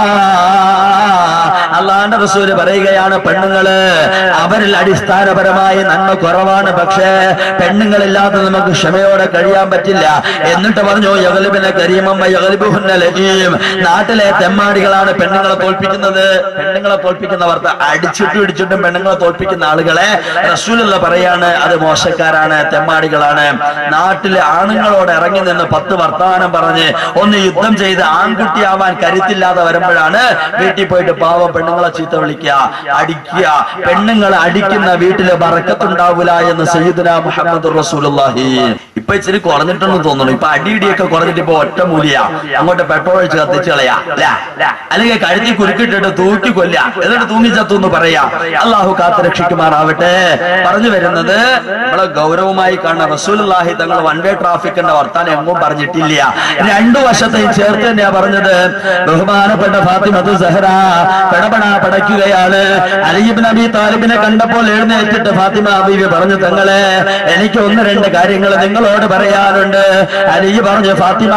S1: അള്ളാന്റെ റസൂല് പറയുകയാണ്, പെണ്ണുങ്ങള് അവരിൽ അടിസ്ഥാനപരമായി നന്മ കുറവാണ്, പക്ഷേ പെണ്ണുങ്ങളില്ലാതെ നമുക്ക് ക്ഷമയോടെ കഴിയാൻ പറ്റില്ല. എന്നിട്ട് പറഞ്ഞു, യഗ്ലിബുന ഖരീമൻ വയഗ്ലിബുഹുന്ന ലഈം. നാട്ടിലെ തെമ്മാടികളാണ് പെണ്ണുങ്ങളെ തോൽപ്പിക്കുന്നത്. പെണ്ണുങ്ങളെ തോൽപ്പിക്കുന്നവർ അടിച്ചിട്ടും ഇടിച്ചിട്ടും പെണ്ണുങ്ങളെ തോൽപ്പിക്കുന്ന ആളുകളെ റസൂലുള്ള പറയാണ്, അത് മോശക്കാരാണ്, തെമ്മാടികളാണ്. നാട്ടിലെ ആണുങ്ങളോട് ഇറങ്ങി നിന്ന് പത്ത് വർത്തമാനം പറഞ്ഞ് ഒന്ന് യുദ്ധം ചെയ്ത് ആൺകുട്ടിയാവാൻ കരുത്തില്ലാതെ വരുമ്പോഴാണ് വീട്ടിൽ പോയിട്ട് പാവം പെണ്ണുങ്ങളെ ചീത്ത വിളിക്കുക, അടിക്കുക. പെണ്ണുങ്ങളെ അടിക്കുന്ന വീട്ടില് ബറക്കത്തുണ്ടാവൂല എന്ന് സയ്യിദുനാ മുഹമ്മദുർ റസൂലുള്ളാഹി. ഇപ്പൊ ഇച്ചിരി കുറഞ്ഞിട്ടെന്ന് തോന്നുന്നു. ഇപ്പൊ അടിയിടിയൊക്കെ കുറഞ്ഞിട്ട് ഇപ്പൊ ഒറ്റ മൂലിയ അങ്ങോട്ട് പെട്രോൾ ഒഴിച്ച് കത്തിച്ച് കളയാ, അല്ലെങ്കിൽ കഴുത്തി കുരുക്കിട്ടിട്ട് തൂക്കി കൊല്ല, എന്നിട്ട് തൂങ്ങിച്ചത്തു എന്ന് പറയാ. അള്ളാഹു കാത്ത് രക്ഷിക്കുമാറാവട്ടെ. പറഞ്ഞു വരുന്നത്, നമ്മളെ ഗൗരവമായി കാണുന്ന റസൂലുള്ളാഹി തങ്ങൾ വൺ വേ ട്രാഫിക്കിന്റെ വർത്താനം എങ്ങും പറഞ്ഞിട്ടില്ല. രണ്ടു വശത്തെയും ചേർത്ത് തന്നെയാ പറഞ്ഞത്. ബഹുമാനപ്പെട്ട ഫാത്തിമത്തു സഹറ പടപട പടയ്ക്കുകയാണ്. അലി ഇബ്നു അബീ താലിബിനെ കണ്ടപ്പോൾ എഴുന്നേറ്റിട്ട് ഫാത്തിമ ബീവി പറഞ്ഞു, തങ്ങളെ എനിക്ക് ഒന്ന് രണ്ട് കാര്യങ്ങൾ നിങ്ങളോട് പറയാനുണ്ട്. അലി പറഞ്ഞു, ഫാത്തിമ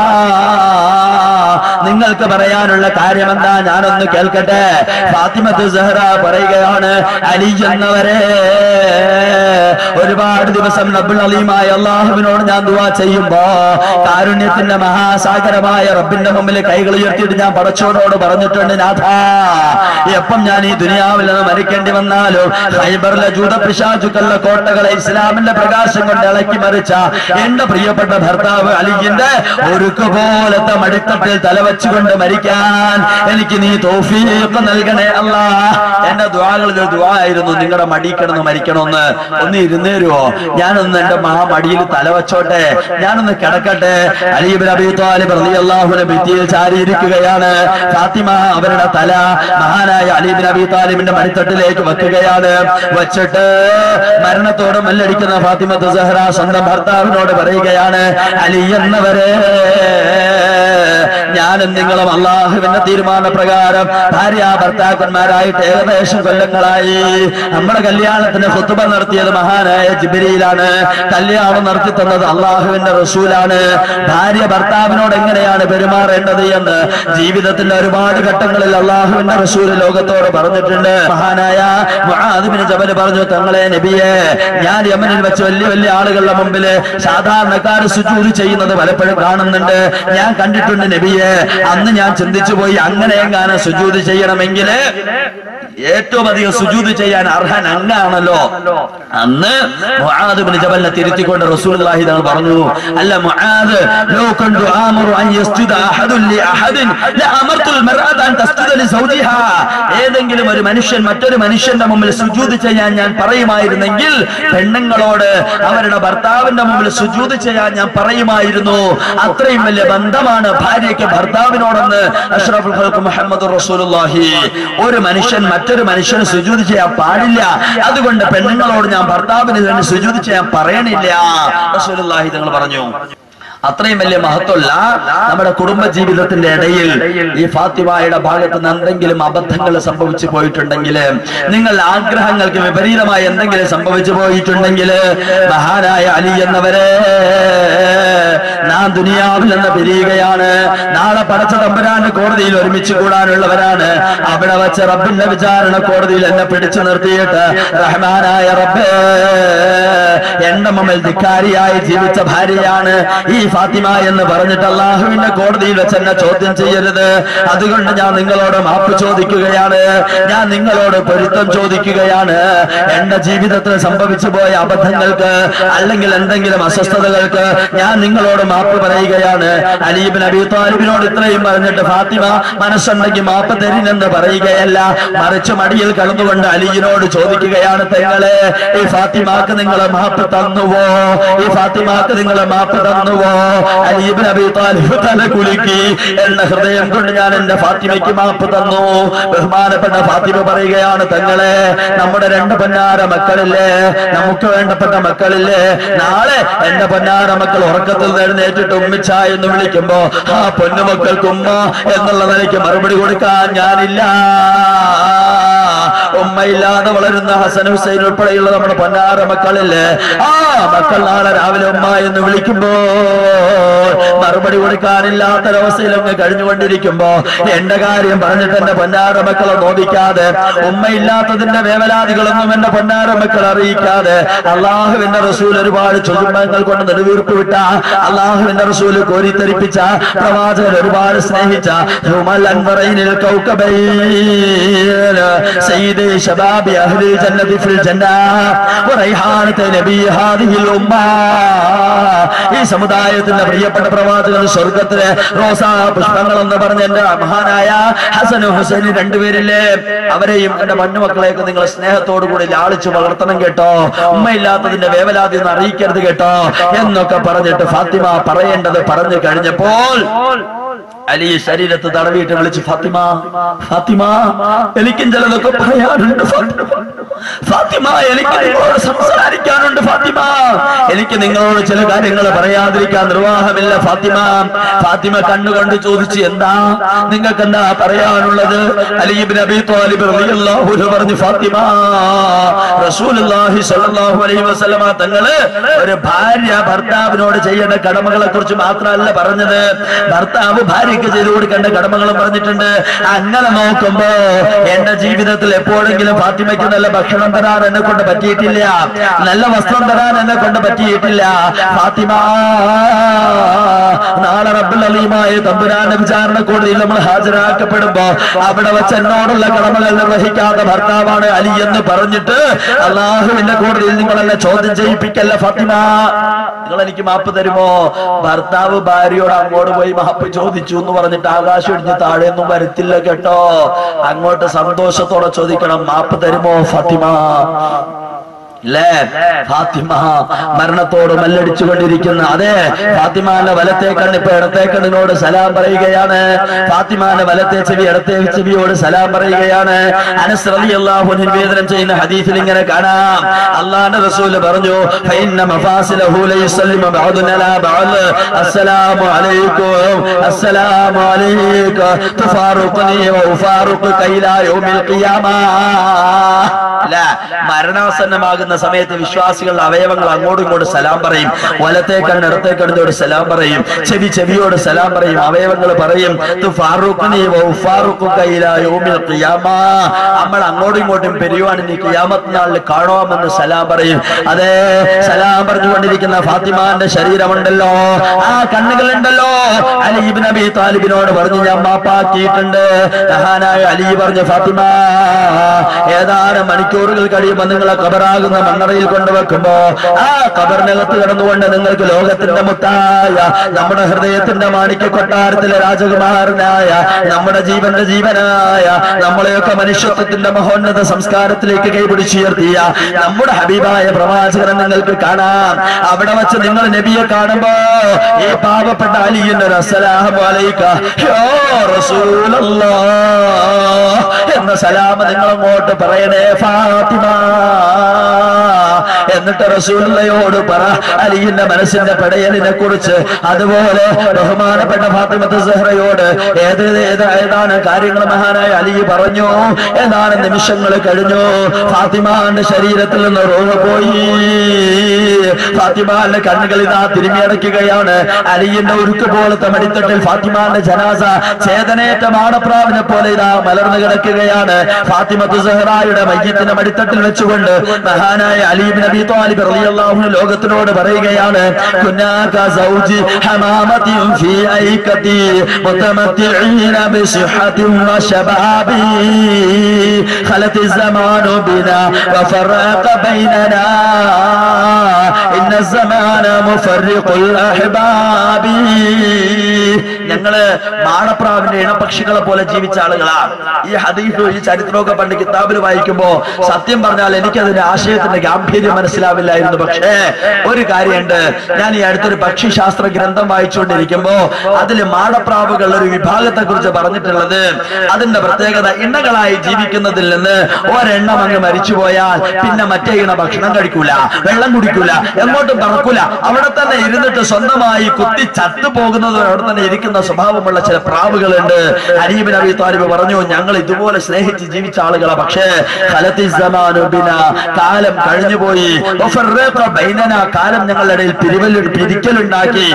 S1: നിങ്ങൾക്ക് പറയാനുള്ള കാര്യം എന്താ? ഞാനൊന്ന് കേൾക്കട്ടെ. ഫാത്തിമത്തു സഹറ പറയുകയാണ്, അലി എന്നവരെ ഒരുപാട് ദിവസം റബ്ബുൽ അലീമായ അല്ലാഹുവിനോട് ഞാൻ ദുആ ചെയ്യുമ്പോ കാരുണ്യത്തിന്റെ മഹാസാഗരമായ റബ്ബിന്റെ മുമ്പിൽ കൈകൾ ഉയർത്തിയിട്ട് ഞാൻ പടച്ചോനോട് പറഞ്ഞിട്ടുണ്ട്, നാഥാ എപ്പം ഞാൻ ഈ ദുനിയാവിൽ നിന്ന് മരിക്കേണ്ടി വന്നാലും ഖൈബറിലെ ജൂതപിശാചുക്കളുടെ കോട്ടകളെ ഇസ്ലാമിന്റെ പ്രകാശം കൊണ്ട് ഇളക്കി മറിച്ച എന്റെ പ്രിയപ്പെട്ട ഭർത്താവ് അലിയുടെ ഒരുക്ക് പോലത്തെ മടിത്തട്ടിൽ തലവെച്ചുകൊണ്ട് മരിക്കാൻ എനിക്ക് നീ തൗഫീഖ് നൽകണേ അല്ലാ. എന്റെ ദുആകളിൽ ഒരു ദുആ ആയിരുന്നു, നിങ്ങളുടെ മടി കിടന്ന് മരിക്കണമെന്ന്. ഒന്ന് ഇരുന്നേരുവോ? ഞാനൊന്ന് എന്റെ മഹാ മടിയിൽ തലവെച്ചോട്ടെ, ഞാനൊന്ന് കിടക്കട്ടെ. അലി ഇബ്നു അബീ ത്വാലിബ് റളിയല്ലാഹു അൻഹു ഭിത്തിയിൽ ചാരിയിരിക്കുകയാണ്. ഫാത്തിമ അവരുടെ തല മഹാനായ മഹാനായ അലി ഇബ്നു അബീ താലിബിന്റെ മടിത്തട്ടിലേക്ക് വെക്കുകയാണ്. വെച്ചിട്ട് മരണത്തോട് മല്ലടിക്കുന്ന ഫാത്തിമത്ത് സഹ്റ സ്വന്തം ഭർത്താവിനോട് പറയുകയാണ്, അലി എന്നവരെ, ഞാനും നിങ്ങളും അള്ളാഹുവിന്റെ തീരുമാനപ്രകാരം ഭാര്യ ഭർത്താക്കന്മാരായിട്ട് ഏകദേശം കൊല്ലങ്ങളായി. നമ്മുടെ കല്യാണത്തിന് ഖുത്ബ നടത്തിയത് മഹാനായ ജിബ്രീലാണ്. കല്യാണം നടത്തി തന്നത് അള്ളാഹുവിന്റെ റസൂലാണ്. ഭാര്യ ഭർത്താവിനോട് എങ്ങനെയാണ് പെരുമാറേണ്ടത് എന്ന് ജീവിതത്തിന്റെ ഒരുപാട് ഘട്ടങ്ങളിൽ അള്ളാഹുവിന്റെ റസൂൽ ലോകത്തോട് പറഞ്ഞിട്ടുണ്ട്. മഹാനായ മുആദ് ബിൻ ജബൽ പറഞ്ഞു, തങ്ങളെ നബിയെ, ഞാൻ യമനിൽ വെച്ച് വലിയ വലിയ ആളുകളുടെ മുമ്പിൽ സാധാരണക്കാർ സുജൂദ് ചെയ്യുന്നത് പലപ്പോഴും കാണുന്നുണ്ട്. ഞാൻ കണ്ടിട്ടുണ്ട് നബിയെ. അന്ന് ഞാൻ ചിന്തിച്ചു പോയി, അങ്ങനെ എങ്ങാനും സുജൂദ് ചെയ്യണമെങ്കിൽ ഏറ്റവും അധികം സുജൂദ് ചെയ്യാൻ അർഹൻ അങ്ങാണല്ലോ. അന്ന് മുആദ് ഇബ്നു ജബലിനെ തിരുത്തിക്കൊണ്ട് റസൂലുള്ളാഹി തങ്ങൾ പറഞ്ഞു, അല്ല മുആദ്, ലോ കുന്തു ആമറു അൻ യസ്ജുദ അഹദുൻ ലി അഹദിൻ ലഅമർതുൽ മർഅത അൻ തസ്ജുദ ലി സൗജിഹാ. ഏതെങ്കിലും ഒരു മനുഷ്യൻ മറ്റൊരു മനുഷ്യന്റെ മുമ്പിൽ സുജൂദ് ചെയ്യാൻ ഞാൻ പറയുമായിരുന്നെങ്കിൽ പെണ്ണുങ്ങളോട് അവരുടെ ഭർത്താവിന്റെ മുമ്പിൽ സുജൂദ് ചെയ്യാൻ ഞാൻ പറയുമായിരുന്നു. അത്രയും വലിയ ബന്ധമാണ് ഭാര്യയ്ക്ക് ഭർത്താവിനോടെന്ന് അഷ്റഫുൽ ഖൽഖ് മുഹമ്മദുർ റസൂലുള്ളാഹി. ഒരു മനുഷ്യൻ മറ്റൊരു മനുഷ്യന് സുജൂദ് ചെയ്യാൻ പാടില്ല. അതുകൊണ്ട് പെണ്ണുങ്ങളോട് ഞാൻ ഭർത്താവിന് വേണ്ടി സുജൂദ് ചെയ്യാൻ പറയണില്ല റസൂലുള്ളാഹി തങ്ങൾ പറഞ്ഞു. അത്രയും വലിയ മഹത്വമുള്ള നമ്മുടെ കുടുംബ ജീവിതത്തിന്റെ ഇടയിൽ ഈ ഫാത്തിമയുടെ ഭാഗത്ത് നിന്ന് എന്തെങ്കിലും അബദ്ധങ്ങൾ സംഭവിച്ചു പോയിട്ടുണ്ടെങ്കിൽ, നിങ്ങൾ ആഗ്രഹങ്ങൾക്ക് വിപരീതമായി എന്തെങ്കിലും സംഭവിച്ചു പോയിട്ടുണ്ടെങ്കിൽ, മഹാനായ അലി എന്നവരെ, നാം ദുനിയാവിൽ നിന്ന് പിരിയുകയാണ്. നാളെ പടച്ച തമ്പുരാന്റെ കോടതിയിൽ ഒരുമിച്ച് കൂടാനുള്ളവരാണ്. അവിടെ വെച്ച് റബ്ബിന്റെ വിചാരണ കോടതിയിൽ എന്നെ പിടിച്ചു നിർത്തിയിട്ട് റഹ്മാനായ റബ്ബേ, എന്റെ മുമ്പിൽ ധിക്കാരിയായി ജീവിച്ച ഭാര്യയാണ് ഈ ഫാത്തിമ എന്ന് പറഞ്ഞിട്ട് അല്ലാഹുവിന്റെ കോടതിയിൽ വെച്ച് എന്നെ ചോദ്യം ചെയ്യരുത്. അതുകൊണ്ട് ഞാൻ നിങ്ങളോട് മാപ്പ് ചോദിക്കുകയാണ്. ഞാൻ നിങ്ങളോട് പൊരുത്തം ചോദിക്കുകയാണ്. എന്റെ ജീവിതത്തിൽ സംഭവിച്ചു പോയ അബദ്ധങ്ങൾക്ക് അല്ലെങ്കിൽ എന്തെങ്കിലും അസ്വസ്ഥതകൾക്ക് ഞാൻ നിങ്ങളോട് മാപ്പ് പറയുകയാണ്. അലി ഇബ്നു അബീ താലിബിനോട് ഇത്രയും പറഞ്ഞിട്ട് ഫാത്തിമ മനസ്സുണ്ടെങ്കിൽ മാപ്പ് തരില്ലെന്ന് പറയുകയല്ല, മറിച്ച് മടിയിൽ കടന്നുകൊണ്ട് അലിയിനോട് ചോദിക്കുകയാണ്, തങ്ങളെ, ഈ ഫാത്തിമാക്ക് നിങ്ങൾ മാപ്പ് തന്നുവോ? ഈ ഫാത്തിമാക്ക് നിങ്ങൾ മാപ്പ് തന്നുവോ? അലി ഇബ്നു അബീ താലിബ് തല കുലുക്കി, എന്ന ഹൃദയം കൊണ്ട് ഞാൻ എന്റെ ഫാത്തിമയ്ക്ക് മാപ്പ് തന്നു. ബഹുമാനപ്പെട്ട ഫാത്തിമ പറയുകയാണ്, തങ്ങളെ, നമ്മുടെ രണ്ട് പൊന്നാര മക്കളില്ലേ, നമുക്ക് വേണ്ടപ്പെട്ട മക്കളില്ലേ, നാളെ എന്റെ പൊന്നാര മക്കൾ ഉറക്കത്തിൽ എഴുന്നേറ്റിട്ട് ഉമ്മിച്ച എന്ന് വിളിക്കുമ്പോ ആ പൊന്നുമക്കൾക്ക് ഉമ്മ എന്നുള്ള നിലയ്ക്ക് മറുപടി കൊടുക്കാൻ ഞാനില്ല. ഉമ്മയില്ലാതെ വളരുന്ന ഹസൻ ഹുസൈൻ ഉൾപ്പെടെയുള്ള നമ്മുടെ പൊന്നാര മക്കളില്ലേ, ആ മക്കൾ നാളെ രാവിലെ ഉമ്മ എന്ന് വിളിക്കുമ്പോ മറുപടി കൊടുക്കാനില്ലാത്തൊരവസ്ഥയിൽ അങ്ങ് കഴിഞ്ഞുകൊണ്ടിരിക്കുമ്പോ എന്റെ കാര്യം പറഞ്ഞിട്ട് എന്റെ പൊന്നാര മക്കളെ നോവിക്കാതെ, ഉമ്മയില്ലാത്തതിന്റെ വേവലാദികളൊന്നും എന്റെ പൊന്നാര മക്കൾ അറിയിക്കാതെ, അള്ളാഹുവിന്റെ റസൂൽ ഒരുപാട് ചുരുമ്പങ്ങൾ കൊണ്ട് നെടുവീർപ്പ് വിട്ട, അള്ളാഹുവിന്റെ റസൂൽ കോരിത്തരിപ്പിച്ച, പ്രവാചകൻ ഒരുപാട് സ്നേഹിച്ച ഈ സമുദായത്തിന്റെ പ്രിയപ്പെട്ട പ്രവാചകൻ സ്വർഗത്തിലെ റോസാ പുഷ്പങ്ങൾ എന്ന് പറഞ്ഞ എന്റെ മഹാനായ ഹസനും ഹുസൈനും രണ്ടുപേരില്ലേ, അവരെയും എന്റെ മണ്ണുമക്കളെയൊക്കെ നിങ്ങൾ സ്നേഹത്തോടു കൂടി ലാളിച്ചു വളർത്തണം കേട്ടോ. ഉമ്മയില്ലാത്തതിന്റെ വേവലാതി ഒന്ന് അറിയിക്കരുത് കേട്ടോ എന്നൊക്കെ പറഞ്ഞിട്ട് ഫാത്തിമ പറയേണ്ടത് പറഞ്ഞു കഴിഞ്ഞപ്പോൾ അലി ശരീരത്ത് തടവിയിട്ട് വിളിച്ച്, ഫാത്തിമ, ഫാത്തിമ, എനിക്കും ചിലതൊക്കെ പറയാനുണ്ട് ഫാത്തിമ, എനിക്ക് നിങ്ങളോട് സംസാരിക്കാനുണ്ട് ഫാത്തിമ, എനിക്ക് നിങ്ങളോട് ചില കാര്യങ്ങൾ പറയാതിരിക്കാൻ നിർവാഹമില്ല ഫാത്തിമ. ഫാത്തിമ കണ്ണുകൊണ്ട് ചോദിച്ചു, എന്താ നിങ്ങൾക്ക് എന്താ പറയാനുള്ളത്? അലി ഇബ്നു അബീ ത്വാലിബ് റളിയല്ലാഹു അൻഹു പറഞ്ഞു, ഫാത്തിമ, റസൂലുള്ളാഹി സ്വല്ലല്ലാഹു അലൈഹി വസല്ലമ തങ്ങള് ഒരു ഭാര്യ ഭർത്താവിനോട് ചെയ്യേണ്ട കടമകളെ കുറിച്ച് മാത്രമല്ല പറഞ്ഞത്, ഭർത്താവ് ഭാര്യയ്ക്ക് ചെയ്തു കൊടുക്കേണ്ട കടമകളും പറഞ്ഞിട്ടുണ്ട്. അങ്ങനെ നോക്കുമ്പോ എന്റെ ജീവിതത്തിൽ എപ്പോഴെങ്കിലും ഫാത്തിമയ്ക്ക് നല്ല ഭക്ഷണം തരാൻ എന്നെ കൊണ്ട് പറ്റിയിട്ടില്ല, നല്ല വസ്ത്രം തരാൻ എന്നെ കൊണ്ട് പറ്റിയിട്ടില്ല. ഫാത്തിമ, നാളെ റബ്ബുൽ അലീമായ തമ്പുരാന്റെ വിചാരണ കോടതിയിൽ നമ്മൾ ഹാജരാക്കപ്പെടുമ്പോ അവിടെ വെച്ച് എന്നോടുള്ള കടമകൾ നിർവഹിക്കാത്ത ഭർത്താവാണ് അലി എന്ന് പറഞ്ഞിട്ട് അള്ളാഹുവിന്റെ കോടതിയിൽ നിങ്ങളെന്നെ ചോദ്യം ചെയ്യിപ്പിക്കല്ല ഫാത്തിമ, നിങ്ങൾ എനിക്ക് മാപ്പ് തരുമോ? ഭർത്താവ് ഭാര്യയോട് അങ്ങോട്ട് പോയി മാപ്പ് ചോദിച്ചു എന്ന് പറഞ്ഞിട്ട് ആകാശം ഇടിഞ്ഞ് താഴെയൊന്നും വരത്തില്ല കേട്ടോ. അങ്ങോട്ട് സന്തോഷത്തോടെ ചോദിക്കണം, മാപ്പ് തരുമോ ഫാത്തിമ? ല്ലേ ഫാത്തിമ മരണത്തോട് മല്ലടിച്ചുകൊണ്ടിരിക്കുന്ന അതെ ഫാത്തിമാന്റെ വലത്തെ കണ്ണിപ്പോ ഇടത്തെ കണ്ണിനോട് സലാം പറയുകയാണ്. ഫാത്തിമാന്റെ വലത്തെ ചെവി ഇടത്തെ ചെവിയോട് സലാം പറയുകയാണ്. അനസ് റളിയല്ലാഹു അൻഹു നിവേദനം ചെയ്യുന്ന ഹദീസിൽ ഇങ്ങനെ കാണാം, അല്ലാഹുവിന്റെ റസൂൽ പറഞ്ഞു, ഫഇന്ന മഫാസിലഹു ലയസല്ലിമു ബഅദുന ലാ ബഅദ് അസ്സലാമു അലൈക്കും അസ്സലാമു അലൈക തുഫാറുഖനി വ ഉഫാറുഖുക ഇലാ യൗമിൽ ഖിയാമ. മരണാസന്നമാകുന്ന സമയത്ത് വിശ്വാസികളുടെ അവയവങ്ങൾ അങ്ങോട്ടും ഇങ്ങോട്ട് സലാം പറയും. വലത്തെ കണ്ണ് ഇടത്തെ കണ്ണിനോട് സലാം പറയും, ചെവി ചെവിയോട് സലാം പറയും, അവയവങ്ങൾ പറയും നമ്മൾ അങ്ങോട്ടും ഇങ്ങോട്ടും പെരുവാൻ ഇനി ഖിയാമത്ത് നാളിൽ കാണാമെന്ന് സലാം പറയും. അതേ സലാം പറഞ്ഞുകൊണ്ടിരിക്കുന്ന ഫാത്തിമാന്റെ ശരീരമുണ്ടല്ലോ, ആ കണ്ണുകളുണ്ടല്ലോ, അലി ഇബ്നു അബീ താലിബിനോട് പറഞ്ഞു ഞാൻ മാപ്പാക്കിയിട്ടുണ്ട്. മഹാനായ അലി പറഞ്ഞു, ഫാത്തിമ ഏതാനും മണിക്കൂറുകൾ കഴിയുമ്പോൾ നിങ്ങളെ ഖബറാകുന്ന മണ്ണറയിൽ കൊണ്ടുവെക്കുമ്പോ ആ ഖബറിനകത്ത് കിടന്നുകൊണ്ട് നിങ്ങൾക്ക് ലോകത്തിന്റെ മുത്തായ നമ്മുടെ ഹൃദയത്തിന്റെ മാണിക്യ കൊട്ടാരത്തിലെ രാജകുമാരനായ നമ്മുടെ ജീവന്റെ ജീവനായ നമ്മളെയൊക്കെ മനുഷ്യത്വത്തിന്റെ മഹോന്നത സംസ്കാരത്തിലേക്ക് കൈപിടിച്ചുയർത്തിയ നമ്മുടെ ഹബീബായ പ്രവാചകനെ നിങ്ങൾക്ക് കാണാം. അവിടെ വെച്ച് നിങ്ങൾ നബിയെ കാണുമ്പോ ഈ പാവപ്പെട്ട അലിയുടെ അസ്സലാമു അലൈക യാ റസൂലല്ലാഹ് എന്ന സലാം നിങ്ങൾ അങ്ങോട്ട് പറയണേ ഫാത്തിമ. എന്നിട്ട് റസൂലുള്ളയോട് പറ അലിയുടെ മനസ്സിന്റെ പടയലിനെ കുറിച്ച്. അതുപോലെ ബഹുമാനപ്പെട്ട ഫാത്തിമത്ത് സഹ്റയോട് ഏത് ഏതാണ് കാര്യങ്ങൾ മഹാനായ അലി പറഞ്ഞു. ഏതാനും നിമിഷങ്ങൾ കഴിഞ്ഞു, ഫാത്തിമാന്റെ ശരീരത്തിൽ നിന്ന് റൂഹ് പോയി. ഫാത്തിമാന്റെ കണ്ണുകൾ ഇതാ തിരുമിയടയ്ക്കുകയാണ്. അലിയുടെ ഉരുക്ക് പോലത്തെ മടിത്തട്ടിൽ ഫാത്തിമാന്റെ ജനാസ ചേതനേറ്റ മാടപ്രാവിനെ പോലെ ഇതാ മലർന്നു കിടക്കുകയാണ്. ഫാത്തിമത്ത് സഹ്റായുടെ മയ്യത്തിന്റെ മടിത്തട്ടിൽ വെച്ചുകൊണ്ട് മഹാനായ അലി ഇബ്നു അബീ ത്വാലിബ് റളിയല്ലാഹു അൻഹു ലോകത്തിനോട് പറയുകയാണ്, കുന്നാക സൗജി ഹമാമതിൻ ഫീ ഐകതി മുതമത്തിഈന ബിസിഹത്തിൻ വശബാബി ഖലതി الزمان بنا وفرق بيننا إن الزمان مفرق الأحباب. ഞങ്ങള് മാടപ്രാവിന്റെ ഇണപക്ഷികളെ പോലെ ജീവിച്ച ആളുകളാണ്. ഈ ഹദീസും ഈ ചരിത്രമൊക്കെ പണ്ട് കിതാബിൽ വായിക്കുമ്പോ സത്യം പറഞ്ഞാൽ എനിക്കതിന്റെ ആശയത്തിന്റെ ഗാംഭീര്യം മനസ്സിലാവില്ലായിരുന്നു. പക്ഷേ ഒരു കാര്യമുണ്ട്, ഞാൻ ഈ അടുത്തൊരു പക്ഷിശാസ്ത്ര ഗ്രന്ഥം വായിച്ചുകൊണ്ടിരിക്കുമ്പോ അതിൽ മാടപ്രാവുകൾ ഒരു വിഭാഗത്തെ കുറിച്ച് പറഞ്ഞിട്ടുള്ളത്, അതിന്റെ പ്രത്യേകത ഇണകളായി ജീവിക്കുന്നതിൽ നിന്ന് ഒരെണ്ണം അങ്ങ് മരിച്ചുപോയാൽ പിന്നെ മറ്റേ ഇണ ഭക്ഷണം കഴിക്കൂല, വെള്ളം കുടിക്കൂല, എങ്ങോട്ടും പറക്കൂല, അവിടെ തന്നെ ഇരുന്നിട്ട് സ്വന്തമായി കുത്തി ചത്തുപോകുന്നത് അവിടെ തന്നെ ഇരിക്കുന്ന സ്വഭാവമുള്ള ചില പ്രാവുകളുണ്ട്. അലി ഇബ്നു അബീ ത്വാലിബ് പറഞ്ഞു, ഞങ്ങൾ ഇതുപോലെ സ്നേഹിച്ച് ജീവിച്ച ആളുകളാ. പക്ഷേ കാലം കഴിഞ്ഞുപോയി, കാലം ഞങ്ങളുടെ ഇടയിൽ പിരിവൽ പിരിക്കലുണ്ടാക്കി.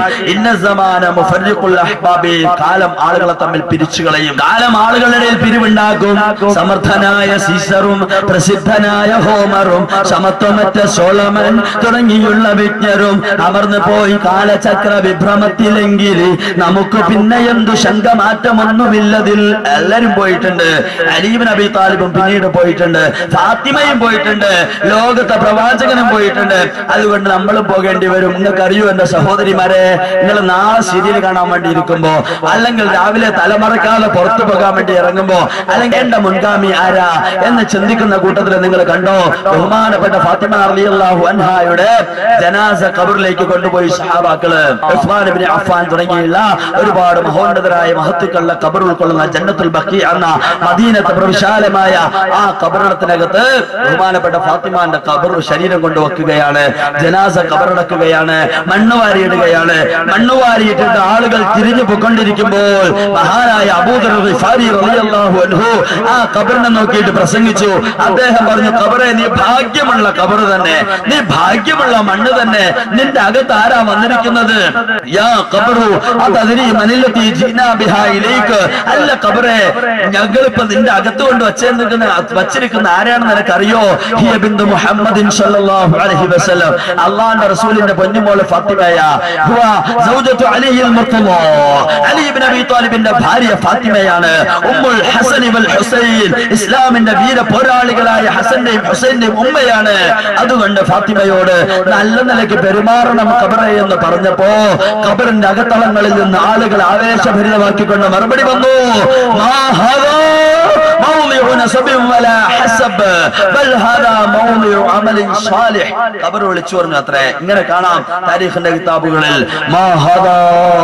S1: കാലം ആളുകളെ തമ്മിൽ പിരിച്ചു കളയും, കാലം ആളുകളുടെ ഇടയിൽ പിരിവുണ്ടാക്കും. സമർത്ഥനായ സീസറും പ്രസിദ്ധനായ ഹോമറും സമത്വമറ്റ സോളമൻ തുടങ്ങിയുള്ള വിജ്ഞരും അമർന്നു പോയി കാലചക്ര വിഭ്രമത്തിലെങ്കിൽ നമുക്ക് പിന്നെ എന്തു ശങ്ക മാറ്റമൊന്നുമില്ലതിൽ. എല്ലാരും പോയിട്ടുണ്ട്. അലി ഇബ്നു അബീ താലിബും പിന്നീട് പോയിട്ടുണ്ട്, ഫാത്തിമയും പോയിട്ടുണ്ട്, ലോകത്തെ പ്രവാചകനും പോയിട്ടുണ്ട്. അതുകൊണ്ട് നമ്മളും പോകേണ്ടി വരും. നിങ്ങൾക്ക് അറിയൂ എന്റെ സഹോദരിമാരെ, നിങ്ങൾ നാളെ സീരിയൽ കാണാൻ വേണ്ടി ഇരിക്കുമ്പോ, അല്ലെങ്കിൽ രാവിലെ തലമറക്കാതെ പുറത്തു പോകാൻ വേണ്ടി ഇറങ്ങുമ്പോ, അല്ലെങ്കിൽ എന്റെ മുൻഗാമി ആരാ എന്ന് ചിന്തിക്കുന്ന കൂട്ടത്തിൽ നിങ്ങൾ കണ്ടോ, ബഹുമാനപ്പെട്ട ഫാത്തിമ റളിയല്ലാഹു അൻഹായുടെ ജനാസ ഖബറിലേക്ക് കൊണ്ടുപോയി സഹാബാക്കള് ഉസ്മാൻ ഇബ്നു അഫ്ഫാൻ തുടങ്ങിയുള്ള ഒരുപാട് മഹോന്നതരായ മഹത്തുക്കളുടെ ഖബർ ഉൾക്കൊള്ളുന്ന ജന്നത്തുൽ ബഖീ എന്ന മദീനത്തെ പ്രവിശാലമായ ആ ഖബറിടത്തിനകത്ത് ബഹുമാനപ്പെട്ട ഫാത്തിമാന്റെ ഖബർ ശരീരം കൊണ്ടുവെക്കുകയാണ്. ജനാസ ഖബറടക്കുകയാണ്, മണ്ണുവാരിയിടുകയാണ്. മണ്ണുവാരിയിട്ടിട്ട് ആളുകൾ തിരിഞ്ഞു പോയിക്കൊണ്ടിരിക്കുമ്പോൾ മഹാനായ അബൂദർ ഗിഫാരി റളിയല്ലാഹു അൻഹു ആ ഖബറിനെ നോക്കിയിട്ട് പ്രസംഗിച്ചു. അദ്ദേഹം പറഞ്ഞു, ഖബറെ നീ ഭാഗ്യമുള്ള ഖബർ തന്നെ, നീ ഭാഗ്യമുള്ള മണ്ണ് തന്നെ. നിന്റെ അകത്ത് ആരാ വന്നിരിക്കുന്നത്? യാ ഖബറു അതദ്രി മനില്ലതി ജീനാ ബിഹാ ഇലൈക. അല്ല ഖബറെ, ഞങ്ങളിപ്പോ നിന്റെ അകത്ത് കൊണ്ട് വച്ചിരിക്കുന്ന വച്ചിരിക്കുന്ന ആരാണെന്ന് നിനക്കറിയോ? ഹിയ ബിന്തു മുഹമ്മദിൻ സ്വല്ലല്ലാഹു അലൈഹി വസല്ലം, അല്ലാഹുവിന്റെ റസൂലിന്റെ പൊന്നുമോള് ഫാത്തിമയ. ഹുവ സൗജത്തു അലിയിൽ മുർത്തള, അലി ഇബ്നു അബീ ത്വാലിബിന്റെ ഭാര്യ ഫാത്തിമയാണ്. ഉമ്മുൽ ഹസൻ വൽ ഹുസൈൻ, ഇസ്ലാമിന്റെ വീര പോരാളികളായ ഹസന്റെയും ഹുസൈന്റെയും ഉമ്മയാണ്. അതുകൊണ്ട് ഫാത്തിമയോട് നല്ല നിലയ്ക്ക് പെരുമാറണം ഖബറെ എന്ന് പറഞ്ഞപ്പോ ഖബറിന്റെ അകത്തളങ്ങളിൽ നിന്ന് ആളുകൾ തആല ആവേശഭരിതമാക്കിക്കൊണ്ട് മറുപടി വന്നു, മാ ഹാദാ മൗളിഉ നസബിൻ വലാ ഹസബ് ബൽ ഹാദാ മൗളിഉ അമലിൻ സാലിഹ്. ഖബർ വിളിച്ചു പറഞ്ഞു അത്രേ. ഇങ്ങനെ കാണാം താരീഖിന്റെ കിതാബുകളിൽ, മാ ഹാദാ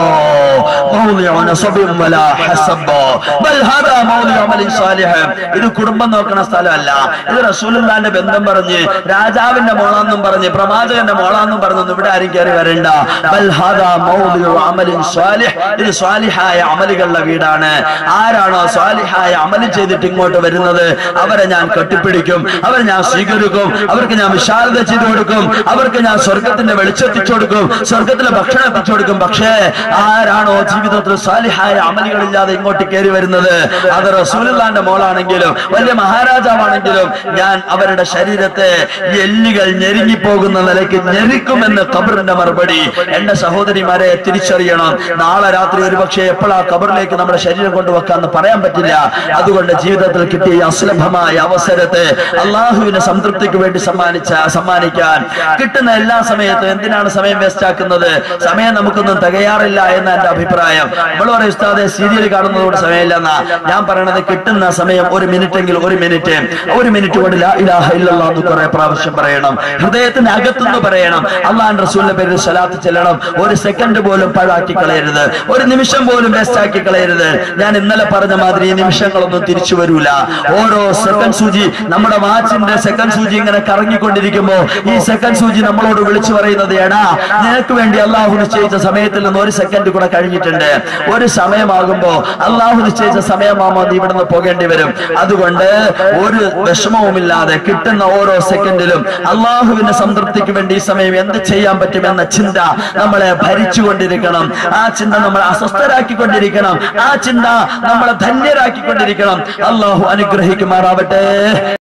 S1: മൗളിഉ നസബിൻ വലാ ഹസബ് ബൽ ഹാദാ മൗളിഉ അമലിൻ സാലിഹ്. ഇത് കുടുംബം നോക്കുന്ന സ്ഥലമല്ല, ഇത് റസൂലുള്ളാഹിന്റെ ബന്ധം പറഞ്ഞ് രാജാവിന്റെ മോളാന്നും പറഞ്ഞ് പ്രവാചകന്റെ മോളാന്നും പറഞ്ഞൊന്നും ഇവിടെ ആരും കയറി വരണ്ട. ബൽ ഹാദാ മൗളിഉ അമലിൻ സാലിഹ്. ഇത് സ്വാലിഹായ അമലുകളുടെ വീടാണ്. ആരാണോ സ്വാലിഹായ അമല് ചെയ്തിട്ട് ഇങ്ങോട്ട് വരുന്നത് അവരെ ഞാൻ കെട്ടിപ്പിടിക്കും, അവരെ ഞാൻ സ്വീകരിക്കും, അവർക്ക് ഞാൻ വിശാലത ചെയ്തു കൊടുക്കും, അവർക്ക് ഞാൻ സ്വർഗത്തിന്റെ വെളിച്ചെത്തിച്ചു കൊടുക്കും, സ്വർഗത്തിലെ ഭക്ഷണം എത്തിച്ചു കൊടുക്കും. പക്ഷേ ആരാണോ ജീവിതത്തിൽ സ്വാലിഹായ അമലുകളില്ലാതെ ഇങ്ങോട്ട് കയറി വരുന്നത്, അത് റസൂലുള്ളാഹിന്റെ മോളാണെങ്കിലും വലിയ മഹാരാജാവാണെങ്കിലും ഞാൻ അവരുടെ ശരീരത്തെ എല്ലുകൾ ഞെരുങ്ങിപ്പോകുന്ന നിലയ്ക്ക് ഞെരിക്കുമെന്ന് ഖബറിന്റെ മറുപടി. എന്റെ സഹോദരിമാരെ തിരിച്ചറിയണം, നാളെ രാത്രി ഒരുപക്ഷെ എപ്പോഴാ ഖബറിലേക്ക് നമ്മുടെ ശരീരം കൊണ്ടുവെക്കാന്ന് പറയാൻ പറ്റില്ല. അതുകൊണ്ട് ജീവിതത്തിൽ കിട്ടിയ അസുലഭമായ അവസരത്തെ അള്ളാഹുവിന്റെ സംതൃപ്തിക്ക് വേണ്ടി സമ്മാനിച്ച സമ്മാനിക്കാൻ കിട്ടുന്ന എല്ലാ സമയത്തും എന്തിനാണ് സമയം വേസ്റ്റ് ആക്കുന്നത്? സമയം നമുക്കൊന്നും തികയാറില്ല എന്ന എന്റെ അഭിപ്രായം. നമ്മൾ പറയും ഉസ്താദെ സീരിയൽ കാണുന്നതോട് സമയമില്ലെന്നാ. ഞാൻ പറയണത് കിട്ടുന്ന സമയം ഒരു മിനിറ്റ് എങ്കിൽ ഒരു മിനിറ്റ് ഒരു മിനിറ്റ് കൊണ്ട് ലാ ഇലാഹ ഇല്ലല്ലാഹ് എന്ന് കുറെ പ്രാവശ്യം പറയണം, ഹൃദയത്തിന്റെ അകത്തുനിന്ന് പറയണം, അള്ളാഹുവിന്റെ റസൂലിന്റെ പേരിൽ സ്വലാത്ത് ചെല്ലണം. ഒരു സെക്കൻഡ് പോലും പഴാക്കി കളയരുത്, ഒരു നിമിഷം പോലും വേസ്റ്റ് ആക്കി കളയരുത്. ഞാൻ ഇന്നലെ പറഞ്ഞ മാതിരി ഈ നിമിഷങ്ങളൊന്നും തിരിച്ചു വരൂല. ഓരോ സെക്കൻഡ് സൂചി, നമ്മുടെ വാച്ചിന്റെ സെക്കൻഡ് സൂചി ഇങ്ങനെ കറങ്ങിക്കൊണ്ടിരിക്കുമ്പോ ഈ സെക്കൻഡ് സൂചി നമ്മളോട് വിളിച്ചു പറയുന്നത്, എടാ നിനക്ക് വേണ്ടി അള്ളാഹു നിശ്ചയിച്ച സമയത്തിൽ നിന്ന് ഒരു സെക്കൻഡ് കൂടെ കഴിഞ്ഞിട്ടുണ്ട്. ഒരു സമയമാകുമ്പോ അള്ളാഹു നിശ്ചയിച്ച സമയമാകുമ്പോൾ നീ ഇവിടുന്ന് പോകേണ്ടി വരും. അതുകൊണ്ട് ഒരു വിഷമവുമില്ലാതെ കിട്ടുന്ന ഓരോ സെക്കൻഡിലും അള്ളാഹുവിന്റെ സംതൃപ്തിക്ക് വേണ്ടി ഈ സമയം എന്ത് ചെയ്യാൻ പറ്റുമെന്ന ചിന്ത നമ്മളെ ഭരിച്ചുകൊണ്ടിരിക്കണം. ആ ചിന്ത നമ്മളെ അസ്വസ്ഥരാക്കിക്കൊണ്ടിരിക്കണം. ആ ചിന്ത നമ്മളെ ധന്യരാക്കിക്കൊണ്ടിരിക്കണം. അള്ളാഹു അനുഗ്രഹിക്കുമാറാവട്ടെ.